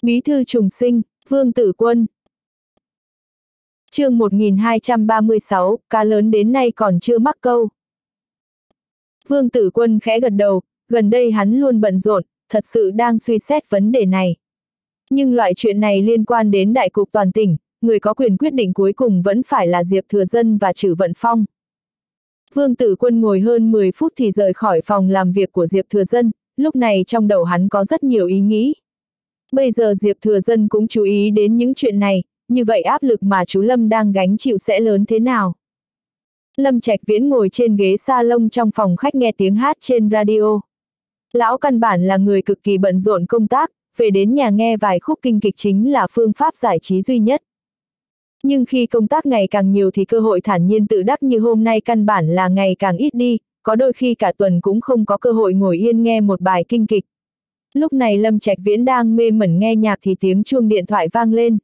Bí thư trùng sinh, Vương Tử Quân. Chương 1236, cá lớn đến nay còn chưa mắc câu. Vương Tử Quân khẽ gật đầu, gần đây hắn luôn bận rộn, thật sự đang suy xét vấn đề này. Nhưng loại chuyện này liên quan đến đại cục toàn tỉnh, người có quyền quyết định cuối cùng vẫn phải là Diệp Thừa Dân và Trử Vận Phong. Vương Tử Quân ngồi hơn 10 phút thì rời khỏi phòng làm việc của Diệp Thừa Dân, lúc này trong đầu hắn có rất nhiều ý nghĩ. Bây giờ Diệp Thừa Dân cũng chú ý đến những chuyện này, như vậy áp lực mà chú Lâm đang gánh chịu sẽ lớn thế nào? Lâm Trạch Viễn ngồi trên ghế salon trong phòng khách nghe tiếng hát trên radio. Lão căn bản là người cực kỳ bận rộn công tác, về đến nhà nghe vài khúc kinh kịch chính là phương pháp giải trí duy nhất. Nhưng khi công tác ngày càng nhiều thì cơ hội thản nhiên tự đắc như hôm nay căn bản là ngày càng ít đi, có đôi khi cả tuần cũng không có cơ hội ngồi yên nghe một bài kinh kịch. Lúc này Lâm Trạch Viễn đang mê mẩn nghe nhạc thì tiếng chuông điện thoại vang lên.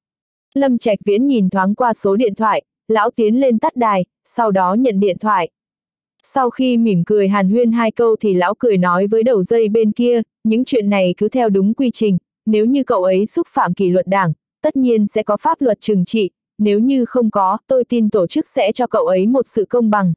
Lâm Trạch Viễn nhìn thoáng qua số điện thoại, lão tiến lên tắt đài, sau đó nhận điện thoại. Sau khi mỉm cười hàn huyên hai câu thì lão cười nói với đầu dây bên kia, những chuyện này cứ theo đúng quy trình, nếu như cậu ấy xúc phạm kỷ luật đảng, tất nhiên sẽ có pháp luật trừng trị, nếu như không có, tôi tin tổ chức sẽ cho cậu ấy một sự công bằng.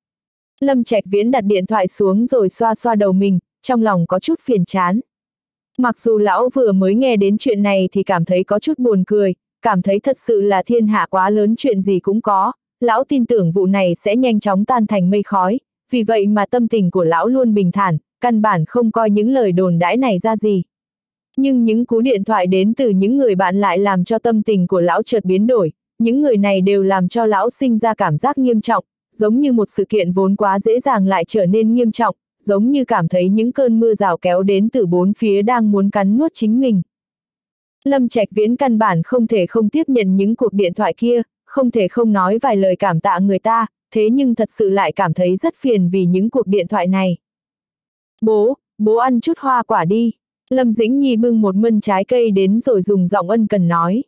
Lâm Trạch Viễn đặt điện thoại xuống rồi xoa xoa đầu mình, trong lòng có chút phiền chán. Mặc dù lão vừa mới nghe đến chuyện này thì cảm thấy có chút buồn cười, cảm thấy thật sự là thiên hạ quá lớn chuyện gì cũng có, lão tin tưởng vụ này sẽ nhanh chóng tan thành mây khói, vì vậy mà tâm tình của lão luôn bình thản, căn bản không coi những lời đồn đãi này ra gì. Nhưng những cú điện thoại đến từ những người bạn lại làm cho tâm tình của lão chợt biến đổi, những người này đều làm cho lão sinh ra cảm giác nghiêm trọng, giống như một sự kiện vốn quá dễ dàng lại trở nên nghiêm trọng, giống như cảm thấy những cơn mưa rào kéo đến từ bốn phía đang muốn cắn nuốt chính mình. Lâm Trạch Viễn căn bản không thể không tiếp nhận những cuộc điện thoại kia, không thể không nói vài lời cảm tạ người ta, thế nhưng thật sự lại cảm thấy rất phiền vì những cuộc điện thoại này. Bố ăn chút hoa quả đi. Lâm Dĩnh Nhi bưng một mâm trái cây đến rồi dùng giọng ân cần nói.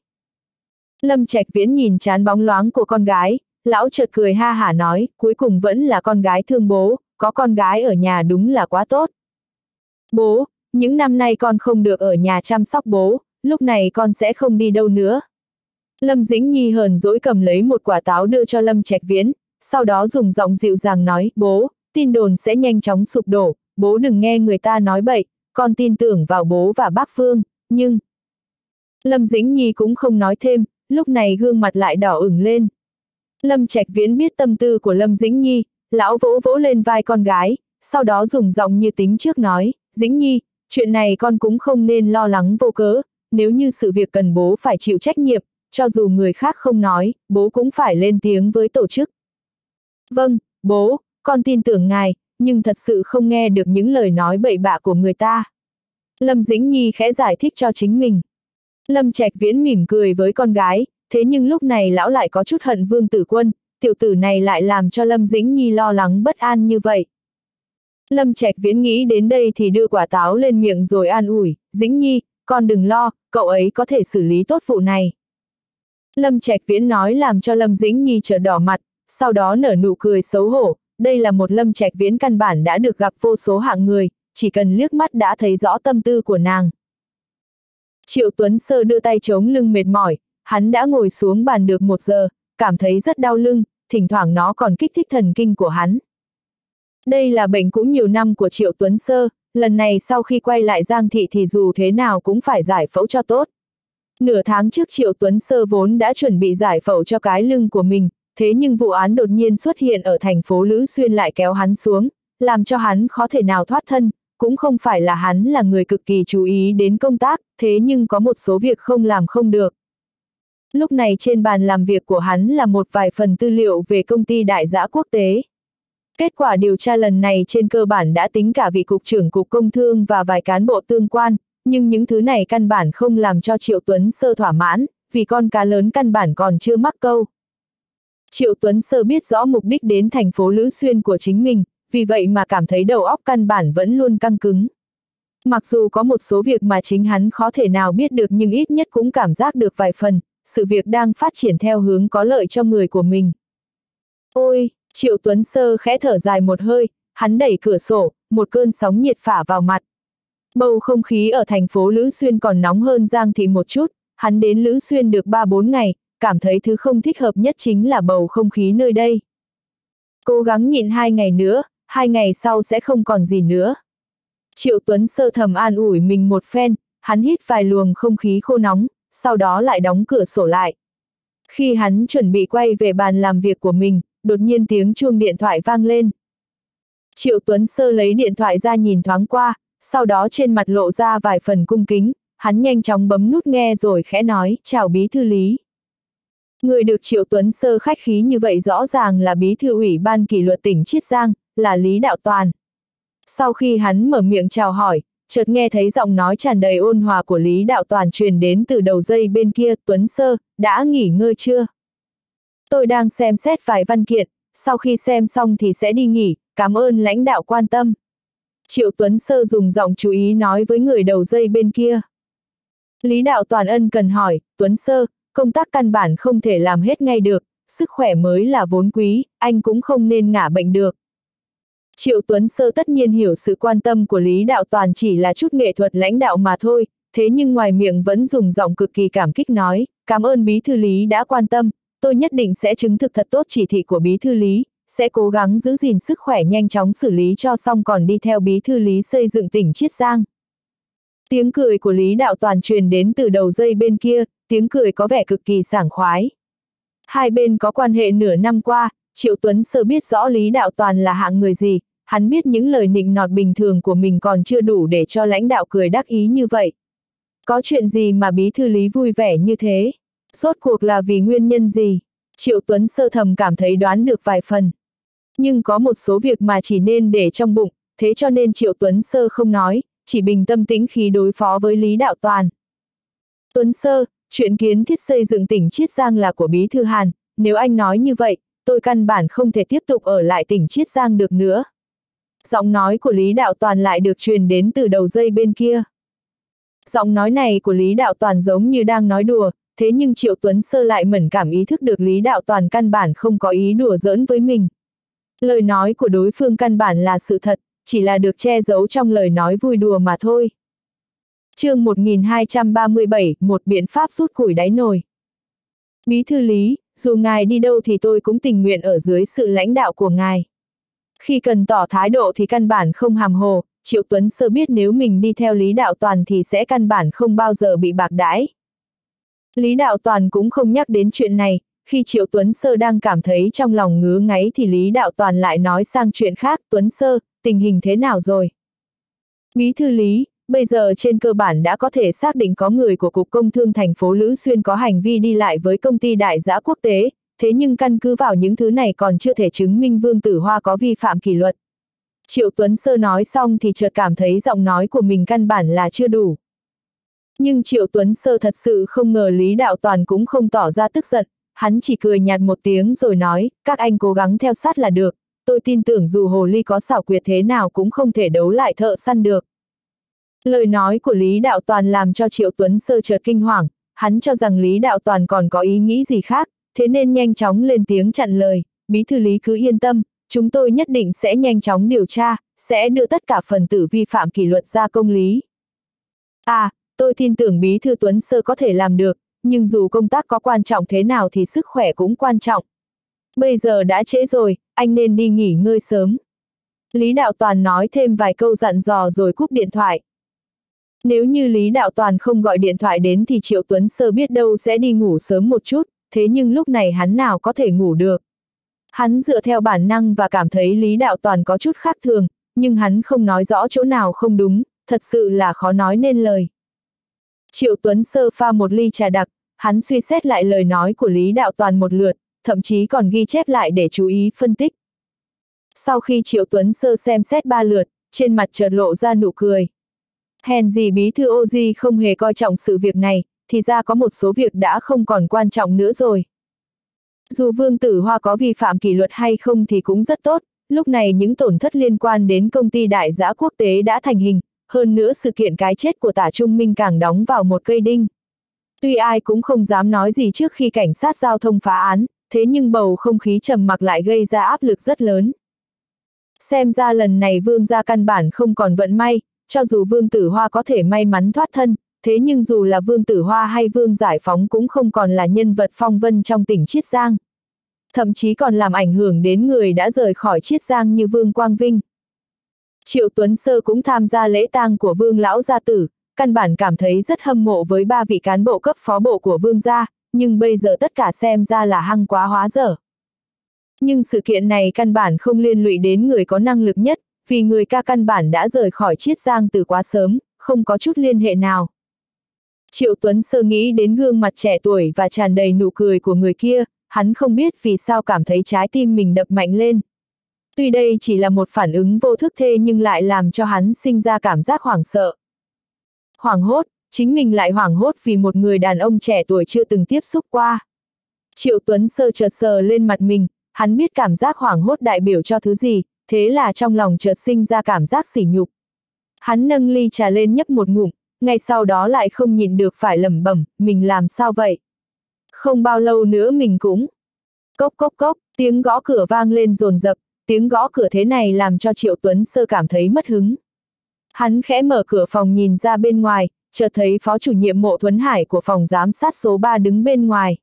Lâm Trạch Viễn nhìn trán bóng loáng của con gái, lão chợt cười ha hả nói, cuối cùng vẫn là con gái thương bố, có con gái ở nhà đúng là quá tốt. Bố, những năm nay con không được ở nhà chăm sóc bố, lúc này con sẽ không đi đâu nữa. Lâm Dĩnh Nhi hờn dỗi cầm lấy một quả táo đưa cho Lâm Trạch Viễn, sau đó dùng giọng dịu dàng nói, bố, tin đồn sẽ nhanh chóng sụp đổ, bố đừng nghe người ta nói bậy, con tin tưởng vào bố và bác Phương, nhưng... Lâm Dĩnh Nhi cũng không nói thêm, lúc này gương mặt lại đỏ ửng lên. Lâm Trạch Viễn biết tâm tư của Lâm Dĩnh Nhi, lão vỗ vỗ lên vai con gái, sau đó dùng giọng như tính trước nói, Dĩnh Nhi, chuyện này con cũng không nên lo lắng vô cớ, nếu như sự việc cần bố phải chịu trách nhiệm, cho dù người khác không nói, bố cũng phải lên tiếng với tổ chức. Vâng, bố, con tin tưởng ngài, nhưng thật sự không nghe được những lời nói bậy bạ của người ta. Lâm Dĩnh Nhi khẽ giải thích cho chính mình. Lâm Trạch Viễn mỉm cười với con gái, thế nhưng lúc này lão lại có chút hận Vương Tử Quân, tiểu tử này lại làm cho Lâm Dĩnh Nhi lo lắng bất an như vậy. Lâm Trạch Viễn nghĩ đến đây thì đưa quả táo lên miệng rồi an ủi, Dĩnh Nhi, con đừng lo, cậu ấy có thể xử lý tốt vụ này. Lâm Trạch Viễn nói làm cho Lâm Dĩnh Nhi chợt đỏ mặt, sau đó nở nụ cười xấu hổ, đây là một Lâm Trạch Viễn căn bản đã được gặp vô số hạng người, chỉ cần liếc mắt đã thấy rõ tâm tư của nàng. Triệu Tuấn Sơ đưa tay chống lưng mệt mỏi, hắn đã ngồi xuống bàn được 1 giờ, cảm thấy rất đau lưng, thỉnh thoảng nó còn kích thích thần kinh của hắn. Đây là bệnh cũ nhiều năm của Triệu Tuấn Sơ, lần này sau khi quay lại Giang Thị thì dù thế nào cũng phải giải phẫu cho tốt. Nửa tháng trước Triệu Tuấn Sơ vốn đã chuẩn bị giải phẫu cho cái lưng của mình, thế nhưng vụ án đột nhiên xuất hiện ở thành phố Lữ Xuyên lại kéo hắn xuống, làm cho hắn khó thể nào thoát thân, cũng không phải là hắn là người cực kỳ chú ý đến công tác, thế nhưng có một số việc không làm không được. Lúc này trên bàn làm việc của hắn là một vài phần tư liệu về công ty Đại Dã Quốc tế. Kết quả điều tra lần này trên cơ bản đã tính cả vị cục trưởng cục công thương và vài cán bộ tương quan, nhưng những thứ này căn bản không làm cho Triệu Tuấn Sơ thỏa mãn, vì con cá lớn căn bản còn chưa mắc câu. Triệu Tuấn Sơ biết rõ mục đích đến thành phố Lữ Xuyên của chính mình, vì vậy mà cảm thấy đầu óc căn bản vẫn luôn căng cứng. Mặc dù có một số việc mà chính hắn khó thể nào biết được nhưng ít nhất cũng cảm giác được vài phần, sự việc đang phát triển theo hướng có lợi cho người của mình. Ôi, Triệu Tuấn Sơ khẽ thở dài một hơi, hắn đẩy cửa sổ, một cơn sóng nhiệt phả vào mặt. Bầu không khí ở thành phố Lữ Xuyên còn nóng hơn Giang Thị một chút, hắn đến Lữ Xuyên được 3-4 ngày, cảm thấy thứ không thích hợp nhất chính là bầu không khí nơi đây. Cố gắng nhịn 2 ngày nữa, 2 ngày sau sẽ không còn gì nữa. Triệu Tuấn Sơ thầm an ủi mình một phen, hắn hít vài luồng không khí khô nóng, sau đó lại đóng cửa sổ lại. Khi hắn chuẩn bị quay về bàn làm việc của mình, đột nhiên tiếng chuông điện thoại vang lên. Triệu Tuấn Sơ lấy điện thoại ra nhìn thoáng qua, sau đó trên mặt lộ ra vài phần cung kính, hắn nhanh chóng bấm nút nghe rồi khẽ nói, chào bí thư Lý. Người được Triệu Tuấn Sơ khách khí như vậy rõ ràng là bí thư ủy ban kỷ luật tỉnh Chiết Giang, là Lý Đạo Toàn. Sau khi hắn mở miệng chào hỏi, chợt nghe thấy giọng nói tràn đầy ôn hòa của Lý Đạo Toàn truyền đến từ đầu dây bên kia, Tuấn Sơ, đã nghỉ ngơi chưa? Tôi đang xem xét vài văn kiện, sau khi xem xong thì sẽ đi nghỉ, cảm ơn lãnh đạo quan tâm. Triệu Tuấn Sơ dùng giọng chú ý nói với người đầu dây bên kia. Lý Đạo Toàn ân cần hỏi, Tuấn Sơ, công tác căn bản không thể làm hết ngay được, sức khỏe mới là vốn quý, anh cũng không nên ngả bệnh được. Triệu Tuấn Sơ tất nhiên hiểu sự quan tâm của Lý Đạo Toàn chỉ là chút nghệ thuật lãnh đạo mà thôi, thế nhưng ngoài miệng vẫn dùng giọng cực kỳ cảm kích nói, cảm ơn bí thư Lý đã quan tâm, tôi nhất định sẽ chứng thực thật tốt chỉ thị của bí thư Lý, sẽ cố gắng giữ gìn sức khỏe nhanh chóng xử lý cho xong còn đi theo bí thư Lý xây dựng tỉnh Chiết Giang. Tiếng cười của Lý Đạo Toàn truyền đến từ đầu dây bên kia, tiếng cười có vẻ cực kỳ sảng khoái. Hai bên có quan hệ nửa năm qua, Triệu Tuấn Sơ biết rõ Lý Đạo Toàn là hạng người gì, hắn biết những lời nịnh nọt bình thường của mình còn chưa đủ để cho lãnh đạo cười đắc ý như vậy. Có chuyện gì mà bí thư Lý vui vẻ như thế? Rốt cuộc là vì nguyên nhân gì? Triệu Tuấn Sơ thầm cảm thấy đoán được vài phần. Nhưng có một số việc mà chỉ nên để trong bụng, thế cho nên Triệu Tuấn Sơ không nói, chỉ bình tâm tĩnh khí đối phó với Lý Đạo Toàn. Tuấn Sơ, chuyện kiến thiết xây dựng tỉnh Chiết Giang là của bí thư Hàn, nếu anh nói như vậy, tôi căn bản không thể tiếp tục ở lại tỉnh Chiết Giang được nữa. Giọng nói của Lý Đạo Toàn lại được truyền đến từ đầu dây bên kia. Giọng nói này của Lý Đạo Toàn giống như đang nói đùa, thế nhưng Triệu Tuấn Sơ lại mẫn cảm ý thức được Lý Đạo Toàn căn bản không có ý đùa giỡn với mình. Lời nói của đối phương căn bản là sự thật, chỉ là được che giấu trong lời nói vui đùa mà thôi. Chương 1237, một biện pháp rút củi đáy nồi. Bí thư Lý, dù ngài đi đâu thì tôi cũng tình nguyện ở dưới sự lãnh đạo của ngài. Khi cần tỏ thái độ thì căn bản không hàm hồ, Triệu Tuấn Sơ biết nếu mình đi theo Lý Đạo Toàn thì sẽ căn bản không bao giờ bị bạc đãi. Lý Đạo Toàn cũng không nhắc đến chuyện này, khi Triệu Tuấn Sơ đang cảm thấy trong lòng ngứa ngáy thì Lý Đạo Toàn lại nói sang chuyện khác, Tuấn Sơ, tình hình thế nào rồi? Bí thư Lý, bây giờ trên cơ bản đã có thể xác định có người của Cục Công Thương thành phố Lữ Xuyên có hành vi đi lại với công ty Đại Dã Quốc tế, thế nhưng căn cứ vào những thứ này còn chưa thể chứng minh Vương Tử Hoa có vi phạm kỷ luật. Triệu Tuấn Sơ nói xong thì chợt cảm thấy giọng nói của mình căn bản là chưa đủ. Nhưng Triệu Tuấn Sơ thật sự không ngờ Lý Đạo Toàn cũng không tỏ ra tức giận, hắn chỉ cười nhạt một tiếng rồi nói, các anh cố gắng theo sát là được, tôi tin tưởng dù hồ ly có xảo quyệt thế nào cũng không thể đấu lại thợ săn được. Lời nói của Lý Đạo Toàn làm cho Triệu Tuấn Sơ chợt kinh hoàng, hắn cho rằng Lý Đạo Toàn còn có ý nghĩ gì khác, thế nên nhanh chóng lên tiếng chặn lời, bí thư Lý cứ yên tâm, chúng tôi nhất định sẽ nhanh chóng điều tra, sẽ đưa tất cả phần tử vi phạm kỷ luật ra công lý. Tôi tin tưởng bí thư Tuấn Sơ có thể làm được, nhưng dù công tác có quan trọng thế nào thì sức khỏe cũng quan trọng. Bây giờ đã trễ rồi, anh nên đi nghỉ ngơi sớm. Lý Đạo Toàn nói thêm vài câu dặn dò rồi cúp điện thoại. Nếu như Lý Đạo Toàn không gọi điện thoại đến thì Triệu Tuấn Sơ biết đâu sẽ đi ngủ sớm một chút, thế nhưng lúc này hắn nào có thể ngủ được. Hắn dựa theo bản năng và cảm thấy Lý Đạo Toàn có chút khác thường, nhưng hắn không nói rõ chỗ nào không đúng, thật sự là khó nói nên lời. Triệu Tuấn Sơ pha một ly trà đặc, hắn suy xét lại lời nói của Lý Đạo Toàn một lượt, thậm chí còn ghi chép lại để chú ý phân tích. Sau khi Triệu Tuấn Sơ xem xét 3 lượt, trên mặt chợt lộ ra nụ cười. Hèn gì bí thư Oji không hề coi trọng sự việc này, thì ra có một số việc đã không còn quan trọng nữa rồi. Dù Vương Tử Hoa có vi phạm kỷ luật hay không thì cũng rất tốt, lúc này những tổn thất liên quan đến công ty Đại Dã Quốc tế đã thành hình, hơn nữa sự kiện cái chết của Tả Trung Minh càng đóng vào một cây đinh. Tuy ai cũng không dám nói gì trước khi cảnh sát giao thông phá án, thế nhưng bầu không khí trầm mặc lại gây ra áp lực rất lớn. Xem ra lần này Vương gia căn bản không còn vận may, cho dù Vương Tử Hoa có thể may mắn thoát thân, thế nhưng dù là Vương Tử Hoa hay Vương Giải Phóng cũng không còn là nhân vật phong vân trong tỉnh Chiết Giang. Thậm chí còn làm ảnh hưởng đến người đã rời khỏi Chiết Giang như Vương Quang Vinh. Triệu Tuấn Sơ cũng tham gia lễ tang của Vương lão gia tử, căn bản cảm thấy rất hâm mộ với 3 vị cán bộ cấp phó bộ của Vương gia, nhưng bây giờ tất cả xem ra là hăng quá hóa dở. Nhưng sự kiện này căn bản không liên lụy đến người có năng lực nhất, vì người ca căn bản đã rời khỏi Chiết Giang từ quá sớm, không có chút liên hệ nào. Triệu Tuấn Sơ nghĩ đến gương mặt trẻ tuổi và tràn đầy nụ cười của người kia, hắn không biết vì sao cảm thấy trái tim mình đập mạnh lên. Tuy đây chỉ là một phản ứng vô thức thế nhưng lại làm cho hắn sinh ra cảm giác hoảng sợ. Hoảng hốt, chính mình lại hoảng hốt vì một người đàn ông trẻ tuổi chưa từng tiếp xúc qua. Triệu Tuấn Sơ chợt sờ lên mặt mình, hắn biết cảm giác hoảng hốt đại biểu cho thứ gì, thế là trong lòng chợt sinh ra cảm giác sỉ nhục. Hắn nâng ly trà lên nhấp một ngụm, ngay sau đó lại không nhịn được phải lẩm bẩm, mình làm sao vậy? Không bao lâu nữa mình cũng... Cốc cốc cốc, tiếng gõ cửa vang lên dồn dập, tiếng gõ cửa thế này làm cho Triệu Tuấn Sơ cảm thấy mất hứng. Hắn khẽ mở cửa phòng nhìn ra bên ngoài, chợt thấy phó chủ nhiệm Mộ Thuấn Hải của phòng giám sát số 3 đứng bên ngoài.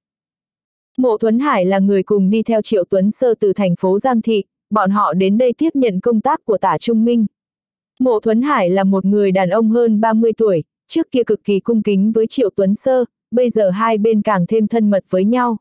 Mộ Thuấn Hải là người cùng đi theo Triệu Tuấn Sơ từ thành phố Giang Thị, bọn họ đến đây tiếp nhận công tác của Tả Trung Minh. Mộ Thuấn Hải là một người đàn ông hơn 30 tuổi, trước kia cực kỳ cung kính với Triệu Tuấn Sơ, bây giờ hai bên càng thêm thân mật với nhau.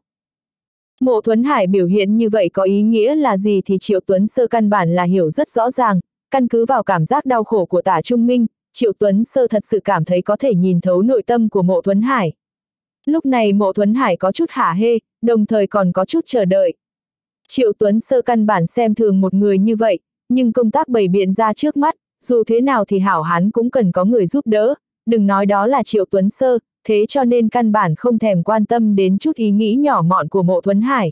Mộ Thuấn Hải biểu hiện như vậy có ý nghĩa là gì thì Triệu Tuấn Sơ căn bản là hiểu rất rõ ràng, căn cứ vào cảm giác đau khổ của Tả Trung Minh, Triệu Tuấn Sơ thật sự cảm thấy có thể nhìn thấu nội tâm của Mộ Thuấn Hải. Lúc này Mộ Thuấn Hải có chút hả hê, đồng thời còn có chút chờ đợi. Triệu Tuấn Sơ căn bản xem thường một người như vậy, nhưng công tác bày biện ra trước mắt, dù thế nào thì hảo hán cũng cần có người giúp đỡ, đừng nói đó là Triệu Tuấn Sơ, thế cho nên căn bản không thèm quan tâm đến chút ý nghĩ nhỏ mọn của Mộ Thuấn Hải.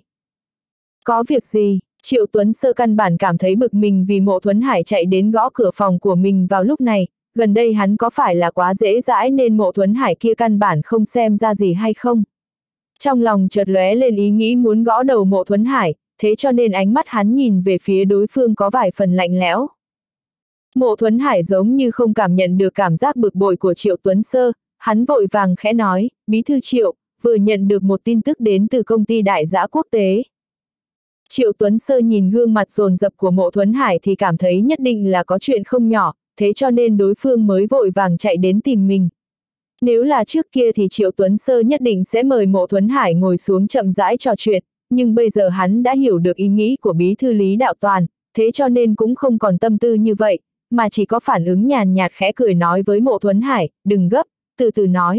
Có việc gì? Triệu Tuấn Sơ căn bản cảm thấy bực mình vì Mộ Thuấn Hải chạy đến gõ cửa phòng của mình vào lúc này, gần đây hắn có phải là quá dễ dãi nên Mộ Thuấn Hải kia căn bản không xem ra gì hay không? Trong lòng chợt lóe lên ý nghĩ muốn gõ đầu Mộ Thuấn Hải, thế cho nên ánh mắt hắn nhìn về phía đối phương có vài phần lạnh lẽo. Mộ Thuấn Hải giống như không cảm nhận được cảm giác bực bội của Triệu Tuấn Sơ, hắn vội vàng khẽ nói, Bí thư Triệu, vừa nhận được một tin tức đến từ công ty Đại Dã Quốc tế. Triệu Tuấn Sơ nhìn gương mặt dồn dập của Mộ Thuấn Hải thì cảm thấy nhất định là có chuyện không nhỏ, thế cho nên đối phương mới vội vàng chạy đến tìm mình. Nếu là trước kia thì Triệu Tuấn Sơ nhất định sẽ mời Mộ Thuấn Hải ngồi xuống chậm rãi trò chuyện, nhưng bây giờ hắn đã hiểu được ý nghĩ của Bí thư Lý Đạo Toàn, thế cho nên cũng không còn tâm tư như vậy, mà chỉ có phản ứng nhàn nhạt khẽ cười nói với Mộ Thuấn Hải, đừng gấp, từ từ nói.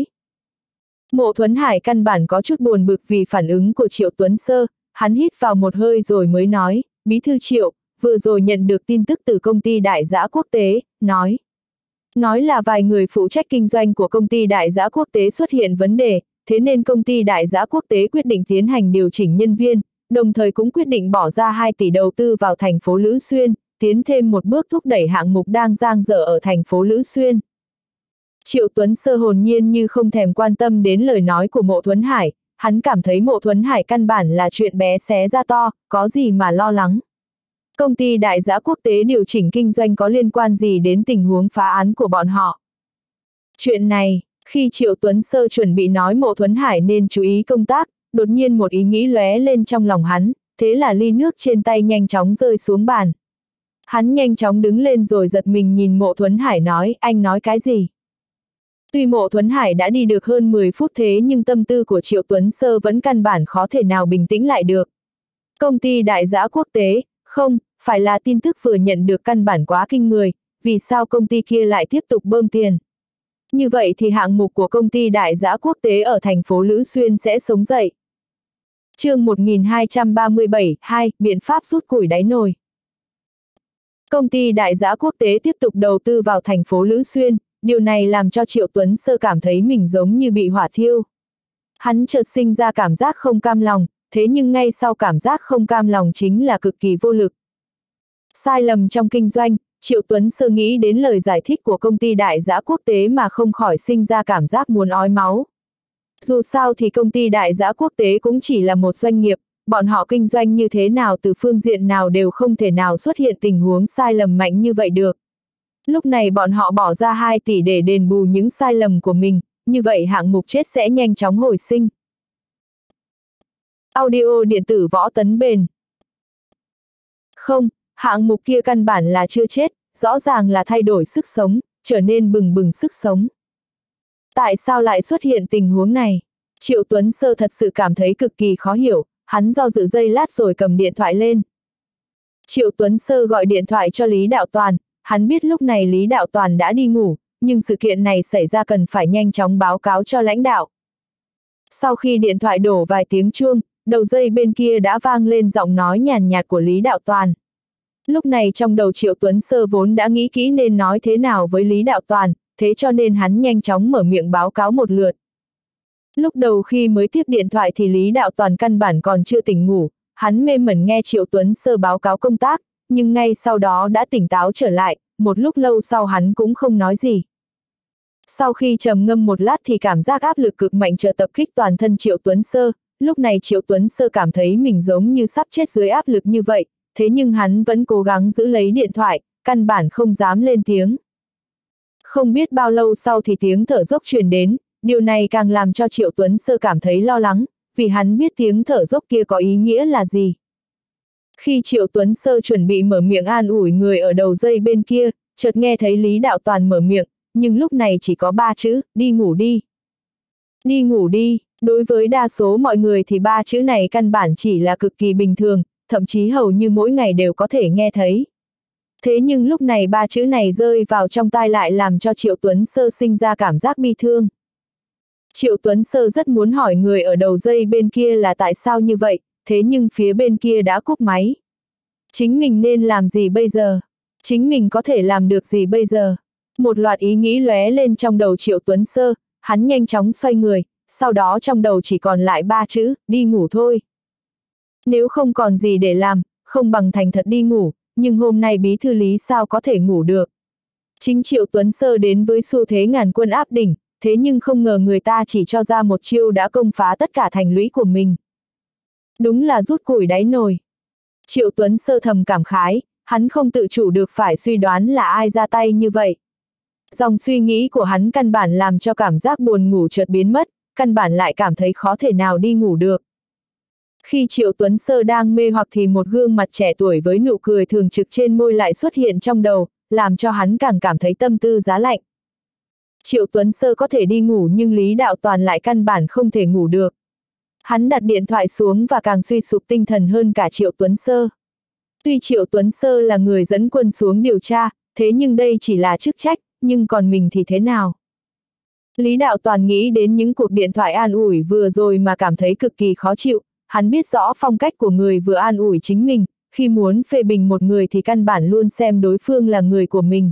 Mộ Thuấn Hải căn bản có chút buồn bực vì phản ứng của Triệu Tuấn Sơ, hắn hít vào một hơi rồi mới nói, Bí thư Triệu, vừa rồi nhận được tin tức từ công ty Đại Dã Quốc tế, nói là vài người phụ trách kinh doanh của công ty Đại Dã Quốc tế xuất hiện vấn đề, thế nên công ty Đại Dã Quốc tế quyết định tiến hành điều chỉnh nhân viên, đồng thời cũng quyết định bỏ ra 2 tỷ đầu tư vào thành phố Lữ Xuyên, tiến thêm một bước thúc đẩy hạng mục đang dang dở ở thành phố Lữ Xuyên. Triệu Tuấn Sơ hồn nhiên như không thèm quan tâm đến lời nói của Mộ Thuấn Hải, hắn cảm thấy Mộ Thuấn Hải căn bản là chuyện bé xé ra to, có gì mà lo lắng. Công ty Đại Dã Quốc tế điều chỉnh kinh doanh có liên quan gì đến tình huống phá án của bọn họ. Chuyện này, khi Triệu Tuấn Sơ chuẩn bị nói Mộ Thuấn Hải nên chú ý công tác, đột nhiên một ý nghĩ lóe lên trong lòng hắn, thế là ly nước trên tay nhanh chóng rơi xuống bàn. Hắn nhanh chóng đứng lên rồi giật mình nhìn Mộ Thuấn Hải nói, anh nói cái gì? Tuy Mộ Thuấn Hải đã đi được hơn 10 phút thế nhưng tâm tư của Triệu Tuấn Sơ vẫn căn bản khó thể nào bình tĩnh lại được. Công ty Đại Dã Quốc tế, không, phải là tin tức vừa nhận được căn bản quá kinh người, vì sao công ty kia lại tiếp tục bơm tiền? Như vậy thì hạng mục của công ty Đại Dã Quốc tế ở thành phố Lữ Xuyên sẽ sống dậy. Chương 1237, 2, biện pháp rút củi đáy nồi. Công ty Đại Dã Quốc tế tiếp tục đầu tư vào thành phố Lữ Xuyên, điều này làm cho Triệu Tuấn Sơ cảm thấy mình giống như bị hỏa thiêu. Hắn chợt sinh ra cảm giác không cam lòng, thế nhưng ngay sau cảm giác không cam lòng chính là cực kỳ vô lực. Sai lầm trong kinh doanh, Triệu Tuấn Sơ nghĩ đến lời giải thích của công ty Đại Dã Quốc tế mà không khỏi sinh ra cảm giác muốn ói máu. Dù sao thì công ty Đại Dã Quốc tế cũng chỉ là một doanh nghiệp, bọn họ kinh doanh như thế nào từ phương diện nào đều không thể nào xuất hiện tình huống sai lầm mạnh như vậy được. Lúc này bọn họ bỏ ra 2 tỷ để đền bù những sai lầm của mình, như vậy hạng mục chết sẽ nhanh chóng hồi sinh. Audio điện tử Võ Tấn Bền. Không, hạng mục kia căn bản là chưa chết, rõ ràng là thay đổi sức sống, trở nên bừng bừng sức sống. Tại sao lại xuất hiện tình huống này? Triệu Tuấn Sơ thật sự cảm thấy cực kỳ khó hiểu, hắn do dự giây lát rồi cầm điện thoại lên. Triệu Tuấn Sơ gọi điện thoại cho Lý Đạo Toàn, hắn biết lúc này Lý Đạo Toàn đã đi ngủ, nhưng sự kiện này xảy ra cần phải nhanh chóng báo cáo cho lãnh đạo. Sau khi điện thoại đổ vài tiếng chuông, đầu dây bên kia đã vang lên giọng nói nhàn nhạt của Lý Đạo Toàn. Lúc này trong đầu Triệu Tuấn Sơ vốn đã nghĩ kỹ nên nói thế nào với Lý Đạo Toàn, thế cho nên hắn nhanh chóng mở miệng báo cáo một lượt. Lúc đầu khi mới tiếp điện thoại thì Lý Đạo Toàn căn bản còn chưa tỉnh ngủ, hắn mê mẩn nghe Triệu Tuấn Sơ báo cáo công tác, nhưng ngay sau đó đã tỉnh táo trở lại, một lúc lâu sau hắn cũng không nói gì. Sau khi trầm ngâm một lát thì cảm giác áp lực cực mạnh chợt tập kích toàn thân Triệu Tuấn Sơ, lúc này Triệu Tuấn Sơ cảm thấy mình giống như sắp chết dưới áp lực như vậy, thế nhưng hắn vẫn cố gắng giữ lấy điện thoại, căn bản không dám lên tiếng. Không biết bao lâu sau thì tiếng thở dốc truyền đến, điều này càng làm cho Triệu Tuấn Sơ cảm thấy lo lắng, vì hắn biết tiếng thở dốc kia có ý nghĩa là gì. Khi Triệu Tuấn Sơ chuẩn bị mở miệng an ủi người ở đầu dây bên kia, chợt nghe thấy Lý Đạo Toàn mở miệng, nhưng lúc này chỉ có 3 chữ, đi ngủ đi. Đi ngủ đi, đối với đa số mọi người thì 3 chữ này căn bản chỉ là cực kỳ bình thường, thậm chí hầu như mỗi ngày đều có thể nghe thấy. Thế nhưng lúc này 3 chữ này rơi vào trong tai lại làm cho Triệu Tuấn Sơ sinh ra cảm giác bi thương. Triệu Tuấn Sơ rất muốn hỏi người ở đầu dây bên kia là tại sao như vậy, thế nhưng phía bên kia đã cúp máy. Chính mình nên làm gì bây giờ? Chính mình có thể làm được gì bây giờ? Một loạt ý nghĩ lóe lên trong đầu Triệu Tuấn Sơ, hắn nhanh chóng xoay người, sau đó trong đầu chỉ còn lại 3 chữ, đi ngủ thôi. Nếu không còn gì để làm, không bằng thành thật đi ngủ, nhưng hôm nay bí thư Lý sao có thể ngủ được. Chính Triệu Tuấn Sơ đến với xu thế ngàn quân áp đỉnh, thế nhưng không ngờ người ta chỉ cho ra một chiêu đã công phá tất cả thành lũy của mình. Đúng là rút củi đáy nồi. Triệu Tuấn Sơ thầm cảm khái, hắn không tự chủ được phải suy đoán là ai ra tay như vậy. Dòng suy nghĩ của hắn căn bản làm cho cảm giác buồn ngủ chợt biến mất, căn bản lại cảm thấy khó thể nào đi ngủ được. Khi Triệu Tuấn Sơ đang mê hoặc thì một gương mặt trẻ tuổi với nụ cười thường trực trên môi lại xuất hiện trong đầu, làm cho hắn càng cảm thấy tâm tư giá lạnh. Triệu Tuấn Sơ có thể đi ngủ nhưng Lý Đạo Toàn lại căn bản không thể ngủ được. Hắn đặt điện thoại xuống và càng suy sụp tinh thần hơn cả Triệu Tuấn Sơ. Tuy Triệu Tuấn Sơ là người dẫn quân xuống điều tra, thế nhưng đây chỉ là chức trách, nhưng còn mình thì thế nào? Lý Đạo Toàn nghĩ đến những cuộc điện thoại an ủi vừa rồi mà cảm thấy cực kỳ khó chịu, hắn biết rõ phong cách của người vừa an ủi chính mình, khi muốn phê bình một người thì căn bản luôn xem đối phương là người của mình.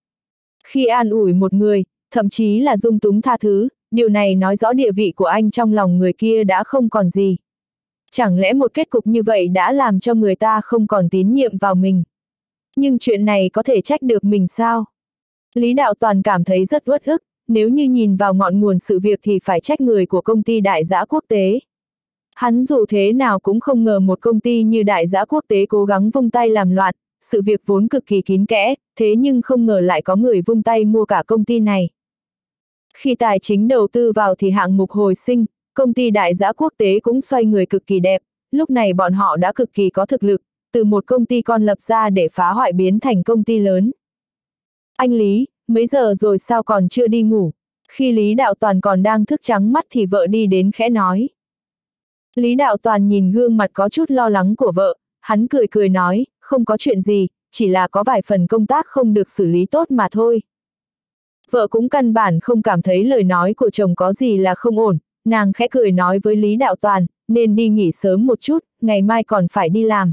Khi an ủi một người, thậm chí là dung túng tha thứ, điều này nói rõ địa vị của anh trong lòng người kia đã không còn gì. Chẳng lẽ một kết cục như vậy đã làm cho người ta không còn tín nhiệm vào mình? Nhưng chuyện này có thể trách được mình sao? Lý Đạo Toàn cảm thấy rất uất ức, nếu như nhìn vào ngọn nguồn sự việc thì phải trách người của công ty Đại Dã Quốc tế. Hắn dù thế nào cũng không ngờ một công ty như Đại Dã Quốc tế cố gắng vung tay làm loạn, sự việc vốn cực kỳ kín kẽ, thế nhưng không ngờ lại có người vung tay mua cả công ty này. Khi tài chính đầu tư vào thì hạng mục hồi sinh, công ty Đại Dã Quốc tế cũng xoay người cực kỳ đẹp, lúc này bọn họ đã cực kỳ có thực lực, từ một công ty con lập ra để phá hoại biến thành công ty lớn. Anh Lý, mấy giờ rồi sao còn chưa đi ngủ? Khi Lý Đạo Toàn còn đang thức trắng mắt thì vợ đi đến khẽ nói. Lý Đạo Toàn nhìn gương mặt có chút lo lắng của vợ, hắn cười cười nói, không có chuyện gì, chỉ là có vài phần công tác không được xử lý tốt mà thôi. Vợ cũng căn bản không cảm thấy lời nói của chồng có gì là không ổn, nàng khẽ cười nói với Lý Đạo Toàn, nên đi nghỉ sớm một chút, ngày mai còn phải đi làm.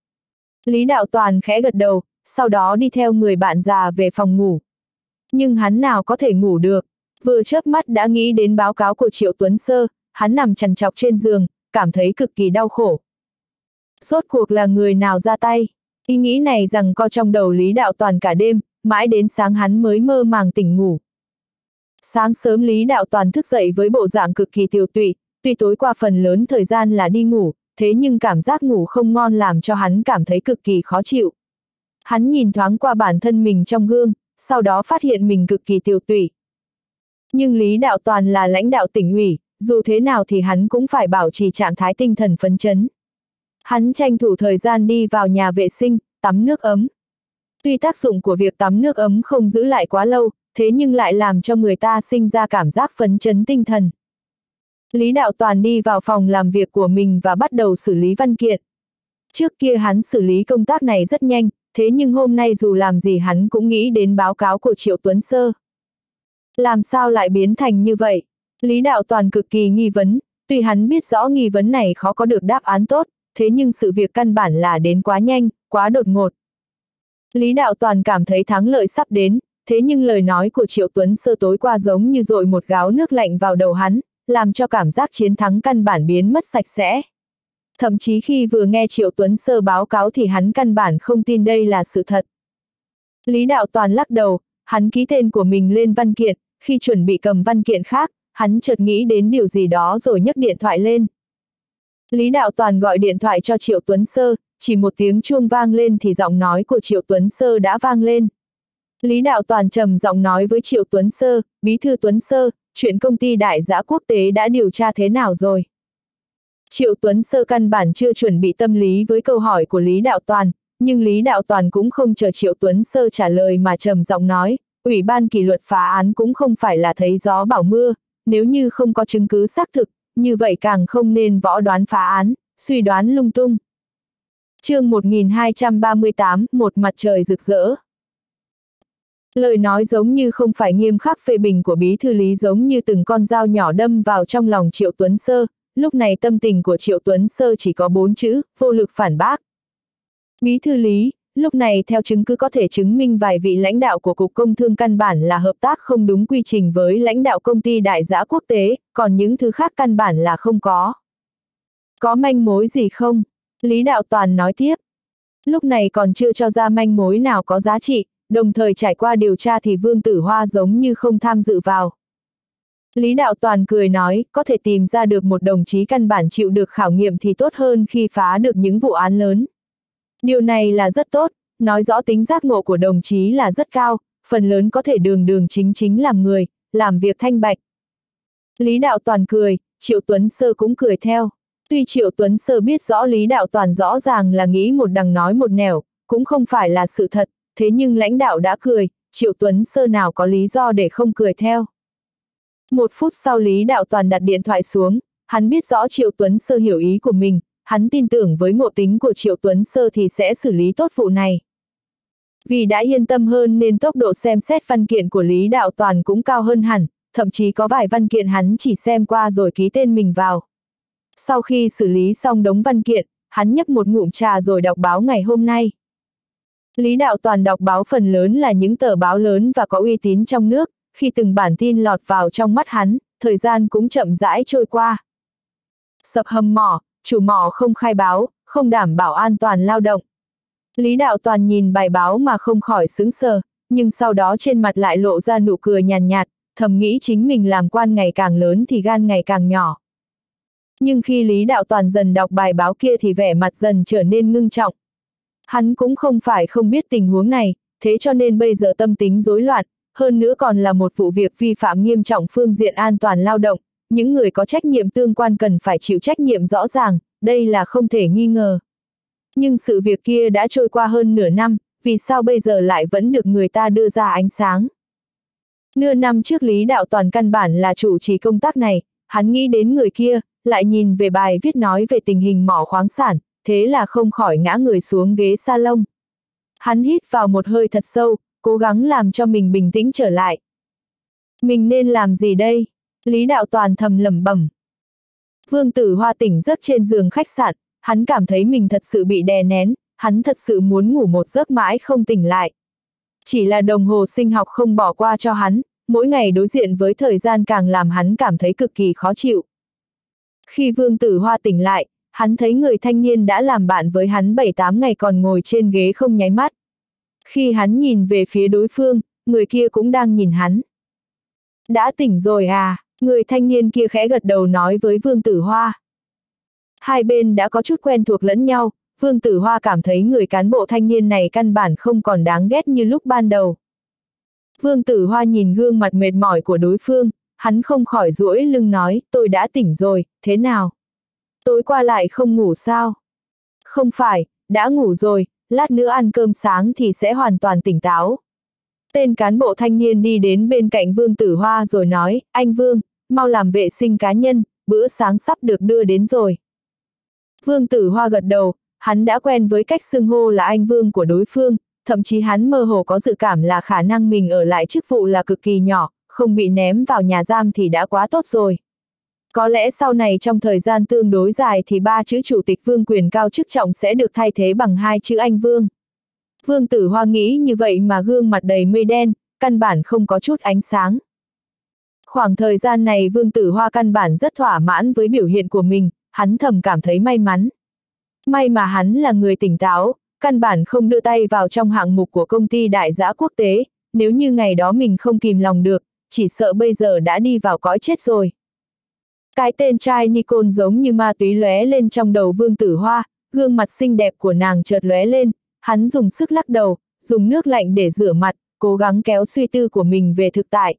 Lý Đạo Toàn khẽ gật đầu, sau đó đi theo người bạn già về phòng ngủ. Nhưng hắn nào có thể ngủ được, vừa chớp mắt đã nghĩ đến báo cáo của Triệu Tuấn Sơ, hắn nằm trằn trọc trên giường, cảm thấy cực kỳ đau khổ. Rốt cuộc là người nào ra tay? Ý nghĩ này giằng co trong đầu Lý Đạo Toàn cả đêm, mãi đến sáng hắn mới mơ màng tỉnh ngủ. Sáng sớm Lý Đạo Toàn thức dậy với bộ dạng cực kỳ tiều tụy, tuy tối qua phần lớn thời gian là đi ngủ, thế nhưng cảm giác ngủ không ngon làm cho hắn cảm thấy cực kỳ khó chịu. Hắn nhìn thoáng qua bản thân mình trong gương, sau đó phát hiện mình cực kỳ tiều tụy. Nhưng Lý Đạo Toàn là lãnh đạo tỉnh ủy, dù thế nào thì hắn cũng phải bảo trì trạng thái tinh thần phấn chấn. Hắn tranh thủ thời gian đi vào nhà vệ sinh, tắm nước ấm. Tuy tác dụng của việc tắm nước ấm không giữ lại quá lâu, thế nhưng lại làm cho người ta sinh ra cảm giác phấn chấn tinh thần. Lý Đạo Toàn đi vào phòng làm việc của mình và bắt đầu xử lý văn kiện. Trước kia hắn xử lý công tác này rất nhanh, thế nhưng hôm nay dù làm gì hắn cũng nghĩ đến báo cáo của Triệu Tuấn Sơ. Làm sao lại biến thành như vậy? Lý Đạo Toàn cực kỳ nghi vấn, tuy hắn biết rõ nghi vấn này khó có được đáp án tốt, thế nhưng sự việc căn bản là đến quá nhanh, quá đột ngột. Lý Đạo Toàn cảm thấy thắng lợi sắp đến, thế nhưng lời nói của Triệu Tuấn Sơ tối qua giống như dội một gáo nước lạnh vào đầu hắn, làm cho cảm giác chiến thắng căn bản biến mất sạch sẽ. Thậm chí khi vừa nghe Triệu Tuấn Sơ báo cáo thì hắn căn bản không tin đây là sự thật. Lý Đạo Toàn lắc đầu, hắn ký tên của mình lên văn kiện, khi chuẩn bị cầm văn kiện khác, hắn chợt nghĩ đến điều gì đó rồi nhấc điện thoại lên. Lý Đạo Toàn gọi điện thoại cho Triệu Tuấn Sơ, chỉ một tiếng chuông vang lên thì giọng nói của Triệu Tuấn Sơ đã vang lên. Lý Đạo Toàn trầm giọng nói với Triệu Tuấn Sơ, Bí thư Tuấn Sơ, chuyện công ty Đại Dã Quốc tế đã điều tra thế nào rồi? Triệu Tuấn Sơ căn bản chưa chuẩn bị tâm lý với câu hỏi của Lý Đạo Toàn, nhưng Lý Đạo Toàn cũng không chờ Triệu Tuấn Sơ trả lời mà trầm giọng nói, Ủy ban kỷ luật phá án cũng không phải là thấy gió bảo mưa, nếu như không có chứng cứ xác thực, như vậy càng không nên võ đoán phá án, suy đoán lung tung. Chương 1238, một mặt trời rực rỡ. Lời nói giống như không phải nghiêm khắc phê bình của Bí thư Lý giống như từng con dao nhỏ đâm vào trong lòng Triệu Tuấn Sơ, lúc này tâm tình của Triệu Tuấn Sơ chỉ có 4 chữ, vô lực phản bác. Bí thư Lý, lúc này theo chứng cứ có thể chứng minh vài vị lãnh đạo của Cục Công Thương căn bản là hợp tác không đúng quy trình với lãnh đạo công ty Đại Dã Quốc tế, còn những thứ khác căn bản là không có. Có manh mối gì không? Lý Đạo Toàn nói tiếp. Lúc này còn chưa cho ra manh mối nào có giá trị, đồng thời trải qua điều tra thì Vương Tử Hoa giống như không tham dự vào. Lý Đạo Toàn cười nói, có thể tìm ra được một đồng chí căn bản chịu được khảo nghiệm thì tốt hơn khi phá được những vụ án lớn. Điều này là rất tốt, nói rõ tính giác ngộ của đồng chí là rất cao, phần lớn có thể đường đường chính chính làm người, làm việc thanh bạch. Lý Đạo Toàn cười, Triệu Tuấn Sơ cũng cười theo. Tuy Triệu Tuấn Sơ biết rõ Lý Đạo Toàn rõ ràng là nghĩ một đằng nói một nẻo, cũng không phải là sự thật, thế nhưng lãnh đạo đã cười, Triệu Tuấn Sơ nào có lý do để không cười theo. Một phút sau Lý Đạo Toàn đặt điện thoại xuống, hắn biết rõ Triệu Tuấn Sơ hiểu ý của mình, hắn tin tưởng với ngộ tính của Triệu Tuấn Sơ thì sẽ xử lý tốt vụ này. Vì đã yên tâm hơn nên tốc độ xem xét văn kiện của Lý Đạo Toàn cũng cao hơn hẳn, thậm chí có vài văn kiện hắn chỉ xem qua rồi ký tên mình vào. Sau khi xử lý xong đống văn kiện, hắn nhấp một ngụm trà rồi đọc báo ngày hôm nay. Lý Đạo Toàn đọc báo phần lớn là những tờ báo lớn và có uy tín trong nước, khi từng bản tin lọt vào trong mắt hắn, thời gian cũng chậm rãi trôi qua. Sập hầm mỏ, chủ mỏ không khai báo, không đảm bảo an toàn lao động. Lý Đạo Toàn nhìn bài báo mà không khỏi sững sờ, nhưng sau đó trên mặt lại lộ ra nụ cười nhàn nhạt, thầm nghĩ chính mình làm quan ngày càng lớn thì gan ngày càng nhỏ. Nhưng khi Lý Đạo Toàn dần đọc bài báo kia thì vẻ mặt dần trở nên ngưng trọng. Hắn cũng không phải không biết tình huống này, thế cho nên bây giờ tâm tính rối loạn, hơn nữa còn là một vụ việc vi phạm nghiêm trọng phương diện an toàn lao động, những người có trách nhiệm tương quan cần phải chịu trách nhiệm rõ ràng, đây là không thể nghi ngờ. Nhưng sự việc kia đã trôi qua hơn nửa năm, vì sao bây giờ lại vẫn được người ta đưa ra ánh sáng? Nửa năm trước Lý Đạo Toàn căn bản là chủ trì công tác này, hắn nghĩ đến người kia, lại nhìn về bài viết nói về tình hình mỏ khoáng sản, thế là không khỏi ngã người xuống ghế salon. Hắn hít vào một hơi thật sâu, cố gắng làm cho mình bình tĩnh trở lại. Mình nên làm gì đây? Lý Đạo Toàn thầm lẩm bẩm. Vương Tử Hoa tỉnh giấc trên giường khách sạn, hắn cảm thấy mình thật sự bị đè nén, hắn thật sự muốn ngủ một giấc mãi không tỉnh lại. Chỉ là đồng hồ sinh học không bỏ qua cho hắn, mỗi ngày đối diện với thời gian càng làm hắn cảm thấy cực kỳ khó chịu. Khi Vương Tử Hoa tỉnh lại, hắn thấy người thanh niên đã làm bạn với hắn 7-8 ngày còn ngồi trên ghế không nháy mắt. Khi hắn nhìn về phía đối phương, người kia cũng đang nhìn hắn. Đã tỉnh rồi à? Người thanh niên kia khẽ gật đầu nói với Vương Tử Hoa. Hai bên đã có chút quen thuộc lẫn nhau, Vương Tử Hoa cảm thấy người cán bộ thanh niên này căn bản không còn đáng ghét như lúc ban đầu. Vương Tử Hoa nhìn gương mặt mệt mỏi của đối phương, hắn không khỏi duỗi lưng nói, tôi đã tỉnh rồi, thế nào? Tối qua lại không ngủ sao? Không phải, đã ngủ rồi, lát nữa ăn cơm sáng thì sẽ hoàn toàn tỉnh táo. Tên cán bộ thanh niên đi đến bên cạnh Vương Tử Hoa rồi nói, anh Vương, mau làm vệ sinh cá nhân, bữa sáng sắp được đưa đến rồi. Vương Tử Hoa gật đầu, hắn đã quen với cách xưng hô là anh Vương của đối phương, thậm chí hắn mơ hồ có dự cảm là khả năng mình ở lại chức vụ là cực kỳ nhỏ, không bị ném vào nhà giam thì đã quá tốt rồi. Có lẽ sau này trong thời gian tương đối dài thì 3 chữ chủ tịch Vương quyền cao chức trọng sẽ được thay thế bằng 2 chữ anh Vương. Vương Tử Hoa nghĩ như vậy mà gương mặt đầy mây đen, căn bản không có chút ánh sáng. Khoảng thời gian này Vương Tử Hoa căn bản rất thỏa mãn với biểu hiện của mình, hắn thầm cảm thấy may mắn. May mà hắn là người tỉnh táo, căn bản không đưa tay vào trong hạng mục của công ty đại dã quốc tế, nếu như ngày đó mình không kìm lòng được, chỉ sợ bây giờ đã đi vào cõi chết rồi. Cái tên trai Nicole giống như ma túy lóe lên trong đầu Vương Tử Hoa, gương mặt xinh đẹp của nàng chợt lóe lên, hắn dùng sức lắc đầu, dùng nước lạnh để rửa mặt, cố gắng kéo suy tư của mình về thực tại.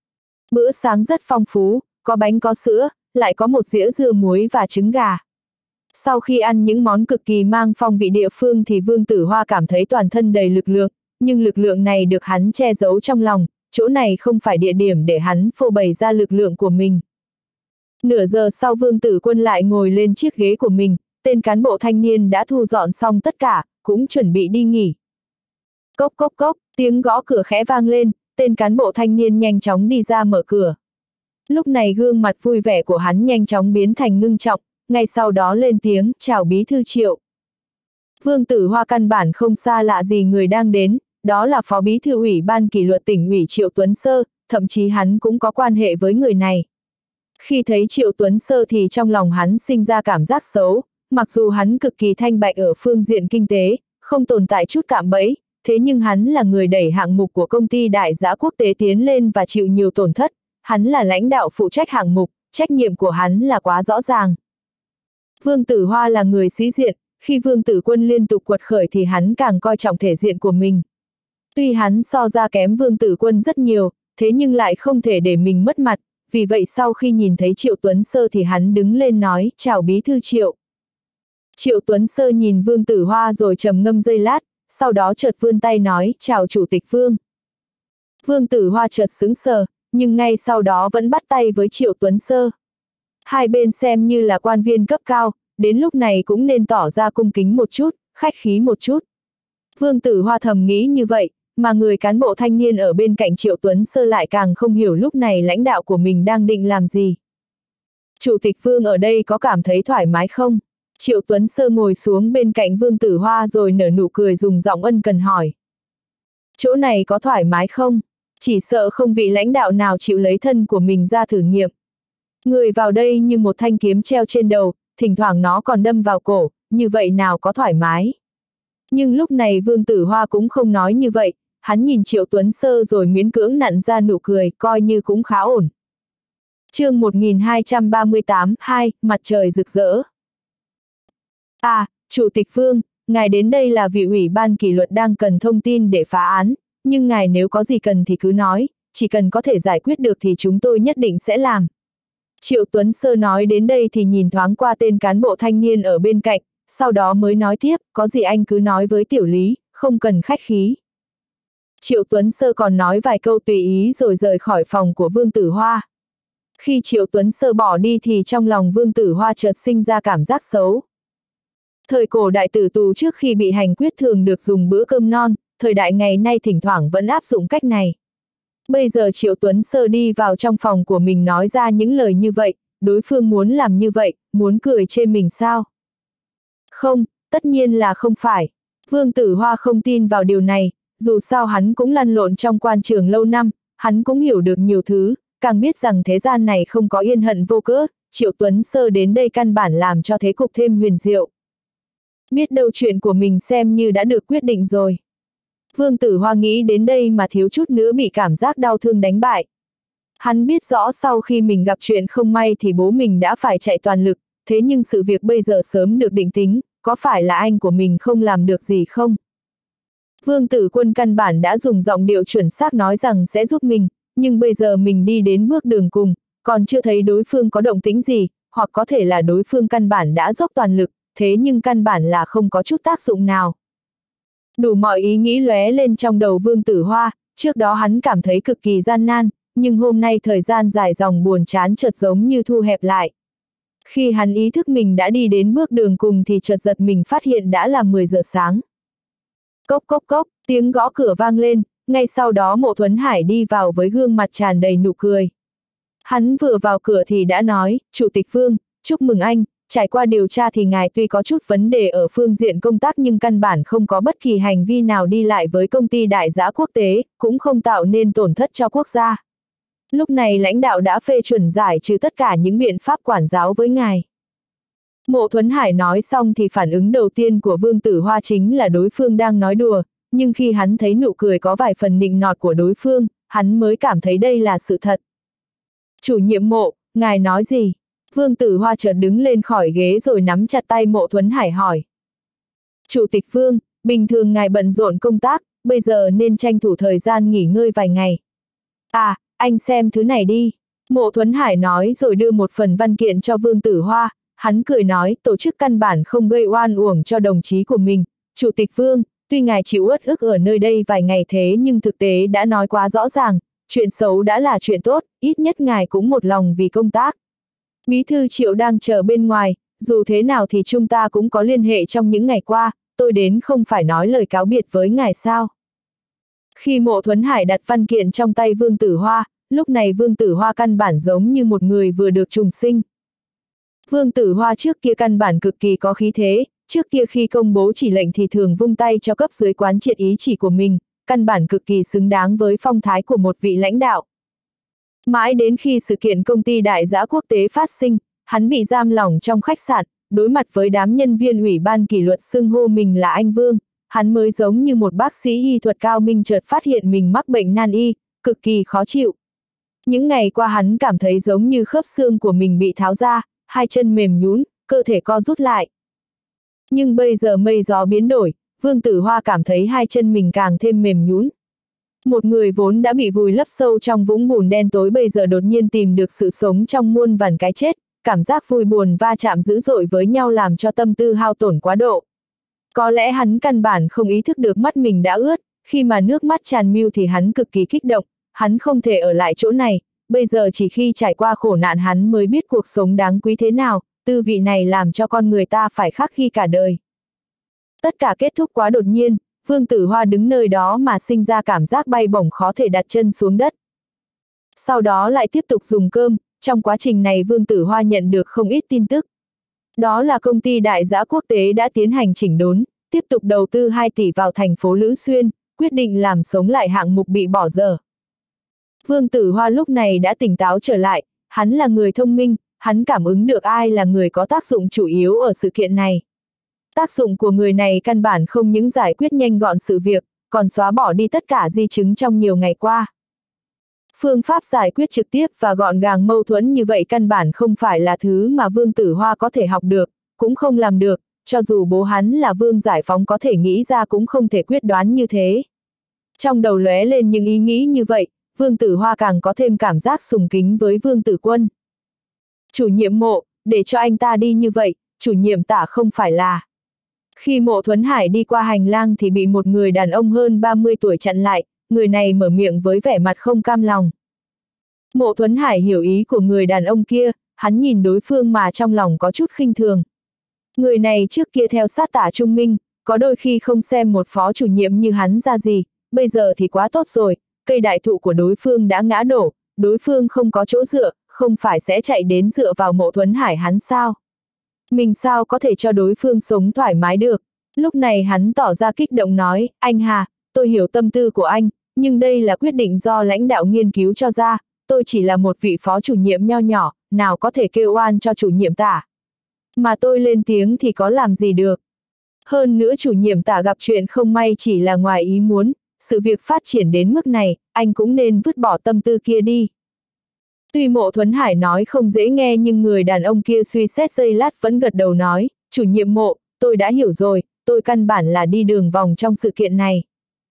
Bữa sáng rất phong phú, có bánh có sữa, lại có một dĩa dưa muối và trứng gà. Sau khi ăn những món cực kỳ mang phong vị địa phương thì Vương Tử Hoa cảm thấy toàn thân đầy lực lượng, nhưng lực lượng này được hắn che giấu trong lòng, chỗ này không phải địa điểm để hắn phô bày ra lực lượng của mình. Nửa giờ sau Vương Tử Quân lại ngồi lên chiếc ghế của mình, tên cán bộ thanh niên đã thu dọn xong tất cả, cũng chuẩn bị đi nghỉ. Cốc cốc cốc, tiếng gõ cửa khẽ vang lên, tên cán bộ thanh niên nhanh chóng đi ra mở cửa. Lúc này gương mặt vui vẻ của hắn nhanh chóng biến thành ngưng trọng, ngay sau đó lên tiếng, chào bí thư Triệu. Vương Tử Hoa căn bản không xa lạ gì người đang đến, đó là phó bí thư ủy ban kỷ luật tỉnh ủy Triệu Tuấn Sơ, thậm chí hắn cũng có quan hệ với người này. Khi thấy Triệu Tuấn Sơ thì trong lòng hắn sinh ra cảm giác xấu, mặc dù hắn cực kỳ thanh bạch ở phương diện kinh tế, không tồn tại chút cạm bẫy, thế nhưng hắn là người đẩy hạng mục của công ty đại dã quốc tế tiến lên và chịu nhiều tổn thất, hắn là lãnh đạo phụ trách hạng mục, trách nhiệm của hắn là quá rõ ràng. Vương Tử Hoa là người sĩ diện, khi Vương Tử Quân liên tục quật khởi thì hắn càng coi trọng thể diện của mình. Tuy hắn so ra kém Vương Tử Quân rất nhiều, thế nhưng lại không thể để mình mất mặt, vì vậy sau khi nhìn thấy Triệu Tuấn Sơ thì hắn đứng lên nói, chào bí thư Triệu. Triệu Tuấn Sơ nhìn Vương Tử Hoa rồi trầm ngâm giây lát, sau đó chợt vươn tay nói, chào Chủ tịch Vương. Vương Tử Hoa chợt sững sờ, nhưng ngay sau đó vẫn bắt tay với Triệu Tuấn Sơ. Hai bên xem như là quan viên cấp cao, đến lúc này cũng nên tỏ ra cung kính một chút, khách khí một chút. Vương Tử Hoa thầm nghĩ như vậy, mà người cán bộ thanh niên ở bên cạnh Triệu Tuấn Sơ lại càng không hiểu lúc này lãnh đạo của mình đang định làm gì. Chủ tịch Vương ở đây có cảm thấy thoải mái không? Triệu Tuấn Sơ ngồi xuống bên cạnh Vương Tử Hoa rồi nở nụ cười dùng giọng ân cần hỏi. Chỗ này có thoải mái không? Chỉ sợ không vị lãnh đạo nào chịu lấy thân của mình ra thử nghiệm. Người vào đây như một thanh kiếm treo trên đầu, thỉnh thoảng nó còn đâm vào cổ, như vậy nào có thoải mái. Nhưng lúc này Vương Tử Hoa cũng không nói như vậy, hắn nhìn Triệu Tuấn Sơ rồi miễn cưỡng nặn ra nụ cười, coi như cũng khá ổn. Chương 1238, 2, mặt trời rực rỡ. Chủ tịch Vương, ngài đến đây là vì ủy ban kỷ luật đang cần thông tin để phá án, nhưng ngài nếu có gì cần thì cứ nói, chỉ cần có thể giải quyết được thì chúng tôi nhất định sẽ làm. Triệu Tuấn Sơ nói đến đây thì nhìn thoáng qua tên cán bộ thanh niên ở bên cạnh, sau đó mới nói tiếp, có gì anh cứ nói với tiểu lý, không cần khách khí. Triệu Tuấn Sơ còn nói vài câu tùy ý rồi rời khỏi phòng của Vương Tử Hoa. Khi Triệu Tuấn Sơ bỏ đi thì trong lòng Vương Tử Hoa chợt sinh ra cảm giác xấu. Thời cổ đại tử tù trước khi bị hành quyết thường được dùng bữa cơm non, thời đại ngày nay thỉnh thoảng vẫn áp dụng cách này. Bây giờ Triệu Tuấn Sơ đi vào trong phòng của mình nói ra những lời như vậy, đối phương muốn làm như vậy, muốn cười chê mình sao? Không, tất nhiên là không phải. Vương Tử Hoa không tin vào điều này, dù sao hắn cũng lăn lộn trong quan trường lâu năm, hắn cũng hiểu được nhiều thứ, càng biết rằng thế gian này không có yên hận vô cớ, Triệu Tuấn Sơ đến đây căn bản làm cho thế cục thêm huyền diệu. Biết đâu chuyện của mình xem như đã được quyết định rồi. Vương Tử Hoa nghĩ đến đây mà thiếu chút nữa bị cảm giác đau thương đánh bại. Hắn biết rõ sau khi mình gặp chuyện không may thì bố mình đã phải chạy toàn lực, thế nhưng sự việc bây giờ sớm được định tính, có phải là anh của mình không làm được gì không? Vương Tử Quân căn bản đã dùng giọng điệu chuẩn xác nói rằng sẽ giúp mình, nhưng bây giờ mình đi đến bước đường cùng, còn chưa thấy đối phương có động tĩnh gì, hoặc có thể là đối phương căn bản đã dốc toàn lực, thế nhưng căn bản là không có chút tác dụng nào. Đủ mọi ý nghĩ lóe lên trong đầu Vương Tử Hoa, trước đó hắn cảm thấy cực kỳ gian nan, nhưng hôm nay thời gian dài dòng buồn chán chợt giống như thu hẹp lại. Khi hắn ý thức mình đã đi đến bước đường cùng thì chợt giật mình phát hiện đã là 10 giờ sáng. Cốc cốc cốc, tiếng gõ cửa vang lên, ngay sau đó Mộ Thuấn Hải đi vào với gương mặt tràn đầy nụ cười. Hắn vừa vào cửa thì đã nói, Chủ tịch Vương, chúc mừng anh, trải qua điều tra thì ngài tuy có chút vấn đề ở phương diện công tác nhưng căn bản không có bất kỳ hành vi nào đi lại với công ty đại giã quốc tế, cũng không tạo nên tổn thất cho quốc gia. Lúc này lãnh đạo đã phê chuẩn giải trừ tất cả những biện pháp quản giáo với ngài. Mộ Thuấn Hải nói xong thì phản ứng đầu tiên của Vương Tử Hoa chính là đối phương đang nói đùa, nhưng khi hắn thấy nụ cười có vài phần nịnh nọt của đối phương, hắn mới cảm thấy đây là sự thật. Chủ nhiệm Mộ, ngài nói gì? Vương Tử Hoa chợt đứng lên khỏi ghế rồi nắm chặt tay Mộ Thuấn Hải hỏi. Chủ tịch Vương, bình thường ngài bận rộn công tác, bây giờ nên tranh thủ thời gian nghỉ ngơi vài ngày. À, anh xem thứ này đi. Mộ Thuấn Hải nói rồi đưa một phần văn kiện cho Vương Tử Hoa, hắn cười nói tổ chức căn bản không gây oan uổng cho đồng chí của mình. Chủ tịch Vương, tuy ngài chịu uất ức ở nơi đây vài ngày thế nhưng thực tế đã nói quá rõ ràng, chuyện xấu đã là chuyện tốt, ít nhất ngài cũng một lòng vì công tác. Bí thư Triệu đang chờ bên ngoài, dù thế nào thì chúng ta cũng có liên hệ trong những ngày qua, tôi đến không phải nói lời cáo biệt với ngài sao. Khi Mộ Thuấn Hải đặt văn kiện trong tay Vương Tử Hoa, lúc này Vương Tử Hoa căn bản giống như một người vừa được trùng sinh. Vương Tử Hoa trước kia căn bản cực kỳ có khí thế, trước kia khi công bố chỉ lệnh thì thường vung tay cho cấp dưới quán triệt ý chỉ của mình, căn bản cực kỳ xứng đáng với phong thái của một vị lãnh đạo. Mãi đến khi sự kiện công ty đại giã quốc tế phát sinh, hắn bị giam lỏng trong khách sạn, đối mặt với đám nhân viên ủy ban kỷ luật xưng hô mình là anh Vương, hắn mới giống như một bác sĩ y thuật cao minh chợt phát hiện mình mắc bệnh nan y, cực kỳ khó chịu. Những ngày qua hắn cảm thấy giống như khớp xương của mình bị tháo ra, hai chân mềm nhũn, cơ thể co rút lại. Nhưng bây giờ mây gió biến đổi, Vương Tử Hoa cảm thấy hai chân mình càng thêm mềm nhũn. Một người vốn đã bị vùi lấp sâu trong vũng bùn đen tối bây giờ đột nhiên tìm được sự sống trong muôn vàn cái chết, cảm giác vui buồn va chạm dữ dội với nhau làm cho tâm tư hao tổn quá độ. Có lẽ hắn căn bản không ý thức được mắt mình đã ướt, khi mà nước mắt tràn mưu thì hắn cực kỳ kích động, hắn không thể ở lại chỗ này, bây giờ chỉ khi trải qua khổ nạn hắn mới biết cuộc sống đáng quý thế nào, tư vị này làm cho con người ta phải khắc ghi cả đời. Tất cả kết thúc quá đột nhiên, Vương Tử Hoa đứng nơi đó mà sinh ra cảm giác bay bổng khó thể đặt chân xuống đất. Sau đó lại tiếp tục dùng cơm, trong quá trình này Vương Tử Hoa nhận được không ít tin tức. Đó là công ty đại giã quốc tế đã tiến hành chỉnh đốn, tiếp tục đầu tư 2 tỷ vào thành phố Lữ Xuyên, quyết định làm sống lại hạng mục bị bỏ dở. Vương Tử Hoa lúc này đã tỉnh táo trở lại, hắn là người thông minh, hắn cảm ứng được ai là người có tác dụng chủ yếu ở sự kiện này. Tác dụng của người này căn bản không những giải quyết nhanh gọn sự việc, còn xóa bỏ đi tất cả di chứng trong nhiều ngày qua. Phương pháp giải quyết trực tiếp và gọn gàng mâu thuẫn như vậy căn bản không phải là thứ mà Vương Tử Hoa có thể học được, cũng không làm được, cho dù bố hắn là Vương Giải Phóng có thể nghĩ ra cũng không thể quyết đoán như thế. Trong đầu lóe lên những ý nghĩ như vậy, Vương Tử Hoa càng có thêm cảm giác sùng kính với Vương Tử Quân. Chủ nhiệm Mộ, để cho anh ta đi như vậy, chủ nhiệm Tả không phải là. Khi Mộ Thuấn Hải đi qua hành lang thì bị một người đàn ông hơn 30 tuổi chặn lại, người này mở miệng với vẻ mặt không cam lòng. Mộ Thuấn Hải hiểu ý của người đàn ông kia, hắn nhìn đối phương mà trong lòng có chút khinh thường. Người này trước kia theo sát Tả Trung Minh, có đôi khi không xem một phó chủ nhiệm như hắn ra gì, bây giờ thì quá tốt rồi, cây đại thụ của đối phương đã ngã đổ, đối phương không có chỗ dựa, không phải sẽ chạy đến dựa vào Mộ Thuấn Hải hắn sao? Mình sao có thể cho đối phương sống thoải mái được? Lúc này hắn tỏ ra kích động nói, anh Hà, tôi hiểu tâm tư của anh, nhưng đây là quyết định do lãnh đạo nghiên cứu cho ra, tôi chỉ là một vị phó chủ nhiệm nho nhỏ, nào có thể kêu oan cho chủ nhiệm Tả. Mà tôi lên tiếng thì có làm gì được. Hơn nữa chủ nhiệm Tả gặp chuyện không may chỉ là ngoài ý muốn, sự việc phát triển đến mức này, anh cũng nên vứt bỏ tâm tư kia đi. Tuy Mộ Thuấn Hải nói không dễ nghe nhưng người đàn ông kia suy xét giây lát vẫn gật đầu nói, chủ nhiệm Mộ, tôi đã hiểu rồi, tôi căn bản là đi đường vòng trong sự kiện này.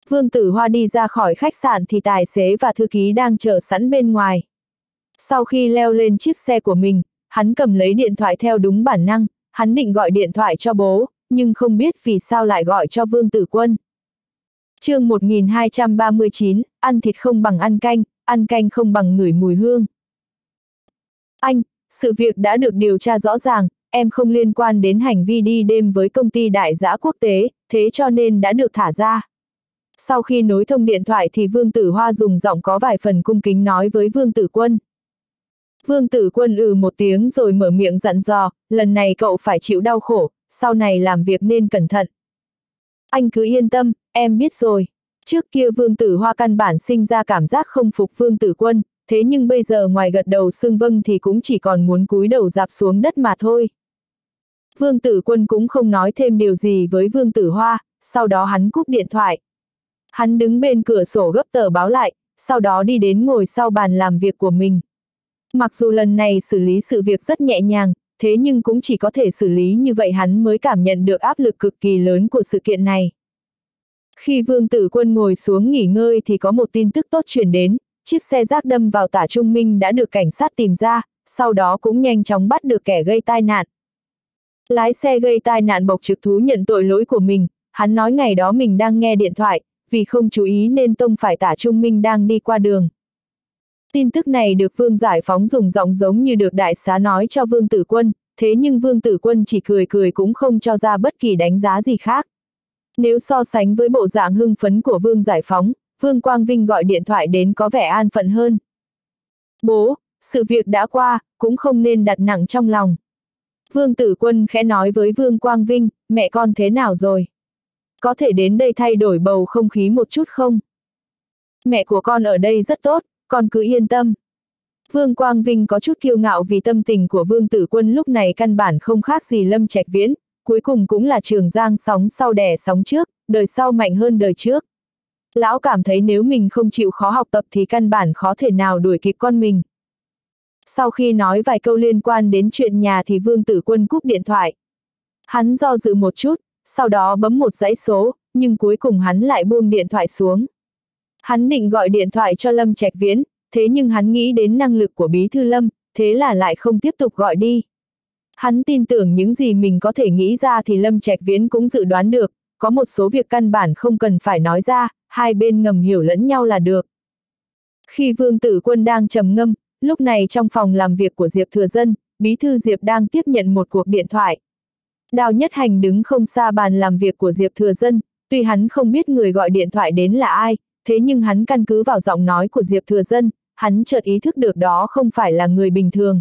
Vương Tử Hoa đi ra khỏi khách sạn thì tài xế và thư ký đang chờ sẵn bên ngoài. Sau khi leo lên chiếc xe của mình, hắn cầm lấy điện thoại theo đúng bản năng, hắn định gọi điện thoại cho bố, nhưng không biết vì sao lại gọi cho Vương Tử Quân. Chương 1239, ăn thịt không bằng ăn canh không bằng ngửi mùi hương. Anh, sự việc đã được điều tra rõ ràng, em không liên quan đến hành vi đi đêm với công ty đại giã quốc tế, thế cho nên đã được thả ra. Sau khi nối thông điện thoại thì Vương Tử Hoa dùng giọng có vài phần cung kính nói với Vương Tử Quân. Vương Tử Quân một tiếng rồi mở miệng dặn dò, lần này cậu phải chịu đau khổ, sau này làm việc nên cẩn thận. Anh cứ yên tâm, em biết rồi. Trước kia Vương Tử Hoa căn bản sinh ra cảm giác không phục Vương Tử Quân, thế nhưng bây giờ ngoài gật đầu xưng vâng thì cũng chỉ còn muốn cúi đầu rạp xuống đất mà thôi. Vương Tử Quân cũng không nói thêm điều gì với Vương Tử Hoa, sau đó hắn cúp điện thoại. Hắn đứng bên cửa sổ gấp tờ báo lại, sau đó đi đến ngồi sau bàn làm việc của mình. Mặc dù lần này xử lý sự việc rất nhẹ nhàng, thế nhưng cũng chỉ có thể xử lý như vậy hắn mới cảm nhận được áp lực cực kỳ lớn của sự kiện này. Khi Vương Tử Quân ngồi xuống nghỉ ngơi thì có một tin tức tốt truyền đến, chiếc xe rác đâm vào Tả Trung Minh đã được cảnh sát tìm ra, sau đó cũng nhanh chóng bắt được kẻ gây tai nạn. Lái xe gây tai nạn bộc trực thú nhận tội lỗi của mình, hắn nói ngày đó mình đang nghe điện thoại, vì không chú ý nên tông phải Tả Trung Minh đang đi qua đường. Tin tức này được Vương Giải Phóng dùng giọng giống như được đại xá nói cho Vương Tử Quân, thế nhưng Vương Tử Quân chỉ cười cười cũng không cho ra bất kỳ đánh giá gì khác. Nếu so sánh với bộ dạng hưng phấn của Vương Giải Phóng, Vương Quang Vinh gọi điện thoại đến có vẻ an phận hơn. Bố, sự việc đã qua, cũng không nên đặt nặng trong lòng. Vương Tử Quân khẽ nói với Vương Quang Vinh, mẹ con thế nào rồi? Có thể đến đây thay đổi bầu không khí một chút không? Mẹ của con ở đây rất tốt, con cứ yên tâm. Vương Quang Vinh có chút kiêu ngạo vì tâm tình của Vương Tử Quân lúc này căn bản không khác gì Lâm Trạch Viễn, cuối cùng cũng là Trường Giang sóng sau đè sóng trước, đời sau mạnh hơn đời trước. Lão cảm thấy nếu mình không chịu khó học tập thì căn bản khó thể nào đuổi kịp con mình. Sau khi nói vài câu liên quan đến chuyện nhà thì Vương Tử Quân cúp điện thoại. Hắn do dự một chút, sau đó bấm một dãy số, nhưng cuối cùng hắn lại buông điện thoại xuống. Hắn định gọi điện thoại cho Lâm Trạch Viễn, thế nhưng hắn nghĩ đến năng lực của Bí thư Lâm, thế là lại không tiếp tục gọi đi. Hắn tin tưởng những gì mình có thể nghĩ ra thì Lâm Trạch Viễn cũng dự đoán được, có một số việc căn bản không cần phải nói ra, hai bên ngầm hiểu lẫn nhau là được. Khi Vương Tử Quân đang trầm ngâm, lúc này trong phòng làm việc của Diệp Thừa Dân, Bí thư Diệp đang tiếp nhận một cuộc điện thoại. Đào Nhất Hành đứng không xa bàn làm việc của Diệp Thừa Dân, tuy hắn không biết người gọi điện thoại đến là ai, thế nhưng hắn căn cứ vào giọng nói của Diệp Thừa Dân, hắn chợt ý thức được đó không phải là người bình thường.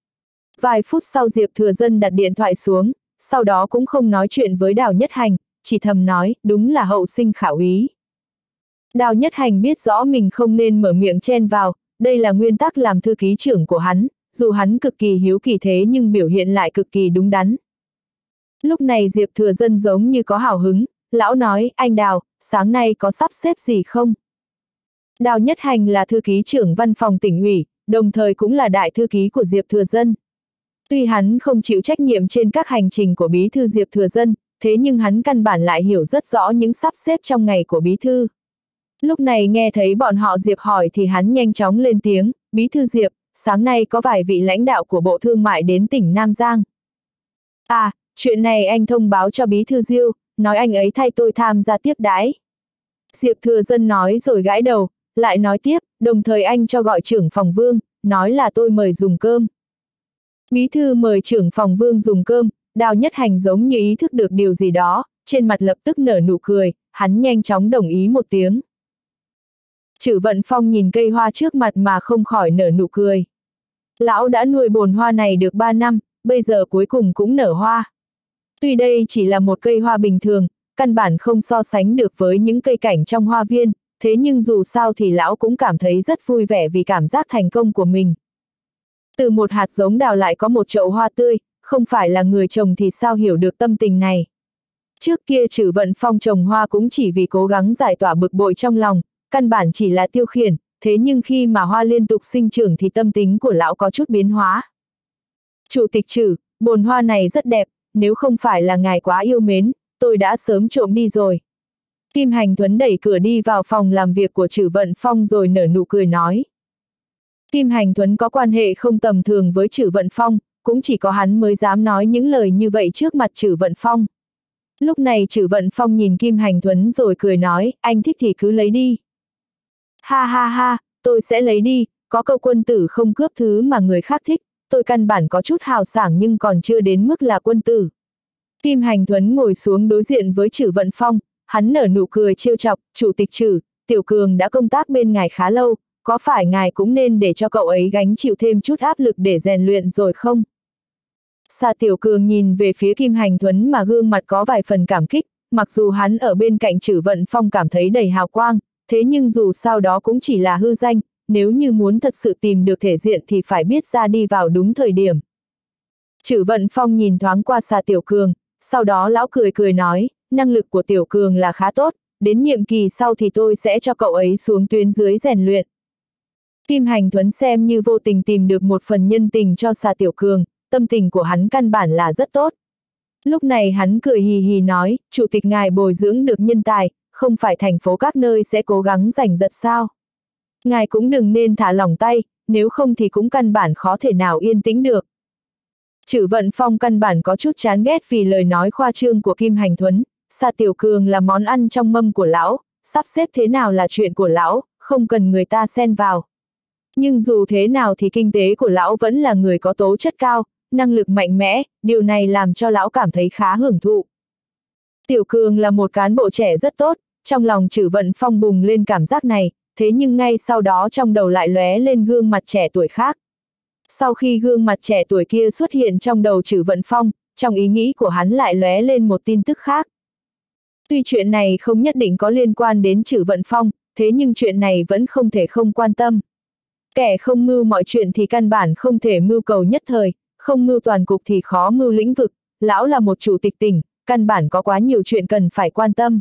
Vài phút sau Diệp Thừa Dân đặt điện thoại xuống, sau đó cũng không nói chuyện với Đào Nhất Hành, chỉ thầm nói, đúng là hậu sinh khả úy. Đào Nhất Hành biết rõ mình không nên mở miệng chen vào, đây là nguyên tắc làm thư ký trưởng của hắn, dù hắn cực kỳ hiếu kỳ thế nhưng biểu hiện lại cực kỳ đúng đắn. Lúc này Diệp Thừa Dân giống như có hào hứng, lão nói, anh Đào, sáng nay có sắp xếp gì không? Đào Nhất Hành là thư ký trưởng văn phòng tỉnh ủy, đồng thời cũng là đại thư ký của Diệp Thừa Dân. Tuy hắn không chịu trách nhiệm trên các hành trình của bí thư Diệp Thừa Dân, thế nhưng hắn căn bản lại hiểu rất rõ những sắp xếp trong ngày của bí thư. Lúc này nghe thấy bọn họ Diệp hỏi thì hắn nhanh chóng lên tiếng, bí thư Diệp, sáng nay có vài vị lãnh đạo của Bộ Thương mại đến tỉnh Nam Giang. À, chuyện này anh thông báo cho bí thư Diêu, nói anh ấy thay tôi tham gia tiếp đãi. Diệp Thừa Dân nói rồi gãi đầu, lại nói tiếp, đồng thời anh cho gọi trưởng phòng Vương, nói là tôi mời dùng cơm. Bí thư mời trưởng phòng Vương dùng cơm, Đào Nhất Hành giống như ý thức được điều gì đó, trên mặt lập tức nở nụ cười, hắn nhanh chóng đồng ý một tiếng. Chử Vận Phong nhìn cây hoa trước mặt mà không khỏi nở nụ cười. Lão đã nuôi bồn hoa này được 3 năm, bây giờ cuối cùng cũng nở hoa. Tuy đây chỉ là một cây hoa bình thường, căn bản không so sánh được với những cây cảnh trong hoa viên, thế nhưng dù sao thì lão cũng cảm thấy rất vui vẻ vì cảm giác thành công của mình. Từ một hạt giống đào lại có một chậu hoa tươi, không phải là người trồng thì sao hiểu được tâm tình này. Trước kia Chử Vận Phong trồng hoa cũng chỉ vì cố gắng giải tỏa bực bội trong lòng, căn bản chỉ là tiêu khiển, thế nhưng khi mà hoa liên tục sinh trưởng thì tâm tính của lão có chút biến hóa. Chủ tịch Chử, bồn hoa này rất đẹp, nếu không phải là ngài quá yêu mến, tôi đã sớm trộm đi rồi. Kim Hành Thuấn đẩy cửa đi vào phòng làm việc của Trử Vận Phong rồi nở nụ cười nói. Kim Hành Thuấn có quan hệ không tầm thường với Trử Vận Phong, cũng chỉ có hắn mới dám nói những lời như vậy trước mặt Trử Vận Phong. Lúc này Trử Vận Phong nhìn Kim Hành Thuấn rồi cười nói, anh thích thì cứ lấy đi. Ha ha ha, tôi sẽ lấy đi, có câu quân tử không cướp thứ mà người khác thích, tôi căn bản có chút hào sảng nhưng còn chưa đến mức là quân tử. Kim Hành Thuấn ngồi xuống đối diện với Trử Vận Phong, hắn nở nụ cười trêu chọc, Chủ tịch Trử, Tiểu Cường đã công tác bên ngài khá lâu, có phải ngài cũng nên để cho cậu ấy gánh chịu thêm chút áp lực để rèn luyện rồi không? Sa Tiểu Cường nhìn về phía Kim Hành Thuấn mà gương mặt có vài phần cảm kích, mặc dù hắn ở bên cạnh Trử Vận Phong cảm thấy đầy hào quang, thế nhưng dù sao đó cũng chỉ là hư danh, nếu như muốn thật sự tìm được thể diện thì phải biết ra đi vào đúng thời điểm. Trử Vận Phong nhìn thoáng qua Sa Tiểu Cường, sau đó lão cười cười nói, năng lực của Tiểu Cường là khá tốt, đến nhiệm kỳ sau thì tôi sẽ cho cậu ấy xuống tuyến dưới rèn luyện. Kim Hành Thuấn xem như vô tình tìm được một phần nhân tình cho Sa Tiểu Cường, tâm tình của hắn căn bản là rất tốt. Lúc này hắn cười hì hì nói, Chủ tịch ngài bồi dưỡng được nhân tài, không phải thành phố các nơi sẽ cố gắng giành giật sao? Ngài cũng đừng nên thả lỏng tay, nếu không thì cũng căn bản khó thể nào yên tĩnh được. Trử Vận Phong căn bản có chút chán ghét vì lời nói khoa trương của Kim Hành Thuấn, Sa Tiểu Cường là món ăn trong mâm của lão, sắp xếp thế nào là chuyện của lão, không cần người ta xen vào. Nhưng dù thế nào thì kinh tế của lão vẫn là người có tố chất cao, năng lực mạnh mẽ, điều này làm cho lão cảm thấy khá hưởng thụ. Tiểu Cường là một cán bộ trẻ rất tốt, trong lòng Trử Vận Phong bùng lên cảm giác này, thế nhưng ngay sau đó trong đầu lại lóe lên gương mặt trẻ tuổi khác. Sau khi gương mặt trẻ tuổi kia xuất hiện trong đầu Trử Vận Phong, trong ý nghĩ của hắn lại lóe lên một tin tức khác. Tuy chuyện này không nhất định có liên quan đến Trử Vận Phong, thế nhưng chuyện này vẫn không thể không quan tâm. Kẻ không mưu mọi chuyện thì căn bản không thể mưu cầu nhất thời, không mưu toàn cục thì khó mưu lĩnh vực, lão là một chủ tịch tỉnh, căn bản có quá nhiều chuyện cần phải quan tâm.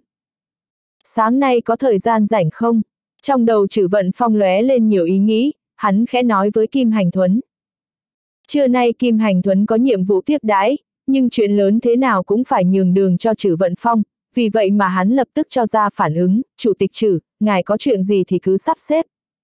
Sáng nay có thời gian rảnh không? Trong đầu Trử Vận Phong lóe lên nhiều ý nghĩ, hắn khẽ nói với Kim Hành Thuấn. Trưa nay Kim Hành Thuấn có nhiệm vụ tiếp đãi, nhưng chuyện lớn thế nào cũng phải nhường đường cho Trử Vận Phong, vì vậy mà hắn lập tức cho ra phản ứng, Chủ tịch Trử, ngài có chuyện gì thì cứ sắp xếp.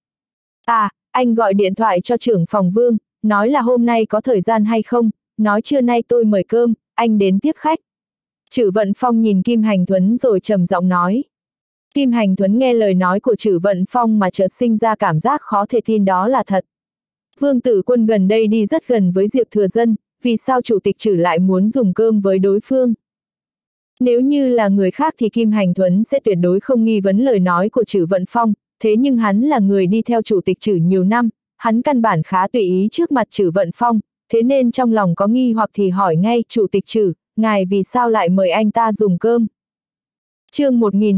À, anh gọi điện thoại cho trưởng phòng Vương, nói là hôm nay có thời gian hay không, nói trưa nay tôi mời cơm, anh đến tiếp khách. Trử Vận Phong nhìn Kim Hành Thuấn rồi trầm giọng nói. Kim Hành Thuấn nghe lời nói của Trử Vận Phong mà chợt sinh ra cảm giác khó thể tin đó là thật. Vương Tử Quân gần đây đi rất gần với Diệp Thừa Dân, vì sao Chủ tịch Trử lại muốn dùng cơm với đối phương? Nếu như là người khác thì Kim Hành Thuấn sẽ tuyệt đối không nghi vấn lời nói của Trử Vận Phong, thế nhưng hắn là người đi theo Chủ tịch Trử nhiều năm, hắn căn bản khá tùy ý trước mặt Trử Vận Phong, thế nên trong lòng có nghi hoặc thì hỏi ngay, Chủ tịch Trử, ngài vì sao lại mời anh ta dùng cơm? Chương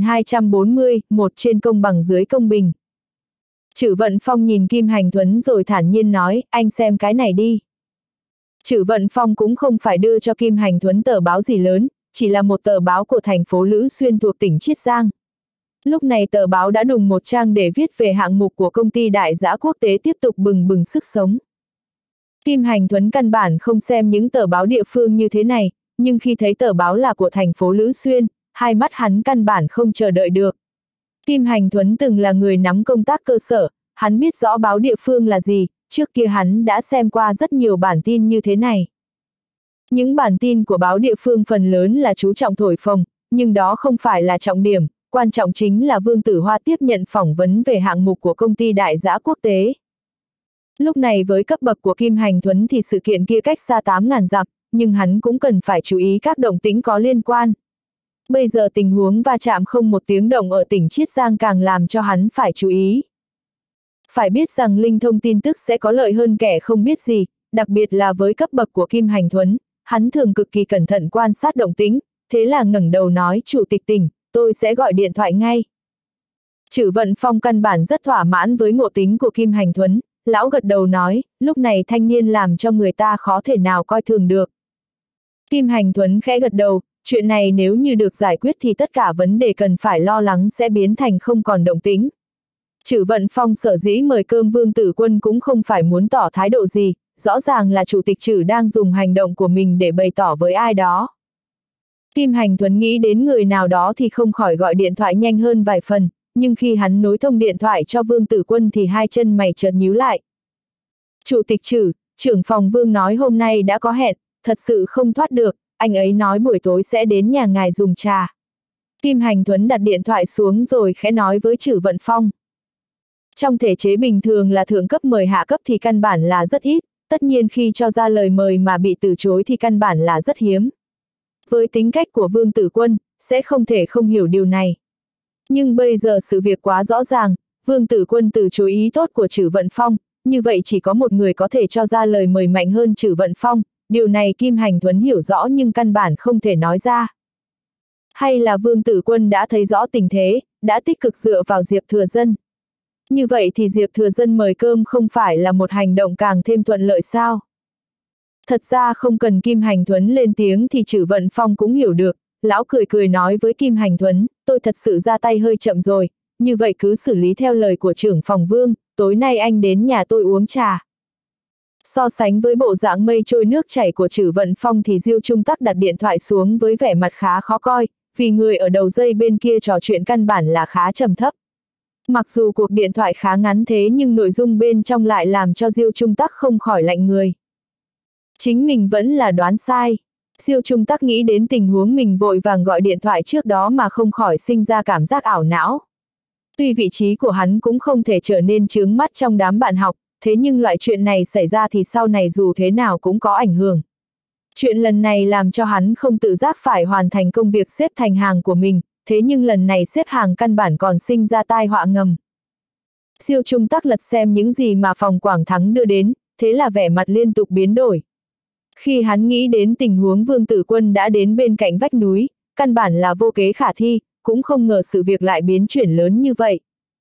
1240, một trên công bằng dưới công bình. Trử Vận Phong nhìn Kim Hành Thuấn rồi thản nhiên nói, anh xem cái này đi. Trử Vận Phong cũng không phải đưa cho Kim Hành Thuấn tờ báo gì lớn, chỉ là một tờ báo của thành phố Lữ Xuyên thuộc tỉnh Chiết Giang. Lúc này tờ báo đã đùng một trang để viết về hạng mục của công ty Đại Dã Quốc tế tiếp tục bừng bừng sức sống. Kim Hành Thuấn căn bản không xem những tờ báo địa phương như thế này, nhưng khi thấy tờ báo là của thành phố Lữ Xuyên, hai mắt hắn căn bản không chờ đợi được. Kim Hành Thuấn từng là người nắm công tác cơ sở, hắn biết rõ báo địa phương là gì, trước kia hắn đã xem qua rất nhiều bản tin như thế này. Những bản tin của báo địa phương phần lớn là chú trọng thổi phồng, nhưng đó không phải là trọng điểm, quan trọng chính là Vương Tử Hoa tiếp nhận phỏng vấn về hạng mục của công ty Đại Dã Quốc tế. Lúc này với cấp bậc của Kim Hành Thuấn thì sự kiện kia cách xa 8.000 dặm, nhưng hắn cũng cần phải chú ý các động tĩnh có liên quan. Bây giờ tình huống va chạm không một tiếng động ở tỉnh Chiết Giang càng làm cho hắn phải chú ý. Phải biết rằng linh thông tin tức sẽ có lợi hơn kẻ không biết gì, đặc biệt là với cấp bậc của Kim Hành Thuấn, hắn thường cực kỳ cẩn thận quan sát động tĩnh, thế là ngẩng đầu nói, Chủ tịch tỉnh, tôi sẽ gọi điện thoại ngay. Trử Vận Phong căn bản rất thỏa mãn với ngộ tính của Kim Hành Thuấn, lão gật đầu nói, lúc này thanh niên làm cho người ta khó thể nào coi thường được. Kim Hành Thuấn khẽ gật đầu, chuyện này nếu như được giải quyết thì tất cả vấn đề cần phải lo lắng sẽ biến thành không còn động tĩnh. Trử Vận Phong sở dĩ mời cơm Vương Tử Quân cũng không phải muốn tỏ thái độ gì, rõ ràng là Chủ tịch Trử đang dùng hành động của mình để bày tỏ với ai đó. Kim Hành Tuấn nghĩ đến người nào đó thì không khỏi gọi điện thoại nhanh hơn vài phần, nhưng khi hắn nối thông điện thoại cho Vương Tử Quân thì hai chân mày chợt nhíu lại. Chủ tịch trưởng phòng Vương nói hôm nay đã có hẹn, thật sự không thoát được, anh ấy nói buổi tối sẽ đến nhà ngài dùng trà. Kim Hành Tuấn đặt điện thoại xuống rồi khẽ nói với Trử Vận Phong. Trong thể chế bình thường là thượng cấp mời hạ cấp thì căn bản là rất ít, tất nhiên khi cho ra lời mời mà bị từ chối thì căn bản là rất hiếm. Với tính cách của Vương Tử Quân, sẽ không thể không hiểu điều này. Nhưng bây giờ sự việc quá rõ ràng, Vương Tử Quân từ chối ý tốt của Trử Vận Phong, như vậy chỉ có một người có thể cho ra lời mời mạnh hơn Trử Vận Phong, điều này Kim Hành Tuấn hiểu rõ nhưng căn bản không thể nói ra. Hay là Vương Tử Quân đã thấy rõ tình thế, đã tích cực dựa vào Diệp Thừa Dân. Như vậy thì Diệp Thừa Dân mời cơm không phải là một hành động càng thêm thuận lợi sao? Thật ra không cần Kim Hành Tuấn lên tiếng thì Trử Vận Phong cũng hiểu được, lão cười cười nói với Kim Hành Tuấn, tôi thật sự ra tay hơi chậm rồi, như vậy cứ xử lý theo lời của trưởng phòng Vương, tối nay anh đến nhà tôi uống trà. So sánh với bộ dạng mây trôi nước chảy của Trử Vận Phong thì Diêu Trung Tắc đặt điện thoại xuống với vẻ mặt khá khó coi, vì người ở đầu dây bên kia trò chuyện căn bản là khá trầm thấp. Mặc dù cuộc điện thoại khá ngắn thế nhưng nội dung bên trong lại làm cho Diêu Trung Tắc không khỏi lạnh người. Chính mình vẫn là đoán sai. Diêu Trung Tắc nghĩ đến tình huống mình vội vàng gọi điện thoại trước đó mà không khỏi sinh ra cảm giác ảo não. Tuy vị trí của hắn cũng không thể trở nên chướng mắt trong đám bạn học, thế nhưng loại chuyện này xảy ra thì sau này dù thế nào cũng có ảnh hưởng. Chuyện lần này làm cho hắn không tự giác phải hoàn thành công việc xếp thành hàng của mình, thế nhưng lần này xếp hàng căn bản còn sinh ra tai họa ngầm. Diêu Trung Tắc lật xem những gì mà phòng Quảng Thắng đưa đến, thế là vẻ mặt liên tục biến đổi. Khi hắn nghĩ đến tình huống Vương Tử Quân đã đến bên cạnh vách núi, căn bản là vô kế khả thi, cũng không ngờ sự việc lại biến chuyển lớn như vậy.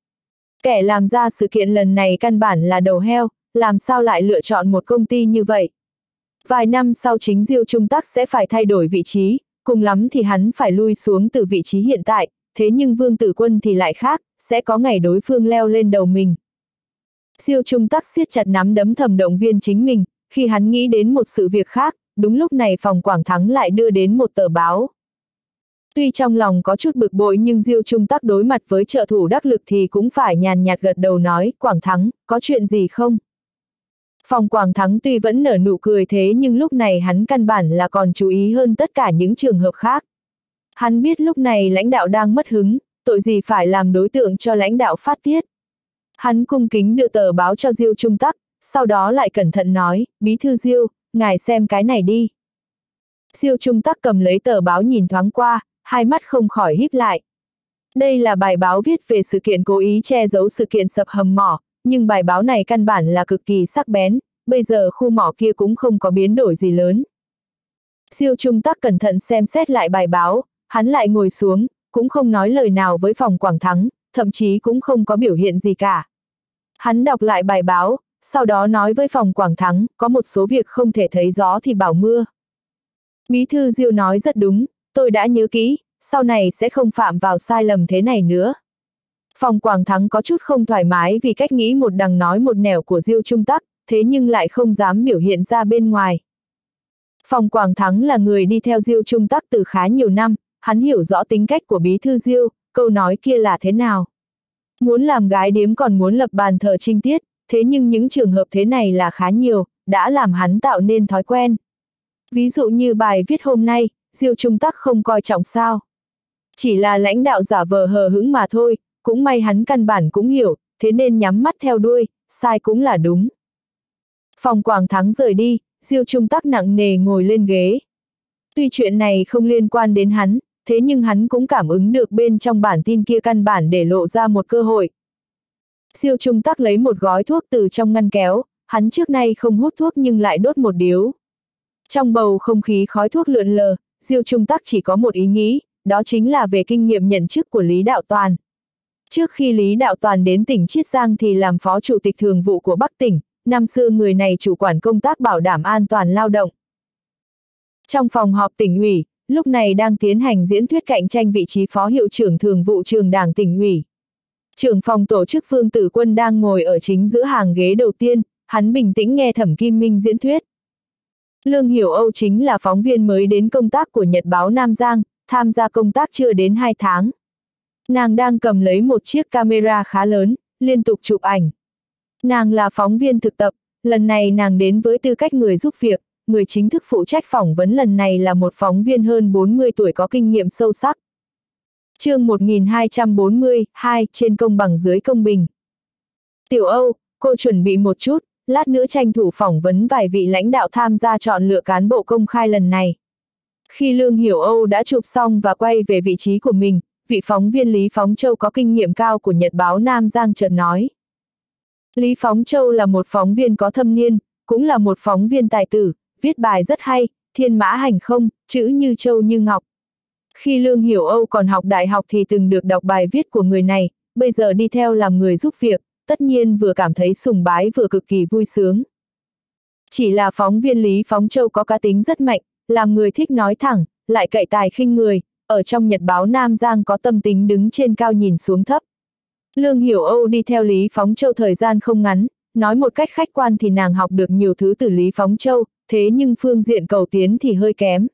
Kẻ làm ra sự kiện lần này căn bản là đầu heo, làm sao lại lựa chọn một công ty như vậy. Vài năm sau chính Diêu Trung Tắc sẽ phải thay đổi vị trí, cùng lắm thì hắn phải lui xuống từ vị trí hiện tại, thế nhưng Vương Tử Quân thì lại khác, sẽ có ngày đối phương leo lên đầu mình. Diêu Trung Tắc siết chặt nắm đấm thầm động viên chính mình, khi hắn nghĩ đến một sự việc khác, đúng lúc này phòng Quảng Thắng lại đưa đến một tờ báo. Tuy trong lòng có chút bực bội nhưng Diêu Trung Tắc đối mặt với trợ thủ đắc lực thì cũng phải nhàn nhạt gật đầu nói, Quảng Thắng, có chuyện gì không? Phòng Quảng Thắng tuy vẫn nở nụ cười thế nhưng lúc này hắn căn bản là còn chú ý hơn tất cả những trường hợp khác. Hắn biết lúc này lãnh đạo đang mất hứng, tội gì phải làm đối tượng cho lãnh đạo phát tiết. Hắn cung kính đưa tờ báo cho Diêu Trung Tắc, sau đó lại cẩn thận nói, bí thư Diêu, ngài xem cái này đi. Diêu Trung Tắc cầm lấy tờ báo nhìn thoáng qua, hai mắt không khỏi híp lại. Đây là bài báo viết về sự kiện cố ý che giấu sự kiện sập hầm mỏ, nhưng bài báo này căn bản là cực kỳ sắc bén, bây giờ khu mỏ kia cũng không có biến đổi gì lớn. Diêu Trung Tắc cẩn thận xem xét lại bài báo, hắn lại ngồi xuống, cũng không nói lời nào với phòng Quảng Thắng, thậm chí cũng không có biểu hiện gì cả. Hắn đọc lại bài báo, sau đó nói với phòng Quảng Thắng, có một số việc không thể thấy gió thì bảo mưa. Bí thư Diêu nói rất đúng, tôi đã nhớ kỹ, sau này sẽ không phạm vào sai lầm thế này nữa. Phòng Quảng Thắng có chút không thoải mái vì cách nghĩ một đằng nói một nẻo của Diêu Trung Tắc, thế nhưng lại không dám biểu hiện ra bên ngoài. Phòng Quảng Thắng là người đi theo Diêu Trung Tắc từ khá nhiều năm, hắn hiểu rõ tính cách của bí thư Diêu, câu nói kia là thế nào. Muốn làm gái điếm còn muốn lập bàn thờ trinh tiết, thế nhưng những trường hợp thế này là khá nhiều, đã làm hắn tạo nên thói quen. Ví dụ như bài viết hôm nay, Diêu Trung Tắc không coi trọng sao. Chỉ là lãnh đạo giả vờ hờ hững mà thôi, cũng may hắn căn bản cũng hiểu, thế nên nhắm mắt theo đuôi, sai cũng là đúng. Phòng Quảng Thắng rời đi, Diêu Trung Tắc nặng nề ngồi lên ghế. Tuy chuyện này không liên quan đến hắn, thế nhưng hắn cũng cảm ứng được bên trong bản tin kia căn bản để lộ ra một cơ hội. Diêu Trung Tắc lấy một gói thuốc từ trong ngăn kéo, hắn trước nay không hút thuốc nhưng lại đốt một điếu. Trong bầu không khí khói thuốc lượn lờ, Diêu Trung Tắc chỉ có một ý nghĩ, đó chính là về kinh nghiệm nhận chức của Lý Đạo Toàn. Trước khi Lý Đạo Toàn đến tỉnh Chiết Giang thì làm phó chủ tịch thường vụ của Bắc tỉnh, năm xưa người này chủ quản công tác bảo đảm an toàn lao động. Trong phòng họp tỉnh ủy, lúc này đang tiến hành diễn thuyết cạnh tranh vị trí phó hiệu trưởng thường vụ trường đảng tỉnh ủy. Trưởng phòng tổ chức Vương Tử Quân đang ngồi ở chính giữa hàng ghế đầu tiên, hắn bình tĩnh nghe Thẩm Kim Minh diễn thuyết. Lương Hiểu Âu chính là phóng viên mới đến công tác của Nhật báo Nam Giang, tham gia công tác chưa đến 2 tháng. Nàng đang cầm lấy một chiếc camera khá lớn, liên tục chụp ảnh. Nàng là phóng viên thực tập, lần này nàng đến với tư cách người giúp việc, người chính thức phụ trách phỏng vấn lần này là một phóng viên hơn 40 tuổi có kinh nghiệm sâu sắc. Chương 1242, trên công bằng dưới công bình. Tiểu Âu, cô chuẩn bị một chút, lát nữa tranh thủ phỏng vấn vài vị lãnh đạo tham gia chọn lựa cán bộ công khai lần này. Khi Lương Hiểu Âu đã chụp xong và quay về vị trí của mình, vị phóng viên Lý Phóng Châu có kinh nghiệm cao của Nhật báo Nam Giang chợt nói. Lý Phóng Châu là một phóng viên có thâm niên, cũng là một phóng viên tài tử, viết bài rất hay, thiên mã hành không, chữ như châu như ngọc. Khi Lương Hiểu Âu còn học đại học thì từng được đọc bài viết của người này, bây giờ đi theo làm người giúp việc, tất nhiên vừa cảm thấy sùng bái vừa cực kỳ vui sướng. Chỉ là phóng viên Lý Phóng Châu có cá tính rất mạnh, làm người thích nói thẳng, lại cậy tài khinh người, ở trong Nhật báo Nam Giang có tâm tính đứng trên cao nhìn xuống thấp. Lương Hiểu Âu đi theo Lý Phóng Châu thời gian không ngắn, nói một cách khách quan thì nàng học được nhiều thứ từ Lý Phóng Châu, thế nhưng phương diện cầu tiến thì hơi kém.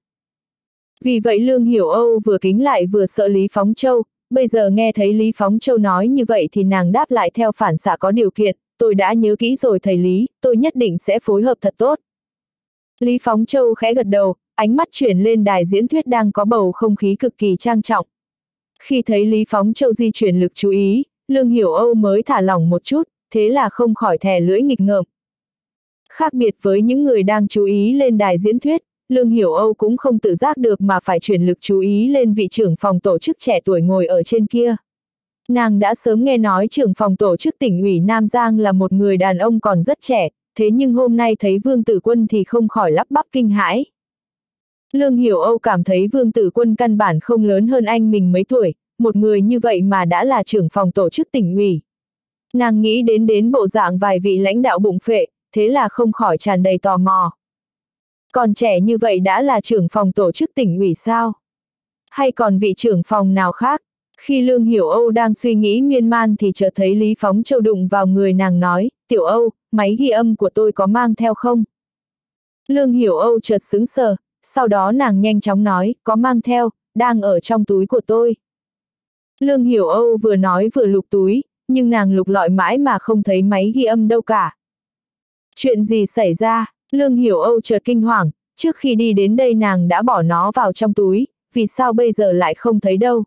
Vì vậy Lương Hiểu Âu vừa kính lại vừa sợ Lý Phóng Châu, bây giờ nghe thấy Lý Phóng Châu nói như vậy thì nàng đáp lại theo phản xạ có điều kiện, tôi đã nhớ kỹ rồi thầy Lý, tôi nhất định sẽ phối hợp thật tốt. Lý Phóng Châu khẽ gật đầu, ánh mắt chuyển lên đài diễn thuyết đang có bầu không khí cực kỳ trang trọng. Khi thấy Lý Phóng Châu di chuyển lực chú ý, Lương Hiểu Âu mới thả lỏng một chút, thế là không khỏi thè lưỡi nghịch ngợm. Khác biệt với những người đang chú ý lên đài diễn thuyết, Lương Hiểu Âu cũng không tự giác được mà phải chuyển lực chú ý lên vị trưởng phòng tổ chức trẻ tuổi ngồi ở trên kia. Nàng đã sớm nghe nói trưởng phòng tổ chức tỉnh ủy Nam Giang là một người đàn ông còn rất trẻ, thế nhưng hôm nay thấy Vương Tử Quân thì không khỏi lắp bắp kinh hãi. Lương Hiểu Âu cảm thấy Vương Tử Quân căn bản không lớn hơn anh mình mấy tuổi, một người như vậy mà đã là trưởng phòng tổ chức tỉnh ủy. Nàng nghĩ đến bộ dạng vài vị lãnh đạo bụng phệ, thế là không khỏi tràn đầy tò mò. Còn trẻ như vậy đã là trưởng phòng tổ chức tỉnh ủy sao? Hay còn vị trưởng phòng nào khác? Khi Lương Hiểu Âu đang suy nghĩ miên man thì chợt thấy Lý Phóng Châu đụng vào người nàng nói, Tiểu Âu, máy ghi âm của tôi có mang theo không? Lương Hiểu Âu chợt sững sờ, sau đó nàng nhanh chóng nói, có mang theo, đang ở trong túi của tôi. Lương Hiểu Âu vừa nói vừa lục túi, nhưng nàng lục lọi mãi mà không thấy máy ghi âm đâu cả. Chuyện gì xảy ra? Lương Hiểu Âu chợt kinh hoàng, trước khi đi đến đây nàng đã bỏ nó vào trong túi, vì sao bây giờ lại không thấy đâu?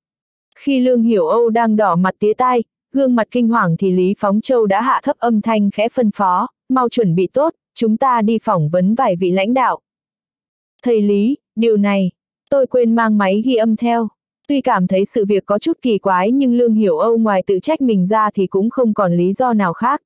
Khi Lương Hiểu Âu đang đỏ mặt tía tai, gương mặt kinh hoàng thì Lý Phóng Châu đã hạ thấp âm thanh khẽ phân phó, mau chuẩn bị tốt, chúng ta đi phỏng vấn vài vị lãnh đạo. Thầy Lý, điều này, tôi quên mang máy ghi âm theo. Tuy cảm thấy sự việc có chút kỳ quái nhưng Lương Hiểu Âu ngoài tự trách mình ra thì cũng không còn lý do nào khác.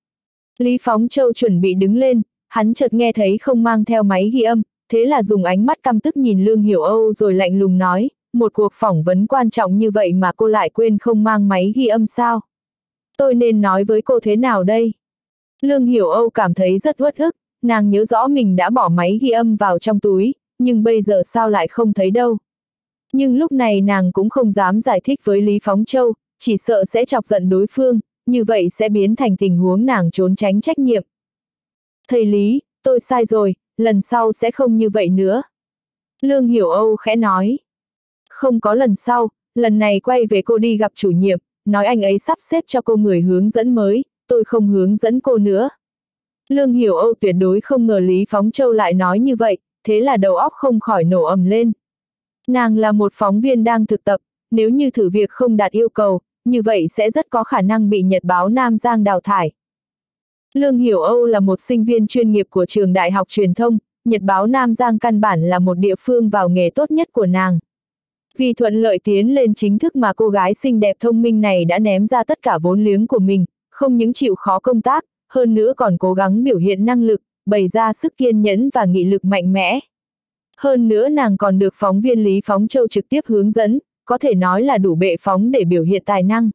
Lý Phóng Châu chuẩn bị đứng lên, hắn chợt nghe thấy không mang theo máy ghi âm, thế là dùng ánh mắt căm tức nhìn Lương Hiểu Âu rồi lạnh lùng nói, một cuộc phỏng vấn quan trọng như vậy mà cô lại quên không mang máy ghi âm sao? Tôi nên nói với cô thế nào đây? Lương Hiểu Âu cảm thấy rất uất ức, nàng nhớ rõ mình đã bỏ máy ghi âm vào trong túi, nhưng bây giờ sao lại không thấy đâu. Nhưng lúc này nàng cũng không dám giải thích với Lý Phóng Châu, chỉ sợ sẽ chọc giận đối phương, như vậy sẽ biến thành tình huống nàng trốn tránh trách nhiệm. Thầy Lý, tôi sai rồi, lần sau sẽ không như vậy nữa. Lương Hiểu Âu khẽ nói. Không có lần sau, lần này quay về cô đi gặp chủ nhiệm, nói anh ấy sắp xếp cho cô người hướng dẫn mới, tôi không hướng dẫn cô nữa. Lương Hiểu Âu tuyệt đối không ngờ Lý Phóng Châu lại nói như vậy, thế là đầu óc không khỏi nổ ầm lên. Nàng là một phóng viên đang thực tập, nếu như thử việc không đạt yêu cầu, như vậy sẽ rất có khả năng bị Nhật báo Nam Giang đào thải. Lương Hiểu Âu là một sinh viên chuyên nghiệp của trường Đại học Truyền thông, Nhật báo Nam Giang căn bản là một địa phương vào nghề tốt nhất của nàng. Vì thuận lợi tiến lên chính thức mà cô gái xinh đẹp thông minh này đã ném ra tất cả vốn liếng của mình, không những chịu khó công tác, hơn nữa còn cố gắng biểu hiện năng lực, bày ra sức kiên nhẫn và nghị lực mạnh mẽ. Hơn nữa nàng còn được phóng viên Lý Phóng Châu trực tiếp hướng dẫn, có thể nói là đủ bệ phóng để biểu hiện tài năng.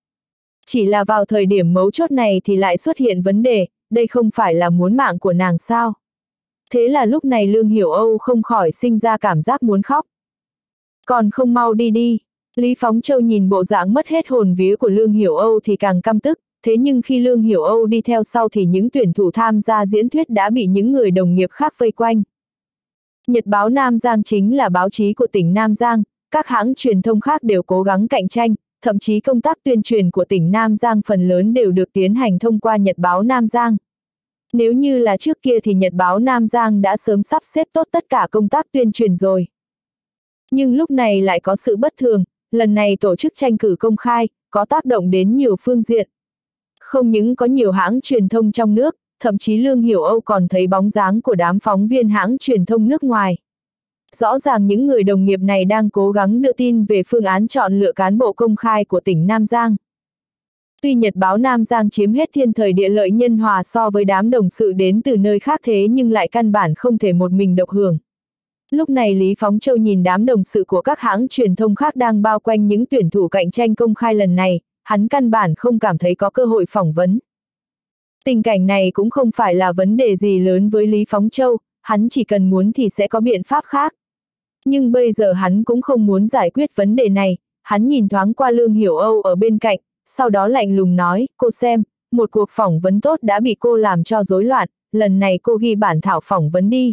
Chỉ là vào thời điểm mấu chốt này thì lại xuất hiện vấn đề, đây không phải là muốn mạng của nàng sao? Thế là lúc này Lương Hiểu Âu không khỏi sinh ra cảm giác muốn khóc. Còn không mau đi đi. Lý Phóng Châu nhìn bộ dạng mất hết hồn vía của Lương Hiểu Âu thì càng căm tức, thế nhưng khi Lương Hiểu Âu đi theo sau thì những tuyển thủ tham gia diễn thuyết đã bị những người đồng nghiệp khác vây quanh. Nhật báo Nam Giang chính là báo chí của tỉnh Nam Giang, các hãng truyền thông khác đều cố gắng cạnh tranh, thậm chí công tác tuyên truyền của tỉnh Nam Giang phần lớn đều được tiến hành thông qua Nhật báo Nam Giang. Nếu như là trước kia thì Nhật báo Nam Giang đã sớm sắp xếp tốt tất cả công tác tuyên truyền rồi. Nhưng lúc này lại có sự bất thường, lần này tổ chức tranh cử công khai, có tác động đến nhiều phương diện. Không những có nhiều hãng truyền thông trong nước, thậm chí Lương Hiểu Âu còn thấy bóng dáng của đám phóng viên hãng truyền thông nước ngoài. Rõ ràng những người đồng nghiệp này đang cố gắng đưa tin về phương án chọn lựa cán bộ công khai của tỉnh Nam Giang. Tuy Nhật báo Nam Giang chiếm hết thiên thời địa lợi nhân hòa so với đám đồng sự đến từ nơi khác thế nhưng lại căn bản không thể một mình độc hưởng. Lúc này Lý Phóng Châu nhìn đám đồng sự của các hãng truyền thông khác đang bao quanh những tuyển thủ cạnh tranh công khai lần này, hắn căn bản không cảm thấy có cơ hội phỏng vấn. Tình cảnh này cũng không phải là vấn đề gì lớn với Lý Phóng Châu, hắn chỉ cần muốn thì sẽ có biện pháp khác. Nhưng bây giờ hắn cũng không muốn giải quyết vấn đề này, hắn nhìn thoáng qua Lương Hiểu Âu ở bên cạnh, sau đó lạnh lùng nói, cô xem, một cuộc phỏng vấn tốt đã bị cô làm cho rối loạn, lần này cô ghi bản thảo phỏng vấn đi.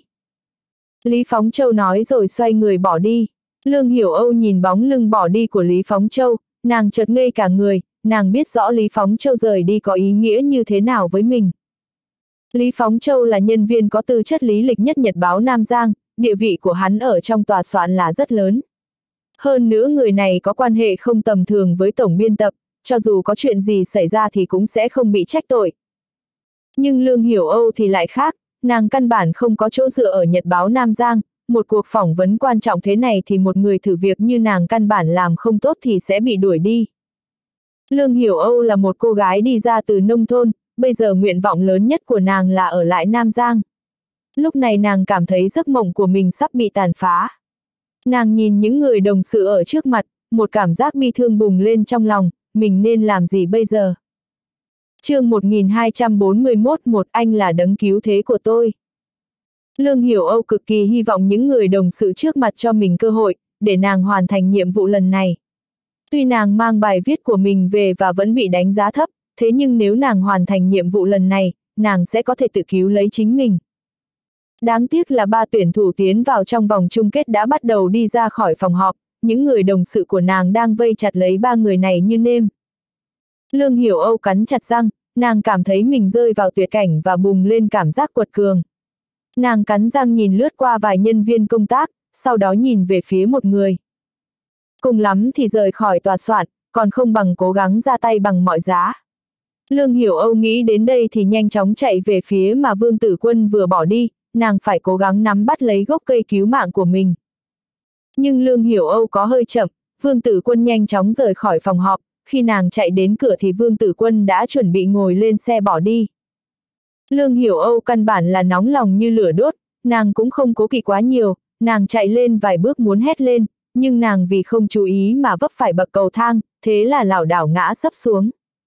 Lý Phóng Châu nói rồi xoay người bỏ đi. Lương Hiểu Âu nhìn bóng lưng bỏ đi của Lý Phóng Châu, nàng chợt ngây cả người, nàng biết rõ Lý Phóng Châu rời đi có ý nghĩa như thế nào với mình. Lý Phóng Châu là nhân viên có tư chất lý lịch nhất Nhật báo Nam Giang, địa vị của hắn ở trong tòa soạn là rất lớn. Hơn nữa người này có quan hệ không tầm thường với tổng biên tập, cho dù có chuyện gì xảy ra thì cũng sẽ không bị trách tội. Nhưng Lương Hiểu Âu thì lại khác, nàng căn bản không có chỗ dựa ở Nhật báo Nam Giang, một cuộc phỏng vấn quan trọng thế này thì một người thử việc như nàng căn bản làm không tốt thì sẽ bị đuổi đi. Lương Hiểu Âu là một cô gái đi ra từ nông thôn, bây giờ nguyện vọng lớn nhất của nàng là ở lại Nam Giang. Lúc này nàng cảm thấy giấc mộng của mình sắp bị tàn phá. Nàng nhìn những người đồng sự ở trước mặt, một cảm giác bi thương bùng lên trong lòng, mình nên làm gì bây giờ? Chương 1241 một anh là đấng cứu thế của tôi. Lương Hiểu Âu cực kỳ hy vọng những người đồng sự trước mặt cho mình cơ hội, để nàng hoàn thành nhiệm vụ lần này. Tuy nàng mang bài viết của mình về và vẫn bị đánh giá thấp, thế nhưng nếu nàng hoàn thành nhiệm vụ lần này, nàng sẽ có thể tự cứu lấy chính mình. Đáng tiếc là 3 tuyển thủ tiến vào trong vòng chung kết đã bắt đầu đi ra khỏi phòng họp, những người đồng sự của nàng đang vây chặt lấy 3 người này như nêm. Lương Hiểu Âu cắn chặt răng, nàng cảm thấy mình rơi vào tuyệt cảnh và bùng lên cảm giác quật cường. Nàng cắn răng nhìn lướt qua vài nhân viên công tác, sau đó nhìn về phía một người. Cùng lắm thì rời khỏi tòa soạn, còn không bằng cố gắng ra tay bằng mọi giá. Lương Hiểu Âu nghĩ đến đây thì nhanh chóng chạy về phía mà Vương Tử Quân vừa bỏ đi, nàng phải cố gắng nắm bắt lấy gốc cây cứu mạng của mình. Nhưng Lương Hiểu Âu có hơi chậm, Vương Tử Quân nhanh chóng rời khỏi phòng họp, khi nàng chạy đến cửa thì Vương Tử Quân đã chuẩn bị ngồi lên xe bỏ đi. Lương Hiểu Âu căn bản là nóng lòng như lửa đốt, nàng cũng không cố kỵ quá nhiều, nàng chạy lên vài bước muốn hét lên, nhưng nàng vì không chú ý mà vấp phải bậc cầu thang, thế là lảo đảo ngã sấp xuống.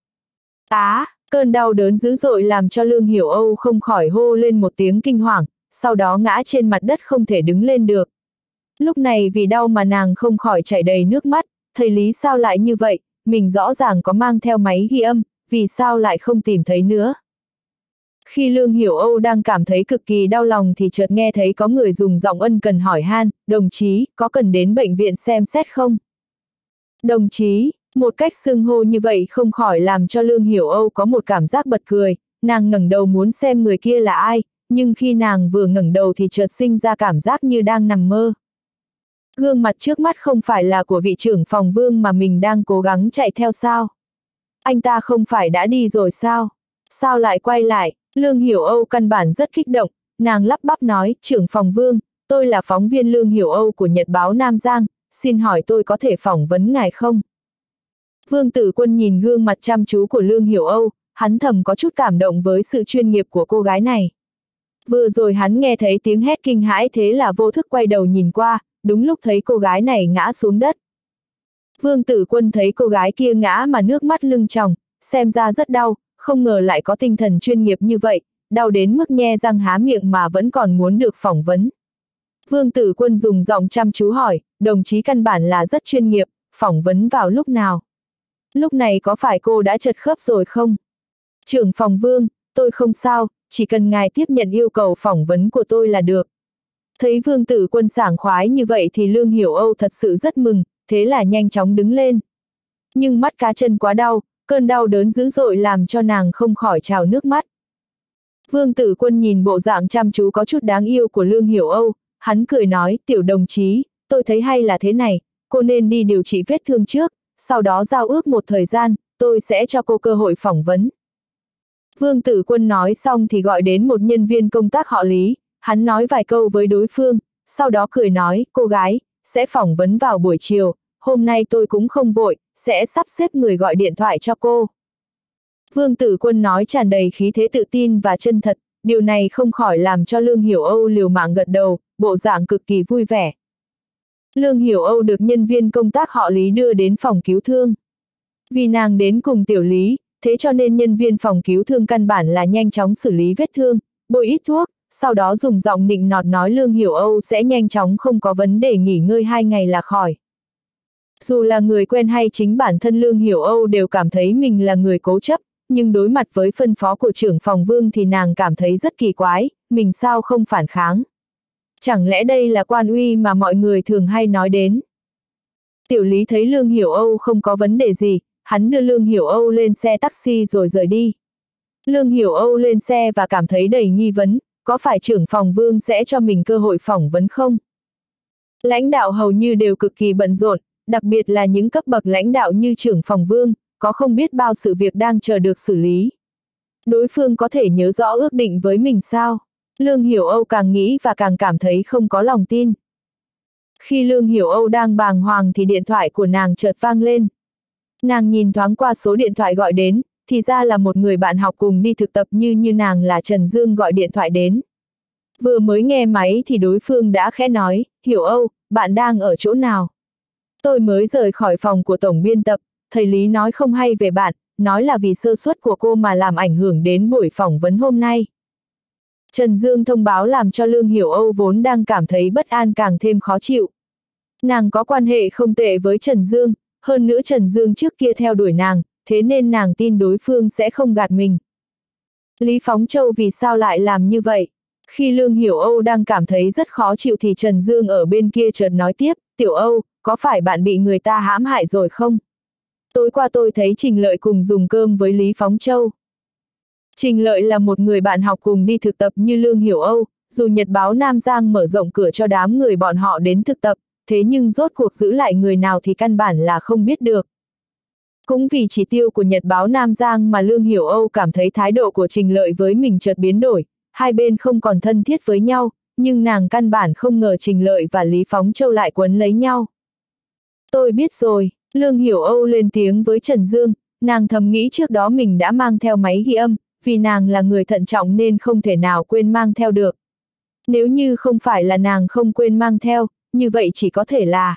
Cơn đau đớn dữ dội làm cho Lương Hiểu Âu không khỏi hô lên một tiếng kinh hoàng, sau đó ngã trên mặt đất không thể đứng lên được. Lúc này vì đau mà nàng không khỏi chảy đầy nước mắt, thầy Lý sao lại như vậy, mình rõ ràng có mang theo máy ghi âm, vì sao lại không tìm thấy nữa. Khi Lương Hiểu Âu đang cảm thấy cực kỳ đau lòng thì chợt nghe thấy có người dùng giọng ân cần hỏi han, đồng chí, có cần đến bệnh viện xem xét không? Đồng chí, một cách xưng hô như vậy không khỏi làm cho Lương Hiểu Âu có một cảm giác bật cười, nàng ngẩng đầu muốn xem người kia là ai, nhưng khi nàng vừa ngẩng đầu thì chợt sinh ra cảm giác như đang nằm mơ. Gương mặt trước mắt không phải là của vị trưởng phòng Vương mà mình đang cố gắng chạy theo sao? Anh ta không phải đã đi rồi sao? Sao lại quay lại? Lương Hiểu Âu căn bản rất kích động, nàng lắp bắp nói, trưởng phòng Vương, tôi là phóng viên Lương Hiểu Âu của Nhật báo Nam Giang, xin hỏi tôi có thể phỏng vấn ngài không? Vương Tử Quân nhìn gương mặt chăm chú của Lương Hiểu Âu, hắn thầm có chút cảm động với sự chuyên nghiệp của cô gái này. Vừa rồi hắn nghe thấy tiếng hét kinh hãi thế là vô thức quay đầu nhìn qua, đúng lúc thấy cô gái này ngã xuống đất. Vương Tử Quân thấy cô gái kia ngã mà nước mắt lưng tròng, xem ra rất đau, không ngờ lại có tinh thần chuyên nghiệp như vậy, đau đến mức nhe răng há miệng mà vẫn còn muốn được phỏng vấn. Vương Tử Quân dùng giọng chăm chú hỏi, đồng chí căn bản là rất chuyên nghiệp, phỏng vấn vào lúc nào? Lúc này có phải cô đã chật khớp rồi không? Trưởng phòng Vương, tôi không sao, chỉ cần ngài tiếp nhận yêu cầu phỏng vấn của tôi là được. Thấy Vương Tử Quân sảng khoái như vậy thì Lương Hiểu Âu thật sự rất mừng, thế là nhanh chóng đứng lên. Nhưng mắt cá chân quá đau, cơn đau đớn dữ dội làm cho nàng không khỏi trào nước mắt. Vương Tử Quân nhìn bộ dạng chăm chú có chút đáng yêu của Lương Hiểu Âu, hắn cười nói, tiểu đồng chí, tôi thấy hay là thế này, cô nên đi điều trị vết thương trước, sau đó giao ước một thời gian, tôi sẽ cho cô cơ hội phỏng vấn. Vương Tử Quân nói xong thì gọi đến một nhân viên công tác họ Lý, hắn nói vài câu với đối phương, sau đó cười nói, cô gái, sẽ phỏng vấn vào buổi chiều, hôm nay tôi cũng không vội, sẽ sắp xếp người gọi điện thoại cho cô. Vương Tử Quân nói tràn đầy khí thế tự tin và chân thật, điều này không khỏi làm cho Lương Hiểu Âu liều mạng gật đầu, bộ dạng cực kỳ vui vẻ. Lương Hiểu Âu được nhân viên công tác họ Lý đưa đến phòng cứu thương. Vì nàng đến cùng tiểu Lý, thế cho nên nhân viên phòng cứu thương căn bản là nhanh chóng xử lý vết thương, bôi ít thuốc, sau đó dùng giọng nịnh nọt nói Lương Hiểu Âu sẽ nhanh chóng không có vấn đề nghỉ ngơi 2 ngày là khỏi. Dù là người quen hay chính bản thân Lương Hiểu Âu đều cảm thấy mình là người cố chấp, nhưng đối mặt với phân phó của trưởng phòng Vương thì nàng cảm thấy rất kỳ quái, mình sao không phản kháng. Chẳng lẽ đây là quan uy mà mọi người thường hay nói đến. Tiểu Lý thấy Lương Hiểu Âu không có vấn đề gì, hắn đưa Lương Hiểu Âu lên xe taxi rồi rời đi. Lương Hiểu Âu lên xe và cảm thấy đầy nghi vấn, có phải trưởng phòng Vương sẽ cho mình cơ hội phỏng vấn không? Lãnh đạo hầu như đều cực kỳ bận rộn, đặc biệt là những cấp bậc lãnh đạo như trưởng phòng Vương, có không biết bao sự việc đang chờ được xử lý. Đối phương có thể nhớ rõ ước định với mình sao? Lương Hiểu Âu càng nghĩ và càng cảm thấy không có lòng tin. Khi Lương Hiểu Âu đang bàng hoàng thì điện thoại của nàng chợt vang lên. Nàng nhìn thoáng qua số điện thoại gọi đến, thì ra là một người bạn học cùng đi thực tập như nàng là Trần Dương gọi điện thoại đến. Vừa mới nghe máy thì đối phương đã khẽ nói, Hiểu Âu, bạn đang ở chỗ nào? Tôi mới rời khỏi phòng của tổng biên tập, thầy Lý nói không hay về bạn, nói là vì sơ suất của cô mà làm ảnh hưởng đến buổi phỏng vấn hôm nay. Trần Dương thông báo làm cho Lương Hiểu Âu vốn đang cảm thấy bất an càng thêm khó chịu. Nàng có quan hệ không tệ với Trần Dương, hơn nữa Trần Dương trước kia theo đuổi nàng, thế nên nàng tin đối phương sẽ không gạt mình. Lý Phóng Châu vì sao lại làm như vậy? Khi Lương Hiểu Âu đang cảm thấy rất khó chịu thì Trần Dương ở bên kia chợt nói tiếp, Tiểu Âu, có phải bạn bị người ta hãm hại rồi không? Tối qua tôi thấy Trình Lợi cùng dùng cơm với Lý Phóng Châu. Trình Lợi là một người bạn học cùng đi thực tập như Lương Hiểu Âu, dù Nhật báo Nam Giang mở rộng cửa cho đám người bọn họ đến thực tập, thế nhưng rốt cuộc giữ lại người nào thì căn bản là không biết được. Cũng vì chỉ tiêu của Nhật báo Nam Giang mà Lương Hiểu Âu cảm thấy thái độ của Trình Lợi với mình chợt biến đổi, hai bên không còn thân thiết với nhau, nhưng nàng căn bản không ngờ Trình Lợi và Lý Phóng Châu lại quấn lấy nhau. Tôi biết rồi, Lương Hiểu Âu lên tiếng với Trần Dương, nàng thầm nghĩ trước đó mình đã mang theo máy ghi âm, vì nàng là người thận trọng nên không thể nào quên mang theo được. Nếu như không phải là nàng không quên mang theo, như vậy chỉ có thể là.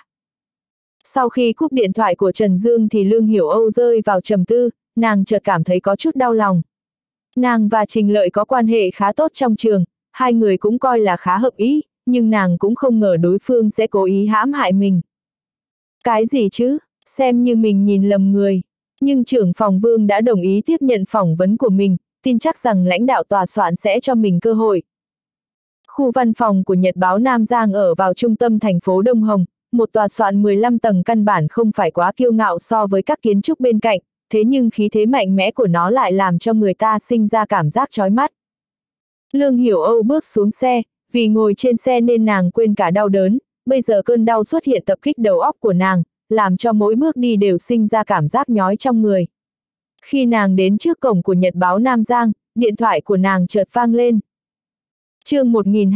Sau khi cúp điện thoại của Trần Dương thì Lương Hiểu Âu rơi vào trầm tư, nàng chợt cảm thấy có chút đau lòng. Nàng và Trình Lợi có quan hệ khá tốt trong trường, hai người cũng coi là khá hợp ý, nhưng nàng cũng không ngờ đối phương sẽ cố ý hãm hại mình. Cái gì chứ, xem như mình nhìn lầm người. Nhưng trưởng phòng Vương đã đồng ý tiếp nhận phỏng vấn của mình, tin chắc rằng lãnh đạo tòa soạn sẽ cho mình cơ hội. Khu văn phòng của Nhật báo Nam Giang ở vào trung tâm thành phố Đông Hồng, một tòa soạn 15 tầng căn bản không phải quá kiêu ngạo so với các kiến trúc bên cạnh, thế nhưng khí thế mạnh mẽ của nó lại làm cho người ta sinh ra cảm giác chói mắt. Lương Hiểu Âu bước xuống xe, vì ngồi trên xe nên nàng quên cả đau đớn, bây giờ cơn đau xuất hiện tập kích đầu óc của nàng, làm cho mỗi bước đi đều sinh ra cảm giác nhói trong người. Khi nàng đến trước cổng của Nhật báo Nam Giang, điện thoại của nàng chợt vang lên. Chương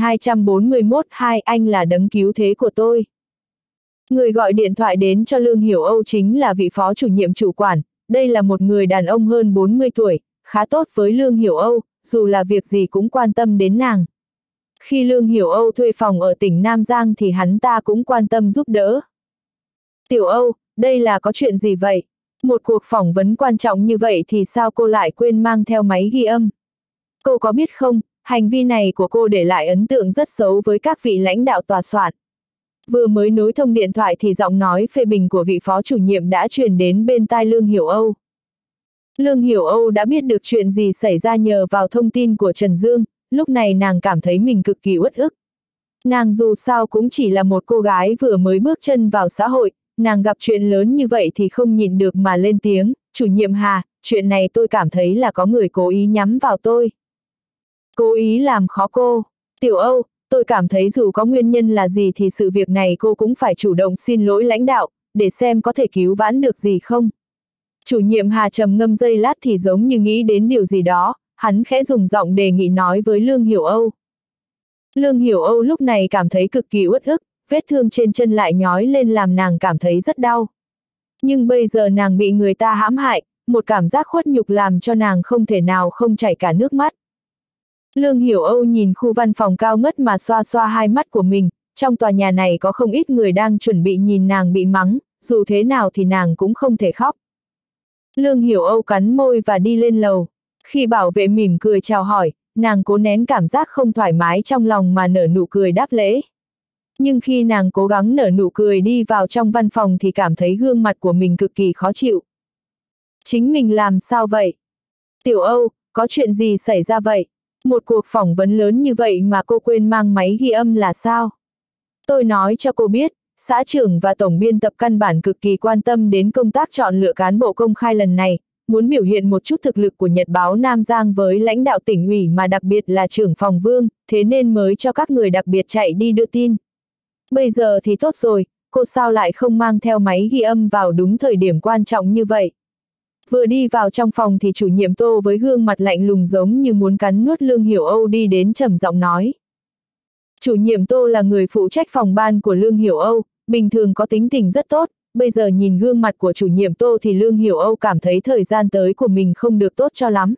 1241, anh là đấng cứu thế của tôi. Người gọi điện thoại đến cho Lương Hiểu Âu chính là vị phó chủ nhiệm chủ quản, đây là một người đàn ông hơn 40 tuổi, khá tốt với Lương Hiểu Âu, dù là việc gì cũng quan tâm đến nàng. Khi Lương Hiểu Âu thuê phòng ở tỉnh Nam Giang thì hắn ta cũng quan tâm giúp đỡ. Tiểu Âu, đây là có chuyện gì vậy? Một cuộc phỏng vấn quan trọng như vậy thì sao cô lại quên mang theo máy ghi âm? Cô có biết không, hành vi này của cô để lại ấn tượng rất xấu với các vị lãnh đạo tòa soạn. Vừa mới nối thông điện thoại thì giọng nói phê bình của vị phó chủ nhiệm đã truyền đến bên tai Lương Hiểu Âu. Lương Hiểu Âu đã biết được chuyện gì xảy ra nhờ vào thông tin của Trần Dương, lúc này nàng cảm thấy mình cực kỳ uất ức. Nàng dù sao cũng chỉ là một cô gái vừa mới bước chân vào xã hội, nàng gặp chuyện lớn như vậy thì không nhịn được mà lên tiếng, chủ nhiệm Hà, chuyện này tôi cảm thấy là có người cố ý nhắm vào tôi. Cố ý làm khó cô. Tiểu Âu, tôi cảm thấy dù có nguyên nhân là gì thì sự việc này cô cũng phải chủ động xin lỗi lãnh đạo, để xem có thể cứu vãn được gì không. Chủ nhiệm Hà trầm ngâm giây lát thì giống như nghĩ đến điều gì đó, hắn khẽ dùng giọng đề nghị nói với Lương Hiểu Âu. Lương Hiểu Âu lúc này cảm thấy cực kỳ uất ức, vết thương trên chân lại nhói lên làm nàng cảm thấy rất đau. Nhưng bây giờ nàng bị người ta hãm hại, một cảm giác khuất nhục làm cho nàng không thể nào không chảy cả nước mắt. Lương Hiểu Âu nhìn khu văn phòng cao ngất mà xoa xoa hai mắt của mình, trong tòa nhà này có không ít người đang chuẩn bị nhìn nàng bị mắng, dù thế nào thì nàng cũng không thể khóc. Lương Hiểu Âu cắn môi và đi lên lầu. Khi bảo vệ mỉm cười chào hỏi, nàng cố nén cảm giác không thoải mái trong lòng mà nở nụ cười đáp lễ. Nhưng khi nàng cố gắng nở nụ cười đi vào trong văn phòng thì cảm thấy gương mặt của mình cực kỳ khó chịu. Chính mình làm sao vậy? Tiểu Âu, có chuyện gì xảy ra vậy? Một cuộc phỏng vấn lớn như vậy mà cô quên mang máy ghi âm là sao? Tôi nói cho cô biết, xã trưởng và tổng biên tập căn bản cực kỳ quan tâm đến công tác chọn lựa cán bộ công khai lần này, muốn biểu hiện một chút thực lực của Nhật báo Nam Giang với lãnh đạo tỉnh ủy mà đặc biệt là trưởng phòng Vương, thế nên mới cho các người đặc biệt chạy đi đưa tin. Bây giờ thì tốt rồi, cô sao lại không mang theo máy ghi âm vào đúng thời điểm quan trọng như vậy? Vừa đi vào trong phòng thì chủ nhiệm Tô với gương mặt lạnh lùng giống như muốn cắn nuốt Lương Hiểu Âu đi đến trầm giọng nói. Chủ nhiệm Tô là người phụ trách phòng ban của Lương Hiểu Âu, bình thường có tính tình rất tốt, bây giờ nhìn gương mặt của chủ nhiệm Tô thì Lương Hiểu Âu cảm thấy thời gian tới của mình không được tốt cho lắm.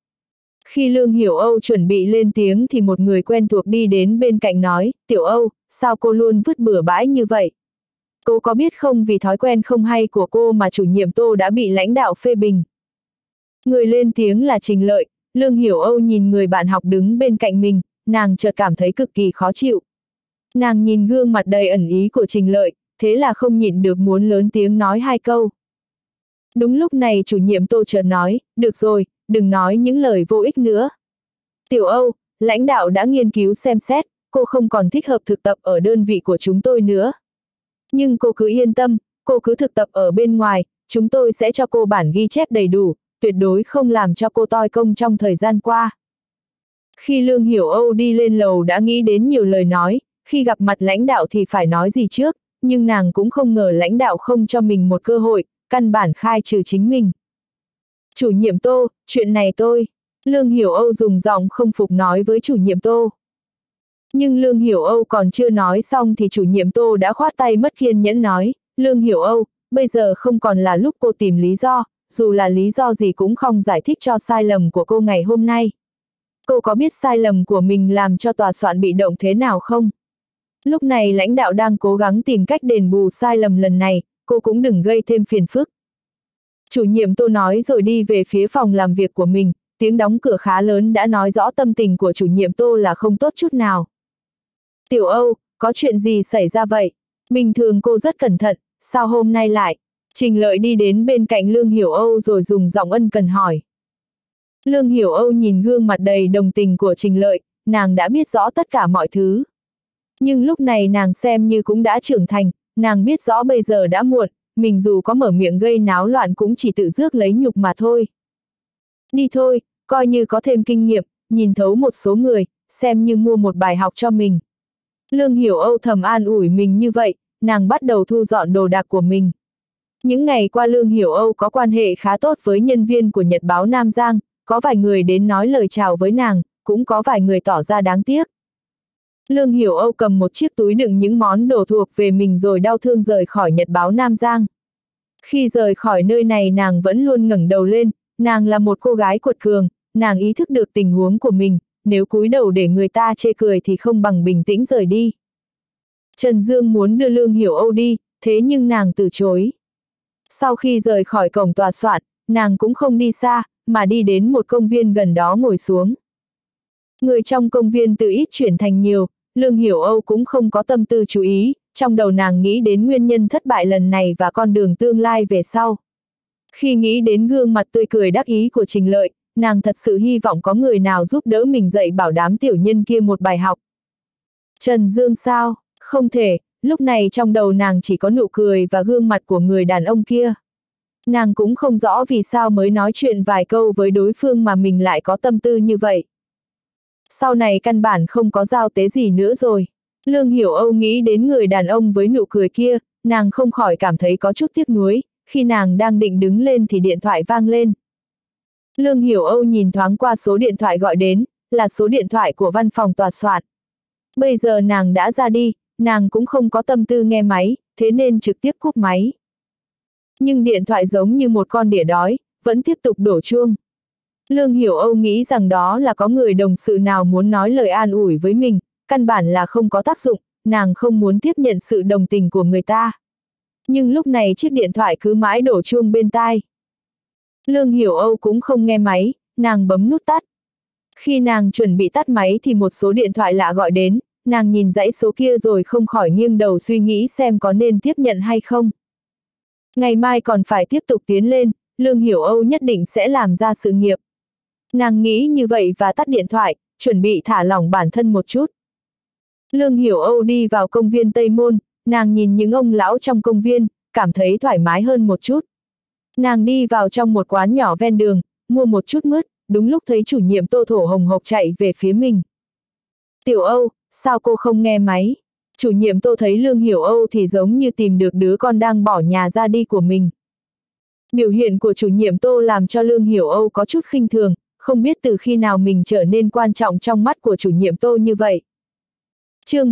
Khi Lương Hiểu Âu chuẩn bị lên tiếng thì một người quen thuộc đi đến bên cạnh nói, Tiểu Âu, sao cô luôn vứt bừa bãi như vậy? Cô có biết không vì thói quen không hay của cô mà chủ nhiệm Tô đã bị lãnh đạo phê bình. Người lên tiếng là Trình Lợi, Lương Hiểu Âu nhìn người bạn học đứng bên cạnh mình, nàng chợt cảm thấy cực kỳ khó chịu. Nàng nhìn gương mặt đầy ẩn ý của Trình Lợi, thế là không nhịn được muốn lớn tiếng nói hai câu. Đúng lúc này chủ nhiệm Tô chợt nói, được rồi, đừng nói những lời vô ích nữa. Tiểu Âu, lãnh đạo đã nghiên cứu xem xét, cô không còn thích hợp thực tập ở đơn vị của chúng tôi nữa. Nhưng cô cứ yên tâm, cô cứ thực tập ở bên ngoài, chúng tôi sẽ cho cô bản ghi chép đầy đủ, tuyệt đối không làm cho cô toi công trong thời gian qua. Khi Lương Hiểu Âu đi lên lầu đã nghĩ đến nhiều lời nói, khi gặp mặt lãnh đạo thì phải nói gì trước, nhưng nàng cũng không ngờ lãnh đạo không cho mình một cơ hội, căn bản khai trừ chính mình. Chủ nhiệm Tô, chuyện này tôi. Lương Hiểu Âu dùng giọng không phục nói với chủ nhiệm Tô. Nhưng Lương Hiểu Âu còn chưa nói xong thì chủ nhiệm Tô đã khoát tay mất kiên nhẫn nói, Lương Hiểu Âu, bây giờ không còn là lúc cô tìm lý do, dù là lý do gì cũng không giải thích cho sai lầm của cô ngày hôm nay. Cô có biết sai lầm của mình làm cho tòa soạn bị động thế nào không? Lúc này lãnh đạo đang cố gắng tìm cách đền bù sai lầm lần này, cô cũng đừng gây thêm phiền phức. Chủ nhiệm Tô nói rồi đi về phía phòng làm việc của mình, tiếng đóng cửa khá lớn đã nói rõ tâm tình của chủ nhiệm Tô là không tốt chút nào. Tiểu Âu, có chuyện gì xảy ra vậy? Bình thường cô rất cẩn thận, sao hôm nay lại? Trình Lợi đi đến bên cạnh Lương Hiểu Âu rồi dùng giọng ân cần hỏi. Lương Hiểu Âu nhìn gương mặt đầy đồng tình của Trình Lợi, nàng đã biết rõ tất cả mọi thứ. Nhưng lúc này nàng xem như cũng đã trưởng thành, nàng biết rõ bây giờ đã muộn, mình dù có mở miệng gây náo loạn cũng chỉ tự rước lấy nhục mà thôi. Đi thôi, coi như có thêm kinh nghiệm, nhìn thấu một số người, xem như mua một bài học cho mình. Lương Hiểu Âu thầm an ủi mình như vậy, nàng bắt đầu thu dọn đồ đạc của mình. Những ngày qua Lương Hiểu Âu có quan hệ khá tốt với nhân viên của Nhật báo Nam Giang, có vài người đến nói lời chào với nàng, cũng có vài người tỏ ra đáng tiếc. Lương Hiểu Âu cầm một chiếc túi đựng những món đồ thuộc về mình rồi đau thương rời khỏi Nhật báo Nam Giang. Khi rời khỏi nơi này nàng vẫn luôn ngẩng đầu lên, nàng là một cô gái cuột cường, nàng ý thức được tình huống của mình, nếu cúi đầu để người ta chê cười thì không bằng bình tĩnh rời đi. Trần Dương muốn đưa Lương Hiểu Âu đi, thế nhưng nàng từ chối. Sau khi rời khỏi cổng tòa soạn, nàng cũng không đi xa, mà đi đến một công viên gần đó ngồi xuống. Người trong công viên từ ít chuyển thành nhiều, Lương Hiểu Âu cũng không có tâm tư chú ý, trong đầu nàng nghĩ đến nguyên nhân thất bại lần này và con đường tương lai về sau. Khi nghĩ đến gương mặt tươi cười đắc ý của Trình Lợi, nàng thật sự hy vọng có người nào giúp đỡ mình dạy bảo đám tiểu nhân kia một bài học. Trần Dương sao? Không thể, lúc này trong đầu nàng chỉ có nụ cười và gương mặt của người đàn ông kia. Nàng cũng không rõ vì sao mới nói chuyện vài câu với đối phương mà mình lại có tâm tư như vậy. Sau này căn bản không có giao tế gì nữa rồi. Lương Hiểu Âu nghĩ đến người đàn ông với nụ cười kia, nàng không khỏi cảm thấy có chút tiếc nuối, khi nàng đang định đứng lên thì điện thoại vang lên. Lương Hiểu Âu nhìn thoáng qua số điện thoại gọi đến, là số điện thoại của văn phòng tòa soạn. Bây giờ nàng đã ra đi, nàng cũng không có tâm tư nghe máy, thế nên trực tiếp cúp máy. Nhưng điện thoại giống như một con đỉa đói, vẫn tiếp tục đổ chuông. Lương Hiểu Âu nghĩ rằng đó là có người đồng sự nào muốn nói lời an ủi với mình, căn bản là không có tác dụng, nàng không muốn tiếp nhận sự đồng tình của người ta. Nhưng lúc này chiếc điện thoại cứ mãi đổ chuông bên tai. Lương Hiểu Âu cũng không nghe máy, nàng bấm nút tắt. Khi nàng chuẩn bị tắt máy thì một số điện thoại lạ gọi đến, nàng nhìn dãy số kia rồi không khỏi nghiêng đầu suy nghĩ xem có nên tiếp nhận hay không. Ngày mai còn phải tiếp tục tiến lên, Lương Hiểu Âu nhất định sẽ làm ra sự nghiệp. Nàng nghĩ như vậy và tắt điện thoại, chuẩn bị thả lỏng bản thân một chút. Lương Hiểu Âu đi vào công viên Tây Môn, nàng nhìn những ông lão trong công viên, cảm thấy thoải mái hơn một chút. Nàng đi vào trong một quán nhỏ ven đường, mua một chút mứt, đúng lúc thấy chủ nhiệm Tô thổ hồng hộc chạy về phía mình. Tiểu Âu, sao cô không nghe máy? Chủ nhiệm Tô thấy Lương Hiểu Âu thì giống như tìm được đứa con đang bỏ nhà ra đi của mình. Biểu hiện của chủ nhiệm Tô làm cho Lương Hiểu Âu có chút khinh thường, không biết từ khi nào mình trở nên quan trọng trong mắt của chủ nhiệm Tô như vậy. Chương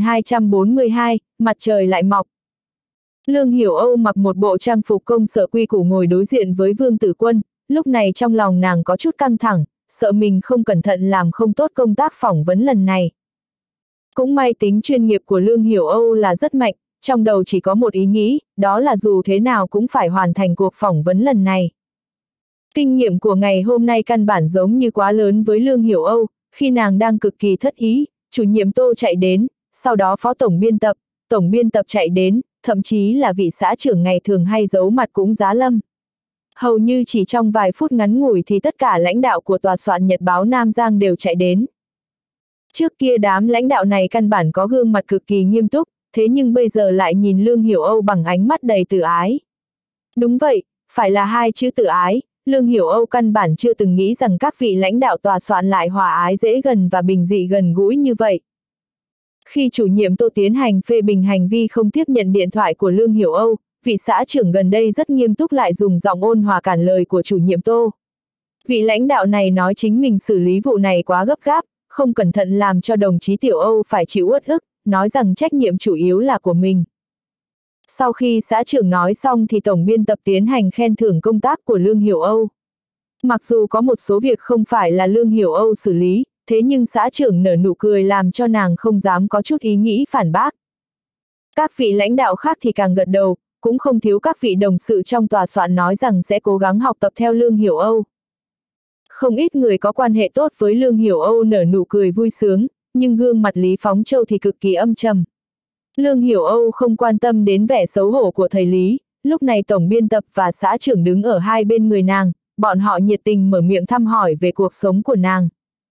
1242, mặt trời lại mọc. Lương Hiểu Âu mặc một bộ trang phục công sở quy củ ngồi đối diện với Vương Tử Quân, lúc này trong lòng nàng có chút căng thẳng, sợ mình không cẩn thận làm không tốt công tác phỏng vấn lần này. Cũng may tính chuyên nghiệp của Lương Hiểu Âu là rất mạnh, trong đầu chỉ có một ý nghĩ, đó là dù thế nào cũng phải hoàn thành cuộc phỏng vấn lần này. Kinh nghiệm của ngày hôm nay căn bản giống như quá lớn với Lương Hiểu Âu, khi nàng đang cực kỳ thất ý, chủ nhiệm Tô chạy đến, sau đó phó tổng biên tập chạy đến, thậm chí là vị xã trưởng ngày thường hay giấu mặt cũng giá lâm. Hầu như chỉ trong vài phút ngắn ngủi thì tất cả lãnh đạo của tòa soạn Nhật báo Nam Giang đều chạy đến. Trước kia đám lãnh đạo này căn bản có gương mặt cực kỳ nghiêm túc, thế nhưng bây giờ lại nhìn Lương Hiểu Âu bằng ánh mắt đầy từ ái. Đúng vậy, phải là hai chữ từ ái, Lương Hiểu Âu căn bản chưa từng nghĩ rằng các vị lãnh đạo tòa soạn lại hòa ái dễ gần và bình dị gần gũi như vậy. Khi chủ nhiệm Tô tiến hành phê bình hành vi không tiếp nhận điện thoại của Lương Hiểu Âu, vị xã trưởng gần đây rất nghiêm túc lại dùng giọng ôn hòa cản lời của chủ nhiệm Tô. Vị lãnh đạo này nói chính mình xử lý vụ này quá gấp gáp, không cẩn thận làm cho đồng chí Tiểu Âu phải chịu uất ức, nói rằng trách nhiệm chủ yếu là của mình. Sau khi xã trưởng nói xong thì tổng biên tập tiến hành khen thưởng công tác của Lương Hiểu Âu. Mặc dù có một số việc không phải là Lương Hiểu Âu xử lý, thế nhưng xã trưởng nở nụ cười làm cho nàng không dám có chút ý nghĩ phản bác. Các vị lãnh đạo khác thì càng gật đầu, cũng không thiếu các vị đồng sự trong tòa soạn nói rằng sẽ cố gắng học tập theo Lương Hiểu Âu. Không ít người có quan hệ tốt với Lương Hiểu Âu nở nụ cười vui sướng, nhưng gương mặt Lý Phóng Châu thì cực kỳ âm trầm. Lương Hiểu Âu không quan tâm đến vẻ xấu hổ của thầy Lý, lúc này tổng biên tập và xã trưởng đứng ở hai bên người nàng, bọn họ nhiệt tình mở miệng thăm hỏi về cuộc sống của nàng.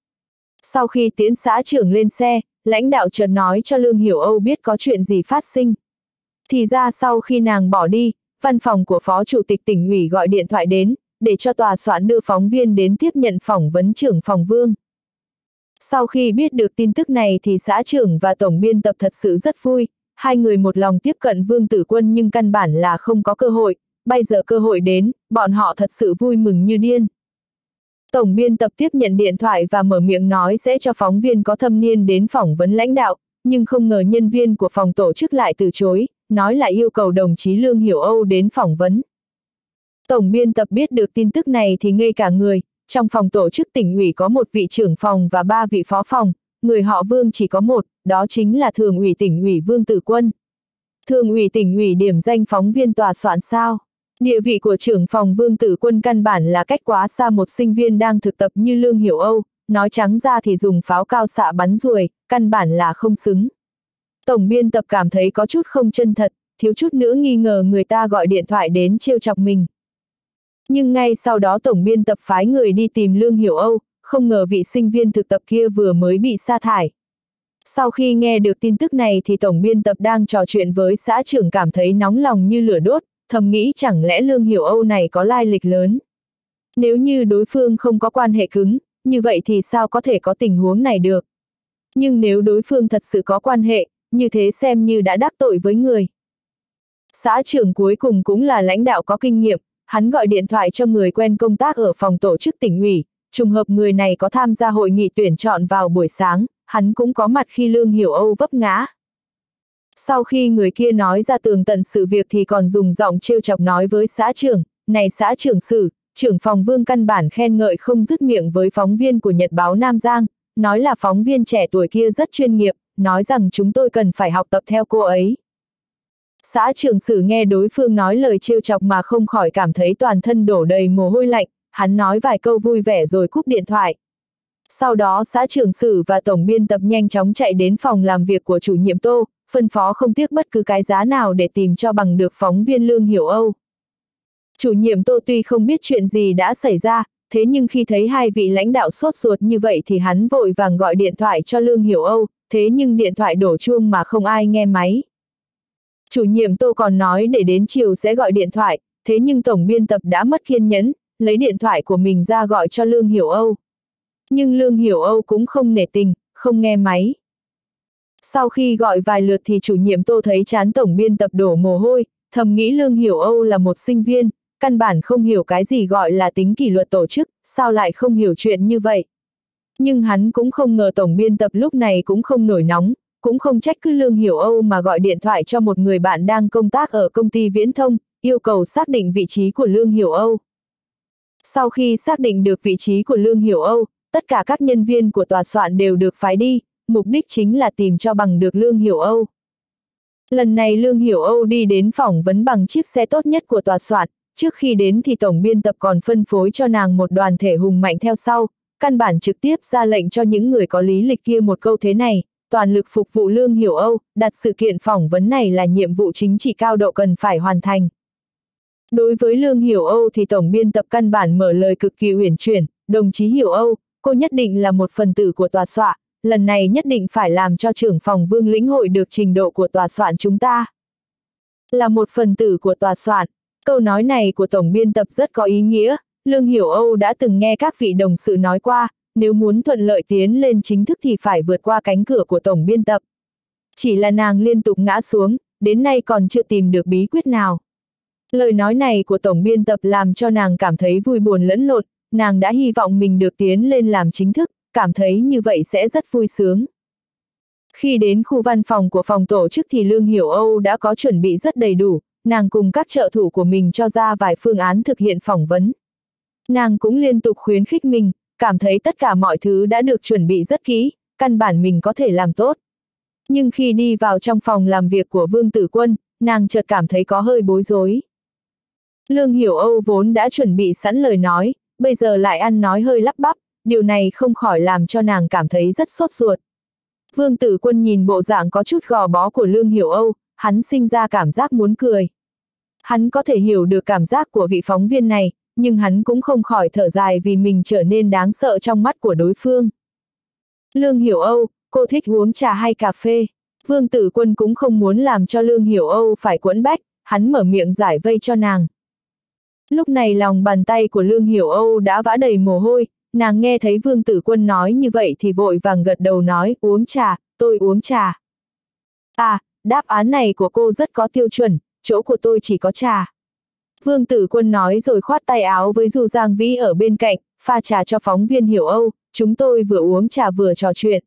Sau khi tiễn xã trưởng lên xe, lãnh đạo chợt nói cho Lương Hiểu Âu biết có chuyện gì phát sinh. Thì ra sau khi nàng bỏ đi, văn phòng của phó chủ tịch tỉnh ủy gọi điện thoại đến, để cho tòa soạn đưa phóng viên đến tiếp nhận phỏng vấn trưởng phòng Vương. Sau khi biết được tin tức này thì xã trưởng và tổng biên tập thật sự rất vui, hai người một lòng tiếp cận Vương Tử Quân nhưng căn bản là không có cơ hội, bây giờ cơ hội đến, bọn họ thật sự vui mừng như điên. Tổng biên tập tiếp nhận điện thoại và mở miệng nói sẽ cho phóng viên có thâm niên đến phỏng vấn lãnh đạo, nhưng không ngờ nhân viên của phòng tổ chức lại từ chối, nói là yêu cầu đồng chí Lương Hiểu Âu đến phỏng vấn. Tổng biên tập biết được tin tức này thì ngây cả người, trong phòng tổ chức tỉnh ủy có một vị trưởng phòng và ba vị phó phòng, người họ Vương chỉ có một, đó chính là thường ủy tỉnh ủy Vương Tử Quân. Thường ủy tỉnh ủy điểm danh phóng viên tòa soạn sao? Địa vị của trưởng phòng Vương Tử Quân căn bản là cách quá xa một sinh viên đang thực tập như Lương Hiểu Âu, nói trắng ra thì dùng pháo cao xạ bắn ruồi, căn bản là không xứng. Tổng biên tập cảm thấy có chút không chân thật, thiếu chút nữa nghi ngờ người ta gọi điện thoại đến trêu chọc mình. Nhưng ngay sau đó tổng biên tập phái người đi tìm Lương Hiểu Âu, không ngờ vị sinh viên thực tập kia vừa mới bị sa thải. Sau khi nghe được tin tức này thì tổng biên tập đang trò chuyện với xã trưởng cảm thấy nóng lòng như lửa đốt, thầm nghĩ chẳng lẽ Lương Hiểu Âu này có lai lịch lớn. Nếu như đối phương không có quan hệ cứng, như vậy thì sao có thể có tình huống này được. Nhưng nếu đối phương thật sự có quan hệ, như thế xem như đã đắc tội với người. Xã trưởng cuối cùng cũng là lãnh đạo có kinh nghiệm, hắn gọi điện thoại cho người quen công tác ở phòng tổ chức tỉnh ủy, trùng hợp người này có tham gia hội nghị tuyển chọn vào buổi sáng, hắn cũng có mặt khi Lương Hiểu Âu vấp ngã. Sau khi người kia nói ra tường tận sự việc thì còn dùng giọng trêu chọc nói với xã trưởng, này xã trưởng Sử, trưởng phòng Vương căn bản khen ngợi không dứt miệng với phóng viên của Nhật báo Nam Giang, nói là phóng viên trẻ tuổi kia rất chuyên nghiệp, nói rằng chúng tôi cần phải học tập theo cô ấy. Xã trưởng Sử nghe đối phương nói lời trêu chọc mà không khỏi cảm thấy toàn thân đổ đầy mồ hôi lạnh, hắn nói vài câu vui vẻ rồi cúp điện thoại. Sau đó xã trưởng Sử và tổng biên tập nhanh chóng chạy đến phòng làm việc của chủ nhiệm Tô, phân phó không tiếc bất cứ cái giá nào để tìm cho bằng được phóng viên Lương Hiểu Âu. Chủ nhiệm Tô tuy không biết chuyện gì đã xảy ra, thế nhưng khi thấy hai vị lãnh đạo sốt ruột như vậy thì hắn vội vàng gọi điện thoại cho Lương Hiểu Âu, thế nhưng điện thoại đổ chuông mà không ai nghe máy. Chủ nhiệm Tô còn nói để đến chiều sẽ gọi điện thoại, thế nhưng tổng biên tập đã mất kiên nhẫn, lấy điện thoại của mình ra gọi cho Lương Hiểu Âu. Nhưng Lương Hiểu Âu cũng không nể tình, không nghe máy. Sau khi gọi vài lượt thì chủ nhiệm Tô thấy trán tổng biên tập đổ mồ hôi, thầm nghĩ Lương Hiểu Âu là một sinh viên, căn bản không hiểu cái gì gọi là tính kỷ luật tổ chức, sao lại không hiểu chuyện như vậy. Nhưng hắn cũng không ngờ tổng biên tập lúc này cũng không nổi nóng, cũng không trách cứ Lương Hiểu Âu mà gọi điện thoại cho một người bạn đang công tác ở công ty viễn thông, yêu cầu xác định vị trí của Lương Hiểu Âu. Sau khi xác định được vị trí của Lương Hiểu Âu, tất cả các nhân viên của tòa soạn đều được phái đi, mục đích chính là tìm cho bằng được Lương Hiểu Âu. Lần này Lương Hiểu Âu đi đến phỏng vấn bằng chiếc xe tốt nhất của tòa soạn, trước khi đến thì tổng biên tập còn phân phối cho nàng một đoàn thể hùng mạnh theo sau, căn bản trực tiếp ra lệnh cho những người có lý lịch kia một câu thế này, toàn lực phục vụ Lương Hiểu Âu, đặt sự kiện phỏng vấn này là nhiệm vụ chính trị cao độ cần phải hoàn thành. Đối với Lương Hiểu Âu thì tổng biên tập căn bản mở lời cực kỳ uyển chuyển, đồng chí Hiểu Âu, cô nhất định là một phần tử của tòa soạn, lần này nhất định phải làm cho trưởng phòng Vương lĩnh hội được trình độ của tòa soạn chúng ta. Là một phần tử của tòa soạn, câu nói này của tổng biên tập rất có ý nghĩa, Lương Hiểu Âu đã từng nghe các vị đồng sự nói qua, nếu muốn thuận lợi tiến lên chính thức thì phải vượt qua cánh cửa của tổng biên tập. Chỉ là nàng liên tục ngã xuống, đến nay còn chưa tìm được bí quyết nào. Lời nói này của tổng biên tập làm cho nàng cảm thấy vui buồn lẫn lộn, nàng đã hy vọng mình được tiến lên làm chính thức, cảm thấy như vậy sẽ rất vui sướng. Khi đến khu văn phòng của phòng tổ chức thì Lương Hiểu Âu đã có chuẩn bị rất đầy đủ, nàng cùng các trợ thủ của mình cho ra vài phương án thực hiện phỏng vấn. Nàng cũng liên tục khuyến khích mình, cảm thấy tất cả mọi thứ đã được chuẩn bị rất kỹ, căn bản mình có thể làm tốt. Nhưng khi đi vào trong phòng làm việc của Vương Tử Quân, nàng chợt cảm thấy có hơi bối rối. Lương Hiểu Âu vốn đã chuẩn bị sẵn lời nói, bây giờ lại ăn nói hơi lắp bắp, điều này không khỏi làm cho nàng cảm thấy rất sốt ruột. Vương Tử Quân nhìn bộ dạng có chút gò bó của Lương Hiểu Âu, hắn sinh ra cảm giác muốn cười. Hắn có thể hiểu được cảm giác của vị phóng viên này, nhưng hắn cũng không khỏi thở dài vì mình trở nên đáng sợ trong mắt của đối phương. Lương Hiểu Âu, cô thích uống trà hay cà phê? Vương Tử Quân cũng không muốn làm cho Lương Hiểu Âu phải quẫn bách, hắn mở miệng giải vây cho nàng. Lúc này lòng bàn tay của Lương Hiểu Âu đã vã đầy mồ hôi, nàng nghe thấy Vương Tử Quân nói như vậy thì vội vàng gật đầu nói uống trà, tôi uống trà. À, đáp án này của cô rất có tiêu chuẩn, chỗ của tôi chỉ có trà. Vương Tử Quân nói rồi khoát tay áo với Du Giang Vĩ ở bên cạnh, pha trà cho phóng viên Hiểu Âu, chúng tôi vừa uống trà vừa trò chuyện.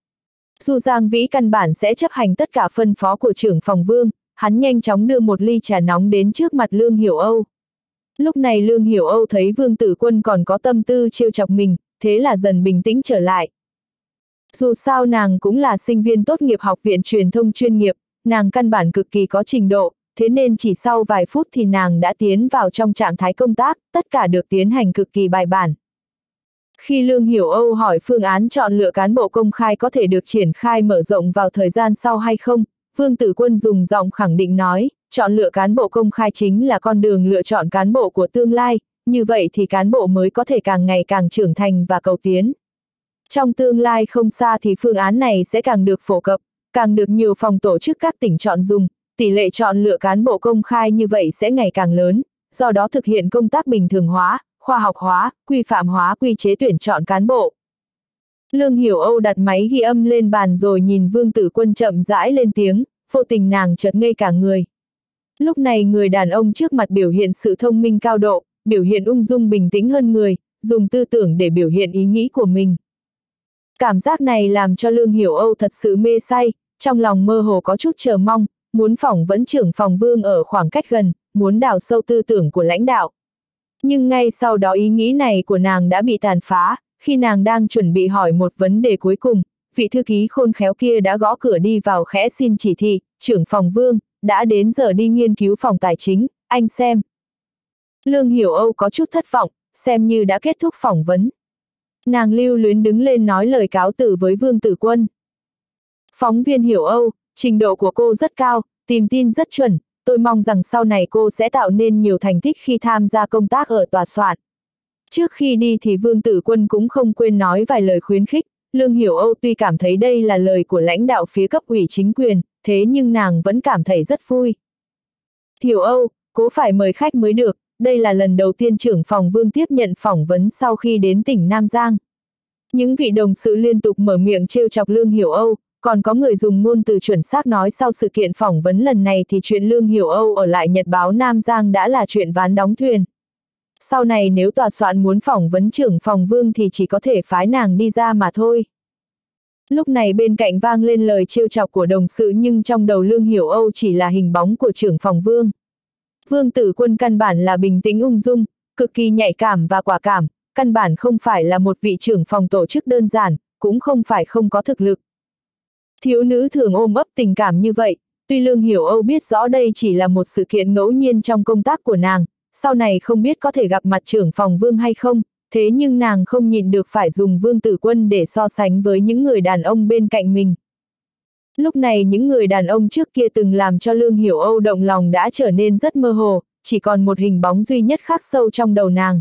Du Giang Vĩ căn bản sẽ chấp hành tất cả phân phó của trưởng phòng Vương, hắn nhanh chóng đưa một ly trà nóng đến trước mặt Lương Hiểu Âu. Lúc này Lương Hiểu Âu thấy Vương Tử Quân còn có tâm tư trêu chọc mình, thế là dần bình tĩnh trở lại. Dù sao nàng cũng là sinh viên tốt nghiệp học viện truyền thông chuyên nghiệp, nàng căn bản cực kỳ có trình độ, thế nên chỉ sau vài phút thì nàng đã tiến vào trong trạng thái công tác, tất cả được tiến hành cực kỳ bài bản. Khi Lương Hiểu Âu hỏi phương án chọn lựa cán bộ công khai có thể được triển khai mở rộng vào thời gian sau hay không, Vương Tử Quân dùng giọng khẳng định nói, chọn lựa cán bộ công khai chính là con đường lựa chọn cán bộ của tương lai, như vậy thì cán bộ mới có thể càng ngày càng trưởng thành và cầu tiến. Trong tương lai không xa thì phương án này sẽ càng được phổ cập, càng được nhiều phòng tổ chức các tỉnh chọn dùng, tỷ lệ chọn lựa cán bộ công khai như vậy sẽ ngày càng lớn, do đó thực hiện công tác bình thường hóa, khoa học hóa, quy phạm hóa quy chế tuyển chọn cán bộ. Lương Hiểu Âu đặt máy ghi âm lên bàn rồi nhìn Vương Tử Quân chậm rãi lên tiếng, vô tình nàng chợt ngây cả người. Lúc này người đàn ông trước mặt biểu hiện sự thông minh cao độ, biểu hiện ung dung bình tĩnh hơn người, dùng tư tưởng để biểu hiện ý nghĩ của mình. Cảm giác này làm cho Lương Hiểu Âu thật sự mê say, trong lòng mơ hồ có chút chờ mong, muốn phỏng vấn trưởng phòng Vương ở khoảng cách gần, muốn đào sâu tư tưởng của lãnh đạo. Nhưng ngay sau đó ý nghĩ này của nàng đã bị tàn phá, khi nàng đang chuẩn bị hỏi một vấn đề cuối cùng, vị thư ký khôn khéo kia đã gõ cửa đi vào khẽ xin chỉ thị, trưởng phòng Vương, đã đến giờ đi nghiên cứu phòng tài chính, anh xem. Lương Hiểu Âu có chút thất vọng, xem như đã kết thúc phỏng vấn. Nàng lưu luyến đứng lên nói lời cáo từ với Vương Tử Quân. Phóng viên Hiểu Âu, trình độ của cô rất cao, tìm tin rất chuẩn, tôi mong rằng sau này cô sẽ tạo nên nhiều thành tích khi tham gia công tác ở tòa soạn. Trước khi đi thì Vương Tử Quân cũng không quên nói vài lời khuyến khích, Lương Hiểu Âu tuy cảm thấy đây là lời của lãnh đạo phía cấp ủy chính quyền, thế nhưng nàng vẫn cảm thấy rất vui. Hiểu Âu, cố phải mời khách mới được, đây là lần đầu tiên trưởng phòng Vương tiếp nhận phỏng vấn sau khi đến tỉnh Nam Giang. Những vị đồng sự liên tục mở miệng trêu chọc Lương Hiểu Âu, còn có người dùng ngôn từ chuẩn xác nói sau sự kiện phỏng vấn lần này thì chuyện Lương Hiểu Âu ở lại Nhật báo Nam Giang đã là chuyện ván đóng thuyền. Sau này nếu tòa soạn muốn phỏng vấn trưởng phòng Vương thì chỉ có thể phái nàng đi ra mà thôi. Lúc này bên cạnh vang lên lời trêu chọc của đồng sự nhưng trong đầu Lương Hiểu Âu chỉ là hình bóng của trưởng phòng Vương. Vương Tử Quân căn bản là bình tĩnh ung dung, cực kỳ nhạy cảm và quả cảm, căn bản không phải là một vị trưởng phòng tổ chức đơn giản, cũng không phải không có thực lực. Thiếu nữ thường ôm ấp tình cảm như vậy, tuy Lương Hiểu Âu biết rõ đây chỉ là một sự kiện ngẫu nhiên trong công tác của nàng, sau này không biết có thể gặp mặt trưởng phòng Vương hay không, thế nhưng nàng không nhịn được phải dùng Vương Tử Quân để so sánh với những người đàn ông bên cạnh mình. Lúc này những người đàn ông trước kia từng làm cho Lương Hiểu Âu động lòng đã trở nên rất mơ hồ, chỉ còn một hình bóng duy nhất khắc sâu trong đầu nàng.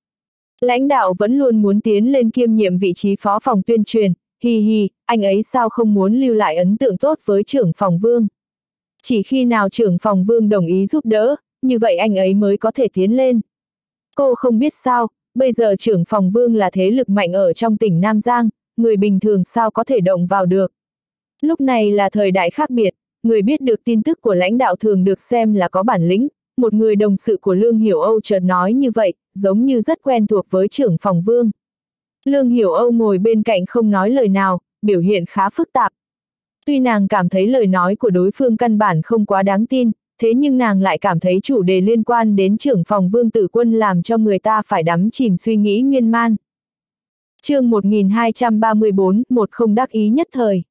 Lãnh đạo vẫn luôn muốn tiến lên kiêm nhiệm vị trí phó phòng tuyên truyền, hi hi, anh ấy sao không muốn lưu lại ấn tượng tốt với trưởng phòng Vương. Chỉ khi nào trưởng phòng Vương đồng ý giúp đỡ, như vậy anh ấy mới có thể tiến lên. Cô không biết sao, bây giờ trưởng phòng Vương là thế lực mạnh ở trong tỉnh Nam Giang, người bình thường sao có thể động vào được. Lúc này là thời đại khác biệt, người biết được tin tức của lãnh đạo thường được xem là có bản lĩnh, một người đồng sự của Lương Hiểu Âu chợt nói như vậy, giống như rất quen thuộc với trưởng phòng Vương. Lương Hiểu Âu ngồi bên cạnh không nói lời nào, biểu hiện khá phức tạp. Tuy nàng cảm thấy lời nói của đối phương căn bản không quá đáng tin, thế nhưng nàng lại cảm thấy chủ đề liên quan đến trưởng phòng Vương Tử Quân làm cho người ta phải đắm chìm suy nghĩ miên man. Chương 1234, một không đắc ý nhất thời.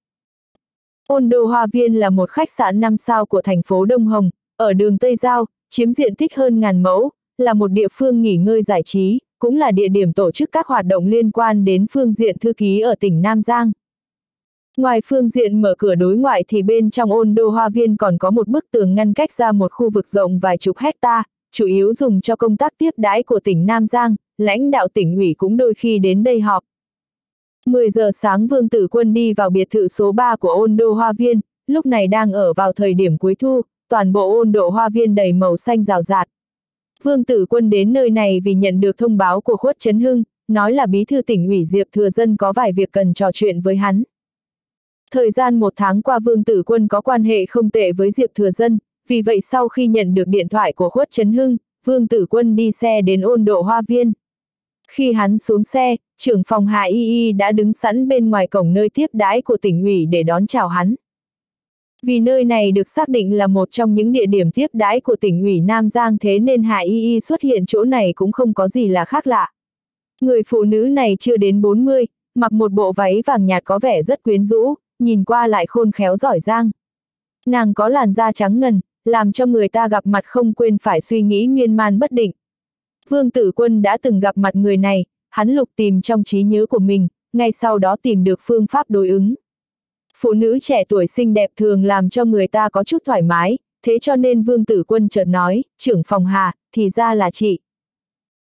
Ôn Đô Hoa Viên là một khách sạn 5 sao của thành phố Đông Hồng, ở đường Tây Giao, chiếm diện tích hơn 1000 mẫu, là một địa phương nghỉ ngơi giải trí, cũng là địa điểm tổ chức các hoạt động liên quan đến phương diện thư ký ở tỉnh Nam Giang. Ngoài phương diện mở cửa đối ngoại thì bên trong Ôn Đô Hoa Viên còn có một bức tường ngăn cách ra một khu vực rộng vài chục hecta, chủ yếu dùng cho công tác tiếp đãi của tỉnh Nam Giang, lãnh đạo tỉnh ủy cũng đôi khi đến đây họp. 10 giờ sáng Vương Tử Quân đi vào biệt thự số 3 của Ôn Đô Hoa Viên, lúc này đang ở vào thời điểm cuối thu, toàn bộ Ôn Đô Hoa Viên đầy màu xanh rào rạt. Vương Tử Quân đến nơi này vì nhận được thông báo của Khuất Trấn Hưng, nói là bí thư tỉnh ủy Diệp Thừa Dân có vài việc cần trò chuyện với hắn. Thời gian 1 tháng qua Vương Tử Quân có quan hệ không tệ với Diệp Thừa Dân, vì vậy sau khi nhận được điện thoại của Khuất Trấn Hưng, Vương Tử Quân đi xe đến Ôn Đô Hoa Viên. Khi hắn xuống xe, trưởng phòng Hạ Y Y đã đứng sẵn bên ngoài cổng nơi tiếp đãi của tỉnh ủy để đón chào hắn. Vì nơi này được xác định là một trong những địa điểm tiếp đãi của tỉnh ủy Nam Giang thế nên Hạ Y Y xuất hiện chỗ này cũng không có gì là khác lạ. Người phụ nữ này chưa đến 40, mặc một bộ váy vàng nhạt có vẻ rất quyến rũ, nhìn qua lại khôn khéo giỏi giang. Nàng có làn da trắng ngần, làm cho người ta gặp mặt không quên phải suy nghĩ miên man bất định. Vương Tử Quân đã từng gặp mặt người này, hắn lục tìm trong trí nhớ của mình, ngay sau đó tìm được phương pháp đối ứng. Phụ nữ trẻ tuổi xinh đẹp thường làm cho người ta có chút thoải mái, thế cho nên Vương Tử Quân chợt nói, trưởng phòng Hà, thì ra là chị.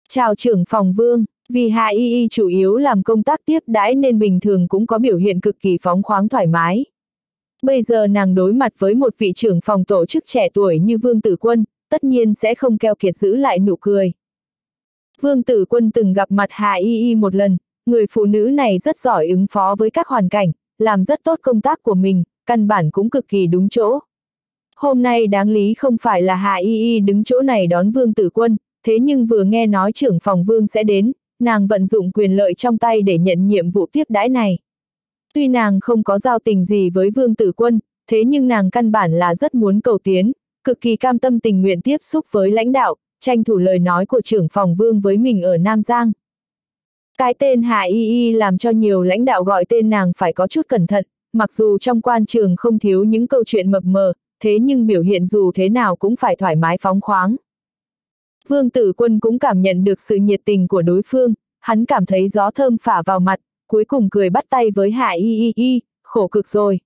Chào trưởng phòng Vương, vì Hạ Y Y chủ yếu làm công tác tiếp đãi nên bình thường cũng có biểu hiện cực kỳ phóng khoáng thoải mái. Bây giờ nàng đối mặt với một vị trưởng phòng tổ chức trẻ tuổi như Vương Tử Quân, tất nhiên sẽ không keo kiệt giữ lại nụ cười. Vương Tử Quân từng gặp mặt Hạ Y Y một lần, người phụ nữ này rất giỏi ứng phó với các hoàn cảnh, làm rất tốt công tác của mình, căn bản cũng cực kỳ đúng chỗ. Hôm nay đáng lý không phải là Hạ Y Y đứng chỗ này đón Vương Tử Quân, thế nhưng vừa nghe nói trưởng phòng Vương sẽ đến, nàng vận dụng quyền lợi trong tay để nhận nhiệm vụ tiếp đãi này. Tuy nàng không có giao tình gì với Vương Tử Quân, thế nhưng nàng căn bản là rất muốn cầu tiến, cực kỳ cam tâm tình nguyện tiếp xúc với lãnh đạo, tranh thủ lời nói của trưởng phòng Vương với mình ở Nam Giang. Cái tên Hạ Y Y làm cho nhiều lãnh đạo gọi tên nàng phải có chút cẩn thận, mặc dù trong quan trường không thiếu những câu chuyện mập mờ, thế nhưng biểu hiện dù thế nào cũng phải thoải mái phóng khoáng. Vương Tử Quân cũng cảm nhận được sự nhiệt tình của đối phương, hắn cảm thấy gió thơm phả vào mặt, cuối cùng cười bắt tay với Hạ Y Y, khổ cực rồi.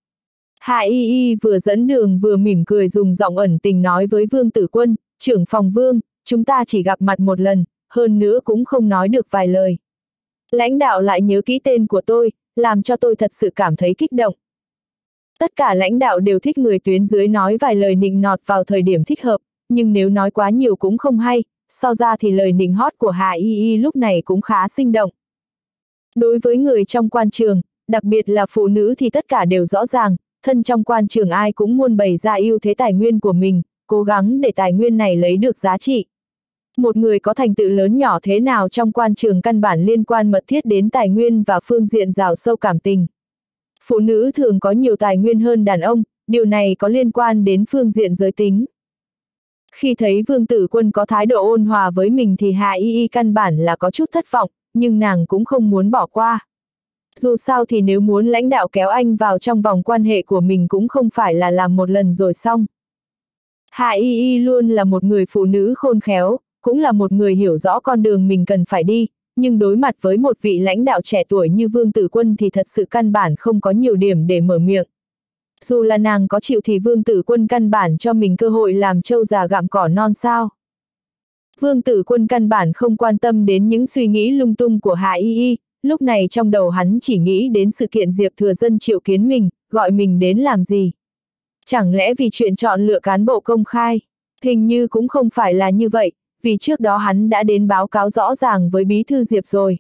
Hạ Y Y vừa dẫn đường vừa mỉm cười dùng giọng ẩn tình nói với Vương Tử Quân, trưởng phòng Vương, chúng ta chỉ gặp mặt một lần, hơn nữa cũng không nói được vài lời. Lãnh đạo lại nhớ kỹ tên của tôi, làm cho tôi thật sự cảm thấy kích động. Tất cả lãnh đạo đều thích người tuyến dưới nói vài lời nịnh nọt vào thời điểm thích hợp, nhưng nếu nói quá nhiều cũng không hay, so ra thì lời nịnh hót của Hạ Y Y lúc này cũng khá sinh động. Đối với người trong quan trường, đặc biệt là phụ nữ thì tất cả đều rõ ràng, thân trong quan trường ai cũng muốn bày ra ưu thế tài nguyên của mình, cố gắng để tài nguyên này lấy được giá trị. Một người có thành tựu lớn nhỏ thế nào trong quan trường căn bản liên quan mật thiết đến tài nguyên và phương diện rào sâu cảm tình. Phụ nữ thường có nhiều tài nguyên hơn đàn ông, điều này có liên quan đến phương diện giới tính. Khi thấy Vương Tử Quân có thái độ ôn hòa với mình thì Hạ Y Y căn bản là có chút thất vọng, nhưng nàng cũng không muốn bỏ qua. Dù sao thì nếu muốn lãnh đạo kéo anh vào trong vòng quan hệ của mình cũng không phải là làm một lần rồi xong. Hạ Y Y luôn là một người phụ nữ khôn khéo, cũng là một người hiểu rõ con đường mình cần phải đi, nhưng đối mặt với một vị lãnh đạo trẻ tuổi như Vương Tử Quân thì thật sự căn bản không có nhiều điểm để mở miệng. Dù là nàng có chịu thì Vương Tử Quân căn bản cho mình cơ hội làm trâu già gặm cỏ non sao. Vương Tử Quân căn bản không quan tâm đến những suy nghĩ lung tung của Hạ Y Y, lúc này trong đầu hắn chỉ nghĩ đến sự kiện Diệp Thừa Dân triệu kiến mình, gọi mình đến làm gì. Chẳng lẽ vì chuyện chọn lựa cán bộ công khai? Hình như cũng không phải là như vậy, vì trước đó hắn đã đến báo cáo rõ ràng với bí thư Diệp rồi.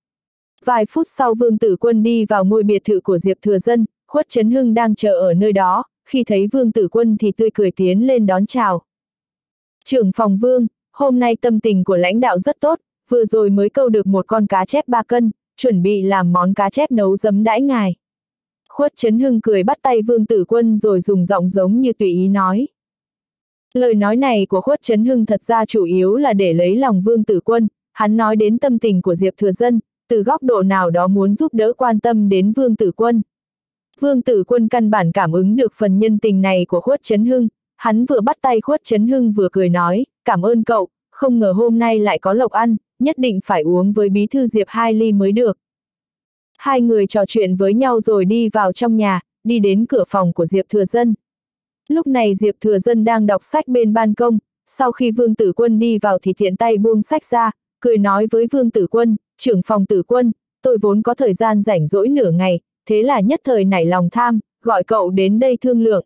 Vài phút sau Vương Tử Quân đi vào ngôi biệt thự của Diệp Thừa Dân, Khuất Trấn Hưng đang chờ ở nơi đó, khi thấy Vương Tử Quân thì tươi cười tiến lên đón chào. Trưởng phòng Vương, hôm nay tâm tình của lãnh đạo rất tốt, vừa rồi mới câu được một con cá chép 3 cân, chuẩn bị làm món cá chép nấu giấm đãi ngài. Khuất Trấn Hưng cười bắt tay Vương Tử Quân rồi dùng giọng giống như tùy ý nói. Lời nói này của Khuất Trấn Hưng thật ra chủ yếu là để lấy lòng Vương Tử Quân, hắn nói đến tâm tình của Diệp Thừa Dân, từ góc độ nào đó muốn giúp đỡ quan tâm đến Vương Tử Quân. Vương Tử Quân căn bản cảm ứng được phần nhân tình này của Khuất Trấn Hưng, hắn vừa bắt tay Khuất Trấn Hưng vừa cười nói, cảm ơn cậu, không ngờ hôm nay lại có lộc ăn, nhất định phải uống với bí thư Diệp 2 ly mới được. Hai người trò chuyện với nhau rồi đi vào trong nhà, đi đến cửa phòng của Diệp Thừa Dân. Lúc này Diệp Thừa Dân đang đọc sách bên ban công, sau khi Vương Tử Quân đi vào thì tiện tay buông sách ra, cười nói với Vương Tử Quân, trưởng phòng Tử Quân, tôi vốn có thời gian rảnh rỗi nửa ngày, thế là nhất thời nảy lòng tham, gọi cậu đến đây thương lượng.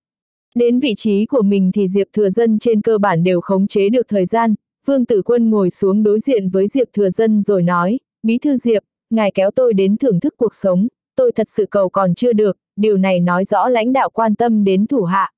Đến vị trí của mình thì Diệp Thừa Dân trên cơ bản đều khống chế được thời gian, Vương Tử Quân ngồi xuống đối diện với Diệp Thừa Dân rồi nói, bí thư Diệp, ngài kéo tôi đến thưởng thức cuộc sống, tôi thật sự cầu còn chưa được, điều này nói rõ lãnh đạo quan tâm đến thủ hạ.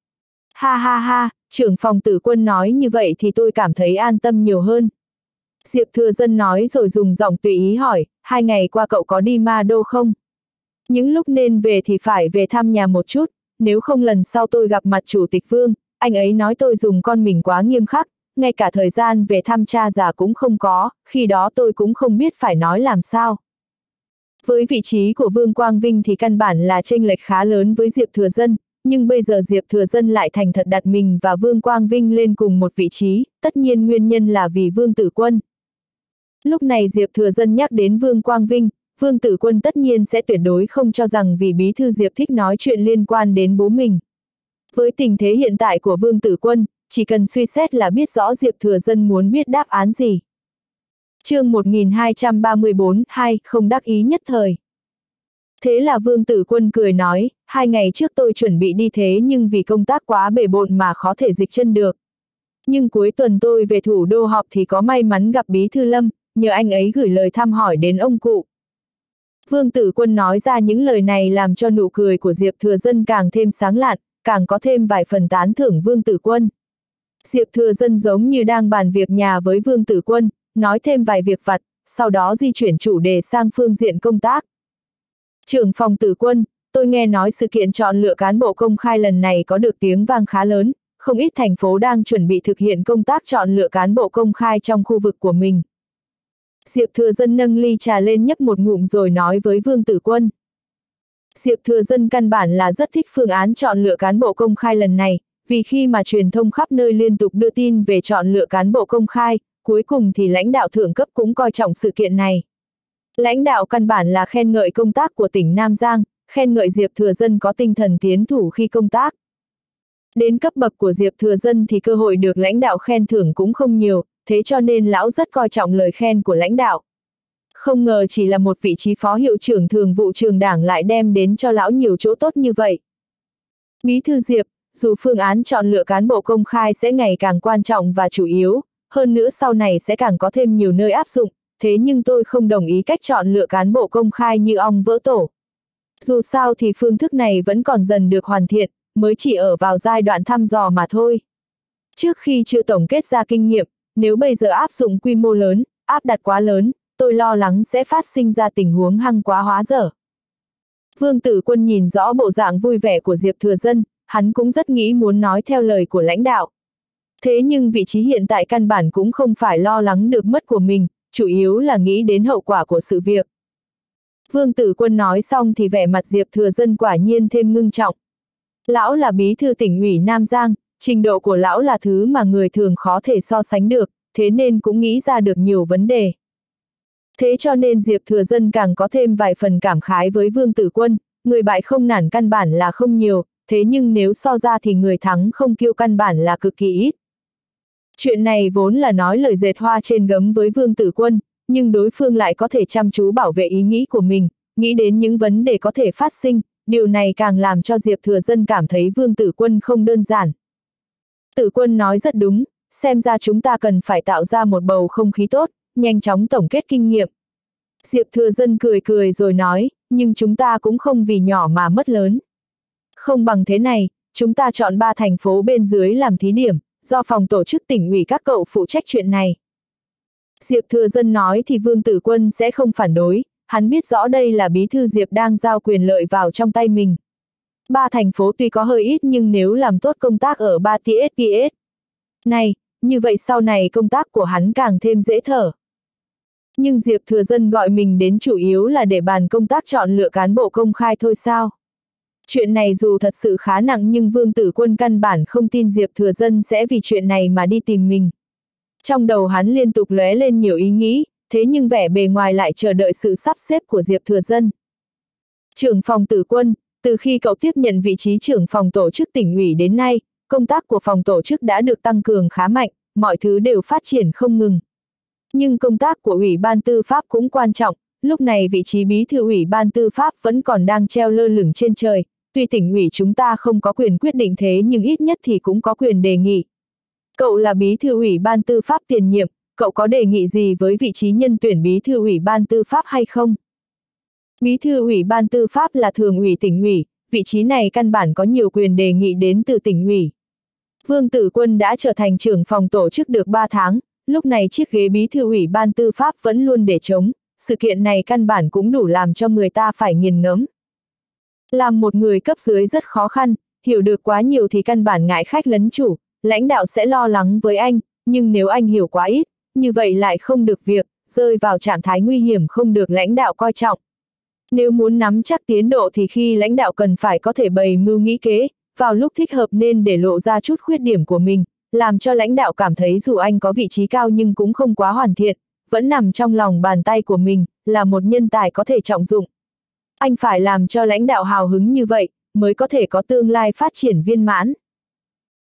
Ha ha ha, trưởng phòng Tử Quân nói như vậy thì tôi cảm thấy an tâm nhiều hơn. Diệp Thừa Dân nói rồi dùng giọng tùy ý hỏi, 2 ngày qua cậu có đi Ma Đô không? Những lúc nên về thì phải về thăm nhà một chút, nếu không lần sau tôi gặp mặt Chủ tịch Vương, anh ấy nói tôi dùng con mình quá nghiêm khắc, ngay cả thời gian về thăm cha già cũng không có, khi đó tôi cũng không biết phải nói làm sao. Với vị trí của Vương Quang Vinh thì căn bản là chênh lệch khá lớn với Diệp Thừa Dân, nhưng bây giờ Diệp Thừa Dân lại thành thật đặt mình và Vương Quang Vinh lên cùng một vị trí, tất nhiên nguyên nhân là vì Vương Tử Quân. Lúc này Diệp Thừa Dân nhắc đến Vương Quang Vinh, Vương Tử Quân tất nhiên sẽ tuyệt đối không cho rằng vì bí thư Diệp thích nói chuyện liên quan đến bố mình. Với tình thế hiện tại của Vương Tử Quân, chỉ cần suy xét là biết rõ Diệp Thừa Dân muốn biết đáp án gì. Chương 1234, 2, không đắc ý nhất thời. Thế là Vương Tử Quân cười nói, 2 ngày trước tôi chuẩn bị đi thế nhưng vì công tác quá bề bộn mà khó thể dịch chân được. Nhưng cuối tuần tôi về thủ đô họp thì có may mắn gặp Bí Thư Lâm, nhờ anh ấy gửi lời thăm hỏi đến ông cụ. Vương Tử Quân nói ra những lời này làm cho nụ cười của Diệp Thừa Dân càng thêm sáng lạn, càng có thêm vài phần tán thưởng Vương Tử Quân. Diệp Thừa Dân giống như đang bàn việc nhà với Vương Tử Quân, nói thêm vài việc vặt, sau đó di chuyển chủ đề sang phương diện công tác. Trưởng phòng Tử Quân, tôi nghe nói sự kiện chọn lựa cán bộ công khai lần này có được tiếng vang khá lớn, không ít thành phố đang chuẩn bị thực hiện công tác chọn lựa cán bộ công khai trong khu vực của mình. Diệp Thừa Dân nâng ly trà lên nhấp một ngụm rồi nói với Vương Tử Quân. Diệp Thừa Dân căn bản là rất thích phương án chọn lựa cán bộ công khai lần này, vì khi mà truyền thông khắp nơi liên tục đưa tin về chọn lựa cán bộ công khai, cuối cùng thì lãnh đạo thượng cấp cũng coi trọng sự kiện này. Lãnh đạo căn bản là khen ngợi công tác của tỉnh Nam Giang, khen ngợi Diệp Thừa Dân có tinh thần tiến thủ khi công tác. Đến cấp bậc của Diệp Thừa Dân thì cơ hội được lãnh đạo khen thưởng cũng không nhiều, thế cho nên lão rất coi trọng lời khen của lãnh đạo. Không ngờ chỉ là một vị trí phó hiệu trưởng thường vụ trường đảng lại đem đến cho lão nhiều chỗ tốt như vậy. Bí thư Diệp, dù phương án chọn lựa cán bộ công khai sẽ ngày càng quan trọng và chủ yếu, hơn nữa sau này sẽ càng có thêm nhiều nơi áp dụng, thế nhưng tôi không đồng ý cách chọn lựa cán bộ công khai như ong vỡ tổ. Dù sao thì phương thức này vẫn còn dần được hoàn thiện, mới chỉ ở vào giai đoạn thăm dò mà thôi. Trước khi chưa tổng kết ra kinh nghiệm, nếu bây giờ áp dụng quy mô lớn, áp đặt quá lớn, tôi lo lắng sẽ phát sinh ra tình huống hăng quá hóa dở. Vương Tử Quân nhìn rõ bộ dạng vui vẻ của Diệp Thừa Dân, hắn cũng rất nghĩ muốn nói theo lời của lãnh đạo. Thế nhưng vị trí hiện tại căn bản cũng không phải lo lắng được mất của mình, chủ yếu là nghĩ đến hậu quả của sự việc. Vương Tử Quân nói xong thì vẻ mặt Diệp Thừa Dân quả nhiên thêm ngưng trọng. Lão là bí thư tỉnh ủy Nam Giang, trình độ của lão là thứ mà người thường khó thể so sánh được, thế nên cũng nghĩ ra được nhiều vấn đề. Thế cho nên Diệp Thừa Dân càng có thêm vài phần cảm khái với Vương Tử Quân, người bại không nản căn bản là không nhiều, thế nhưng nếu so ra thì người thắng không kiêu căn bản là cực kỳ ít. Chuyện này vốn là nói lời dệt hoa trên gấm với Vương Tử Quân, nhưng đối phương lại có thể chăm chú bảo vệ ý nghĩ của mình, nghĩ đến những vấn đề có thể phát sinh, điều này càng làm cho Diệp Thừa Dân cảm thấy Vương Tử Quân không đơn giản. Tử Quân nói rất đúng, xem ra chúng ta cần phải tạo ra một bầu không khí tốt, nhanh chóng tổng kết kinh nghiệm. Diệp Thừa Dân cười cười rồi nói, nhưng chúng ta cũng không vì nhỏ mà mất lớn. Không bằng thế này, chúng ta chọn 3 thành phố bên dưới làm thí điểm, do phòng tổ chức tỉnh ủy các cậu phụ trách chuyện này. Diệp Thừa Dân nói thì Vương Tử Quân sẽ không phản đối, hắn biết rõ đây là bí thư Diệp đang giao quyền lợi vào trong tay mình. 3 thành phố tuy có hơi ít nhưng nếu làm tốt công tác ở 3 TSPS này, như vậy sau này công tác của hắn càng thêm dễ thở. Nhưng Diệp Thừa Dân gọi mình đến chủ yếu là để bàn công tác chọn lựa cán bộ công khai thôi sao? Chuyện này dù thật sự khá nặng nhưng Vương Tử Quân căn bản không tin Diệp Thừa Dân sẽ vì chuyện này mà đi tìm mình. Trong đầu hắn liên tục lóe lên nhiều ý nghĩ, thế nhưng vẻ bề ngoài lại chờ đợi sự sắp xếp của Diệp Thừa Dân. Trưởng phòng Tử Quân, từ khi cậu tiếp nhận vị trí trưởng phòng tổ chức tỉnh ủy đến nay, công tác của phòng tổ chức đã được tăng cường khá mạnh, mọi thứ đều phát triển không ngừng. Nhưng công tác của Ủy ban Tư pháp cũng quan trọng, lúc này vị trí bí thư Ủy ban Tư pháp vẫn còn đang treo lơ lửng trên trời, tuy tỉnh ủy chúng ta không có quyền quyết định thế nhưng ít nhất thì cũng có quyền đề nghị. Cậu là bí thư Ủy ban Tư pháp tiền nhiệm, cậu có đề nghị gì với vị trí nhân tuyển bí thư Ủy ban Tư pháp hay không? Bí thư Ủy ban Tư pháp là thường ủy tỉnh ủy, vị trí này căn bản có nhiều quyền đề nghị đến từ tỉnh ủy. Vương Tử Quân đã trở thành trưởng phòng tổ chức được 3 tháng, lúc này chiếc ghế bí thư Ủy ban Tư pháp vẫn luôn để trống, sự kiện này căn bản cũng đủ làm cho người ta phải nghiền ngẫm. Làm một người cấp dưới rất khó khăn, hiểu được quá nhiều thì căn bản ngại khách lấn chủ, lãnh đạo sẽ lo lắng với anh, nhưng nếu anh hiểu quá ít, như vậy lại không được việc, rơi vào trạng thái nguy hiểm không được lãnh đạo coi trọng. Nếu muốn nắm chắc tiến độ thì khi lãnh đạo cần phải có thể bày mưu nghĩ kế, vào lúc thích hợp nên để lộ ra chút khuyết điểm của mình, làm cho lãnh đạo cảm thấy dù anh có vị trí cao nhưng cũng không quá hoàn thiện, vẫn nằm trong lòng bàn tay của mình, là một nhân tài có thể trọng dụng. Anh phải làm cho lãnh đạo hào hứng như vậy, mới có thể có tương lai phát triển viên mãn.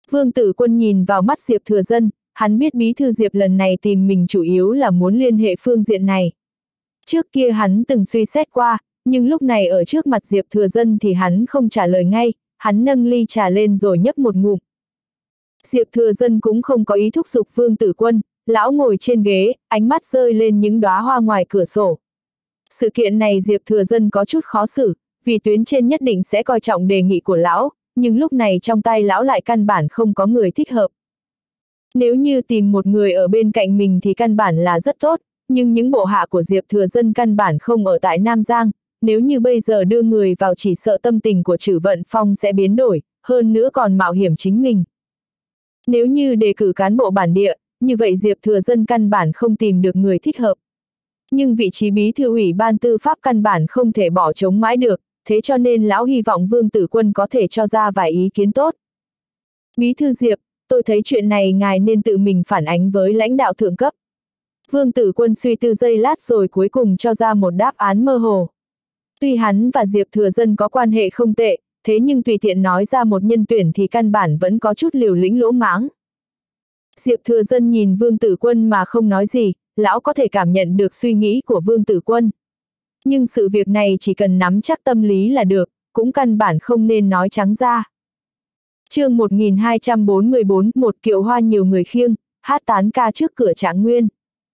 Vương Tử Quân nhìn vào mắt Diệp Thừa Dân, hắn biết bí thư Diệp lần này tìm mình chủ yếu là muốn liên hệ phương diện này. Trước kia hắn từng suy xét qua, nhưng lúc này ở trước mặt Diệp Thừa Dân thì hắn không trả lời ngay, hắn nâng ly trà lên rồi nhấp một ngụm. Diệp Thừa Dân cũng không có ý thúc giục Vương Tử Quân, lão ngồi trên ghế, ánh mắt rơi lên những đóa hoa ngoài cửa sổ. Sự kiện này Diệp Thừa Dân có chút khó xử, vì tuyến trên nhất định sẽ coi trọng đề nghị của lão, nhưng lúc này trong tay lão lại căn bản không có người thích hợp. Nếu như tìm một người ở bên cạnh mình thì căn bản là rất tốt, nhưng những bộ hạ của Diệp Thừa Dân căn bản không ở tại Nam Giang, nếu như bây giờ đưa người vào chỉ sợ tâm tình của Trử Vận Phong sẽ biến đổi, hơn nữa còn mạo hiểm chính mình. Nếu như đề cử cán bộ bản địa, như vậy Diệp Thừa Dân căn bản không tìm được người thích hợp. Nhưng vị trí bí thư ủy ban tư pháp căn bản không thể bỏ trống mãi được, thế cho nên lão hy vọng Vương Tử Quân có thể cho ra vài ý kiến tốt. Bí thư Diệp, tôi thấy chuyện này ngài nên tự mình phản ánh với lãnh đạo thượng cấp. Vương Tử Quân suy tư giây lát rồi cuối cùng cho ra một đáp án mơ hồ. Tuy hắn và Diệp Thừa Dân có quan hệ không tệ, thế nhưng tùy tiện nói ra một nhân tuyển thì căn bản vẫn có chút liều lĩnh lỗ mãng. Diệp Thừa Dân nhìn Vương Tử Quân mà không nói gì, lão có thể cảm nhận được suy nghĩ của Vương Tử Quân. Nhưng sự việc này chỉ cần nắm chắc tâm lý là được, cũng căn bản không nên nói trắng ra. Chương 1244, một kiệu hoa nhiều người khiêng, hát tán ca trước cửa Trạng Nguyên.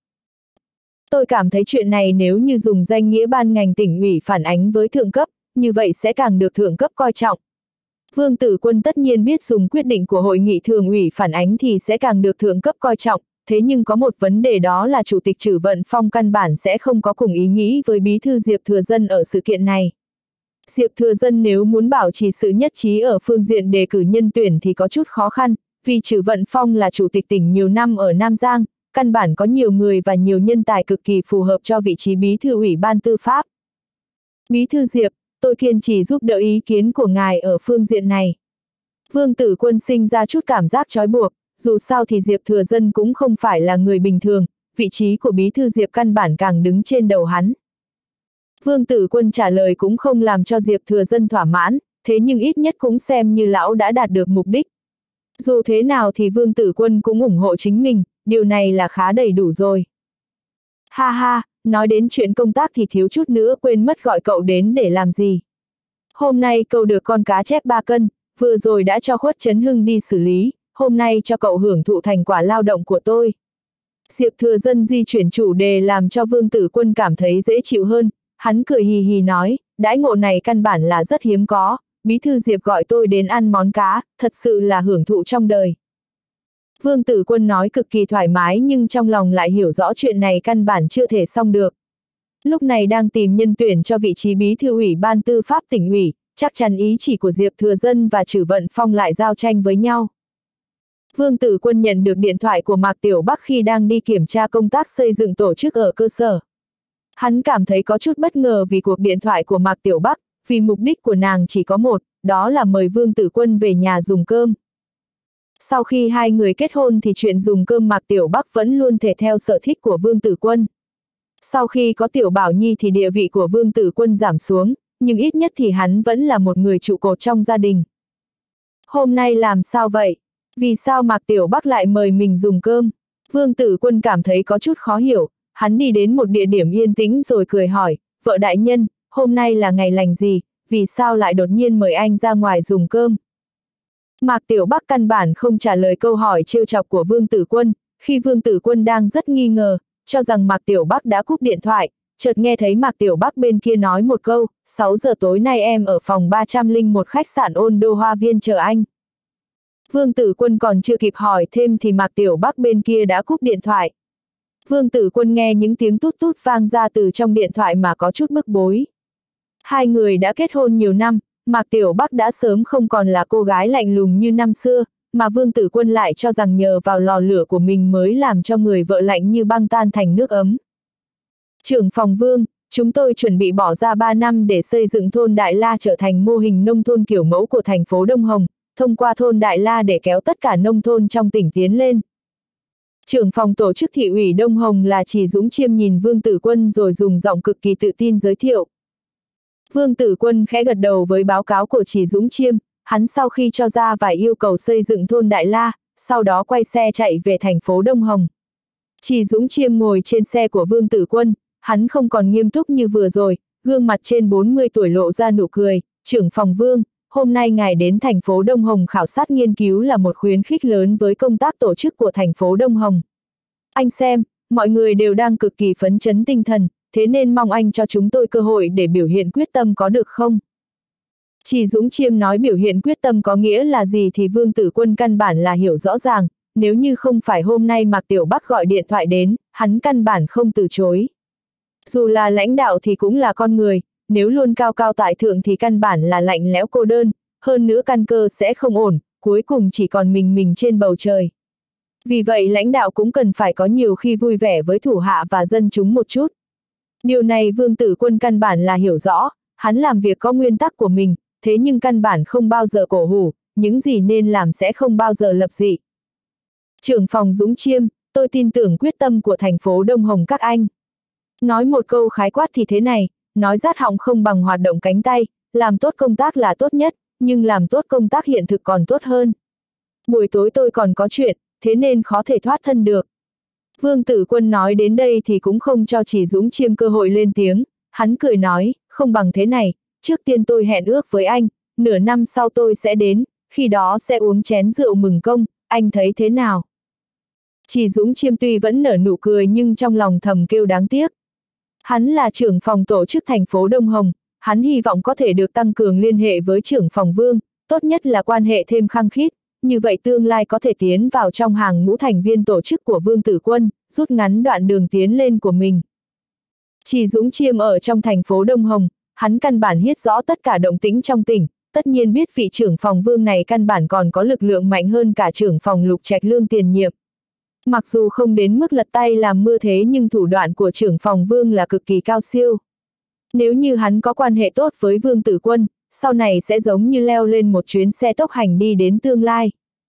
Tôi cảm thấy chuyện này nếu như dùng danh nghĩa ban ngành tỉnh ủy phản ánh với thượng cấp, như vậy sẽ càng được thượng cấp coi trọng. Vương Tử Quân tất nhiên biết dùng quyết định của hội nghị thường ủy phản ánh thì sẽ càng được thượng cấp coi trọng, thế nhưng có một vấn đề đó là Chủ tịch Trử Vận Phong căn bản sẽ không có cùng ý nghĩ với bí thư Diệp Thừa Dân ở sự kiện này. Diệp Thừa Dân nếu muốn bảo trì sự nhất trí ở phương diện đề cử nhân tuyển thì có chút khó khăn, vì Trử Vận Phong là chủ tịch tỉnh nhiều năm ở Nam Giang, căn bản có nhiều người và nhiều nhân tài cực kỳ phù hợp cho vị trí bí thư ủy ban tư pháp. Bí thư Diệp, tôi kiên trì giúp đỡ ý kiến của ngài ở phương diện này. Vương Tử Quân sinh ra chút cảm giác trói buộc, dù sao thì Diệp Thừa Dân cũng không phải là người bình thường, vị trí của bí thư Diệp căn bản càng đứng trên đầu hắn. Vương Tử Quân trả lời cũng không làm cho Diệp Thừa Dân thỏa mãn, thế nhưng ít nhất cũng xem như lão đã đạt được mục đích. Dù thế nào thì Vương Tử Quân cũng ủng hộ chính mình, điều này là khá đầy đủ rồi. Ha ha, nói đến chuyện công tác thì thiếu chút nữa quên mất gọi cậu đến để làm gì. Hôm nay cậu được con cá chép 3 cân, vừa rồi đã cho Khuất Trấn Hưng đi xử lý, hôm nay cho cậu hưởng thụ thành quả lao động của tôi. Diệp Thừa Dân di chuyển chủ đề làm cho Vương Tử Quân cảm thấy dễ chịu hơn, hắn cười hì hì nói, đãi ngộ này căn bản là rất hiếm có, bí thư Diệp gọi tôi đến ăn món cá, thật sự là hưởng thụ trong đời. Vương Tử Quân nói cực kỳ thoải mái nhưng trong lòng lại hiểu rõ chuyện này căn bản chưa thể xong được. Lúc này đang tìm nhân tuyển cho vị trí bí thư ủy ban tư pháp tỉnh ủy, chắc chắn ý chỉ của Diệp Thừa Dân và Trử Vận Phong lại giao tranh với nhau. Vương Tử Quân nhận được điện thoại của Mạc Tiểu Bắc khi đang đi kiểm tra công tác xây dựng tổ chức ở cơ sở. Hắn cảm thấy có chút bất ngờ vì cuộc điện thoại của Mạc Tiểu Bắc, vì mục đích của nàng chỉ có một, đó là mời Vương Tử Quân về nhà dùng cơm. Sau khi hai người kết hôn thì chuyện dùng cơm Mạc Tiểu Bắc vẫn luôn thể theo sở thích của Vương Tử Quân. Sau khi có Tiểu Bảo Nhi thì địa vị của Vương Tử Quân giảm xuống, nhưng ít nhất thì hắn vẫn là một người trụ cột trong gia đình. Hôm nay làm sao vậy? Vì sao Mạc Tiểu Bắc lại mời mình dùng cơm? Vương Tử Quân cảm thấy có chút khó hiểu, hắn đi đến một địa điểm yên tĩnh rồi cười hỏi, vợ đại nhân, hôm nay là ngày lành gì, vì sao lại đột nhiên mời anh ra ngoài dùng cơm? Mạc Tiểu Bắc căn bản không trả lời câu hỏi trêu chọc của Vương Tử Quân, khi Vương Tử Quân đang rất nghi ngờ, cho rằng Mạc Tiểu Bắc đã cúp điện thoại, chợt nghe thấy Mạc Tiểu Bắc bên kia nói một câu, 6 giờ tối nay em ở phòng 301 khách sạn Ôn Đô Hoa Viên chờ anh. Vương Tử Quân còn chưa kịp hỏi thêm thì Mạc Tiểu Bắc bên kia đã cúp điện thoại. Vương Tử Quân nghe những tiếng tút tút vang ra từ trong điện thoại mà có chút bức bối. Hai người đã kết hôn nhiều năm, Mạc Tiểu Bắc đã sớm không còn là cô gái lạnh lùng như năm xưa, mà Vương Tử Quân lại cho rằng nhờ vào lò lửa của mình mới làm cho người vợ lạnh như băng tan thành nước ấm. Trưởng phòng Vương, chúng tôi chuẩn bị bỏ ra 3 năm để xây dựng thôn Đại La trở thành mô hình nông thôn kiểu mẫu của thành phố Đông Hồng, thông qua thôn Đại La để kéo tất cả nông thôn trong tỉnh tiến lên. Trưởng phòng tổ chức thị ủy Đông Hồng là Trì Dũng Chiêm nhìn Vương Tử Quân rồi dùng giọng cực kỳ tự tin giới thiệu. Vương Tử Quân khẽ gật đầu với báo cáo của Trì Dũng Chiêm, hắn sau khi cho ra vài yêu cầu xây dựng thôn Đại La, sau đó quay xe chạy về thành phố Đông Hồng. Chỉ Dũng Chiêm ngồi trên xe của Vương Tử Quân, hắn không còn nghiêm túc như vừa rồi, gương mặt trên 40 tuổi lộ ra nụ cười, trưởng phòng Vương, hôm nay ngài đến thành phố Đông Hồng khảo sát nghiên cứu là một khuyến khích lớn với công tác tổ chức của thành phố Đông Hồng. Anh xem, mọi người đều đang cực kỳ phấn chấn tinh thần, thế nên mong anh cho chúng tôi cơ hội để biểu hiện quyết tâm có được không? Chỉ Dũng Chiêm nói biểu hiện quyết tâm có nghĩa là gì thì Vương Tử Quân căn bản là hiểu rõ ràng, nếu như không phải hôm nay Mạc Tiểu Bắc gọi điện thoại đến, hắn căn bản không từ chối. Dù là lãnh đạo thì cũng là con người, nếu luôn cao cao tại thượng thì căn bản là lạnh lẽo cô đơn, hơn nữa căn cơ sẽ không ổn, cuối cùng chỉ còn mình trên bầu trời. Vì vậy lãnh đạo cũng cần phải có nhiều khi vui vẻ với thủ hạ và dân chúng một chút. Điều này Vương Tử Quân căn bản là hiểu rõ, hắn làm việc có nguyên tắc của mình, thế nhưng căn bản không bao giờ cổ hủ, những gì nên làm sẽ không bao giờ lập dị. Trưởng phòng Dũng Chiêm, tôi tin tưởng quyết tâm của thành phố Đông Hồng các anh. Nói một câu khái quát thì thế này, nói rát họng không bằng hoạt động cánh tay, làm tốt công tác là tốt nhất, nhưng làm tốt công tác hiện thực còn tốt hơn. Buổi tối tôi còn có chuyện, thế nên khó thể thoát thân được. Vương Tử Quân nói đến đây thì cũng không cho Chỉ Dũng Chiêm cơ hội lên tiếng, hắn cười nói, không bằng thế này, trước tiên tôi hẹn ước với anh, nửa năm sau tôi sẽ đến, khi đó sẽ uống chén rượu mừng công, anh thấy thế nào? Chỉ Dũng Chiêm tuy vẫn nở nụ cười nhưng trong lòng thầm kêu đáng tiếc. Hắn là trưởng phòng tổ chức thành phố Đông Hồng, hắn hy vọng có thể được tăng cường liên hệ với trưởng phòng Vương, tốt nhất là quan hệ thêm khăng khít, như vậy tương lai có thể tiến vào trong hàng ngũ thành viên tổ chức của Vương Tử Quân, rút ngắn đoạn đường tiến lên của mình. Chỉ Dũng Chiêm ở trong thành phố Đông Hồng, hắn căn bản biết rõ tất cả động tĩnh trong tỉnh, tất nhiên biết vị trưởng phòng Vương này căn bản còn có lực lượng mạnh hơn cả trưởng phòng Lục Trạch Lương tiền nhiệm. Mặc dù không đến mức lật tay làm mưa thế nhưng thủ đoạn của trưởng phòng Vương là cực kỳ cao siêu. Nếu như hắn có quan hệ tốt với Vương Tử Quân, sau này sẽ giống như leo lên một chuyến xe tốc hành đi đến tương lai.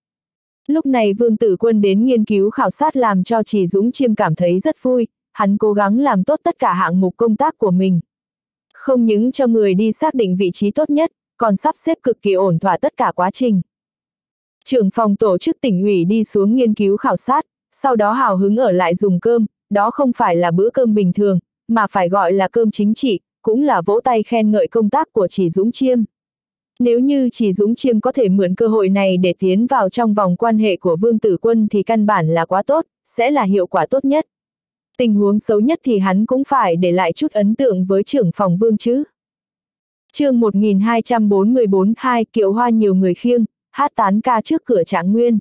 Lúc này Vương Tử Quân đến nghiên cứu khảo sát làm cho Chỉ Dũng Chiêm cảm thấy rất vui, hắn cố gắng làm tốt tất cả hạng mục công tác của mình. Không những cho người đi xác định vị trí tốt nhất, còn sắp xếp cực kỳ ổn thỏa tất cả quá trình. Trưởng phòng tổ chức tỉnh ủy đi xuống nghiên cứu khảo sát, sau đó hào hứng ở lại dùng cơm, đó không phải là bữa cơm bình thường, mà phải gọi là cơm chính trị, cũng là vỗ tay khen ngợi công tác của Chỉ Dũng Chiêm. Nếu như Chỉ Dũng Chiêm có thể mượn cơ hội này để tiến vào trong vòng quan hệ của Vương Tử Quân thì căn bản là quá tốt, sẽ là hiệu quả tốt nhất. Tình huống xấu nhất thì hắn cũng phải để lại chút ấn tượng với trưởng phòng Vương chứ. Chương 1244-2 Kiệu Hoa nhiều người khiêng, hát tán ca trước cửa Trạng Nguyên.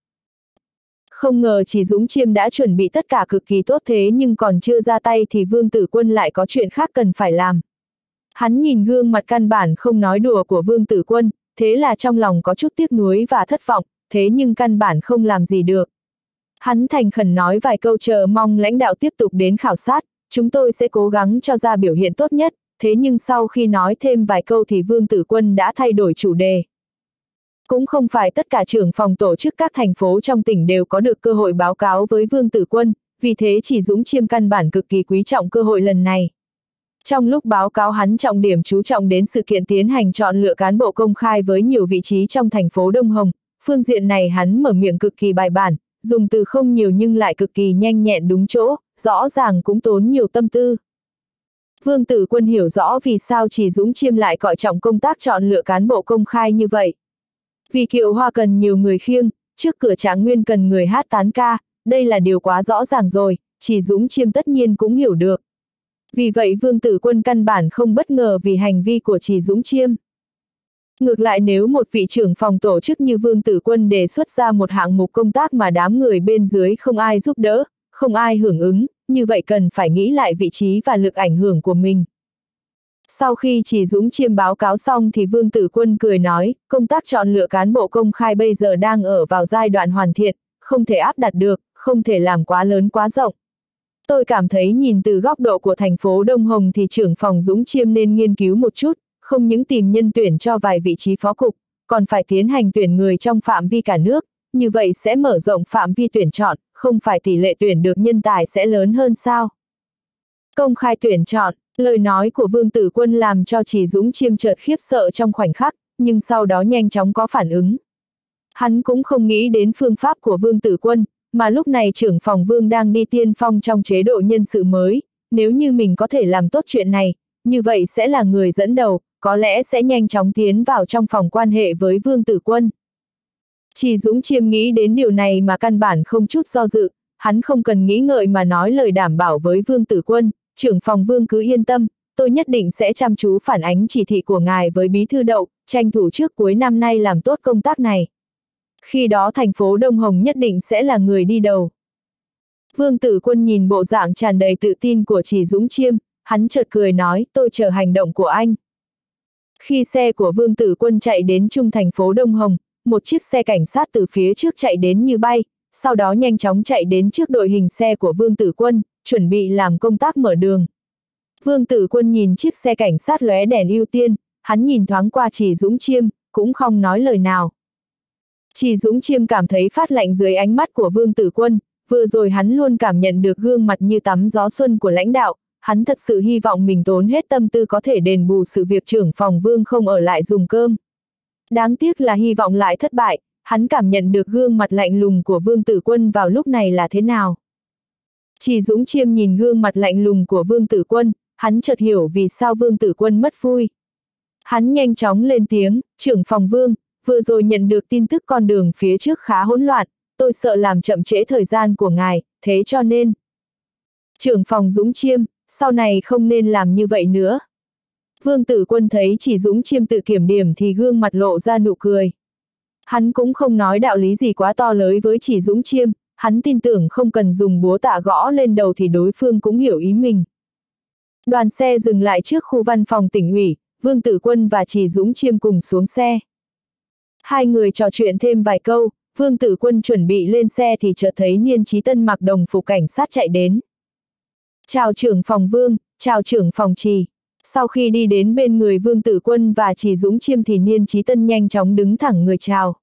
Không ngờ Chỉ Dũng Chiêm đã chuẩn bị tất cả cực kỳ tốt thế nhưng còn chưa ra tay thì Vương Tử Quân lại có chuyện khác cần phải làm. Hắn nhìn gương mặt căn bản không nói đùa của Vương Tử Quân, thế là trong lòng có chút tiếc nuối và thất vọng, thế nhưng căn bản không làm gì được. Hắn thành khẩn nói vài câu chờ mong lãnh đạo tiếp tục đến khảo sát, chúng tôi sẽ cố gắng cho ra biểu hiện tốt nhất, thế nhưng sau khi nói thêm vài câu thì Vương Tử Quân đã thay đổi chủ đề. Cũng không phải tất cả trưởng phòng tổ chức các thành phố trong tỉnh đều có được cơ hội báo cáo với Vương Tử Quân, vì thế Chỉ Dũng Chiêm căn bản cực kỳ quý trọng cơ hội lần này. Trong lúc báo cáo hắn trọng điểm chú trọng đến sự kiện tiến hành chọn lựa cán bộ công khai với nhiều vị trí trong thành phố Đông Hồng, phương diện này hắn mở miệng cực kỳ bài bản, dùng từ không nhiều nhưng lại cực kỳ nhanh nhẹn đúng chỗ, rõ ràng cũng tốn nhiều tâm tư. Vương Tử Quân hiểu rõ vì sao Chỉ Dũng Chiêm lại coi trọng công tác chọn lựa cán bộ công khai như vậy. Vì kiệu hoa cần nhiều người khiêng, trước cửa Trạng Nguyên cần người hát tán ca, đây là điều quá rõ ràng rồi, Chỉ Dũng Chiêm tất nhiên cũng hiểu được. Vì vậy Vương Tử Quân căn bản không bất ngờ vì hành vi của Chỉ Dũng Chiêm. Ngược lại nếu một vị trưởng phòng tổ chức như Vương Tử Quân đề xuất ra một hạng mục công tác mà đám người bên dưới không ai giúp đỡ, không ai hưởng ứng, như vậy cần phải nghĩ lại vị trí và lực ảnh hưởng của mình. Sau khi Chỉ Dũng Chiêm báo cáo xong thì Vương Tử Quân cười nói, công tác chọn lựa cán bộ công khai bây giờ đang ở vào giai đoạn hoàn thiện, không thể áp đặt được, không thể làm quá lớn quá rộng. Tôi cảm thấy nhìn từ góc độ của thành phố Đông Hồng thì trưởng phòng Dũng Chiêm nên nghiên cứu một chút, không những tìm nhân tuyển cho vài vị trí phó cục, còn phải tiến hành tuyển người trong phạm vi cả nước, như vậy sẽ mở rộng phạm vi tuyển chọn, không phải tỷ lệ tuyển được nhân tài sẽ lớn hơn sao? Công khai tuyển chọn, lời nói của Vương Tử Quân làm cho Chỉ Dũng Chiêm chợt khiếp sợ trong khoảnh khắc, nhưng sau đó nhanh chóng có phản ứng. Hắn cũng không nghĩ đến phương pháp của Vương Tử Quân, mà lúc này trưởng phòng Vương đang đi tiên phong trong chế độ nhân sự mới, nếu như mình có thể làm tốt chuyện này, như vậy sẽ là người dẫn đầu, có lẽ sẽ nhanh chóng tiến vào trong phòng quan hệ với Vương Tử Quân. Chỉ Dũng Chiêm nghĩ đến điều này mà căn bản không chút do dự, hắn không cần nghĩ ngợi mà nói lời đảm bảo với Vương Tử Quân, trưởng phòng Vương cứ yên tâm, tôi nhất định sẽ chăm chú phản ánh chỉ thị của ngài với bí thư Đậu, tranh thủ trước cuối năm nay làm tốt công tác này. Khi đó thành phố Đông Hồng nhất định sẽ là người đi đầu. Vương Tử Quân nhìn bộ dạng tràn đầy tự tin của Chỉ Dũng Chiêm, hắn chợt cười nói, tôi chờ hành động của anh. Khi xe của Vương Tử Quân chạy đến trung thành phố Đông Hồng, một chiếc xe cảnh sát từ phía trước chạy đến như bay, sau đó nhanh chóng chạy đến trước đội hình xe của Vương Tử Quân, chuẩn bị làm công tác mở đường. Vương Tử Quân nhìn chiếc xe cảnh sát lóe đèn ưu tiên, hắn nhìn thoáng qua Chỉ Dũng Chiêm, cũng không nói lời nào. Chỉ Dũng Chiêm cảm thấy phát lạnh dưới ánh mắt của Vương Tử Quân, vừa rồi hắn luôn cảm nhận được gương mặt như tắm gió xuân của lãnh đạo, hắn thật sự hy vọng mình tốn hết tâm tư có thể đền bù sự việc trưởng phòng Vương không ở lại dùng cơm. Đáng tiếc là hy vọng lại thất bại, hắn cảm nhận được gương mặt lạnh lùng của Vương Tử Quân vào lúc này là thế nào. Chỉ Dũng Chiêm nhìn gương mặt lạnh lùng của Vương Tử Quân, hắn chợt hiểu vì sao Vương Tử Quân mất vui. Hắn nhanh chóng lên tiếng, trưởng phòng Vương, vừa rồi nhận được tin tức con đường phía trước khá hỗn loạn, tôi sợ làm chậm trễ thời gian của ngài, thế cho nên. Trưởng phòng Dũng Chiêm, sau này không nên làm như vậy nữa. Vương Tử Quân thấy Chỉ Dũng Chiêm tự kiểm điểm thì gương mặt lộ ra nụ cười. Hắn cũng không nói đạo lý gì quá to lớn với Chỉ Dũng Chiêm, hắn tin tưởng không cần dùng búa tạ gõ lên đầu thì đối phương cũng hiểu ý mình. Đoàn xe dừng lại trước khu văn phòng tỉnh ủy, Vương Tử Quân và Chỉ Dũng Chiêm cùng xuống xe. Hai người trò chuyện thêm vài câu, Vương Tử Quân chuẩn bị lên xe thì chợt thấy Niên Chí Tân mặc đồng phục cảnh sát chạy đến. Chào trưởng phòng Vương, chào trưởng phòng Chỉ. Sau khi đi đến bên người Vương Tử Quân và Chỉ Dũng Chiêm thì Niên Chí Tân nhanh chóng đứng thẳng người chào.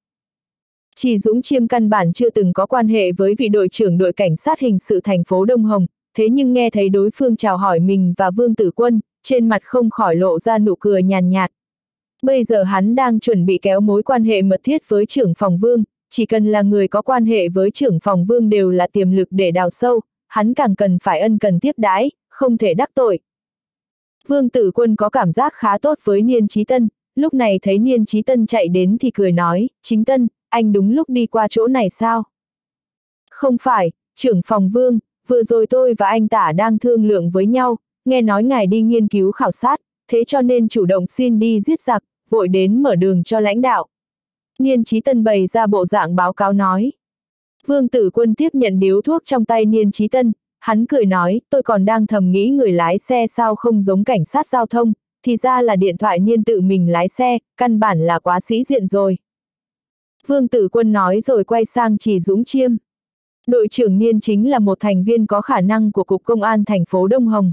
Chỉ Dũng Chiêm căn bản chưa từng có quan hệ với vị đội trưởng đội cảnh sát hình sự thành phố Đông Hồng, thế nhưng nghe thấy đối phương chào hỏi mình và Vương Tử Quân, trên mặt không khỏi lộ ra nụ cười nhàn nhạt. Bây giờ hắn đang chuẩn bị kéo mối quan hệ mật thiết với trưởng phòng Vương, chỉ cần là người có quan hệ với trưởng phòng Vương đều là tiềm lực để đào sâu, hắn càng cần phải ân cần tiếp đãi, không thể đắc tội. Vương Tử Quân có cảm giác khá tốt với Niên Chí Tân, lúc này thấy Niên Chí Tân chạy đến thì cười nói, Chính Tân, anh đúng lúc đi qua chỗ này sao? Không phải, trưởng phòng Vương, vừa rồi tôi và anh Tả đang thương lượng với nhau, nghe nói ngài đi nghiên cứu khảo sát, thế cho nên chủ động xin đi giết giặc, vội đến mở đường cho lãnh đạo. Niên Chí Tân bày ra bộ dạng báo cáo nói. Vương Tử Quân tiếp nhận điếu thuốc trong tay Niên Chí Tân, hắn cười nói, tôi còn đang thầm nghĩ người lái xe sao không giống cảnh sát giao thông, thì ra là điện thoại Niên tự mình lái xe, căn bản là quá sĩ diện rồi. Vương Tử Quân nói rồi quay sang Chỉ Dũng Chiêm. Đội trưởng Niên chính là một thành viên có khả năng của Cục Công an thành phố Đông Hồng.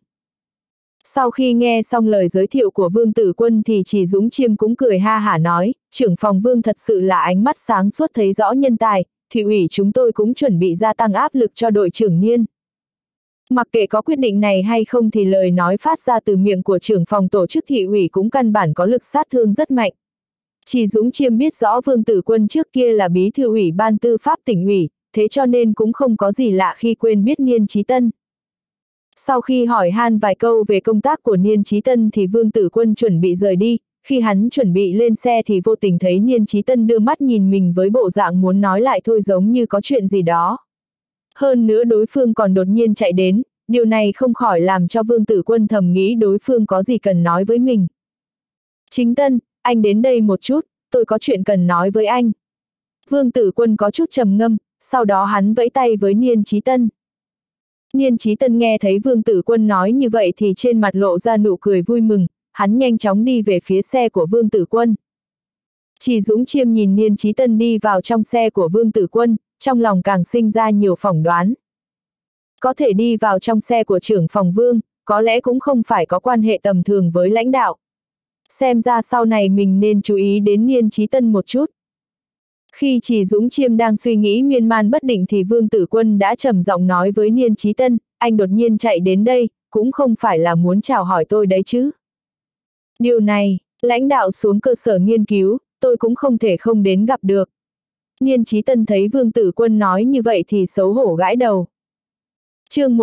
Sau khi nghe xong lời giới thiệu của Vương Tử Quân thì Chỉ Dũng Chiêm cũng cười ha hả nói, trưởng phòng Vương thật sự là ánh mắt sáng suốt thấy rõ nhân tài, thị ủy chúng tôi cũng chuẩn bị gia tăng áp lực cho đội trưởng Niên. Mặc kệ có quyết định này hay không thì lời nói phát ra từ miệng của trưởng phòng tổ chức thị ủy cũng căn bản có lực sát thương rất mạnh. Chỉ Dũng Chiêm biết rõ Vương Tử Quân trước kia là bí thư ủy ban tư pháp tỉnh ủy, thế cho nên cũng không có gì lạ khi quên biết Niên Chí Tân. Sau khi hỏi han vài câu về công tác của Niên Chí Tân thì Vương Tử Quân chuẩn bị rời đi, khi hắn chuẩn bị lên xe thì vô tình thấy Niên Chí Tân đưa mắt nhìn mình với bộ dạng muốn nói lại thôi giống như có chuyện gì đó. Hơn nữa đối phương còn đột nhiên chạy đến, điều này không khỏi làm cho Vương Tử Quân thầm nghĩ đối phương có gì cần nói với mình. Chính Tân, anh đến đây một chút, tôi có chuyện cần nói với anh. Vương Tử Quân có chút trầm ngâm, sau đó hắn vẫy tay với Niên Chí Tân. Niên Chí Tân nghe thấy Vương Tử Quân nói như vậy thì trên mặt lộ ra nụ cười vui mừng, hắn nhanh chóng đi về phía xe của Vương Tử Quân. Chỉ Dũng Chiêm nhìn Niên Chí Tân đi vào trong xe của Vương Tử Quân, trong lòng càng sinh ra nhiều phỏng đoán. Có thể đi vào trong xe của trưởng phòng Vương, có lẽ cũng không phải có quan hệ tầm thường với lãnh đạo. Xem ra sau này mình nên chú ý đến Niên Chí Tân một chút. Khi Chỉ Dũng Chiêm đang suy nghĩ miên man bất định thì Vương Tử Quân đã trầm giọng nói với Niên Chí Tân, anh đột nhiên chạy đến đây, cũng không phải là muốn chào hỏi tôi đấy chứ. Điều này, Lãnh đạo xuống cơ sở nghiên cứu, tôi cũng không thể không đến gặp được. Niên Chí Tân thấy Vương Tử Quân nói như vậy thì xấu hổ gãi đầu. Chương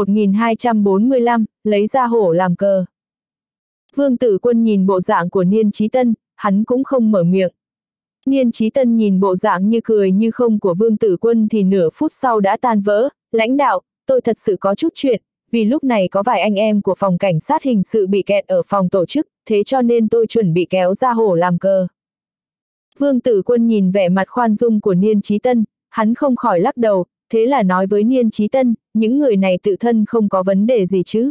1245, lấy ra hổ làm cờ. Vương Tử Quân nhìn bộ dạng của Niên Chí Tân, hắn cũng không mở miệng. Niên Chí Tân nhìn bộ dạng như cười như không của Vương Tử Quân thì nửa phút sau đã tan vỡ. Lãnh đạo, tôi thật sự có chút chuyện, vì lúc này có vài anh em của phòng cảnh sát hình sự bị kẹt ở phòng tổ chức, thế cho nên tôi chuẩn bị kéo ra hổ làm cờ. Vương Tử Quân nhìn vẻ mặt khoan dung của Niên Chí Tân, hắn không khỏi lắc đầu, thế là nói với Niên Chí Tân, những người này tự thân không có vấn đề gì chứ?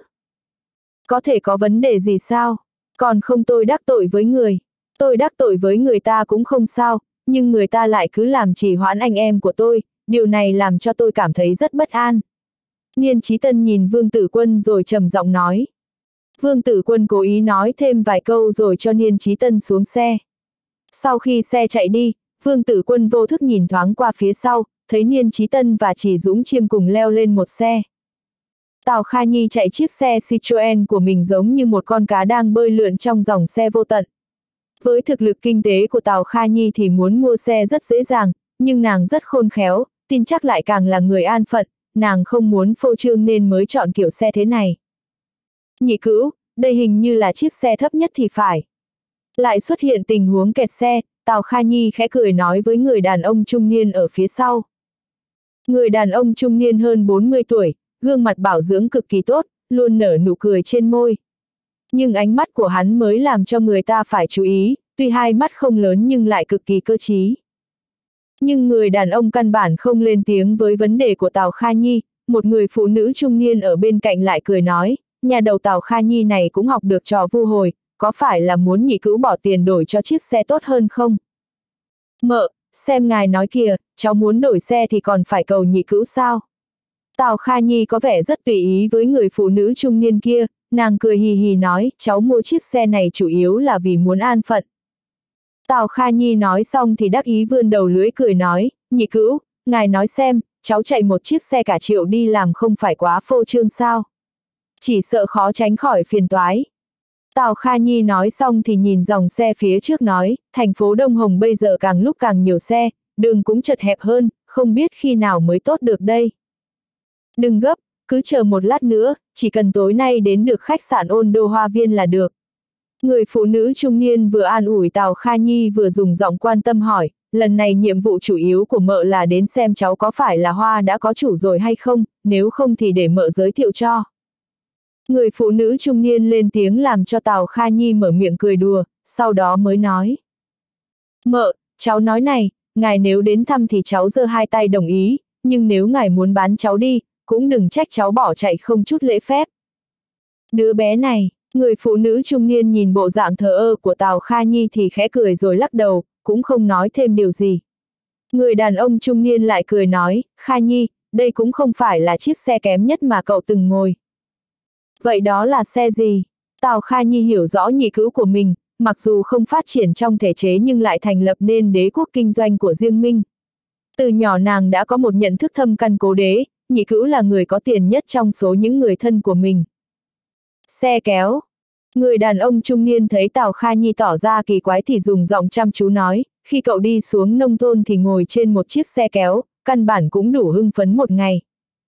Có thể có vấn đề gì sao? Còn không tôi đắc tội với người. Tôi đắc tội với người ta cũng không sao, nhưng người ta lại cứ làm trì hoãn anh em của tôi, điều này làm cho tôi cảm thấy rất bất an. Niên Chí Tân nhìn Vương Tử Quân rồi trầm giọng nói. Vương Tử Quân cố ý nói thêm vài câu rồi cho Niên Chí Tân xuống xe. Sau khi xe chạy đi, Vương Tử Quân vô thức nhìn thoáng qua phía sau, thấy Niên Chí Tân và Chỉ Dũng Chiêm cùng leo lên một xe. Tào Kha Nhi chạy chiếc xe Citroen của mình giống như một con cá đang bơi lượn trong dòng xe vô tận. Với thực lực kinh tế của Tào Kha Nhi thì muốn mua xe rất dễ dàng, nhưng nàng rất khôn khéo, tin chắc lại càng là người an phận, nàng không muốn phô trương nên mới chọn kiểu xe thế này. Nhị Cữu, đây hình như là chiếc xe thấp nhất thì phải. Lại xuất hiện tình huống kẹt xe, Tào Kha Nhi khẽ cười nói với người đàn ông trung niên ở phía sau. Người đàn ông trung niên hơn 40 tuổi, gương mặt bảo dưỡng cực kỳ tốt, luôn nở nụ cười trên môi. Nhưng ánh mắt của hắn mới làm cho người ta phải chú ý, tuy hai mắt không lớn nhưng lại cực kỳ cơ trí. Nhưng người đàn ông căn bản không lên tiếng với vấn đề của Tào Kha Nhi, một người phụ nữ trung niên ở bên cạnh lại cười nói, nhà đầu Tào Kha Nhi này cũng học được trò vu hồi, có phải là muốn Nhị Cữu bỏ tiền đổi cho chiếc xe tốt hơn không? Mợ, xem ngài nói kìa, cháu muốn đổi xe thì còn phải cầu Nhị Cữu sao? Tào Kha Nhi có vẻ rất tùy ý với người phụ nữ trung niên kia, nàng cười hì hì nói, cháu mua chiếc xe này chủ yếu là vì muốn an phận. Tào Kha Nhi nói xong thì đắc ý vươn đầu lưỡi cười nói, Nhị Cữu, ngài nói xem, cháu chạy một chiếc xe cả triệu đi làm không phải quá phô trương sao? Chỉ sợ khó tránh khỏi phiền toái. Tào Kha Nhi nói xong thì nhìn dòng xe phía trước nói, thành phố Đông Hồng bây giờ càng lúc càng nhiều xe, đường cũng chật hẹp hơn, không biết khi nào mới tốt được đây. Đừng gấp, cứ chờ một lát nữa, chỉ cần tối nay đến được khách sạn Ôn Đô Hoa Viên là được. Người phụ nữ trung niên vừa an ủi Tào Kha Nhi vừa dùng giọng quan tâm hỏi, lần này nhiệm vụ chủ yếu của mợ là đến xem cháu có phải là hoa đã có chủ rồi hay không, nếu không thì để mợ giới thiệu cho. Người phụ nữ trung niên lên tiếng làm cho Tào Kha Nhi mở miệng cười đùa, sau đó mới nói. Mợ, cháu nói này, ngài nếu đến thăm thì cháu giơ hai tay đồng ý, nhưng nếu ngài muốn bán cháu đi, cũng đừng trách cháu bỏ chạy không chút lễ phép. Đứa bé này, người phụ nữ trung niên nhìn bộ dạng thờ ơ của Tào Kha Nhi thì khẽ cười rồi lắc đầu, cũng không nói thêm điều gì. Người đàn ông trung niên lại cười nói, Kha Nhi, đây cũng không phải là chiếc xe kém nhất mà cậu từng ngồi. Vậy đó là xe gì? Tào Kha Nhi hiểu rõ Nhị Cữu của mình, mặc dù không phát triển trong thể chế nhưng lại thành lập nên đế quốc kinh doanh của riêng mình. Từ nhỏ nàng đã có một nhận thức thâm căn cố đế, Nhị Cữu là người có tiền nhất trong số những người thân của mình. Xe kéo. Người đàn ông trung niên thấy Tào Kha Nhi tỏ ra kỳ quái thì dùng giọng chăm chú nói, khi cậu đi xuống nông thôn thì ngồi trên một chiếc xe kéo, căn bản cũng đủ hưng phấn một ngày.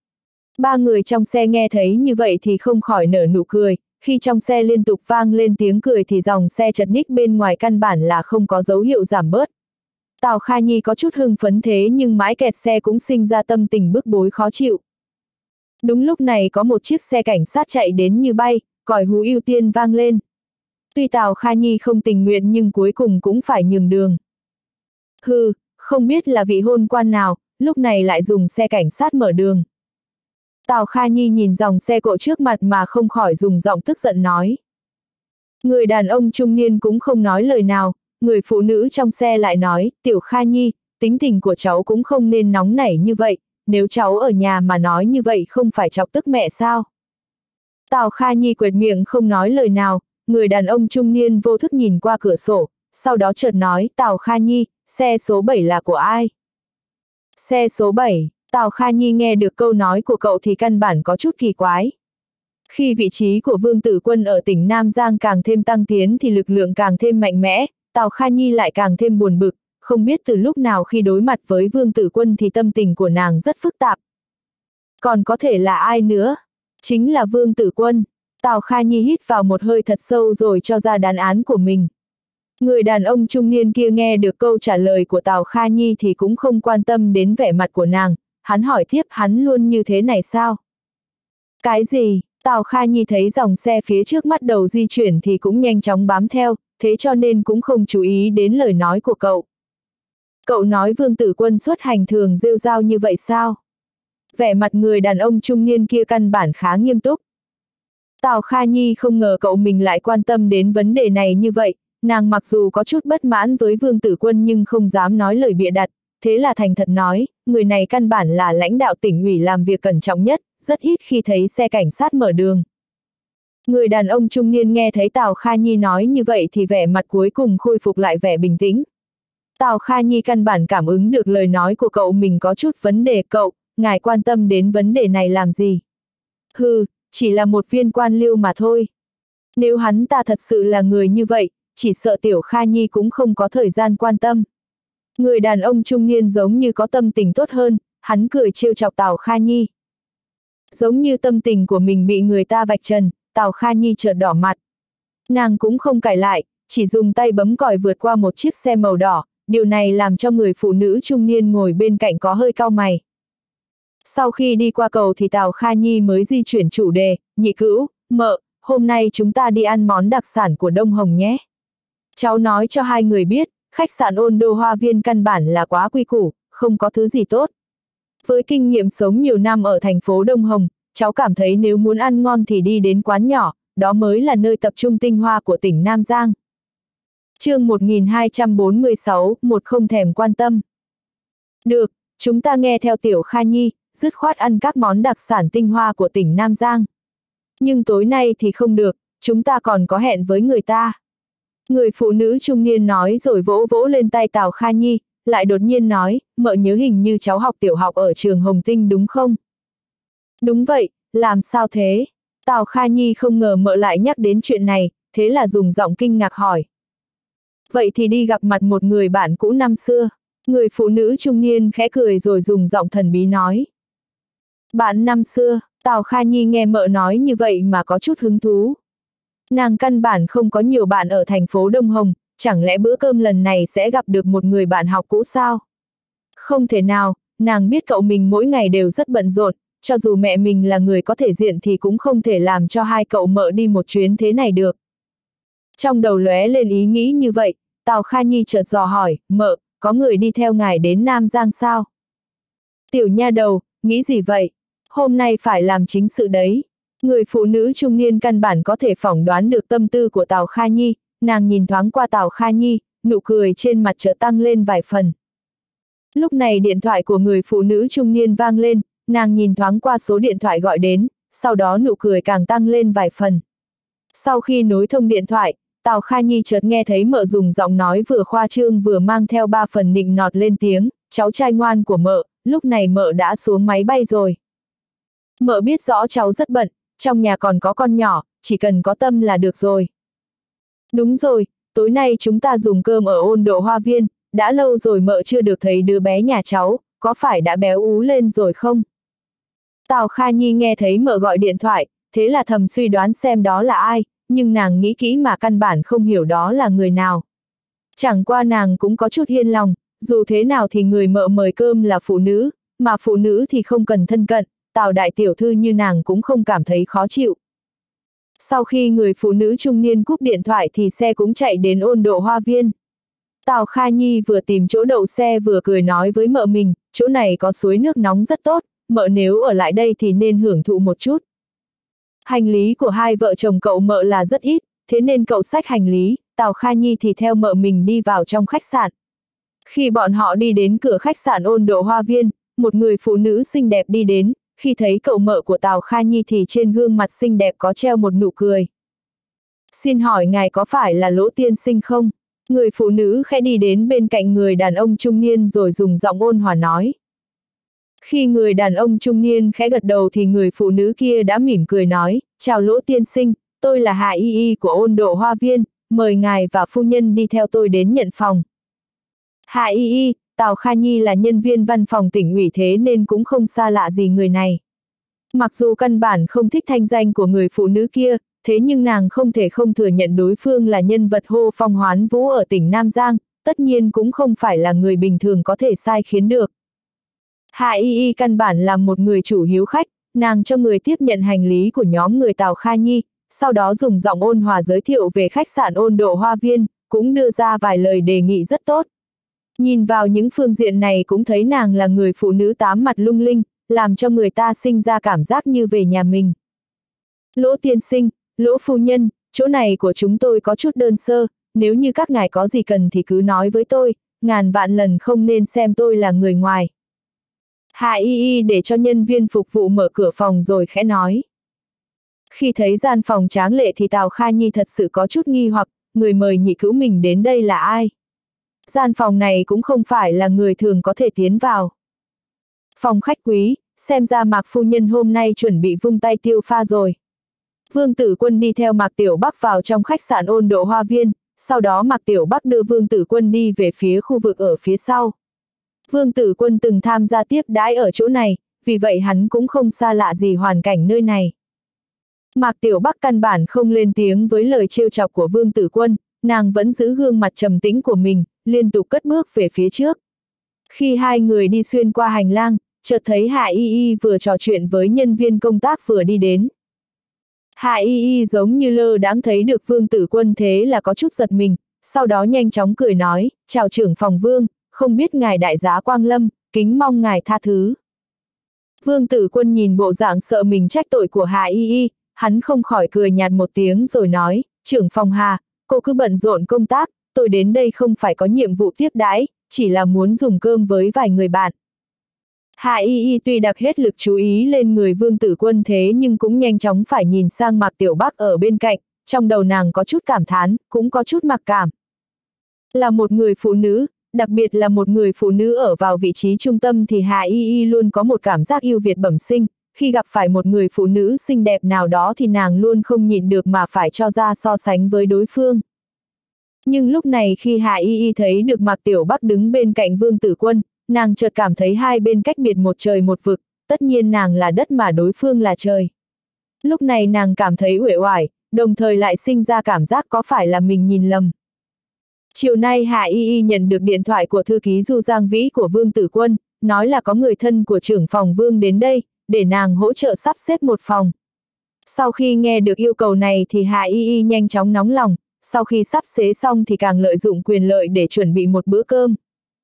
Ba người trong xe nghe thấy như vậy thì không khỏi nở nụ cười, khi trong xe liên tục vang lên tiếng cười thì dòng xe chật ních bên ngoài căn bản là không có dấu hiệu giảm bớt. Tào Kha Nhi có chút hưng phấn thế nhưng mãi kẹt xe cũng sinh ra tâm tình bức bối khó chịu. Đúng lúc này có một chiếc xe cảnh sát chạy đến như bay, còi hú ưu tiên vang lên. Tuy Tào Kha Nhi không tình nguyện nhưng cuối cùng cũng phải nhường đường. Hừ, không biết là vị hôn quan nào, lúc này lại dùng xe cảnh sát mở đường. Tào Kha Nhi nhìn dòng xe cộ trước mặt mà không khỏi dùng giọng tức giận nói. Người đàn ông trung niên cũng không nói lời nào, người phụ nữ trong xe lại nói, Tiểu Kha Nhi, tính tình của cháu cũng không nên nóng nảy như vậy, nếu cháu ở nhà mà nói như vậy không phải chọc tức mẹ sao? Tào Kha Nhi quệt miệng không nói lời nào, người đàn ông trung niên vô thức nhìn qua cửa sổ, sau đó chợt nói, Tào Kha Nhi, xe số 7 là của ai? Xe số 7, Tào Kha Nhi nghe được câu nói của cậu thì căn bản có chút kỳ quái. Khi vị trí của Vương Tử Quân ở tỉnh Nam Giang càng thêm tăng tiến thì lực lượng càng thêm mạnh mẽ, Tào Kha Nhi lại càng thêm buồn bực, không biết từ lúc nào khi đối mặt với Vương Tử Quân thì tâm tình của nàng rất phức tạp. Còn có thể là ai nữa? Chính là Vương Tử Quân. Tào Kha Nhi hít vào một hơi thật sâu rồi cho ra đáp án của mình. Người đàn ông trung niên kia nghe được câu trả lời của Tào Kha Nhi thì cũng không quan tâm đến vẻ mặt của nàng, hắn hỏi tiếp hắn luôn như thế này sao? Cái gì? Tào Kha Nhi thấy dòng xe phía trước bắt đầu di chuyển thì cũng nhanh chóng bám theo, thế cho nên cũng không chú ý đến lời nói của cậu. Cậu nói Vương Tử Quân xuất hành thường rêu rao như vậy sao? Vẻ mặt người đàn ông trung niên kia căn bản khá nghiêm túc. Tào Kha Nhi không ngờ cậu mình lại quan tâm đến vấn đề này như vậy, nàng mặc dù có chút bất mãn với Vương Tử Quân nhưng không dám nói lời bịa đặt, thế là thành thật nói, người này căn bản là lãnh đạo tỉnh ủy làm việc cẩn trọng nhất, rất ít khi thấy xe cảnh sát mở đường. Người đàn ông trung niên nghe thấy Tào Kha Nhi nói như vậy thì vẻ mặt cuối cùng khôi phục lại vẻ bình tĩnh. Tào Kha Nhi căn bản cảm ứng được lời nói của cậu mình có chút vấn đề. Cậu, ngài quan tâm đến vấn đề này làm gì? Hừ, chỉ là một viên quan liêu mà thôi. Nếu hắn ta thật sự là người như vậy, chỉ sợ Tiểu Kha Nhi cũng không có thời gian quan tâm. Người đàn ông trung niên giống như có tâm tình tốt hơn, hắn cười trêu chọc Tào Kha Nhi. Giống như tâm tình của mình bị người ta vạch trần, Tào Kha Nhi chợt đỏ mặt. Nàng cũng không cãi lại, chỉ dùng tay bấm còi vượt qua một chiếc xe màu đỏ, điều này làm cho người phụ nữ trung niên ngồi bên cạnh có hơi cau mày. Sau khi đi qua cầu thì Tào Kha Nhi mới di chuyển chủ đề, nhị cữu, mợ, hôm nay chúng ta đi ăn món đặc sản của Đông Hồng nhé. Cháu nói cho hai người biết, khách sạn Ôn Đô Hoa Viên căn bản là quá quy củ, không có thứ gì tốt. Với kinh nghiệm sống nhiều năm ở thành phố Đông Hồng, cháu cảm thấy nếu muốn ăn ngon thì đi đến quán nhỏ, đó mới là nơi tập trung tinh hoa của tỉnh Nam Giang. Chương 1246, một không thèm quan tâm. Được, chúng ta nghe theo Tiểu Kha Nhi, dứt khoát ăn các món đặc sản tinh hoa của tỉnh Nam Giang. Nhưng tối nay thì không được, chúng ta còn có hẹn với người ta. Người phụ nữ trung niên nói rồi vỗ vỗ lên tay Tào Kha Nhi, lại đột nhiên nói, mợ nhớ hình như cháu học tiểu học ở trường Hồng Tinh đúng không? Đúng vậy, làm sao thế? Tào Kha Nhi không ngờ mợ lại nhắc đến chuyện này, thế là dùng giọng kinh ngạc hỏi. Vậy thì đi gặp mặt một người bạn cũ năm xưa. Người phụ nữ trung niên khẽ cười rồi dùng giọng thần bí nói. Bạn năm xưa, Tào Kha Nhi nghe mợ nói như vậy mà có chút hứng thú. Nàng căn bản không có nhiều bạn ở thành phố Đông Hồng, chẳng lẽ bữa cơm lần này sẽ gặp được một người bạn học cũ sao? Không thể nào, nàng biết cậu mình mỗi ngày đều rất bận rộn, cho dù mẹ mình là người có thể diện thì cũng không thể làm cho hai cậu mợ đi một chuyến thế này được. Trong đầu lóe lên ý nghĩ như vậy, Tào Kha Nhi chợt dò hỏi, mợ, có người đi theo ngài đến Nam Giang sao? Tiểu nha đầu, nghĩ gì vậy? Hôm nay phải làm chính sự đấy. Người phụ nữ trung niên căn bản có thể phỏng đoán được tâm tư của Tào Kha Nhi, nàng nhìn thoáng qua Tào Kha Nhi, nụ cười trên mặt chợt tăng lên vài phần. Lúc này điện thoại của người phụ nữ trung niên vang lên, nàng nhìn thoáng qua số điện thoại gọi đến, sau đó nụ cười càng tăng lên vài phần. Sau khi nối thông điện thoại, Tào Kha Nhi chợt nghe thấy mợ dùng giọng nói vừa khoa trương vừa mang theo ba phần nịnh nọt lên tiếng, cháu trai ngoan của mợ, lúc này mợ đã xuống máy bay rồi. Mợ biết rõ cháu rất bận, trong nhà còn có con nhỏ, chỉ cần có tâm là được rồi. Đúng rồi, tối nay chúng ta dùng cơm ở Ôn Độ Hoa Viên, đã lâu rồi mợ chưa được thấy đứa bé nhà cháu, có phải đã béo ú lên rồi không? Tào Kha Nhi nghe thấy mợ gọi điện thoại, thế là thầm suy đoán xem đó là ai, nhưng nàng nghĩ kỹ mà căn bản không hiểu đó là người nào. Chẳng qua nàng cũng có chút hiên lòng, dù thế nào thì người mợ mời cơm là phụ nữ, mà phụ nữ thì không cần thân cận, Tào đại tiểu thư như nàng cũng không cảm thấy khó chịu. Sau khi người phụ nữ trung niên cúp điện thoại thì xe cũng chạy đến Ôn Độ Hoa Viên. Tào Kha Nhi vừa tìm chỗ đậu xe vừa cười nói với mợ mình, chỗ này có suối nước nóng rất tốt, mợ nếu ở lại đây thì nên hưởng thụ một chút. Hành lý của hai vợ chồng cậu mợ là rất ít, thế nên cậu xách hành lý, Tào Kha Nhi thì theo mợ mình đi vào trong khách sạn. Khi bọn họ đi đến cửa khách sạn Ôn Độ Hoa Viên, một người phụ nữ xinh đẹp đi đến, khi thấy cậu mợ của Tào Kha Nhi thì trên gương mặt xinh đẹp có treo một nụ cười. Xin hỏi ngài có phải là Lỗ tiên sinh không? Người phụ nữ khẽ đi đến bên cạnh người đàn ông trung niên rồi dùng giọng ôn hòa nói. Khi người đàn ông trung niên khẽ gật đầu thì người phụ nữ kia đã mỉm cười nói, chào Lỗ tiên sinh, tôi là Hạ Y Y của Ôn Độ Hoa Viên, mời ngài và phu nhân đi theo tôi đến nhận phòng. Hạ Y Y, Tào Kha Nhi là nhân viên văn phòng tỉnh ủy thế nên cũng không xa lạ gì người này. Mặc dù căn bản không thích thanh danh của người phụ nữ kia, thế nhưng nàng không thể không thừa nhận đối phương là nhân vật hô phong hoán vũ ở tỉnh Nam Giang, tất nhiên cũng không phải là người bình thường có thể sai khiến được. Hạ Y Y căn bản là một người chủ hiếu khách, nàng cho người tiếp nhận hành lý của nhóm người Tào Kha Nhi, sau đó dùng giọng ôn hòa giới thiệu về khách sạn Ôn Độ Hoa Viên, cũng đưa ra vài lời đề nghị rất tốt. Nhìn vào những phương diện này cũng thấy nàng là người phụ nữ tám mặt lung linh, làm cho người ta sinh ra cảm giác như về nhà mình. Lỗ tiên sinh, Lỗ phu nhân, chỗ này của chúng tôi có chút đơn sơ, nếu như các ngài có gì cần thì cứ nói với tôi, ngàn vạn lần không nên xem tôi là người ngoài. Hạ Y Y để cho nhân viên phục vụ mở cửa phòng rồi khẽ nói. Khi thấy gian phòng tráng lệ thì Tào Kha Nhi thật sự có chút nghi hoặc, người mời nhị cứu mình đến đây là ai? Gian phòng này cũng không phải là người thường có thể tiến vào. Phòng khách quý, xem ra Mạc phu nhân hôm nay chuẩn bị vung tay tiêu pha rồi. Vương Tử Quân đi theo Mạc Tiểu Bắc vào trong khách sạn Ôn Độ Hoa Viên, sau đó Mạc Tiểu Bắc đưa Vương Tử Quân đi về phía khu vực ở phía sau. Vương Tử Quân từng tham gia tiếp đãi ở chỗ này, vì vậy hắn cũng không xa lạ gì hoàn cảnh nơi này. Mạc Tiểu Bắc căn bản không lên tiếng với lời trêu chọc của Vương Tử Quân, nàng vẫn giữ gương mặt trầm tĩnh của mình, liên tục cất bước về phía trước. Khi hai người đi xuyên qua hành lang, chợt thấy Hạ Y Y vừa trò chuyện với nhân viên công tác vừa đi đến. Hạ Y Y giống như lơ đãng thấy được Vương Tử Quân thế là có chút giật mình, sau đó nhanh chóng cười nói, chào trưởng phòng Vương, không biết ngài đại giá quang lâm, kính mong ngài tha thứ. Vương Tử Quân nhìn bộ dạng sợ mình trách tội của Hạ Y Y, hắn không khỏi cười nhạt một tiếng rồi nói, trưởng phòng Hà, cô cứ bận rộn công tác, tôi đến đây không phải có nhiệm vụ tiếp đãi, chỉ là muốn dùng cơm với vài người bạn. Hạ Y Y tuy đặt hết lực chú ý lên người Vương Tử Quân thế nhưng cũng nhanh chóng phải nhìn sang Mạc Tiểu Bắc ở bên cạnh, trong đầu nàng có chút cảm thán, cũng có chút mặc cảm. Là một người phụ nữ, đặc biệt là một người phụ nữ ở vào vị trí trung tâm thì Hạ Y Y luôn có một cảm giác ưu việt bẩm sinh, khi gặp phải một người phụ nữ xinh đẹp nào đó thì nàng luôn không nhịn được mà phải cho ra so sánh với đối phương. Nhưng lúc này khi Hạ Y Y thấy được Mạc Tiểu Bắc đứng bên cạnh Vương Tử Quân, nàng chợt cảm thấy hai bên cách biệt một trời một vực, tất nhiên nàng là đất mà đối phương là trời. Lúc này nàng cảm thấy uể oải, đồng thời lại sinh ra cảm giác có phải là mình nhìn lầm. Chiều nay Hạ Y Y nhận được điện thoại của thư ký Du Giang Vĩ của Vương Tử Quân, nói là có người thân của trưởng phòng Vương đến đây, để nàng hỗ trợ sắp xếp một phòng. Sau khi nghe được yêu cầu này thì Hạ Y Y nhanh chóng nóng lòng, sau khi sắp xếp xong thì càng lợi dụng quyền lợi để chuẩn bị một bữa cơm.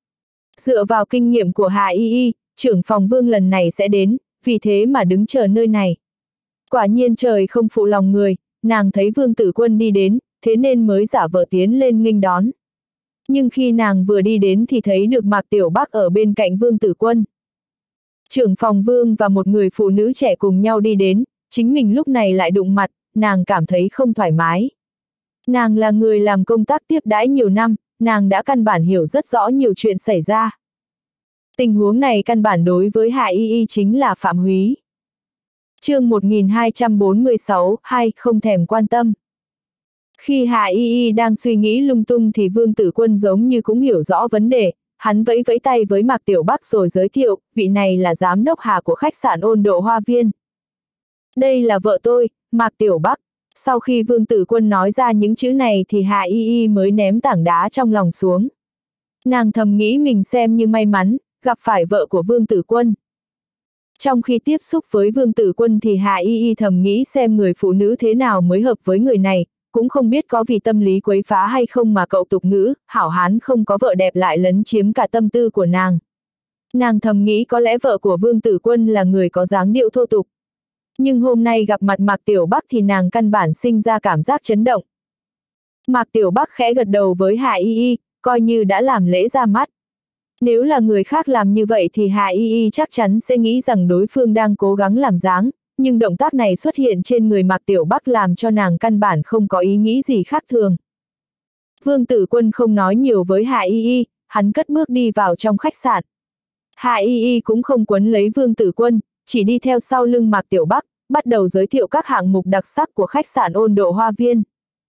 Dựa vào kinh nghiệm của Hạ Y Y, trưởng phòng Vương lần này sẽ đến, vì thế mà đứng chờ nơi này. Quả nhiên trời không phụ lòng người, nàng thấy Vương Tử Quân đi đến, thế nên mới giả vờ tiến lên nghênh đón. Nhưng khi nàng vừa đi đến thì thấy được Mạc Tiểu Bắc ở bên cạnh Vương Tử Quân. Trưởng phòng Vương và một người phụ nữ trẻ cùng nhau đi đến, chính mình lúc này lại đụng mặt, nàng cảm thấy không thoải mái. Nàng là người làm công tác tiếp đãi nhiều năm, nàng đã căn bản hiểu rất rõ nhiều chuyện xảy ra. Tình huống này căn bản đối với Hạ Y Y chính là phạm húy. Chương 1246, 2 không thèm quan tâm. Khi Hạ Y Y đang suy nghĩ lung tung thì Vương Tử Quân giống như cũng hiểu rõ vấn đề, hắn vẫy vẫy tay với Mạc Tiểu Bắc rồi giới thiệu, vị này là giám đốc Hà của khách sạn Ôn Độ Hoa Viên. Đây là vợ tôi, Mạc Tiểu Bắc. Sau khi Vương Tử Quân nói ra những chữ này thì Hạ Y Y mới ném tảng đá trong lòng xuống. Nàng thầm nghĩ mình xem như may mắn, gặp phải vợ của Vương Tử Quân. Trong khi tiếp xúc với Vương Tử Quân thì Hạ Y Y thầm nghĩ xem người phụ nữ thế nào mới hợp với người này, cũng không biết có vì tâm lý quấy phá hay không mà cậu tục ngữ, hảo hán không có vợ đẹp lại lấn chiếm cả tâm tư của nàng. Nàng thầm nghĩ có lẽ vợ của Vương Tử Quân là người có dáng điệu thô tục. Nhưng hôm nay gặp mặt Mạc Tiểu Bắc thì nàng căn bản sinh ra cảm giác chấn động. Mạc Tiểu Bắc khẽ gật đầu với Hạ Y Y, coi như đã làm lễ ra mắt. Nếu là người khác làm như vậy thì Hạ Y Y chắc chắn sẽ nghĩ rằng đối phương đang cố gắng làm dáng, nhưng động tác này xuất hiện trên người Mạc Tiểu Bắc làm cho nàng căn bản không có ý nghĩ gì khác thường. Vương Tử Quân không nói nhiều với Hạ Y Y, hắn cất bước đi vào trong khách sạn. Hạ Y Y cũng không quấn lấy Vương Tử Quân, chỉ đi theo sau lưng Mạc Tiểu Bắc, bắt đầu giới thiệu các hạng mục đặc sắc của khách sạn Ôn Độ Hoa Viên.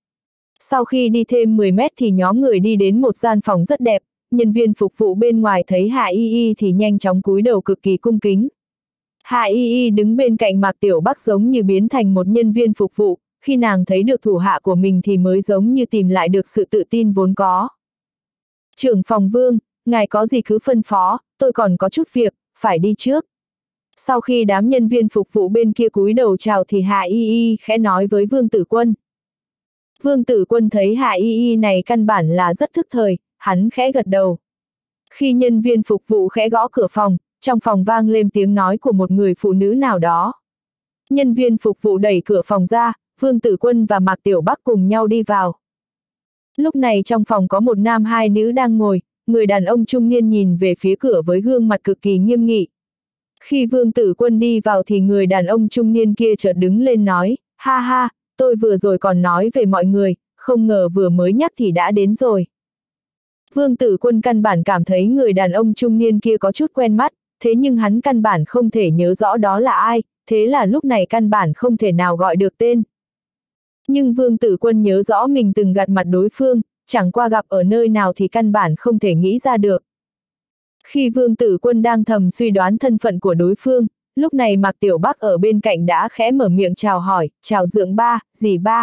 Sau khi đi thêm 10 mét thì nhóm người đi đến một gian phòng rất đẹp, nhân viên phục vụ bên ngoài thấy Hạ Y Y thì nhanh chóng cúi đầu cực kỳ cung kính. Hạ Y Y đứng bên cạnh Mạc Tiểu Bắc giống như biến thành một nhân viên phục vụ, khi nàng thấy được thủ hạ của mình thì mới giống như tìm lại được sự tự tin vốn có. Trưởng phòng Vương, ngài có gì cứ phân phó, tôi còn có chút việc, phải đi trước. Sau khi đám nhân viên phục vụ bên kia cúi đầu chào thì Hạ Y Y khẽ nói với Vương Tử Quân. Vương Tử Quân thấy Hạ Y Y này căn bản là rất thức thời, hắn khẽ gật đầu. Khi nhân viên phục vụ khẽ gõ cửa phòng, trong phòng vang lên tiếng nói của một người phụ nữ nào đó. Nhân viên phục vụ đẩy cửa phòng ra, Vương Tử Quân và Mạc Tiểu Bắc cùng nhau đi vào. Lúc này trong phòng có một nam hai nữ đang ngồi, người đàn ông trung niên nhìn về phía cửa với gương mặt cực kỳ nghiêm nghị. Khi Vương Tử Quân đi vào thì người đàn ông trung niên kia chợt đứng lên nói, ha ha, tôi vừa rồi còn nói về mọi người, không ngờ vừa mới nhắc thì đã đến rồi. Vương Tử Quân căn bản cảm thấy người đàn ông trung niên kia có chút quen mắt, thế nhưng hắn căn bản không thể nhớ rõ đó là ai, thế là lúc này căn bản không thể nào gọi được tên. Nhưng Vương Tử Quân nhớ rõ mình từng gặp mặt đối phương, chẳng qua gặp ở nơi nào thì căn bản không thể nghĩ ra được. Khi Vương Tử Quân đang thầm suy đoán thân phận của đối phương, lúc này Mạc Tiểu Bắc ở bên cạnh đã khẽ mở miệng chào hỏi, chào Dượng ba, dì ba.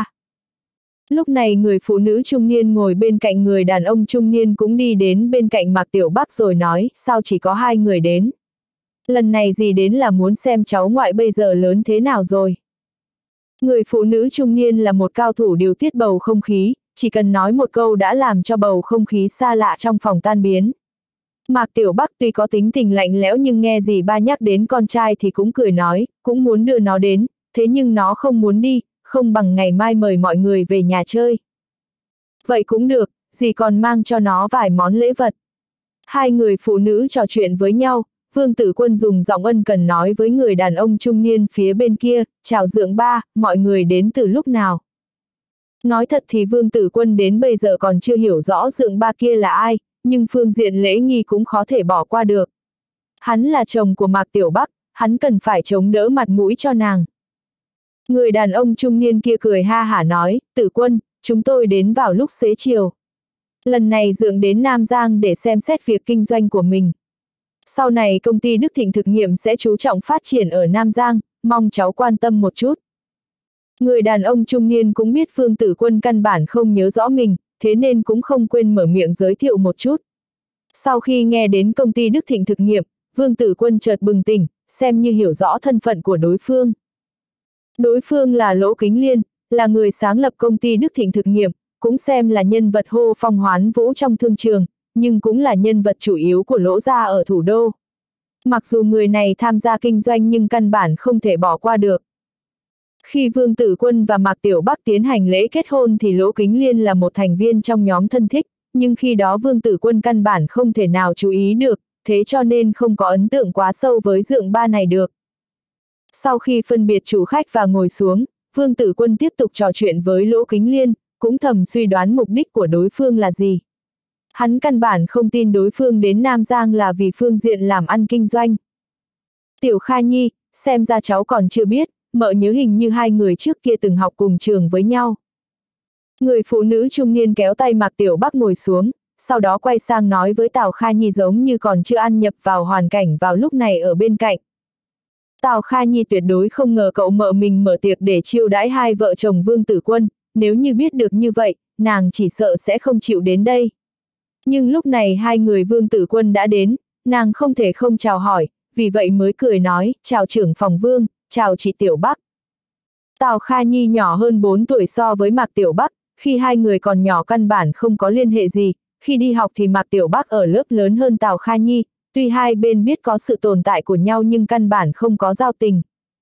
Lúc này người phụ nữ trung niên ngồi bên cạnh người đàn ông trung niên cũng đi đến bên cạnh Mạc Tiểu Bắc rồi nói, sao chỉ có hai người đến? Lần này dì đến là muốn xem cháu ngoại bây giờ lớn thế nào rồi. Người phụ nữ trung niên là một cao thủ điều tiết bầu không khí, chỉ cần nói một câu đã làm cho bầu không khí xa lạ trong phòng tan biến. Mạc Tiểu Bắc tuy có tính tình lạnh lẽo nhưng nghe dì ba nhắc đến con trai thì cũng cười nói, cũng muốn đưa nó đến, thế nhưng nó không muốn đi, không bằng ngày mai mời mọi người về nhà chơi. Vậy cũng được, dì còn mang cho nó vài món lễ vật. Hai người phụ nữ trò chuyện với nhau, Vương Tử Quân dùng giọng ân cần nói với người đàn ông trung niên phía bên kia, chào Dượng ba, mọi người đến từ lúc nào. Nói thật thì Vương Tử Quân đến bây giờ còn chưa hiểu rõ Dượng ba kia là ai, nhưng phương diện lễ nghi cũng khó thể bỏ qua được. Hắn là chồng của Mạc Tiểu Bắc, hắn cần phải chống đỡ mặt mũi cho nàng. Người đàn ông trung niên kia cười ha hả nói, Tử Quân, chúng tôi đến vào lúc xế chiều. Lần này Dượng đến Nam Giang để xem xét việc kinh doanh của mình. Sau này công ty Đức Thịnh thực nghiệm sẽ chú trọng phát triển ở Nam Giang, mong cháu quan tâm một chút. Người đàn ông trung niên cũng biết Vương Tử Quân căn bản không nhớ rõ mình, thế nên cũng không quên mở miệng giới thiệu một chút. Sau khi nghe đến công ty Đức Thịnh thực nghiệm, Vương Tử Quân chợt bừng tỉnh, xem như hiểu rõ thân phận của đối phương. Đối phương là Lỗ Kính Liên, là người sáng lập công ty Đức Thịnh thực nghiệm, cũng xem là nhân vật hô phong hoán vũ trong thương trường, nhưng cũng là nhân vật chủ yếu của Lỗ gia ở thủ đô. Mặc dù người này tham gia kinh doanh nhưng căn bản không thể bỏ qua được. Khi Vương Tử Quân và Mạc Tiểu Bắc tiến hành lễ kết hôn thì Lỗ Kính Liên là một thành viên trong nhóm thân thích, nhưng khi đó Vương Tử Quân căn bản không thể nào chú ý được, thế cho nên không có ấn tượng quá sâu với Dượng ba này được. Sau khi phân biệt chủ khách và ngồi xuống, Vương Tử Quân tiếp tục trò chuyện với Lỗ Kính Liên, cũng thầm suy đoán mục đích của đối phương là gì. Hắn căn bản không tin đối phương đến Nam Giang là vì phương diện làm ăn kinh doanh. Tiểu Kha Nhi, xem ra cháu còn chưa biết, mợ nhớ hình như hai người trước kia từng học cùng trường với nhau. Người phụ nữ trung niên kéo tay Mạc Tiểu Bắc ngồi xuống, sau đó quay sang nói với Tào Kha Nhi giống như còn chưa ăn nhập vào hoàn cảnh vào lúc này ở bên cạnh. Tào Kha Nhi tuyệt đối không ngờ cậu mợ mình mở tiệc để chiêu đãi hai vợ chồng Vương Tử Quân, nếu như biết được như vậy, nàng chỉ sợ sẽ không chịu đến đây. Nhưng lúc này hai người Vương Tử Quân đã đến, nàng không thể không chào hỏi, vì vậy mới cười nói, chào trưởng phòng Vương, chào chị Tiểu Bắc. Tào Kha Nhi nhỏ hơn 4 tuổi so với Mạc Tiểu Bắc, khi hai người còn nhỏ căn bản không có liên hệ gì, khi đi học thì Mạc Tiểu Bắc ở lớp lớn hơn Tào Kha Nhi, tuy hai bên biết có sự tồn tại của nhau nhưng căn bản không có giao tình.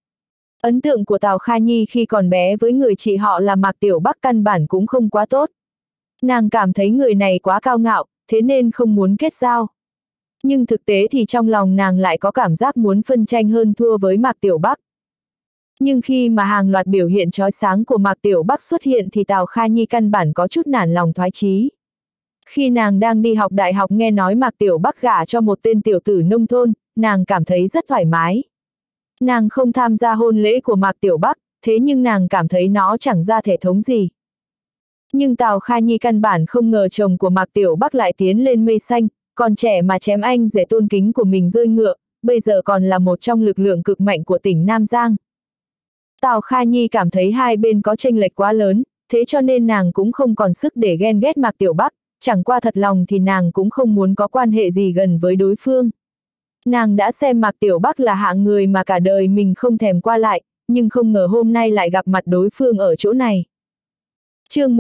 Ấn tượng của Tào Kha Nhi khi còn bé với người chị họ là Mạc Tiểu Bắc căn bản cũng không quá tốt. Nàng cảm thấy người này quá cao ngạo, thế nên không muốn kết giao. Nhưng thực tế thì trong lòng nàng lại có cảm giác muốn phân tranh hơn thua với Mạc Tiểu Bắc. Nhưng khi mà hàng loạt biểu hiện chói sáng của Mạc Tiểu Bắc xuất hiện thì Tào Kha Nhi căn bản có chút nản lòng thoái chí. Khi nàng đang đi học đại học nghe nói Mạc Tiểu Bắc gả cho một tên tiểu tử nông thôn, nàng cảm thấy rất thoải mái. Nàng không tham gia hôn lễ của Mạc Tiểu Bắc, thế nhưng nàng cảm thấy nó chẳng ra thể thống gì. Nhưng Tào Kha Nhi căn bản không ngờ chồng của Mạc Tiểu Bắc lại tiến lên mây xanh, còn trẻ mà chém anh rể tôn kính của mình rơi ngựa, bây giờ còn là một trong lực lượng cực mạnh của tỉnh Nam Giang. Tào Kha Nhi cảm thấy hai bên có chênh lệch quá lớn, thế cho nên nàng cũng không còn sức để ghen ghét Mạc Tiểu Bắc, chẳng qua thật lòng thì nàng cũng không muốn có quan hệ gì gần với đối phương. Nàng đã xem Mạc Tiểu Bắc là hạng người mà cả đời mình không thèm qua lại, nhưng không ngờ hôm nay lại gặp mặt đối phương ở chỗ này. Chương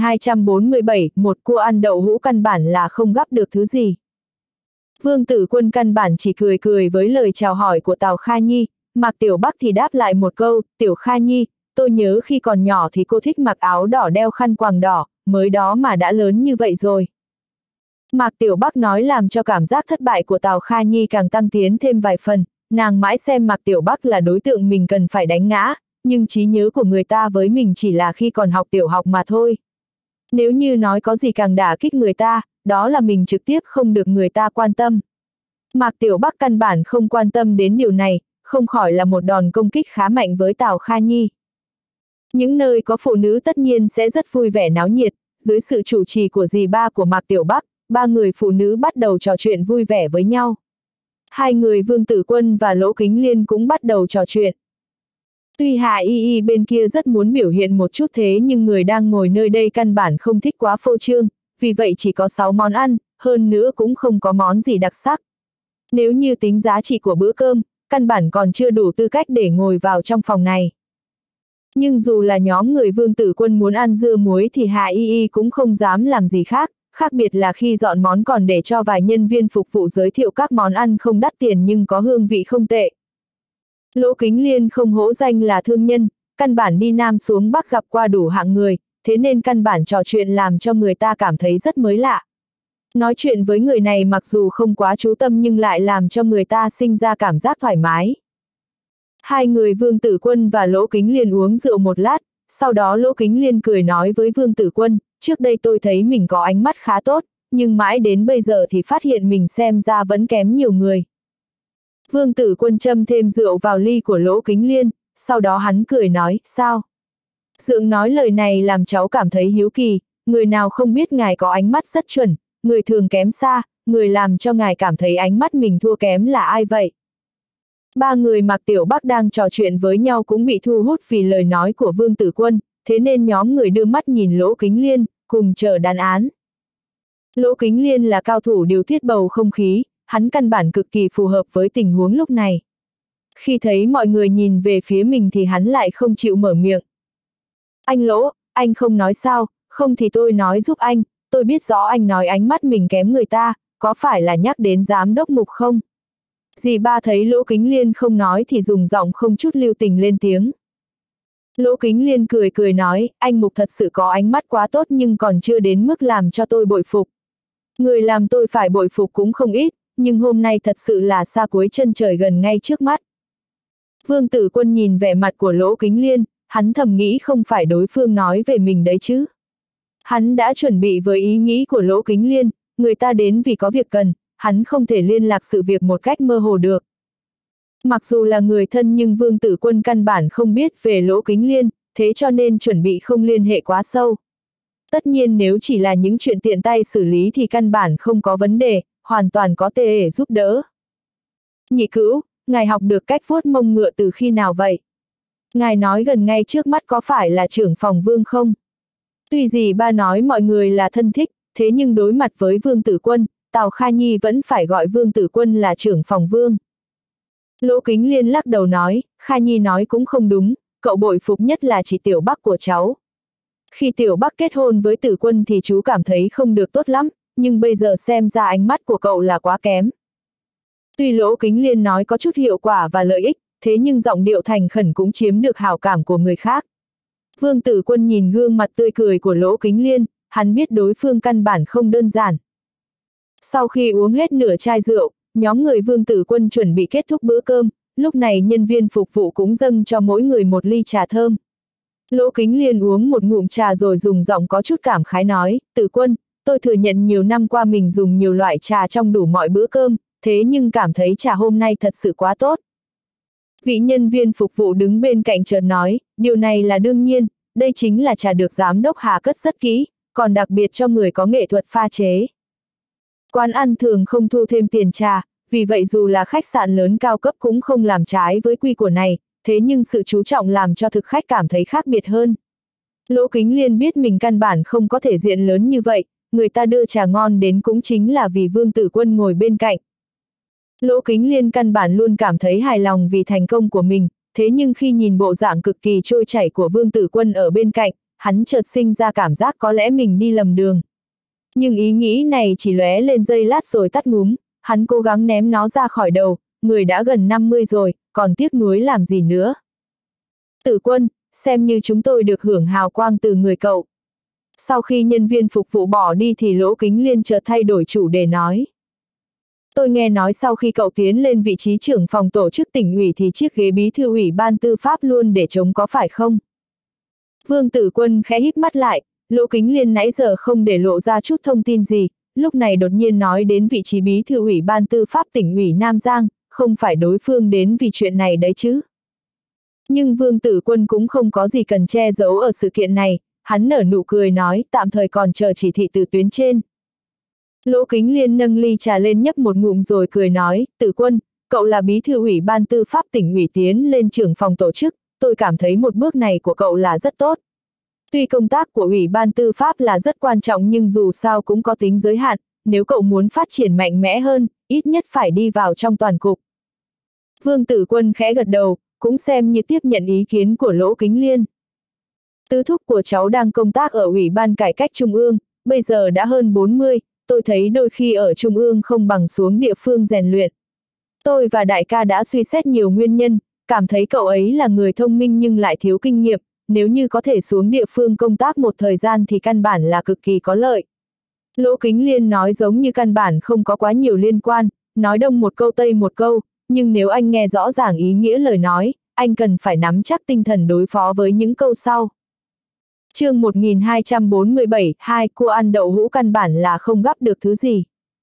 1247, một cua ăn đậu hũ căn bản là không gắp được thứ gì. Vương Tử Quân căn bản chỉ cười cười với lời chào hỏi của Tào Kha Nhi, Mạc Tiểu Bắc thì đáp lại một câu, Tiểu Kha Nhi, tôi nhớ khi còn nhỏ thì cô thích mặc áo đỏ đeo khăn quàng đỏ, mới đó mà đã lớn như vậy rồi. Mạc Tiểu Bắc nói làm cho cảm giác thất bại của Tào Kha Nhi càng tăng tiến thêm vài phần, nàng mãi xem Mạc Tiểu Bắc là đối tượng mình cần phải đánh ngã, nhưng trí nhớ của người ta với mình chỉ là khi còn học tiểu học mà thôi. Nếu như nói có gì càng đả kích người ta, đó là mình trực tiếp không được người ta quan tâm. Mạc Tiểu Bắc căn bản không quan tâm đến điều này, không khỏi là một đòn công kích khá mạnh với Tào Kha Nhi. Những nơi có phụ nữ tất nhiên sẽ rất vui vẻ náo nhiệt, dưới sự chủ trì của dì ba của Mạc Tiểu Bắc, ba người phụ nữ bắt đầu trò chuyện vui vẻ với nhau. Hai người Vương Tử Quân và Lỗ Kính Liên cũng bắt đầu trò chuyện. Tuy Hạ Y Y bên kia rất muốn biểu hiện một chút thế nhưng người đang ngồi nơi đây căn bản không thích quá phô trương, vì vậy chỉ có 6 món ăn, hơn nữa cũng không có món gì đặc sắc. Nếu như tính giá trị của bữa cơm, căn bản còn chưa đủ tư cách để ngồi vào trong phòng này. Nhưng dù là nhóm người Vương Tử Quân muốn ăn dưa muối thì Hạ Y Y cũng không dám làm gì khác, khác biệt là khi dọn món còn để cho vài nhân viên phục vụ giới thiệu các món ăn không đắt tiền nhưng có hương vị không tệ. Lỗ Kính Liên không hổ danh là thương nhân, căn bản đi Nam xuống Bắc gặp qua đủ hạng người, thế nên căn bản trò chuyện làm cho người ta cảm thấy rất mới lạ. Nói chuyện với người này mặc dù không quá chú tâm nhưng lại làm cho người ta sinh ra cảm giác thoải mái. Hai người Vương Tử Quân và Lỗ Kính Liên uống rượu một lát, sau đó Lỗ Kính Liên cười nói với Vương Tử Quân, trước đây tôi thấy mình có ánh mắt khá tốt, nhưng mãi đến bây giờ thì phát hiện mình xem ra vẫn kém nhiều người. Vương Tử Quân châm thêm rượu vào ly của Lỗ Kính Liên, sau đó hắn cười nói, sao? Dượng nói lời này làm cháu cảm thấy hiếu kỳ, người nào không biết ngài có ánh mắt rất chuẩn, người thường kém xa, người làm cho ngài cảm thấy ánh mắt mình thua kém là ai vậy? Ba người Mạc Tiểu Bắc đang trò chuyện với nhau cũng bị thu hút vì lời nói của Vương Tử Quân, thế nên nhóm người đưa mắt nhìn Lỗ Kính Liên, cùng chờ đàn án. Lỗ Kính Liên là cao thủ điều tiết bầu không khí, hắn căn bản cực kỳ phù hợp với tình huống lúc này. Khi thấy mọi người nhìn về phía mình thì hắn lại không chịu mở miệng. Anh Lỗ, anh không nói sao, không thì tôi nói giúp anh, tôi biết rõ anh nói ánh mắt mình kém người ta, có phải là nhắc đến giám đốc Mục không? Dì ba thấy Lỗ Kính Liên không nói thì dùng giọng không chút lưu tình lên tiếng. Lỗ Kính Liên cười cười nói, anh Mục thật sự có ánh mắt quá tốt nhưng còn chưa đến mức làm cho tôi bội phục. Người làm tôi phải bội phục cũng không ít, nhưng hôm nay thật sự là xa cuối chân trời gần ngay trước mắt. Vương Tử Quân nhìn vẻ mặt của Lỗ Kính Liên, hắn thầm nghĩ không phải đối phương nói về mình đấy chứ. Hắn đã chuẩn bị với ý nghĩ của Lỗ Kính Liên, người ta đến vì có việc cần, hắn không thể liên lạc sự việc một cách mơ hồ được. Mặc dù là người thân nhưng Vương Tử Quân căn bản không biết về Lỗ Kính Liên, thế cho nên chuẩn bị không liên hệ quá sâu. Tất nhiên nếu chỉ là những chuyện tiện tay xử lý thì căn bản không có vấn đề, hoàn toàn có thể giúp đỡ. Nhị Cữu, ngài học được cách vuốt mông ngựa từ khi nào vậy? Ngài nói gần ngay trước mắt có phải là trưởng phòng Vương không? Tuy gì ba nói mọi người là thân thích, thế nhưng đối mặt với Vương Tử Quân, Tào Kha Nhi vẫn phải gọi Vương Tử Quân là trưởng phòng Vương. Lỗ Kính Liên lắc đầu nói, Kha Nhi nói cũng không đúng, cậu bội phục nhất là chị Tiểu Bắc của cháu. Khi Tiểu Bắc kết hôn với Tử Quân thì chú cảm thấy không được tốt lắm, nhưng bây giờ xem ra ánh mắt của cậu là quá kém. Tuy Lỗ Kính Liên nói có chút hiệu quả và lợi ích, thế nhưng giọng điệu thành khẩn cũng chiếm được hảo cảm của người khác. Vương Tử Quân nhìn gương mặt tươi cười của Lỗ Kính Liên, hắn biết đối phương căn bản không đơn giản. Sau khi uống hết nửa chai rượu, nhóm người Vương Tử Quân chuẩn bị kết thúc bữa cơm, lúc này nhân viên phục vụ cũng dâng cho mỗi người một ly trà thơm. Lỗ Kính Liên uống một ngụm trà rồi dùng giọng có chút cảm khái nói, Tử Quân, tôi thừa nhận nhiều năm qua mình dùng nhiều loại trà trong đủ mọi bữa cơm, thế nhưng cảm thấy trà hôm nay thật sự quá tốt. Vị nhân viên phục vụ đứng bên cạnh chợt nói, điều này là đương nhiên, đây chính là trà được giám đốc Hà cất rất kỹ, còn đặc biệt cho người có nghệ thuật pha chế. Quán ăn thường không thu thêm tiền trà, vì vậy dù là khách sạn lớn cao cấp cũng không làm trái với quy củ này, thế nhưng sự chú trọng làm cho thực khách cảm thấy khác biệt hơn. Lỗ Kính Liên biết mình căn bản không có thể diện lớn như vậy, người ta đưa trà ngon đến cũng chính là vì Vương Tử Quân ngồi bên cạnh. Lỗ Kính Liên căn bản luôn cảm thấy hài lòng vì thành công của mình, thế nhưng khi nhìn bộ dạng cực kỳ trôi chảy của Vương Tử Quân ở bên cạnh, hắn chợt sinh ra cảm giác có lẽ mình đi lầm đường. Nhưng ý nghĩ này chỉ lóe lên giây lát rồi tắt ngúm, hắn cố gắng ném nó ra khỏi đầu, người đã gần 50 rồi, còn tiếc nuối làm gì nữa. Tử Quân, xem như chúng tôi được hưởng hào quang từ người cậu. Sau khi nhân viên phục vụ bỏ đi thì Lỗ Kính Liên chợt thay đổi chủ đề nói. Tôi nghe nói sau khi cậu tiến lên vị trí trưởng phòng tổ chức tỉnh ủy thì chiếc ghế bí thư ủy ban tư pháp luôn để trống có phải không? Vương Tử Quân khẽ híp mắt lại, Lỗ Kính Liên nãy giờ không để lộ ra chút thông tin gì, lúc này đột nhiên nói đến vị trí bí thư ủy ban tư pháp tỉnh ủy Nam Giang, không phải đối phương đến vì chuyện này đấy chứ. Nhưng Vương Tử Quân cũng không có gì cần che giấu ở sự kiện này, hắn nở nụ cười nói tạm thời còn chờ chỉ thị từ tuyến trên. Lỗ Kính Liên nâng ly trà lên nhấp một ngụm rồi cười nói, Tử Quân, cậu là bí thư ủy ban tư pháp tỉnh ủy tiến lên trưởng phòng tổ chức, tôi cảm thấy một bước này của cậu là rất tốt. Tuy công tác của ủy ban tư pháp là rất quan trọng nhưng dù sao cũng có tính giới hạn, nếu cậu muốn phát triển mạnh mẽ hơn, ít nhất phải đi vào trong toàn cục. Vương Tử Quân khẽ gật đầu, cũng xem như tiếp nhận ý kiến của Lỗ Kính Liên. Tứ thúc của cháu đang công tác ở Ủy ban Cải cách Trung ương, bây giờ đã hơn 40, tôi thấy đôi khi ở Trung ương không bằng xuống địa phương rèn luyện. Tôi và đại ca đã suy xét nhiều nguyên nhân, cảm thấy cậu ấy là người thông minh nhưng lại thiếu kinh nghiệm, nếu như có thể xuống địa phương công tác một thời gian thì căn bản là cực kỳ có lợi. Lỗ Kính Liên nói giống như căn bản không có quá nhiều liên quan, nói đông một câu tây một câu, nhưng nếu anh nghe rõ ràng ý nghĩa lời nói, anh cần phải nắm chắc tinh thần đối phó với những câu sau. Chương 1247, cua ăn đậu hũ căn bản là không gắp được thứ gì.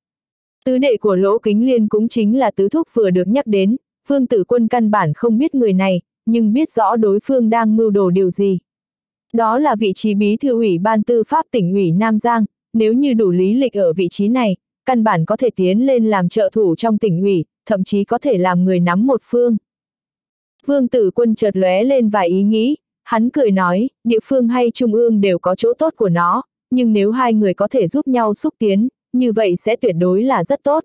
Tứ đệ của Lỗ Kính Liên cũng chính là tứ thúc vừa được nhắc đến, Vương Tử Quân căn bản không biết người này, nhưng biết rõ đối phương đang mưu đồ điều gì. Đó là vị trí bí thư ủy ban tư pháp tỉnh ủy Nam Giang, nếu như đủ lý lịch ở vị trí này, căn bản có thể tiến lên làm trợ thủ trong tỉnh ủy, thậm chí có thể làm người nắm một phương. Vương Tử Quân chợt lóe lên vài ý nghĩ, hắn cười nói, địa phương hay trung ương đều có chỗ tốt của nó, nhưng nếu hai người có thể giúp nhau xúc tiến, như vậy sẽ tuyệt đối là rất tốt.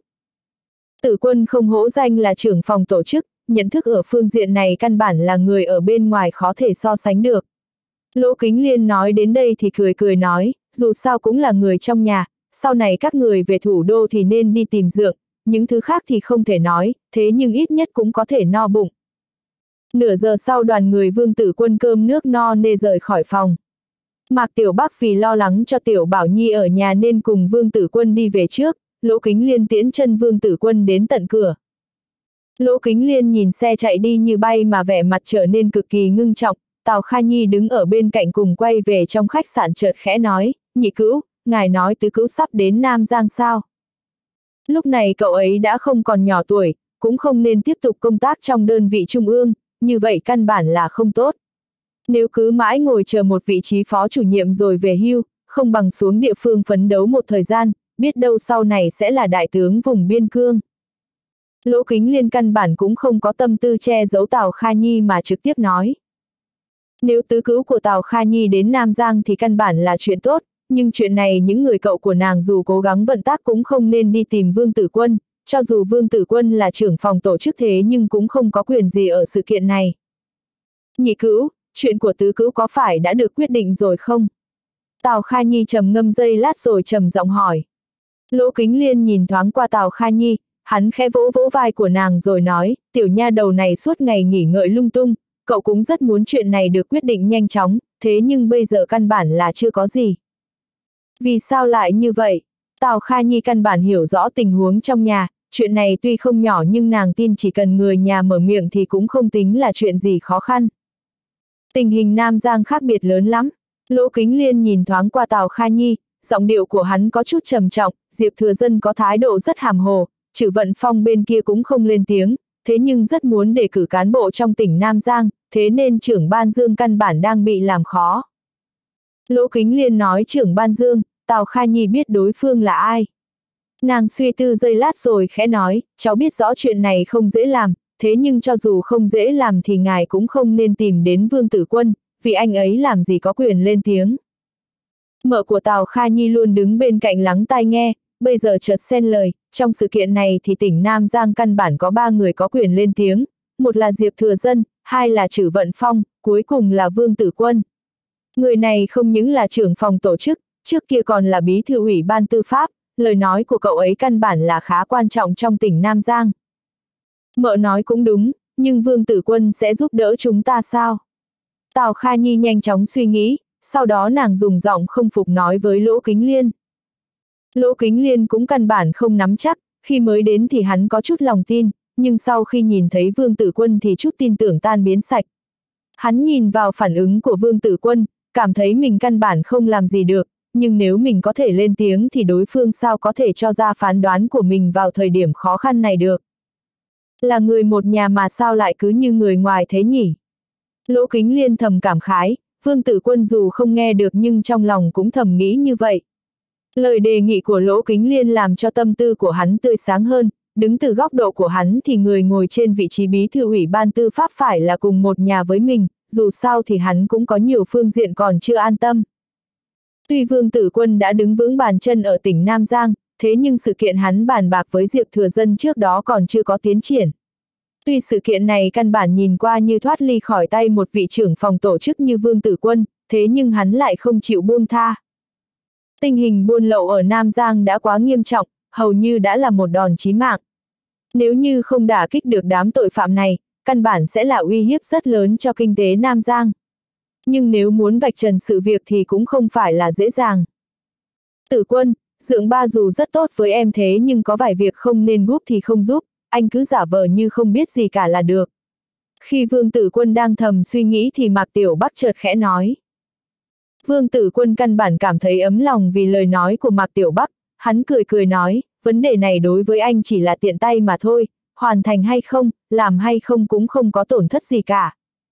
Tử Quân không hổ danh là trưởng phòng tổ chức, nhận thức ở phương diện này căn bản là người ở bên ngoài khó thể so sánh được. Lỗ Kính Liên nói đến đây thì cười nói, dù sao cũng là người trong nhà, sau này các người về thủ đô thì nên đi tìm dượng, những thứ khác thì không thể nói, thế nhưng ít nhất cũng có thể no bụng. Nửa giờ sau đoàn người Vương Tử Quân cơm nước no nê rời khỏi phòng. Mạc Tiểu Bắc vì lo lắng cho Tiểu Bảo Nhi ở nhà nên cùng Vương Tử Quân đi về trước, Lỗ Kính Liên tiễn chân Vương Tử Quân đến tận cửa. Lỗ Kính Liên nhìn xe chạy đi như bay mà vẻ mặt trở nên cực kỳ ngưng trọng, Tào Kha Nhi đứng ở bên cạnh cùng quay về trong khách sạn chợt khẽ nói, nhị cữu, ngài nói tứ cữu sắp đến Nam Giang sao? Lúc này cậu ấy đã không còn nhỏ tuổi, cũng không nên tiếp tục công tác trong đơn vị trung ương, như vậy căn bản là không tốt. Nếu cứ mãi ngồi chờ một vị trí phó chủ nhiệm rồi về hưu, không bằng xuống địa phương phấn đấu một thời gian, biết đâu sau này sẽ là đại tướng vùng biên cương. Lỗ Kính Liên căn bản cũng không có tâm tư che giấu Tào Kha Nhi mà trực tiếp nói. Nếu tứ cữu của Tào Kha Nhi đến Nam Giang thì căn bản là chuyện tốt, nhưng chuyện này những người cậu của nàng dù cố gắng vận tác cũng không nên đi tìm Vương Tử Quân, cho dù Vương Tử Quân là trưởng phòng tổ chức thế nhưng cũng không có quyền gì ở sự kiện này. Nhị cữu, chuyện của tứ cữu có phải đã được quyết định rồi không? Tào Kha Nhi trầm ngâm giây lát rồi trầm giọng hỏi. Lỗ Kính Liên nhìn thoáng qua Tào Kha Nhi, hắn khẽ vỗ vỗ vai của nàng rồi nói, tiểu nha đầu này suốt ngày nghỉ ngợi lung tung, cậu cũng rất muốn chuyện này được quyết định nhanh chóng, thế nhưng bây giờ căn bản là chưa có gì. Vì sao lại như vậy? Tào Kha Nhi căn bản hiểu rõ tình huống trong nhà, chuyện này tuy không nhỏ nhưng nàng tin chỉ cần người nhà mở miệng thì cũng không tính là chuyện gì khó khăn. Tình hình Nam Giang khác biệt lớn lắm. Lỗ Kính Liên nhìn thoáng qua Tào Kha Nhi, giọng điệu của hắn có chút trầm trọng, Diệp Thừa Dân có thái độ rất hàm hồ, Trử Vận Phong bên kia cũng không lên tiếng, thế nhưng rất muốn đề cử cán bộ trong tỉnh Nam Giang, thế nên trưởng ban Dương căn bản đang bị làm khó. Lỗ Kính Liên nói trưởng ban Dương, Tào Kha Nhi biết đối phương là ai. Nàng suy tư giây lát rồi khẽ nói, cháu biết rõ chuyện này không dễ làm, thế nhưng cho dù không dễ làm thì ngài cũng không nên tìm đến Vương Tử Quân, vì anh ấy làm gì có quyền lên tiếng. Mợ của Tào Kha Nhi luôn đứng bên cạnh lắng tai nghe, bây giờ chợt xen lời, trong sự kiện này thì tỉnh Nam Giang căn bản có 3 người có quyền lên tiếng, một là Diệp Thừa Dân, hai là Trử Vận Phong, cuối cùng là Vương Tử Quân. Người này không những là trưởng phòng tổ chức, trước kia còn là bí thư ủy ban tư pháp, lời nói của cậu ấy căn bản là khá quan trọng trong tỉnh Nam Giang. Mợ nói cũng đúng, nhưng Vương Tử Quân sẽ giúp đỡ chúng ta sao? Tào Kha Nhi nhanh chóng suy nghĩ, sau đó nàng dùng giọng không phục nói với Lỗ Kính Liên. Lỗ Kính Liên cũng căn bản không nắm chắc, khi mới đến thì hắn có chút lòng tin, nhưng sau khi nhìn thấy Vương Tử Quân thì chút tin tưởng tan biến sạch. Hắn nhìn vào phản ứng của Vương Tử Quân, cảm thấy mình căn bản không làm gì được, nhưng nếu mình có thể lên tiếng thì đối phương sao có thể cho ra phán đoán của mình vào thời điểm khó khăn này được. Là người một nhà mà sao lại cứ như người ngoài thế nhỉ? Lỗ Kính Liên thầm cảm khái, Vương Tử Quân dù không nghe được nhưng trong lòng cũng thầm nghĩ như vậy. Lời đề nghị của Lỗ Kính Liên làm cho tâm tư của hắn tươi sáng hơn, đứng từ góc độ của hắn thì người ngồi trên vị trí bí thư ủy ban tư pháp phải là cùng một nhà với mình, dù sao thì hắn cũng có nhiều phương diện còn chưa an tâm. Tuy Vương Tử Quân đã đứng vững bàn chân ở tỉnh Nam Giang, thế nhưng sự kiện hắn bàn bạc với Diệp Thừa Dân trước đó còn chưa có tiến triển. Tuy sự kiện này căn bản nhìn qua như thoát ly khỏi tay một vị trưởng phòng tổ chức như Vương Tử Quân, thế nhưng hắn lại không chịu buông tha. Tình hình buôn lậu ở Nam Giang đã quá nghiêm trọng, hầu như đã là một đòn chí mạng. Nếu như không đả kích được đám tội phạm này, căn bản sẽ là uy hiếp rất lớn cho kinh tế Nam Giang. Nhưng nếu muốn vạch trần sự việc thì cũng không phải là dễ dàng. Tử Quân, Dượng Ba dù rất tốt với em thế nhưng có vài việc không nên giúp thì không giúp, anh cứ giả vờ như không biết gì cả là được. Khi Vương Tử Quân đang thầm suy nghĩ thì Mạc Tiểu Bắc chợt khẽ nói. Vương Tử Quân căn bản cảm thấy ấm lòng vì lời nói của Mạc Tiểu Bắc, hắn cười cười nói, vấn đề này đối với anh chỉ là tiện tay mà thôi, hoàn thành hay không, làm hay không cũng không có tổn thất gì cả.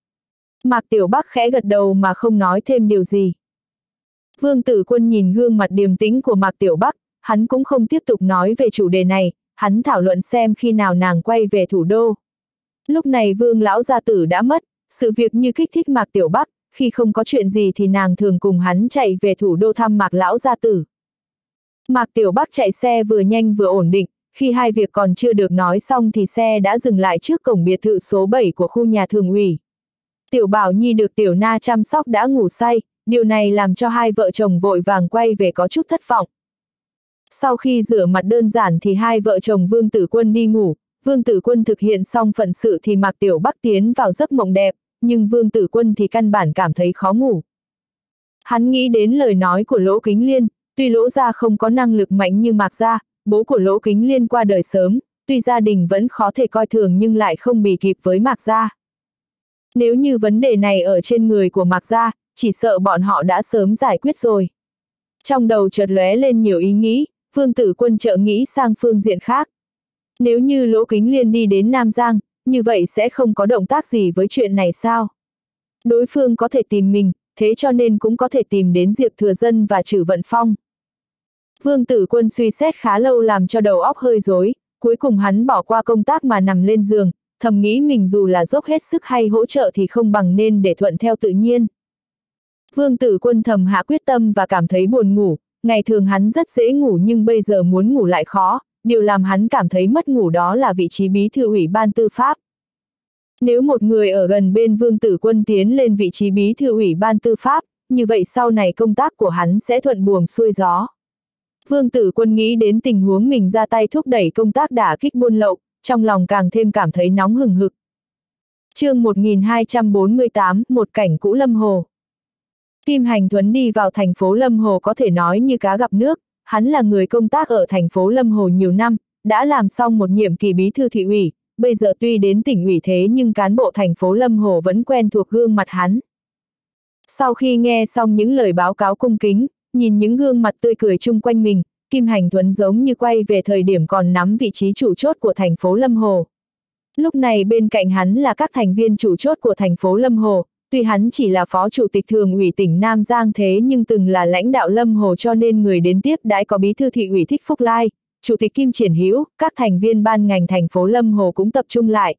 Mạc Tiểu Bắc khẽ gật đầu mà không nói thêm điều gì. Vương Tử Quân nhìn gương mặt điềm tĩnh của Mạc Tiểu Bắc, hắn cũng không tiếp tục nói về chủ đề này, hắn thảo luận xem khi nào nàng quay về thủ đô. Lúc này Vương lão gia tử đã mất, sự việc như kích thích Mạc Tiểu Bắc, khi không có chuyện gì thì nàng thường cùng hắn chạy về thủ đô thăm Mạc lão gia tử. Mạc Tiểu Bắc chạy xe vừa nhanh vừa ổn định, khi hai việc còn chưa được nói xong thì xe đã dừng lại trước cổng biệt thự số 7 của khu nhà thường ủy. Tiểu Bảo Nhi được Tiểu Na chăm sóc đã ngủ say, điều này làm cho hai vợ chồng vội vàng quay về có chút thất vọng. Sau khi rửa mặt đơn giản thì hai vợ chồng Vương Tử Quân đi ngủ, Vương Tử Quân thực hiện xong phận sự thì Mạc Tiểu Bắc tiến vào giấc mộng đẹp, nhưng Vương Tử Quân thì căn bản cảm thấy khó ngủ. Hắn nghĩ đến lời nói của Lỗ Kính Liên, tuy Lỗ gia không có năng lực mạnh như Mạc gia, bố của Lỗ Kính Liên qua đời sớm, tuy gia đình vẫn khó thể coi thường nhưng lại không bì kịp với Mạc gia. Nếu như vấn đề này ở trên người của Mạc gia, chỉ sợ bọn họ đã sớm giải quyết rồi. Trong đầu chợt lóe lên nhiều ý nghĩ, Vương Tử Quân chợt nghĩ sang phương diện khác. Nếu như Lỗ Kính Liên đi đến Nam Giang, như vậy sẽ không có động tác gì với chuyện này sao? Đối phương có thể tìm mình, thế cho nên cũng có thể tìm đến Diệp Thừa Dân và Trử Vận Phong. Vương Tử Quân suy xét khá lâu làm cho đầu óc hơi rối, cuối cùng hắn bỏ qua công tác mà nằm lên giường, thầm nghĩ mình dù là dốc hết sức hay hỗ trợ thì không bằng nên để thuận theo tự nhiên. Vương Tử Quân thầm hạ quyết tâm và cảm thấy buồn ngủ, ngày thường hắn rất dễ ngủ nhưng bây giờ muốn ngủ lại khó, điều làm hắn cảm thấy mất ngủ đó là vị trí bí thư ủy ban tư pháp. Nếu một người ở gần bên Vương Tử Quân tiến lên vị trí bí thư ủy ban tư pháp, như vậy sau này công tác của hắn sẽ thuận buồm xuôi gió. Vương Tử Quân nghĩ đến tình huống mình ra tay thúc đẩy công tác đả kích buôn lậu, trong lòng càng thêm cảm thấy nóng hừng hực. Chương 1248, một cảnh cũ Lâm Hồ. Kim Hành Thuấn đi vào thành phố Lâm Hồ có thể nói như cá gặp nước, hắn là người công tác ở thành phố Lâm Hồ nhiều năm, đã làm xong một nhiệm kỳ bí thư thị ủy, bây giờ tuy đến tỉnh ủy thế nhưng cán bộ thành phố Lâm Hồ vẫn quen thuộc gương mặt hắn. Sau khi nghe xong những lời báo cáo cung kính, nhìn những gương mặt tươi cười chung quanh mình, Kim Hành Tuấn giống như quay về thời điểm còn nắm vị trí chủ chốt của thành phố Lâm Hồ. Lúc này bên cạnh hắn là các thành viên chủ chốt của thành phố Lâm Hồ, tuy hắn chỉ là phó chủ tịch thường ủy tỉnh Nam Giang thế nhưng từng là lãnh đạo Lâm Hồ cho nên người đến tiếp đãi có bí thư thị ủy Thích Phúc Lai, chủ tịch Kim Triển Hữu, các thành viên ban ngành thành phố Lâm Hồ cũng tập trung lại.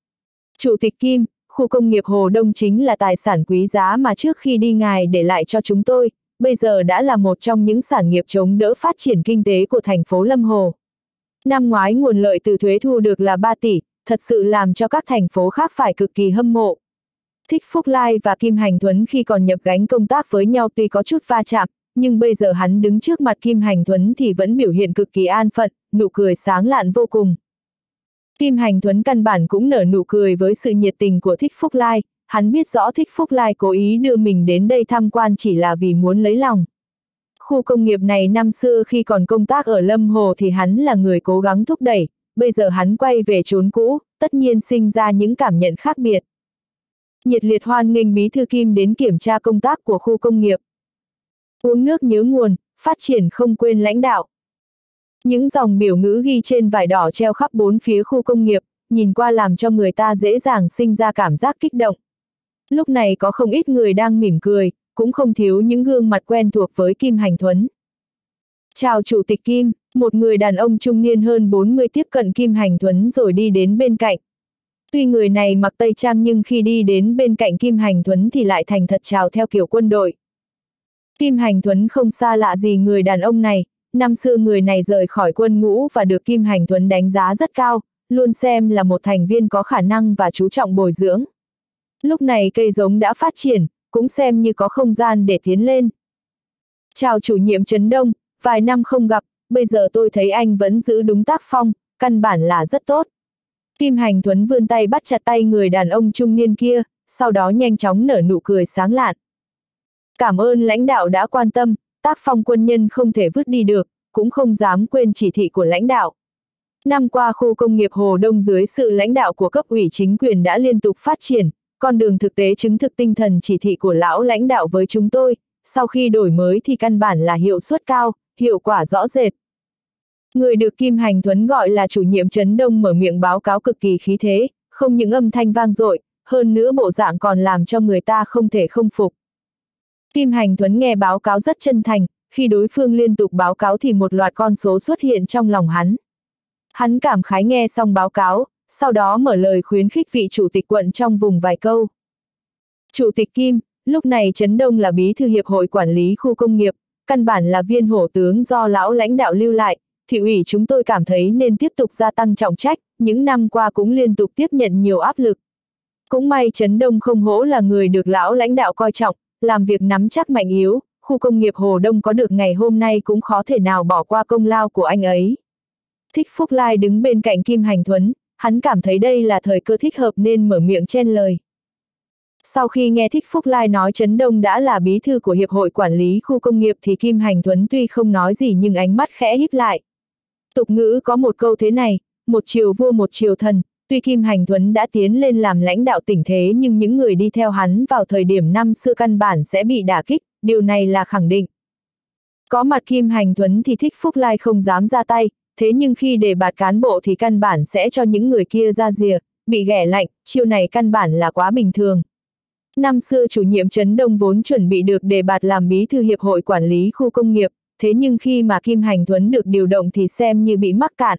Chủ tịch Kim, khu công nghiệp Hồ Đông chính là tài sản quý giá mà trước khi đi ngài để lại cho chúng tôi, bây giờ đã là một trong những sản nghiệp chống đỡ phát triển kinh tế của thành phố Lâm Hồ. Năm ngoái nguồn lợi từ thuế thu được là 3 tỷ, thật sự làm cho các thành phố khác phải cực kỳ hâm mộ. Thích Phúc Lai và Kim Hành Tuấn khi còn nhập gánh công tác với nhau tuy có chút va chạm, nhưng bây giờ hắn đứng trước mặt Kim Hành Tuấn thì vẫn biểu hiện cực kỳ an phận, nụ cười sáng lạn vô cùng. Kim Hành Tuấn căn bản cũng nở nụ cười với sự nhiệt tình của Thích Phúc Lai, hắn biết rõ Thích Phúc Lai cố ý đưa mình đến đây tham quan chỉ là vì muốn lấy lòng. Khu công nghiệp này năm xưa khi còn công tác ở Lâm Hồ thì hắn là người cố gắng thúc đẩy, bây giờ hắn quay về chốn cũ, tất nhiên sinh ra những cảm nhận khác biệt. Nhiệt liệt hoan nghênh bí thư Kim đến kiểm tra công tác của khu công nghiệp. Uống nước nhớ nguồn, phát triển không quên lãnh đạo. Những dòng biểu ngữ ghi trên vải đỏ treo khắp bốn phía khu công nghiệp, nhìn qua làm cho người ta dễ dàng sinh ra cảm giác kích động. Lúc này có không ít người đang mỉm cười, cũng không thiếu những gương mặt quen thuộc với Kim Hành Tuấn. Chào Chủ tịch Kim, một người đàn ông trung niên hơn 40 tiếp cận Kim Hành Tuấn rồi đi đến bên cạnh. Tuy người này mặc tây trang nhưng khi đi đến bên cạnh Kim Hành Tuấn thì lại thành thật chào theo kiểu quân đội. Kim Hành Tuấn không xa lạ gì người đàn ông này, năm xưa người này rời khỏi quân ngũ và được Kim Hành Tuấn đánh giá rất cao, luôn xem là một thành viên có khả năng và chú trọng bồi dưỡng. Lúc này cây giống đã phát triển, cũng xem như có không gian để tiến lên. Chào chủ nhiệm Trấn Đông, vài năm không gặp, bây giờ tôi thấy anh vẫn giữ đúng tác phong, căn bản là rất tốt. Kim Hành Tuấn vươn tay bắt chặt tay người đàn ông trung niên kia, sau đó nhanh chóng nở nụ cười sáng lạn. Cảm ơn lãnh đạo đã quan tâm, tác phong quân nhân không thể vứt đi được, cũng không dám quên chỉ thị của lãnh đạo. Năm qua khu công nghiệp Hồ Đông dưới sự lãnh đạo của cấp ủy chính quyền đã liên tục phát triển, con đường thực tế chứng thực tinh thần chỉ thị của lão lãnh đạo với chúng tôi, sau khi đổi mới thì căn bản là hiệu suất cao, hiệu quả rõ rệt. Người được Kim Hành Tuấn gọi là chủ nhiệm Trấn Đông mở miệng báo cáo cực kỳ khí thế, không những âm thanh vang dội, hơn nữa bộ dạng còn làm cho người ta không thể không phục. Kim Hành Tuấn nghe báo cáo rất chân thành, khi đối phương liên tục báo cáo thì một loạt con số xuất hiện trong lòng hắn. Hắn cảm khái nghe xong báo cáo, sau đó mở lời khuyến khích vị chủ tịch quận trong vùng vài câu. Chủ tịch Kim, lúc này Trấn Đông là bí thư hiệp hội quản lý khu công nghiệp, căn bản là viên hổ tướng do lão lãnh đạo lưu lại, thị ủy chúng tôi cảm thấy nên tiếp tục gia tăng trọng trách, những năm qua cũng liên tục tiếp nhận nhiều áp lực. Cũng may Trấn Đông không hổ là người được lão lãnh đạo coi trọng, làm việc nắm chắc mạnh yếu, khu công nghiệp Hồ Đông có được ngày hôm nay cũng khó thể nào bỏ qua công lao của anh ấy. Thích Phúc Lai đứng bên cạnh Kim Hành Tuấn, hắn cảm thấy đây là thời cơ thích hợp nên mở miệng chen lời. Sau khi nghe Thích Phúc Lai nói Trấn Đông đã là bí thư của Hiệp hội Quản lý khu công nghiệp thì Kim Hành Tuấn tuy không nói gì nhưng ánh mắt khẽ híp lại. Tục ngữ có một câu thế này, một triều vua một triều thần, tuy Kim Hành Tuấn đã tiến lên làm lãnh đạo tỉnh thế nhưng những người đi theo hắn vào thời điểm năm xưa căn bản sẽ bị đả kích, điều này là khẳng định. Có mặt Kim Hành Tuấn thì Thích Phúc Lai không dám ra tay, thế nhưng khi đề bạt cán bộ thì căn bản sẽ cho những người kia ra rìa, bị ghẻ lạnh, chiêu này căn bản là quá bình thường. Năm xưa chủ nhiệm Trấn Đông vốn chuẩn bị được đề bạt làm bí thư hiệp hội quản lý khu công nghiệp, thế nhưng khi mà Kim Hành Tuấn được điều động thì xem như bị mắc cạn.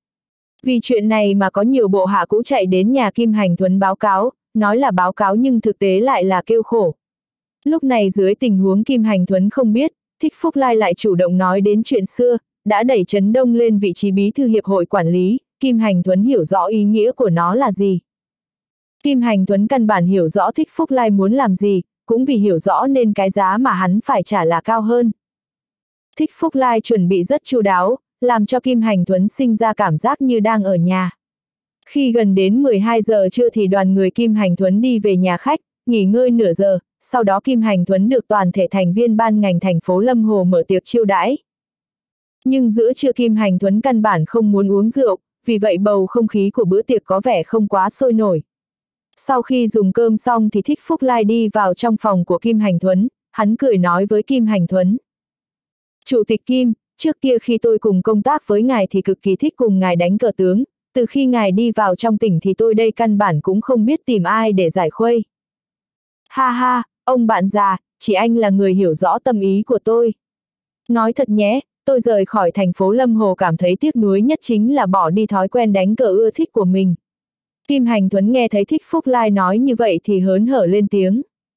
Vì chuyện này mà có nhiều bộ hạ cũ chạy đến nhà Kim Hành Tuấn báo cáo, nói là báo cáo nhưng thực tế lại là kêu khổ. Lúc này dưới tình huống Kim Hành Tuấn không biết, Thích Phúc Lai lại chủ động nói đến chuyện xưa, đã đẩy Trấn Đông lên vị trí bí thư hiệp hội quản lý, Kim Hành Tuấn hiểu rõ ý nghĩa của nó là gì. Kim Hành Tuấn căn bản hiểu rõ Thích Phúc Lai muốn làm gì, cũng vì hiểu rõ nên cái giá mà hắn phải trả là cao hơn. Thích Phúc Lai chuẩn bị rất chu đáo, làm cho Kim Hành Tuấn sinh ra cảm giác như đang ở nhà. Khi gần đến 12 giờ trưa thì đoàn người Kim Hành Tuấn đi về nhà khách, nghỉ ngơi nửa giờ, sau đó Kim Hành Tuấn được toàn thể thành viên ban ngành thành phố Lâm Hồ mở tiệc chiêu đãi. Nhưng giữa trưa Kim Hành Tuấn căn bản không muốn uống rượu, vì vậy bầu không khí của bữa tiệc có vẻ không quá sôi nổi. Sau khi dùng cơm xong thì Thích Phúc Lai đi vào trong phòng của Kim Hành Tuấn, hắn cười nói với Kim Hành Tuấn. Chủ tịch Kim, trước kia khi tôi cùng công tác với ngài thì cực kỳ thích cùng ngài đánh cờ tướng, từ khi ngài đi vào trong tỉnh thì tôi đây căn bản cũng không biết tìm ai để giải khuây. Ha ha, ông bạn già, chỉ anh là người hiểu rõ tâm ý của tôi. Nói thật nhé, tôi rời khỏi thành phố Lâm Hồ cảm thấy tiếc nuối nhất chính là bỏ đi thói quen đánh cờ ưa thích của mình. Kim Hành Thuấn nghe thấy Thích Phúc Lai nói như vậy thì hớn hở lên tiếng.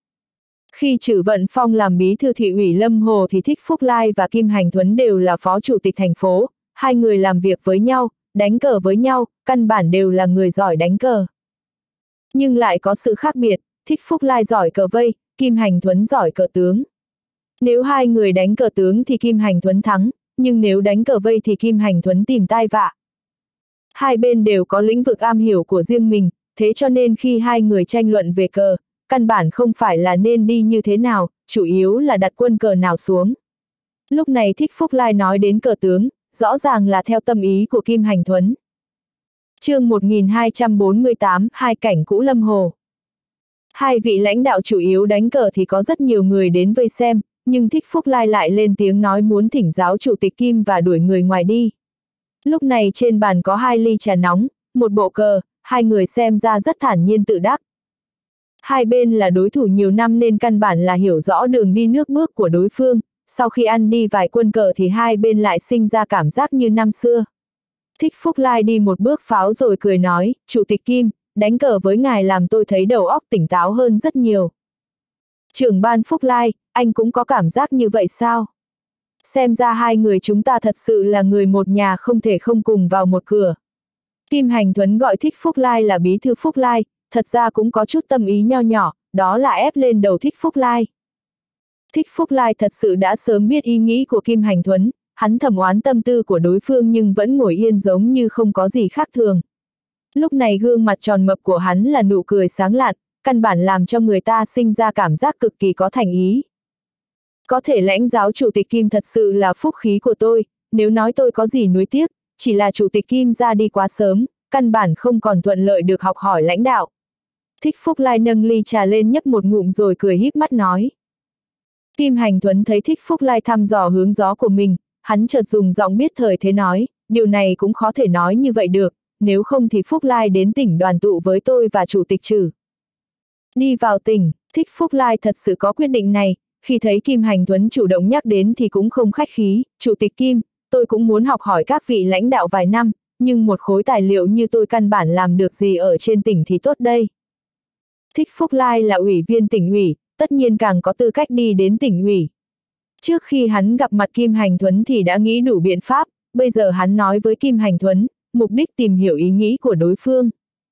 Khi Trử Vận Phong làm bí thư thị ủy Lâm Hồ thì Thích Phúc Lai và Kim Hành Thuấn đều là phó chủ tịch thành phố, hai người làm việc với nhau, đánh cờ với nhau, căn bản đều là người giỏi đánh cờ. Nhưng lại có sự khác biệt, Thích Phúc Lai giỏi cờ vây, Kim Hành Thuấn giỏi cờ tướng. Nếu hai người đánh cờ tướng thì Kim Hành Thuấn thắng, nhưng nếu đánh cờ vây thì Kim Hành Thuấn tìm tai vạ. Hai bên đều có lĩnh vực am hiểu của riêng mình, thế cho nên khi hai người tranh luận về cờ, căn bản không phải là nên đi như thế nào, chủ yếu là đặt quân cờ nào xuống. Lúc này Thích Phúc Lai nói đến cờ tướng, rõ ràng là theo tâm ý của Kim Hành Thuấn. Chương 1248, hai cảnh cũ Lâm Hồ. Hai vị lãnh đạo chủ yếu đánh cờ thì có rất nhiều người đến vây xem, nhưng Thích Phúc Lai lại lên tiếng nói muốn thỉnh giáo chủ tịch Kim và đuổi người ngoài đi. Lúc này trên bàn có 2 ly trà nóng, một bộ cờ, hai người xem ra rất thản nhiên tự đắc. Hai bên là đối thủ nhiều năm nên căn bản là hiểu rõ đường đi nước bước của đối phương, sau khi ăn đi vài quân cờ thì hai bên lại sinh ra cảm giác như năm xưa. Thích Phúc Lai đi một bước pháo rồi cười nói, Chủ tịch Kim, đánh cờ với ngài làm tôi thấy đầu óc tỉnh táo hơn rất nhiều. Trưởng ban Phúc Lai, anh cũng có cảm giác như vậy sao? Xem ra hai người chúng ta thật sự là người một nhà không thể không cùng vào một cửa. Kim Hành Thuấn gọi Thích Phúc Lai là bí thư Phúc Lai, thật ra cũng có chút tâm ý nho nhỏ, đó là ép lên đầu Thích Phúc Lai. Thích Phúc Lai thật sự đã sớm biết ý nghĩ của Kim Hành Thuấn, hắn thầm oán tâm tư của đối phương nhưng vẫn ngồi yên giống như không có gì khác thường. Lúc này gương mặt tròn mập của hắn là nụ cười sáng lạn, căn bản làm cho người ta sinh ra cảm giác cực kỳ có thành ý. Có thể lãnh giáo chủ tịch Kim thật sự là phúc khí của tôi, nếu nói tôi có gì nuối tiếc, chỉ là chủ tịch Kim ra đi quá sớm, căn bản không còn thuận lợi được học hỏi lãnh đạo. Thích Phúc Lai nâng ly trà lên nhấp một ngụm rồi cười híp mắt nói. Kim Hành Thuấn thấy Thích Phúc Lai thăm dò hướng gió của mình, hắn chợt dùng giọng biết thời thế nói, điều này cũng khó thể nói như vậy được, nếu không thì Phúc Lai đến tỉnh đoàn tụ với tôi và chủ tịch Trử. Đi vào tỉnh, Thích Phúc Lai thật sự có quyết định này, khi thấy Kim Hành Thuấn chủ động nhắc đến thì cũng không khách khí, Chủ tịch Kim, tôi cũng muốn học hỏi các vị lãnh đạo vài năm, nhưng một khối tài liệu như tôi căn bản làm được gì ở trên tỉnh thì tốt đây. Thích Phúc Lai là ủy viên tỉnh ủy, tất nhiên càng có tư cách đi đến tỉnh ủy. Trước khi hắn gặp mặt Kim Hành Thuấn thì đã nghĩ đủ biện pháp, bây giờ hắn nói với Kim Hành Thuấn, mục đích tìm hiểu ý nghĩ của đối phương.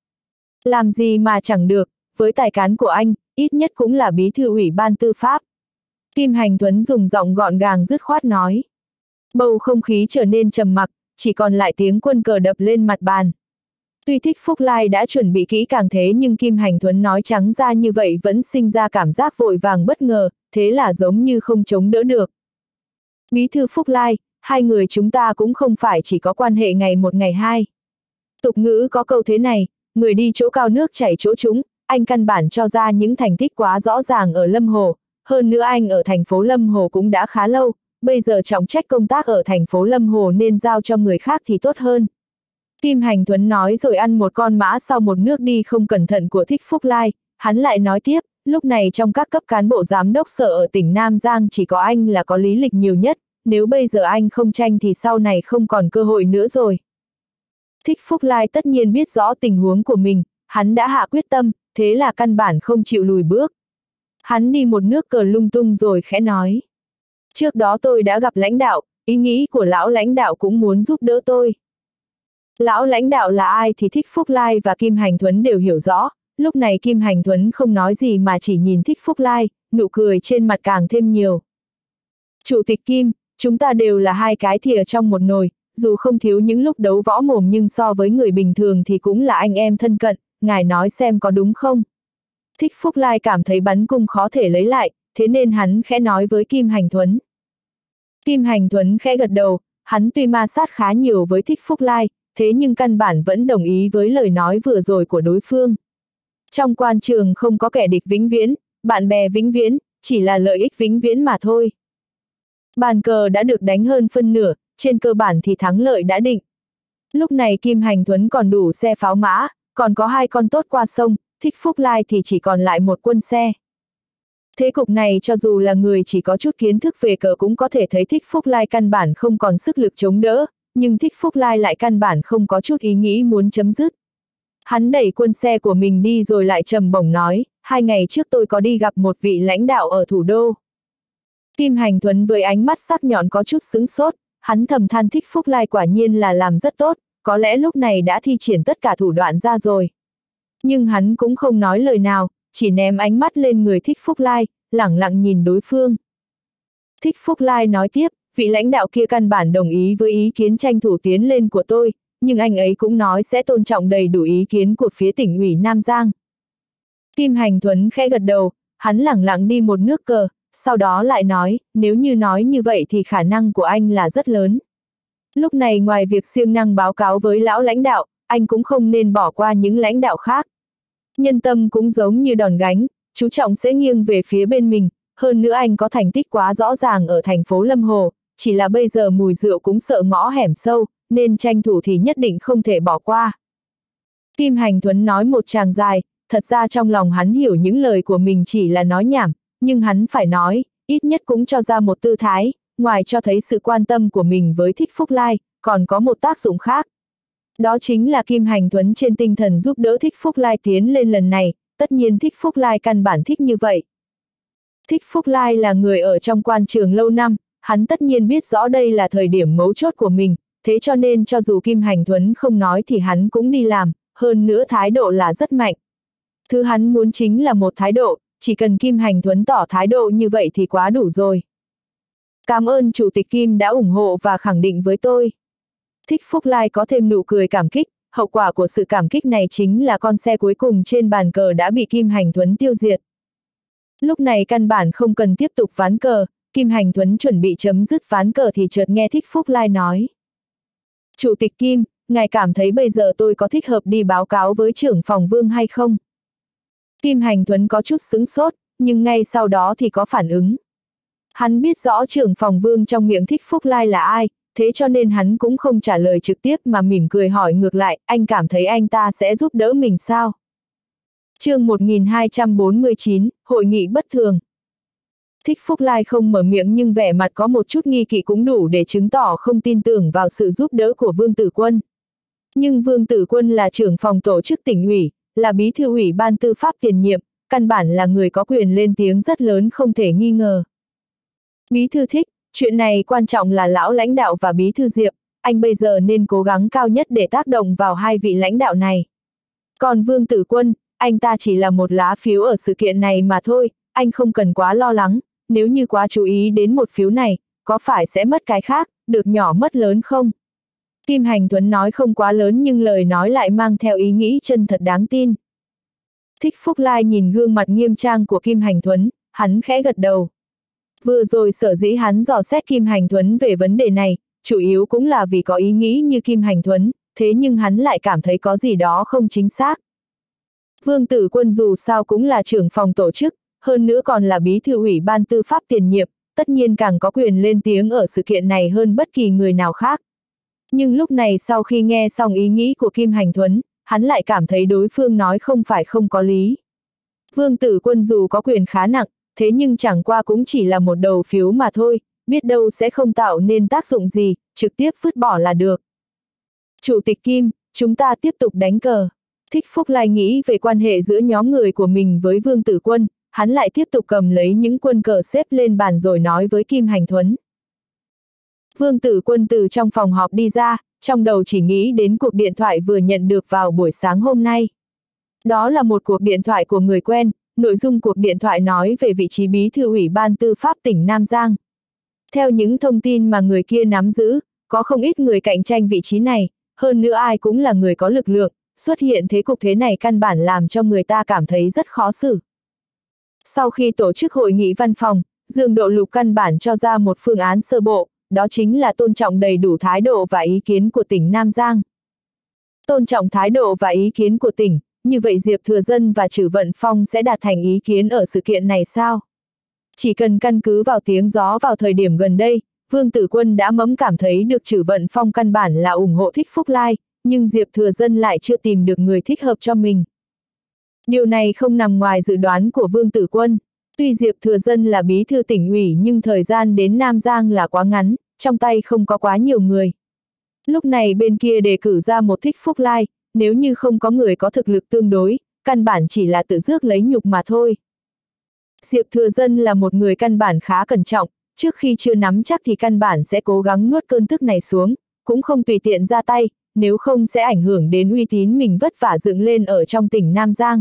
Làm gì mà chẳng được, với tài cán của anh, ít nhất cũng là bí thư ủy ban tư pháp. Kim Hành Thuấn dùng giọng gọn gàng dứt khoát nói. Bầu không khí trở nên trầm mặc, chỉ còn lại tiếng quân cờ đập lên mặt bàn. Tuy Thích Phúc Lai đã chuẩn bị kỹ càng thế nhưng Kim Hành Thuấn nói trắng ra như vậy vẫn sinh ra cảm giác vội vàng bất ngờ, thế là giống như không chống đỡ được. Bí thư Phúc Lai, hai người chúng ta cũng không phải chỉ có quan hệ ngày một ngày hai. Tục ngữ có câu thế này, người đi chỗ cao nước chảy chỗ trũng, anh căn bản cho ra những thành tích quá rõ ràng ở Lâm Hồ, hơn nữa anh ở thành phố Lâm Hồ cũng đã khá lâu, bây giờ trọng trách công tác ở thành phố Lâm Hồ nên giao cho người khác thì tốt hơn. Kim Hành Thuấn nói rồi ăn một con mã sau một nước đi không cẩn thận của Thích Phúc Lai, hắn lại nói tiếp, lúc này trong các cấp cán bộ giám đốc sở ở tỉnh Nam Giang chỉ có anh là có lý lịch nhiều nhất, nếu bây giờ anh không tranh thì sau này không còn cơ hội nữa rồi. Thích Phúc Lai tất nhiên biết rõ tình huống của mình, hắn đã hạ quyết tâm, thế là căn bản không chịu lùi bước. Hắn đi một nước cờ lung tung rồi khẽ nói. Trước đó tôi đã gặp lãnh đạo, ý nghĩ của lão lãnh đạo cũng muốn giúp đỡ tôi. Lão lãnh đạo là ai thì Thích Phúc Lai và Kim Hành Thuấn đều hiểu rõ, lúc này Kim Hành Thuấn không nói gì mà chỉ nhìn Thích Phúc Lai, nụ cười trên mặt càng thêm nhiều. Chủ tịch Kim, chúng ta đều là hai cái thìa trong một nồi, dù không thiếu những lúc đấu võ mồm nhưng so với người bình thường thì cũng là anh em thân cận, ngài nói xem có đúng không? Thích Phúc Lai cảm thấy bắn cung khó thể lấy lại, thế nên hắn khẽ nói với Kim Hành Thuấn. Kim Hành Thuấn khẽ gật đầu, hắn tuy ma sát khá nhiều với Thích Phúc Lai, thế nhưng căn bản vẫn đồng ý với lời nói vừa rồi của đối phương. Trong quan trường không có kẻ địch vĩnh viễn, bạn bè vĩnh viễn, chỉ là lợi ích vĩnh viễn mà thôi. Bàn cờ đã được đánh hơn phân nửa, trên cơ bản thì thắng lợi đã định. Lúc này Kim Hành Thuấn còn đủ xe pháo mã, còn có 2 con tốt qua sông, Thích Phúc Lai thì chỉ còn lại 1 quân xe. Thế cục này cho dù là người chỉ có chút kiến thức về cờ cũng có thể thấy Thích Phúc Lai căn bản không còn sức lực chống đỡ, nhưng Thích Phúc Lai lại căn bản không có chút ý nghĩ muốn chấm dứt. Hắn đẩy quân xe của mình đi rồi lại trầm bổng nói, 2 ngày trước tôi có đi gặp một vị lãnh đạo ở thủ đô. Kim Hành Thuấn với ánh mắt sắc nhọn có chút sững sốt, hắn thầm than Thích Phúc Lai quả nhiên là làm rất tốt, có lẽ lúc này đã thi triển tất cả thủ đoạn ra rồi. Nhưng hắn cũng không nói lời nào, chỉ ném ánh mắt lên người Thích Phúc Lai, lẳng lặng nhìn đối phương. Thích Phúc Lai nói tiếp, vị lãnh đạo kia căn bản đồng ý với ý kiến tranh thủ tiến lên của tôi, nhưng anh ấy cũng nói sẽ tôn trọng đầy đủ ý kiến của phía tỉnh ủy Nam Giang. Kim Hành Thuấn khẽ gật đầu, hắn lẳng lặng đi một nước cờ, sau đó lại nói, nếu như nói như vậy thì khả năng của anh là rất lớn. Lúc này ngoài việc siêng năng báo cáo với lão lãnh đạo, anh cũng không nên bỏ qua những lãnh đạo khác. Nhân tâm cũng giống như đòn gánh, chú trọng sẽ nghiêng về phía bên mình, hơn nữa anh có thành tích quá rõ ràng ở thành phố Lâm Hồ, chỉ là bây giờ mùi rượu cũng sợ ngõ hẻm sâu, nên tranh thủ thì nhất định không thể bỏ qua. Kim Hành Thuấn nói một tràng dài, thật ra trong lòng hắn hiểu những lời của mình chỉ là nói nhảm, nhưng hắn phải nói, ít nhất cũng cho ra một tư thái, ngoài cho thấy sự quan tâm của mình với Thích Phúc Lai, còn có một tác dụng khác. Đó chính là Kim Hành Thuấn trên tinh thần giúp đỡ Thích Phúc Lai tiến lên lần này, tất nhiên Thích Phúc Lai căn bản thích như vậy. Thích Phúc Lai là người ở trong quan trường lâu năm, hắn tất nhiên biết rõ đây là thời điểm mấu chốt của mình, thế cho nên cho dù Kim Hành Thuấn không nói thì hắn cũng đi làm, hơn nữa thái độ là rất mạnh. Thứ hắn muốn chính là một thái độ, chỉ cần Kim Hành Thuấn tỏ thái độ như vậy thì quá đủ rồi. Cảm ơn Chủ tịch Kim đã ủng hộ và khẳng định với tôi. Thích Phúc Lai có thêm nụ cười cảm kích, hậu quả của sự cảm kích này chính là con xe cuối cùng trên bàn cờ đã bị Kim Hành Thuấn tiêu diệt. Lúc này căn bản không cần tiếp tục ván cờ, Kim Hành Thuấn chuẩn bị chấm dứt ván cờ thì chợt nghe Thích Phúc Lai nói. Chủ tịch Kim, ngài cảm thấy bây giờ tôi có thích hợp đi báo cáo với trưởng phòng Vương hay không? Kim Hành Thuấn có chút sững sốt, nhưng ngay sau đó thì có phản ứng. Hắn biết rõ trưởng phòng Vương trong miệng Thích Phúc Lai là ai, thế cho nên hắn cũng không trả lời trực tiếp mà mỉm cười hỏi ngược lại, anh cảm thấy anh ta sẽ giúp đỡ mình sao? Chương 1249, Hội nghị bất thường. Thích Phúc Lai không mở miệng nhưng vẻ mặt có một chút nghi kỵ cũng đủ để chứng tỏ không tin tưởng vào sự giúp đỡ của Vương Tử Quân. Nhưng Vương Tử Quân là trưởng phòng tổ chức tỉnh ủy, là bí thư ủy ban tư pháp tiền nhiệm, căn bản là người có quyền lên tiếng rất lớn không thể nghi ngờ. Bí thư Thích, chuyện này quan trọng là lão lãnh đạo và bí thư Diệp, anh bây giờ nên cố gắng cao nhất để tác động vào 2 vị lãnh đạo này. Còn Vương Tử Quân, anh ta chỉ là một lá phiếu ở sự kiện này mà thôi, anh không cần quá lo lắng, nếu như quá chú ý đến một phiếu này, có phải sẽ mất cái khác, được nhỏ mất lớn không? Kim Hành Thuấn nói không quá lớn nhưng lời nói lại mang theo ý nghĩ chân thật đáng tin. Thích Phúc Lai nhìn gương mặt nghiêm trang của Kim Hành Thuấn, hắn khẽ gật đầu. Vừa rồi sở dĩ hắn dò xét Kim Hành Thuấn về vấn đề này, chủ yếu cũng là vì có ý nghĩ như Kim Hành Thuấn, thế nhưng hắn lại cảm thấy có gì đó không chính xác. Vương Tử Quân dù sao cũng là trưởng phòng tổ chức, hơn nữa còn là bí thư ủy ban tư pháp tiền nhiệm, tất nhiên càng có quyền lên tiếng ở sự kiện này hơn bất kỳ người nào khác. Nhưng lúc này sau khi nghe xong ý nghĩ của Kim Hành Thuấn, hắn lại cảm thấy đối phương nói không phải không có lý. Vương Tử Quân dù có quyền khá nặng, thế nhưng chẳng qua cũng chỉ là một đầu phiếu mà thôi, biết đâu sẽ không tạo nên tác dụng gì, trực tiếp vứt bỏ là được. Chủ tịch Kim, chúng ta tiếp tục đánh cờ. Thích Phúc Lai nghĩ về quan hệ giữa nhóm người của mình với Vương Tử Quân, hắn lại tiếp tục cầm lấy những quân cờ xếp lên bàn rồi nói với Kim Hành Thuấn. Vương Tử Quân từ trong phòng họp đi ra, trong đầu chỉ nghĩ đến cuộc điện thoại vừa nhận được vào buổi sáng hôm nay. Đó là một cuộc điện thoại của người quen, nội dung cuộc điện thoại nói về vị trí bí thư ủy ban tư pháp tỉnh Nam Giang. Theo những thông tin mà người kia nắm giữ, có không ít người cạnh tranh vị trí này, hơn nữa ai cũng là người có lực lượng, xuất hiện thế cục thế này căn bản làm cho người ta cảm thấy rất khó xử. Sau khi tổ chức hội nghị văn phòng, Dương Độ Lục căn bản cho ra một phương án sơ bộ, đó chính là tôn trọng đầy đủ thái độ và ý kiến của tỉnh Nam Giang. Tôn trọng thái độ và ý kiến của tỉnh, như vậy Diệp Thừa Dân và Trử Vận Phong sẽ đạt thành ý kiến ở sự kiện này sao? Chỉ cần căn cứ vào tiếng gió vào thời điểm gần đây, Vương Tử Quân đã cảm thấy được Trử Vận Phong căn bản là ủng hộ Thích Phúc Lai, nhưng Diệp Thừa Dân lại chưa tìm được người thích hợp cho mình. Điều này không nằm ngoài dự đoán của Vương Tử Quân. Tuy Diệp Thừa Dân là bí thư tỉnh ủy nhưng thời gian đến Nam Giang là quá ngắn, trong tay không có quá nhiều người. Lúc này bên kia đề cử ra một Thích Phúc Lai, nếu như không có người có thực lực tương đối, căn bản chỉ là tự rước lấy nhục mà thôi. Diệp Thừa Dân là một người căn bản khá cẩn trọng, trước khi chưa nắm chắc thì căn bản sẽ cố gắng nuốt cơn tức này xuống, cũng không tùy tiện ra tay, nếu không sẽ ảnh hưởng đến uy tín mình vất vả dựng lên ở trong tỉnh Nam Giang.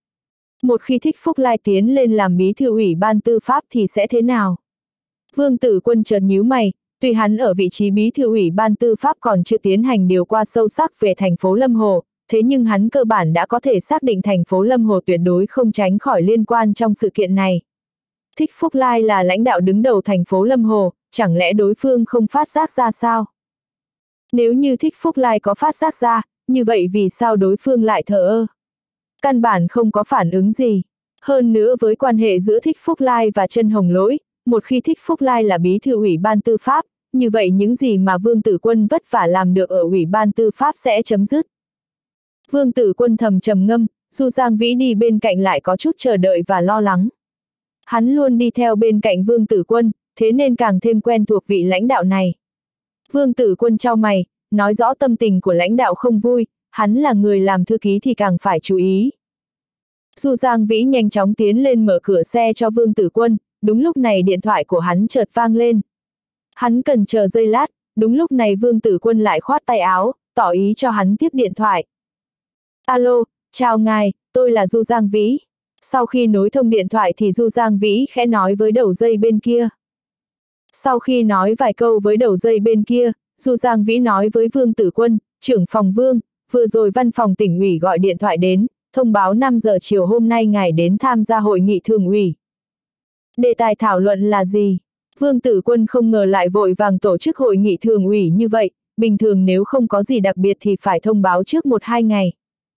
Một khi Thích Phúc Lai tiến lên làm bí thư ủy ban tư pháp thì sẽ thế nào? Vương Tử Quân chợt nhíu mày, tuy hắn ở vị trí bí thư ủy ban tư pháp còn chưa tiến hành điều qua sâu sắc về thành phố Lâm Hồ, thế nhưng hắn cơ bản đã có thể xác định thành phố Lâm Hồ tuyệt đối không tránh khỏi liên quan trong sự kiện này. Thích Phúc Lai là lãnh đạo đứng đầu thành phố Lâm Hồ, chẳng lẽ đối phương không phát giác ra sao? Nếu như Thích Phúc Lai có phát giác ra, như vậy vì sao đối phương lại thờ ơ? Căn bản không có phản ứng gì. Hơn nữa với quan hệ giữa Thích Phúc Lai và Trân Hồng Lỗi, một khi Thích Phúc Lai là bí thư ủy ban tư pháp, như vậy những gì mà Vương Tử Quân vất vả làm được ở ủy ban tư pháp sẽ chấm dứt. Vương Tử Quân thầm trầm ngâm, Du Giang Vĩ đi bên cạnh lại có chút chờ đợi và lo lắng. Hắn luôn đi theo bên cạnh Vương Tử Quân, thế nên càng thêm quen thuộc vị lãnh đạo này. Vương Tử Quân chau mày, nói rõ tâm tình của lãnh đạo không vui, hắn là người làm thư ký thì càng phải chú ý. Du Giang Vĩ nhanh chóng tiến lên mở cửa xe cho Vương Tử Quân, đúng lúc này điện thoại của hắn chợt vang lên. Hắn cần chờ giây lát, đúng lúc này Vương Tử Quân lại khoát tay áo, tỏ ý cho hắn tiếp điện thoại. Alo, chào ngài, tôi là Du Giang Vĩ. Sau khi nối thông điện thoại thì Du Giang Vĩ khẽ nói với đầu dây bên kia. Sau khi nói vài câu với đầu dây bên kia, Du Giang Vĩ nói với Vương Tử Quân, trưởng phòng Vương, vừa rồi văn phòng tỉnh ủy gọi điện thoại đến, thông báo 5 giờ chiều hôm nay ngài đến tham gia hội nghị thường ủy. Đề tài thảo luận là gì? Vương Tử Quân không ngờ lại vội vàng tổ chức hội nghị thường ủy như vậy, bình thường nếu không có gì đặc biệt thì phải thông báo trước 1-2 ngày.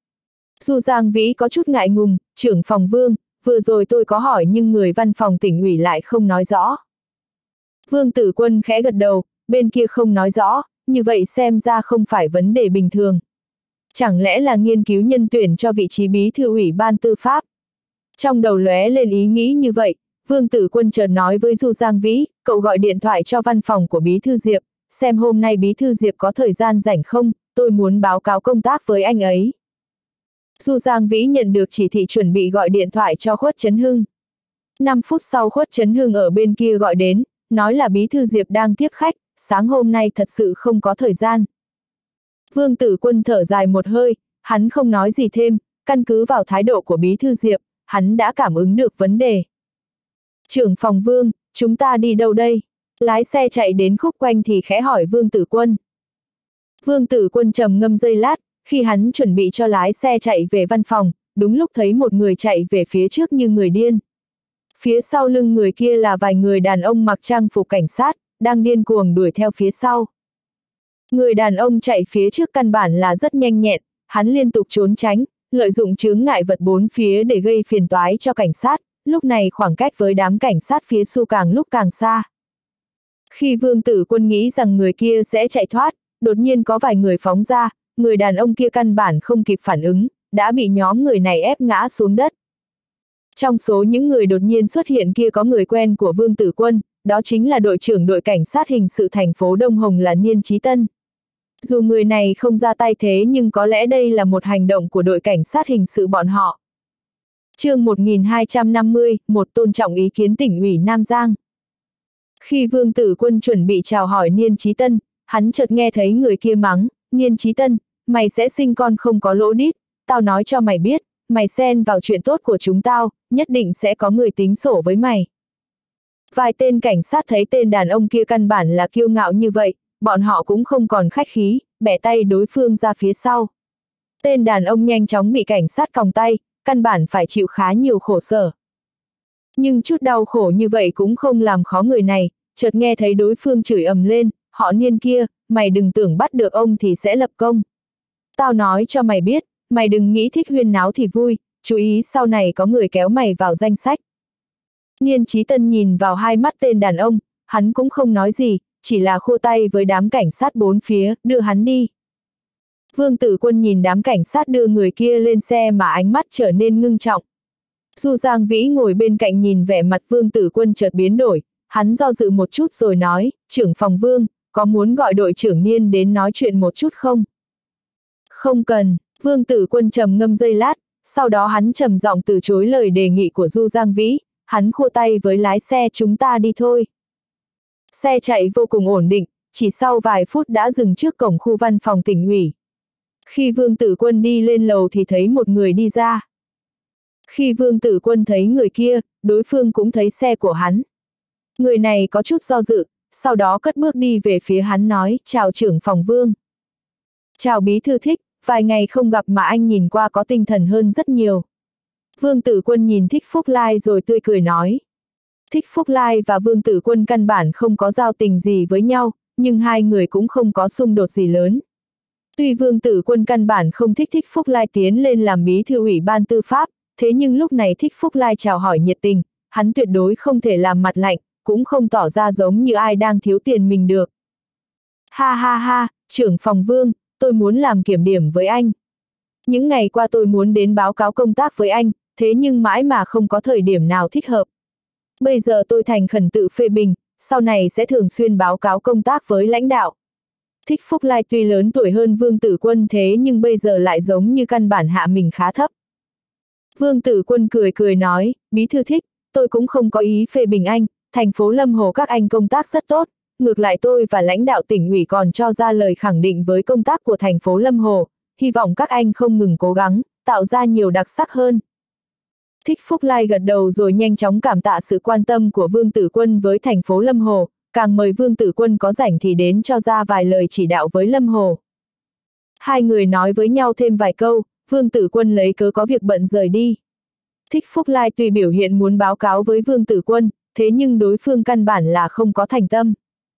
Du Giang Vĩ có chút ngại ngùng, trưởng phòng Vương, vừa rồi tôi có hỏi nhưng người văn phòng tỉnh ủy lại không nói rõ. Vương Tử Quân khẽ gật đầu, bên kia không nói rõ, như vậy xem ra không phải vấn đề bình thường. Chẳng lẽ là nghiên cứu nhân tuyển cho vị trí bí thư ủy ban tư pháp? Trong đầu lóe lên ý nghĩ như vậy, Vương Tử Quân chợt nói với Du Giang Vĩ, cậu gọi điện thoại cho văn phòng của bí thư Diệp, xem hôm nay bí thư Diệp có thời gian rảnh không, tôi muốn báo cáo công tác với anh ấy. Du Giang Vĩ nhận được chỉ thị chuẩn bị gọi điện thoại cho Khuất Trấn Hưng. 5 phút sau Khuất Trấn Hưng ở bên kia gọi đến, nói là bí thư Diệp đang tiếp khách, sáng hôm nay thật sự không có thời gian. Vương Tử Quân thở dài một hơi, hắn không nói gì thêm, căn cứ vào thái độ của bí thư Diệp, hắn đã cảm ứng được vấn đề. Trưởng phòng Vương, chúng ta đi đâu đây? Lái xe chạy đến khúc quanh thì khẽ hỏi Vương Tử Quân. Vương Tử Quân trầm ngâm giây lát, khi hắn chuẩn bị cho lái xe chạy về văn phòng, đúng lúc thấy một người chạy về phía trước như người điên. Phía sau lưng người kia là vài người đàn ông mặc trang phục cảnh sát, đang điên cuồng đuổi theo phía sau. Người đàn ông chạy phía trước căn bản là rất nhanh nhẹn, hắn liên tục trốn tránh, lợi dụng chướng ngại vật bốn phía để gây phiền toái cho cảnh sát, lúc này khoảng cách với đám cảnh sát phía sau càng lúc càng xa. Khi Vương Tử Quân nghĩ rằng người kia sẽ chạy thoát, đột nhiên có vài người phóng ra, người đàn ông kia căn bản không kịp phản ứng, đã bị nhóm người này ép ngã xuống đất. Trong số những người đột nhiên xuất hiện kia có người quen của Vương Tử Quân, đó chính là đội trưởng đội cảnh sát hình sự thành phố Đông Hồng là Niên Chí Tân. Dù người này không ra tay thế nhưng có lẽ đây là một hành động của đội cảnh sát hình sự bọn họ. Chương 1250, một tôn trọng ý kiến tỉnh ủy Nam Giang. Khi Vương Tử Quân chuẩn bị chào hỏi Niên Chí Tân, hắn chợt nghe thấy người kia mắng, Niên Chí Tân, mày sẽ sinh con không có lỗ đít, tao nói cho mày biết, mày xen vào chuyện tốt của chúng tao, nhất định sẽ có người tính sổ với mày. Vài tên cảnh sát thấy tên đàn ông kia căn bản là kiêu ngạo như vậy, bọn họ cũng không còn khách khí, bẻ tay đối phương ra phía sau. Tên đàn ông nhanh chóng bị cảnh sát còng tay, căn bản phải chịu khá nhiều khổ sở. Nhưng chút đau khổ như vậy cũng không làm khó người này, chợt nghe thấy đối phương chửi ầm lên, họ Niên kia, mày đừng tưởng bắt được ông thì sẽ lập công. Tao nói cho mày biết, mày đừng nghĩ thích huyên náo thì vui, chú ý sau này có người kéo mày vào danh sách. Niên Chí Tân nhìn vào hai mắt tên đàn ông, hắn cũng không nói gì, chỉ là khua tay với đám cảnh sát bốn phía, đưa hắn đi. Vương Tử Quân nhìn đám cảnh sát đưa người kia lên xe mà ánh mắt trở nên ngưng trọng. Du Giang Vĩ ngồi bên cạnh nhìn vẻ mặt Vương Tử Quân chợt biến đổi, hắn do dự một chút rồi nói, trưởng phòng Vương, có muốn gọi đội trưởng Niên đến nói chuyện một chút không? Không cần, Vương Tử Quân trầm ngâm giây lát, sau đó hắn trầm giọng từ chối lời đề nghị của Du Giang Vĩ, hắn khua tay với lái xe chúng ta đi thôi. Xe chạy vô cùng ổn định, chỉ sau vài phút đã dừng trước cổng khu văn phòng tỉnh ủy. Khi Vương Tử Quân đi lên lầu thì thấy một người đi ra. Khi Vương Tử Quân thấy người kia, đối phương cũng thấy xe của hắn. Người này có chút do dự, sau đó cất bước đi về phía hắn nói, chào trưởng phòng Vương. Chào bí thư Thích, vài ngày không gặp mà anh nhìn qua có tinh thần hơn rất nhiều. Vương Tử Quân nhìn Thích Phúc Lai rồi tươi cười nói. Thích Phúc Lai và Vương Tử Quân căn bản không có giao tình gì với nhau, nhưng hai người cũng không có xung đột gì lớn. Tuy Vương Tử Quân căn bản không thích Thích Phúc Lai tiến lên làm bí thư ủy ban tư pháp, thế nhưng lúc này Thích Phúc Lai chào hỏi nhiệt tình, hắn tuyệt đối không thể làm mặt lạnh, cũng không tỏ ra giống như ai đang thiếu tiền mình được. Ha ha ha, trưởng phòng Vương, tôi muốn làm kiểm điểm với anh. Những ngày qua tôi muốn đến báo cáo công tác với anh, thế nhưng mãi mà không có thời điểm nào thích hợp. Bây giờ tôi thành khẩn tự phê bình, sau này sẽ thường xuyên báo cáo công tác với lãnh đạo. Thích Phúc Lai tuy lớn tuổi hơn Vương Tử Quân thế nhưng bây giờ lại giống như căn bản hạ mình khá thấp. Vương Tử Quân cười cười nói, bí thư Thích, tôi cũng không có ý phê bình anh, thành phố Lâm Hồ các anh công tác rất tốt, ngược lại tôi và lãnh đạo tỉnh ủy còn cho ra lời khẳng định với công tác của thành phố Lâm Hồ, hy vọng các anh không ngừng cố gắng, tạo ra nhiều đặc sắc hơn. Thích Phúc Lai gật đầu rồi nhanh chóng cảm tạ sự quan tâm của Vương Tử Quân với thành phố Lâm Hồ, càng mời Vương Tử Quân có rảnh thì đến cho ra vài lời chỉ đạo với Lâm Hồ. Hai người nói với nhau thêm vài câu, Vương Tử Quân lấy cớ có việc bận rời đi. Thích Phúc Lai tuy biểu hiện muốn báo cáo với Vương Tử Quân, thế nhưng đối phương căn bản là không có thành tâm.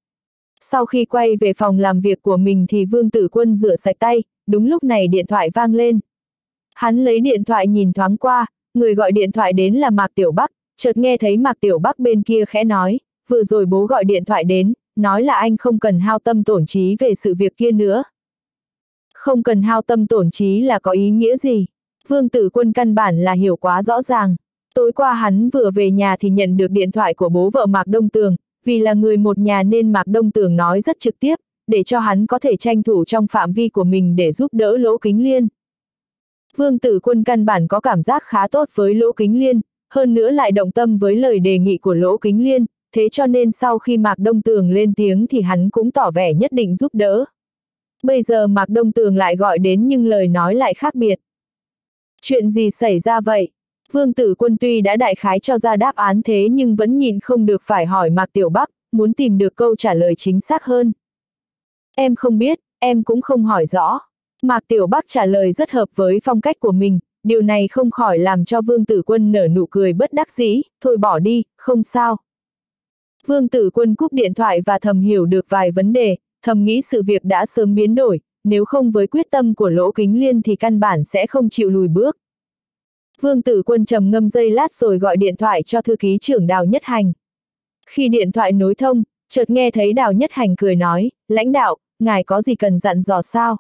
Sau khi quay về phòng làm việc của mình thì Vương Tử Quân rửa sạch tay, đúng lúc này điện thoại vang lên. Hắn lấy điện thoại nhìn thoáng qua, người gọi điện thoại đến là Mạc Tiểu Bắc, chợt nghe thấy Mạc Tiểu Bắc bên kia khẽ nói, vừa rồi bố gọi điện thoại đến, nói là anh không cần hao tâm tổn trí về sự việc kia nữa. Không cần hao tâm tổn trí là có ý nghĩa gì? Vương Tử Quân căn bản là hiểu quá rõ ràng. Tối qua hắn vừa về nhà thì nhận được điện thoại của bố vợ Mạc Đông Tường, vì là người một nhà nên Mạc Đông Tường nói rất trực tiếp, để cho hắn có thể tranh thủ trong phạm vi của mình để giúp đỡ Lỗ Kính Liên. Vương Tử Quân căn bản có cảm giác khá tốt với Lỗ Kính Liên, hơn nữa lại động tâm với lời đề nghị của Lỗ Kính Liên, thế cho nên sau khi Mạc Đông Tường lên tiếng thì hắn cũng tỏ vẻ nhất định giúp đỡ. Bây giờ Mạc Đông Tường lại gọi đến nhưng lời nói lại khác biệt. Chuyện gì xảy ra vậy? Vương Tử Quân tuy đã đại khái cho ra đáp án thế nhưng vẫn nhịn không được phải hỏi Mạc Tiểu Bắc, muốn tìm được câu trả lời chính xác hơn. Em không biết, em cũng không hỏi rõ. Mạc Tiểu Bắc trả lời rất hợp với phong cách của mình, điều này không khỏi làm cho Vương Tử Quân nở nụ cười bất đắc dĩ, thôi bỏ đi, không sao. Vương Tử Quân cúp điện thoại và thầm hiểu được vài vấn đề, thầm nghĩ sự việc đã sớm biến đổi, nếu không với quyết tâm của Lỗ Kính Liên thì căn bản sẽ không chịu lùi bước. Vương Tử Quân trầm ngâm giây lát rồi gọi điện thoại cho thư ký trưởng Đào Nhất Hành. Khi điện thoại nối thông, chợt nghe thấy Đào Nhất Hành cười nói, lãnh đạo, ngài có gì cần dặn dò sao?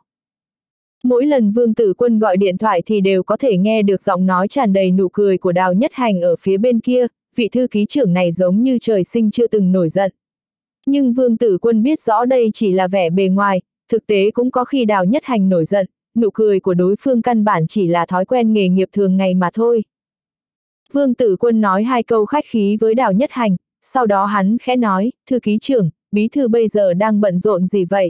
Mỗi lần Vương Tử Quân gọi điện thoại thì đều có thể nghe được giọng nói tràn đầy nụ cười của Đào Nhất Hành ở phía bên kia, vị thư ký trưởng này giống như trời sinh chưa từng nổi giận. Nhưng Vương Tử Quân biết rõ đây chỉ là vẻ bề ngoài, thực tế cũng có khi Đào Nhất Hành nổi giận, nụ cười của đối phương căn bản chỉ là thói quen nghề nghiệp thường ngày mà thôi. Vương Tử Quân nói hai câu khách khí với Đào Nhất Hành, sau đó hắn khẽ nói, thư ký trưởng, bí thư bây giờ đang bận rộn gì vậy?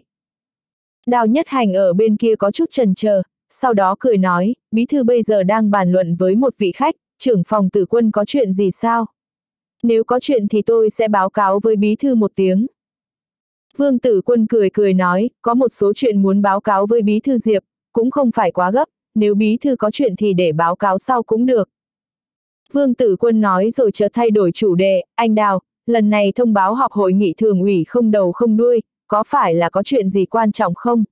Đào Nhất Hành ở bên kia có chút chần chờ, sau đó cười nói, bí thư bây giờ đang bàn luận với một vị khách, trưởng phòng Tử Quân có chuyện gì sao? Nếu có chuyện thì tôi sẽ báo cáo với bí thư một tiếng. Vương Tử Quân cười cười nói, có một số chuyện muốn báo cáo với bí thư Diệp, cũng không phải quá gấp, nếu bí thư có chuyện thì để báo cáo sau cũng được. Vương Tử Quân nói rồi chợt thay đổi chủ đề, anh Đào, lần này thông báo họp hội nghị thường ủy không đầu không đuôi, có phải là có chuyện gì quan trọng không?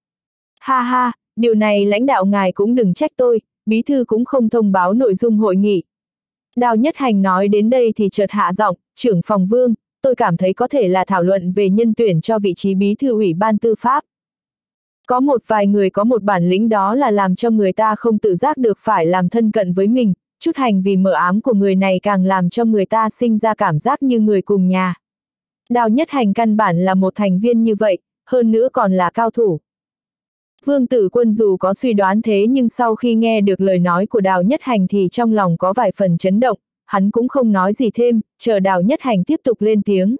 Ha ha, điều này lãnh đạo ngài cũng đừng trách tôi, bí thư cũng không thông báo nội dung hội nghị. Đào Nhất Hành nói đến đây thì chợt hạ giọng, trưởng phòng Vương, tôi cảm thấy có thể là thảo luận về nhân tuyển cho vị trí bí thư ủy ban tư pháp. Có một vài người có một bản lĩnh đó là làm cho người ta không tự giác được phải làm thân cận với mình, chút hành vi mờ ám của người này càng làm cho người ta sinh ra cảm giác như người cùng nhà. Đào Nhất Hành căn bản là một thành viên như vậy, hơn nữa còn là cao thủ. Vương Tử Quân dù có suy đoán thế nhưng sau khi nghe được lời nói của Đào Nhất Hành thì trong lòng có vài phần chấn động, hắn cũng không nói gì thêm, chờ Đào Nhất Hành tiếp tục lên tiếng.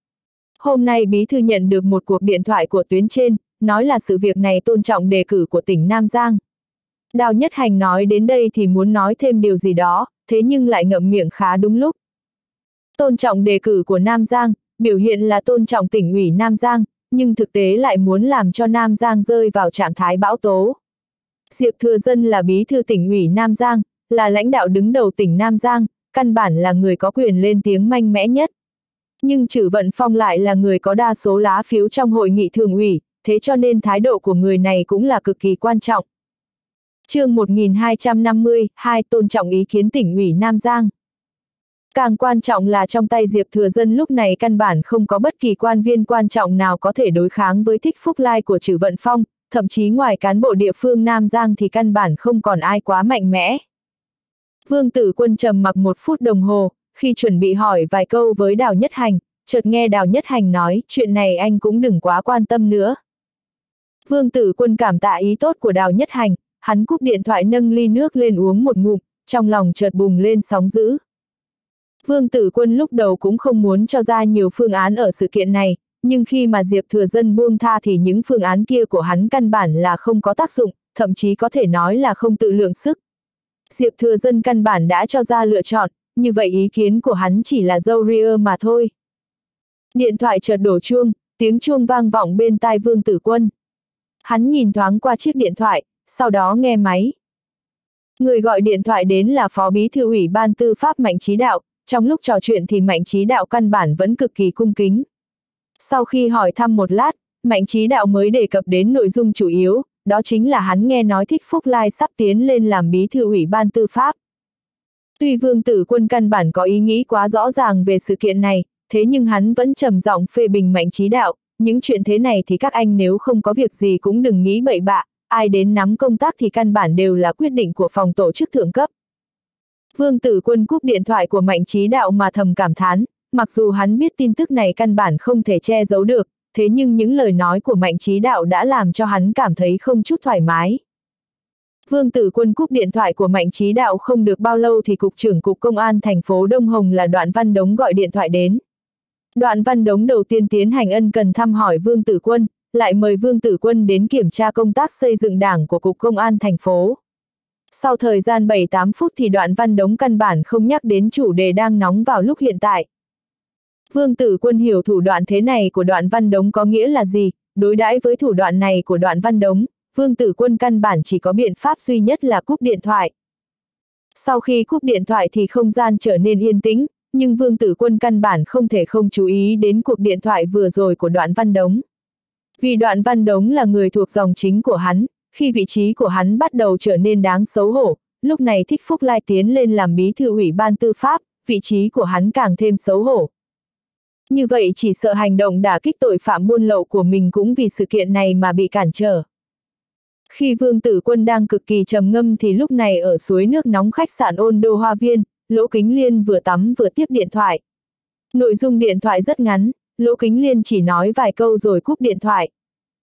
Hôm nay bí thư nhận được một cuộc điện thoại của tuyến trên, nói là sự việc này tôn trọng đề cử của tỉnh Nam Giang. Đào Nhất Hành nói đến đây thì muốn nói thêm điều gì đó, thế nhưng lại ngậm miệng khá đúng lúc. Tôn trọng đề cử của Nam Giang, biểu hiện là tôn trọng tỉnh ủy Nam Giang, nhưng thực tế lại muốn làm cho Nam Giang rơi vào trạng thái bão tố. Diệp Thừa Dân là bí thư tỉnh ủy Nam Giang, là lãnh đạo đứng đầu tỉnh Nam Giang, căn bản là người có quyền lên tiếng mạnh mẽ nhất. Nhưng Trử Vận Phong lại là người có đa số lá phiếu trong hội nghị thường ủy, thế cho nên thái độ của người này cũng là cực kỳ quan trọng. Chương 1250, 2 tôn trọng ý kiến tỉnh ủy Nam Giang. Càng quan trọng là trong tay Diệp Thừa Dân lúc này căn bản không có bất kỳ quan viên quan trọng nào có thể đối kháng với Thích Phúc Lai của Trử Vận Phong, thậm chí ngoài cán bộ địa phương Nam Giang thì căn bản không còn ai quá mạnh mẽ. Vương Tử Quân trầm mặc 1 phút đồng hồ, khi chuẩn bị hỏi vài câu với Đào Nhất Hành, chợt nghe Đào Nhất Hành nói, chuyện này anh cũng đừng quá quan tâm nữa. Vương Tử Quân cảm tạ ý tốt của Đào Nhất Hành, hắn cúp điện thoại nâng ly nước lên uống một ngụm, trong lòng chợt bùng lên sóng dữ. Vương Tử Quân lúc đầu cũng không muốn cho ra nhiều phương án ở sự kiện này, nhưng khi mà Diệp Thừa Dân buông tha thì những phương án kia của hắn căn bản là không có tác dụng, thậm chí có thể nói là không tự lượng sức. Diệp Thừa Dân căn bản đã cho ra lựa chọn, như vậy ý kiến của hắn chỉ là râu ria mà thôi. Điện thoại chợt đổ chuông, tiếng chuông vang vọng bên tai Vương Tử Quân. Hắn nhìn thoáng qua chiếc điện thoại, sau đó nghe máy. Người gọi điện thoại đến là Phó Bí thư Ủy ban Tư pháp Mạnh Chí Đạo, trong lúc trò chuyện thì Mạnh Chí Đạo căn bản vẫn cực kỳ cung kính. Sau khi hỏi thăm một lát, Mạnh Chí Đạo mới đề cập đến nội dung chủ yếu, đó chính là hắn nghe nói Thích Phúc Lai sắp tiến lên làm Bí thư Ủy ban Tư pháp. Tuy Vương Tử Quân căn bản có ý nghĩ quá rõ ràng về sự kiện này, thế nhưng hắn vẫn trầm giọng phê bình Mạnh Chí Đạo, những chuyện thế này thì các anh nếu không có việc gì cũng đừng nghĩ bậy bạ, ai đến nắm công tác thì căn bản đều là quyết định của phòng tổ chức thượng cấp. Vương Tử Quân cúp điện thoại của Mạnh Chí Đạo mà thầm cảm thán, mặc dù hắn biết tin tức này căn bản không thể che giấu được, thế nhưng những lời nói của Mạnh Chí Đạo đã làm cho hắn cảm thấy không chút thoải mái. Vương Tử Quân cúp điện thoại của Mạnh Chí Đạo không được bao lâu thì Cục trưởng Cục Công an thành phố Đông Hồng là Đoạn Văn Đống gọi điện thoại đến. Đoạn Văn Đống đầu tiên tiến hành ân cần thăm hỏi Vương Tử Quân, lại mời Vương Tử Quân đến kiểm tra công tác xây dựng đảng của Cục Công an thành phố. Sau thời gian 7-8 phút thì Đoạn Văn Đống căn bản không nhắc đến chủ đề đang nóng vào lúc hiện tại. Vương Tử Quân hiểu thủ đoạn thế này của Đoạn Văn Đống có nghĩa là gì, đối đãi với thủ đoạn này của Đoạn Văn Đống, Vương Tử Quân căn bản chỉ có biện pháp duy nhất là cúp điện thoại. Sau khi cúp điện thoại thì không gian trở nên yên tĩnh, nhưng Vương Tử Quân căn bản không thể không chú ý đến cuộc điện thoại vừa rồi của Đoạn Văn Đống. Vì Đoạn Văn Đống là người thuộc dòng chính của hắn, khi vị trí của hắn bắt đầu trở nên đáng xấu hổ, lúc này Thích Phúc Lai tiến lên làm Bí thư Ủy ban Tư pháp, vị trí của hắn càng thêm xấu hổ. Như vậy chỉ sợ hành động đả kích tội phạm buôn lậu của mình cũng vì sự kiện này mà bị cản trở. Khi Vương Tử Quân đang cực kỳ trầm ngâm thì lúc này ở suối nước nóng khách sạn Ôn Đô Hoa Viên, Lỗ Kính Liên vừa tắm vừa tiếp điện thoại. Nội dung điện thoại rất ngắn, Lỗ Kính Liên chỉ nói vài câu rồi cúp điện thoại.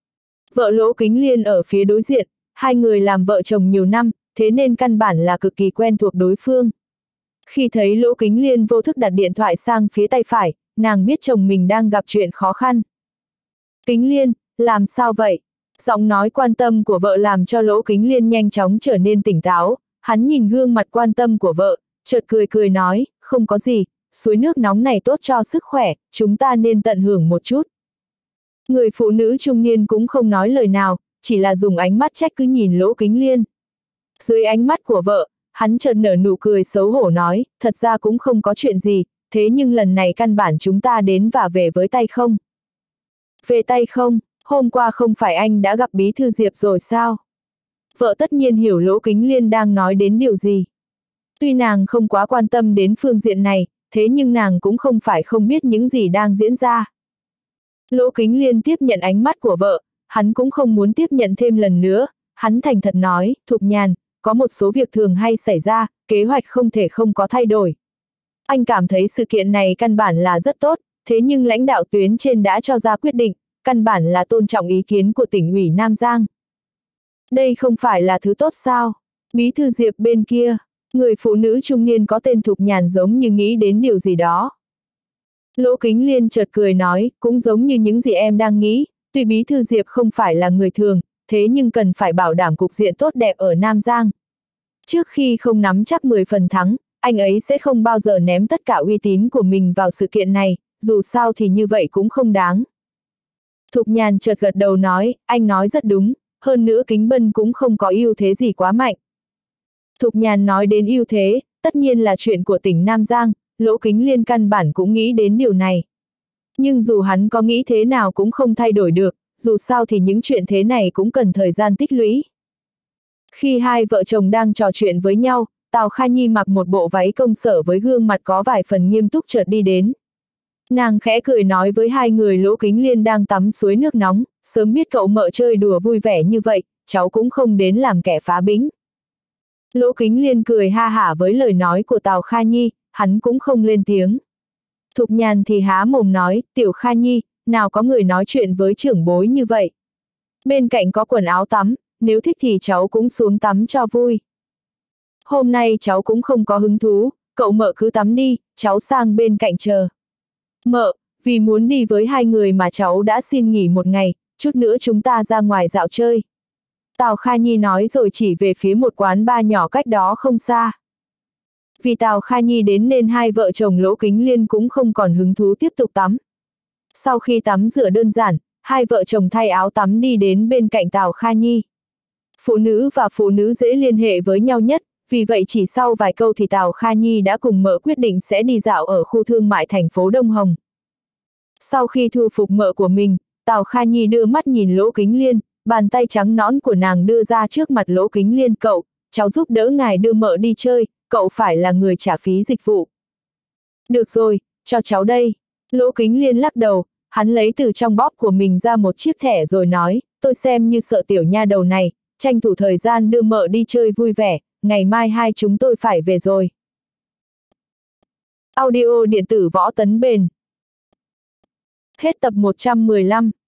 Vợ Lỗ Kính Liên ở phía đối diện, hai người làm vợ chồng nhiều năm, thế nên căn bản là cực kỳ quen thuộc đối phương. Khi thấy Lỗ Kính Liên vô thức đặt điện thoại sang phía tay phải, nàng biết chồng mình đang gặp chuyện khó khăn. Kính Liên, làm sao vậy? Giọng nói quan tâm của vợ làm cho Lỗ Kính Liên nhanh chóng trở nên tỉnh táo, hắn nhìn gương mặt quan tâm của vợ, chợt cười cười nói, không có gì, suối nước nóng này tốt cho sức khỏe, chúng ta nên tận hưởng một chút. Người phụ nữ trung niên cũng không nói lời nào, chỉ là dùng ánh mắt trách cứ nhìn Lỗ Kính Liên. Dưới ánh mắt của vợ, hắn chợt nở nụ cười xấu hổ nói, thật ra cũng không có chuyện gì, thế nhưng lần này căn bản chúng ta đến và về với tay không. Về tay không, hôm qua không phải anh đã gặp Bí thư Diệp rồi sao? Vợ tất nhiên hiểu Lỗ Kính Liên đang nói đến điều gì. Tuy nàng không quá quan tâm đến phương diện này, thế nhưng nàng cũng không phải không biết những gì đang diễn ra. Lỗ Kính Liên tiếp nhận ánh mắt của vợ, hắn cũng không muốn tiếp nhận thêm lần nữa, hắn thành thật nói, Thục Nhàn, có một số việc thường hay xảy ra, kế hoạch không thể không có thay đổi. Anh cảm thấy sự kiện này căn bản là rất tốt, thế nhưng lãnh đạo tuyến trên đã cho ra quyết định, căn bản là tôn trọng ý kiến của tỉnh ủy Nam Giang. Đây không phải là thứ tốt sao? Bí thư Diệp bên kia, người phụ nữ trung niên có tên Thục Nhàn giống như nghĩ đến điều gì đó. Lỗ Kính Liên chợt cười nói, cũng giống như những gì em đang nghĩ, tuy bí thư Diệp không phải là người thường, thế nhưng cần phải bảo đảm cục diện tốt đẹp ở Nam Giang. Trước khi không nắm chắc 10 phần thắng, anh ấy sẽ không bao giờ ném tất cả uy tín của mình vào sự kiện này, dù sao thì như vậy cũng không đáng. Thục Nhàn chợt gật đầu nói, anh nói rất đúng, hơn nữa Kính Bân cũng không có ưu thế gì quá mạnh. Thục Nhàn nói đến ưu thế, tất nhiên là chuyện của tỉnh Nam Giang, Lỗ Kính Liên căn bản cũng nghĩ đến điều này. Nhưng dù hắn có nghĩ thế nào cũng không thay đổi được, dù sao thì những chuyện thế này cũng cần thời gian tích lũy. Khi hai vợ chồng đang trò chuyện với nhau, Tào Kha Nhi mặc một bộ váy công sở với gương mặt có vài phần nghiêm túc chợt đi đến. Nàng khẽ cười nói với hai người Lỗ Kính Liên đang tắm suối nước nóng, sớm biết cậu mợ chơi đùa vui vẻ như vậy, cháu cũng không đến làm kẻ phá bĩnh. Lỗ Kính Liên cười ha hả với lời nói của Tào Kha Nhi, hắn cũng không lên tiếng. Thục Nhàn thì há mồm nói, Tiểu Kha Nhi, nào có người nói chuyện với trưởng bối như vậy. Bên cạnh có quần áo tắm, nếu thích thì cháu cũng xuống tắm cho vui. Hôm nay cháu cũng không có hứng thú, cậu mợ cứ tắm đi, cháu sang bên cạnh chờ. Mợ, vì muốn đi với hai người mà cháu đã xin nghỉ một ngày, chút nữa chúng ta ra ngoài dạo chơi. Tào Kha Nhi nói rồi chỉ về phía một quán bar nhỏ cách đó không xa. Vì Tào Kha Nhi đến nên hai vợ chồng Lỗ Kính Liên cũng không còn hứng thú tiếp tục tắm. Sau khi tắm rửa đơn giản, hai vợ chồng thay áo tắm đi đến bên cạnh Tào Kha Nhi. Phụ nữ và phụ nữ dễ liên hệ với nhau nhất, vì vậy chỉ sau vài câu thì Tào Kha Nhi đã cùng mợ quyết định sẽ đi dạo ở khu thương mại thành phố Đông Hồng. Sau khi thu phục mợ của mình, Tào Kha Nhi đưa mắt nhìn Lỗ Kính Liên, bàn tay trắng nõn của nàng đưa ra trước mặt Lỗ Kính Liên, cậu, cháu giúp đỡ ngài đưa mợ đi chơi, cậu phải là người trả phí dịch vụ. Được rồi, cho cháu đây. Lỗ Kính Liên lắc đầu, hắn lấy từ trong bóp của mình ra một chiếc thẻ rồi nói, tôi xem như sợ tiểu nha đầu này, tranh thủ thời gian đưa mợ đi chơi vui vẻ, ngày mai hai chúng tôi phải về rồi. Audio điện tử Võ Tấn Bền. Hết tập 115.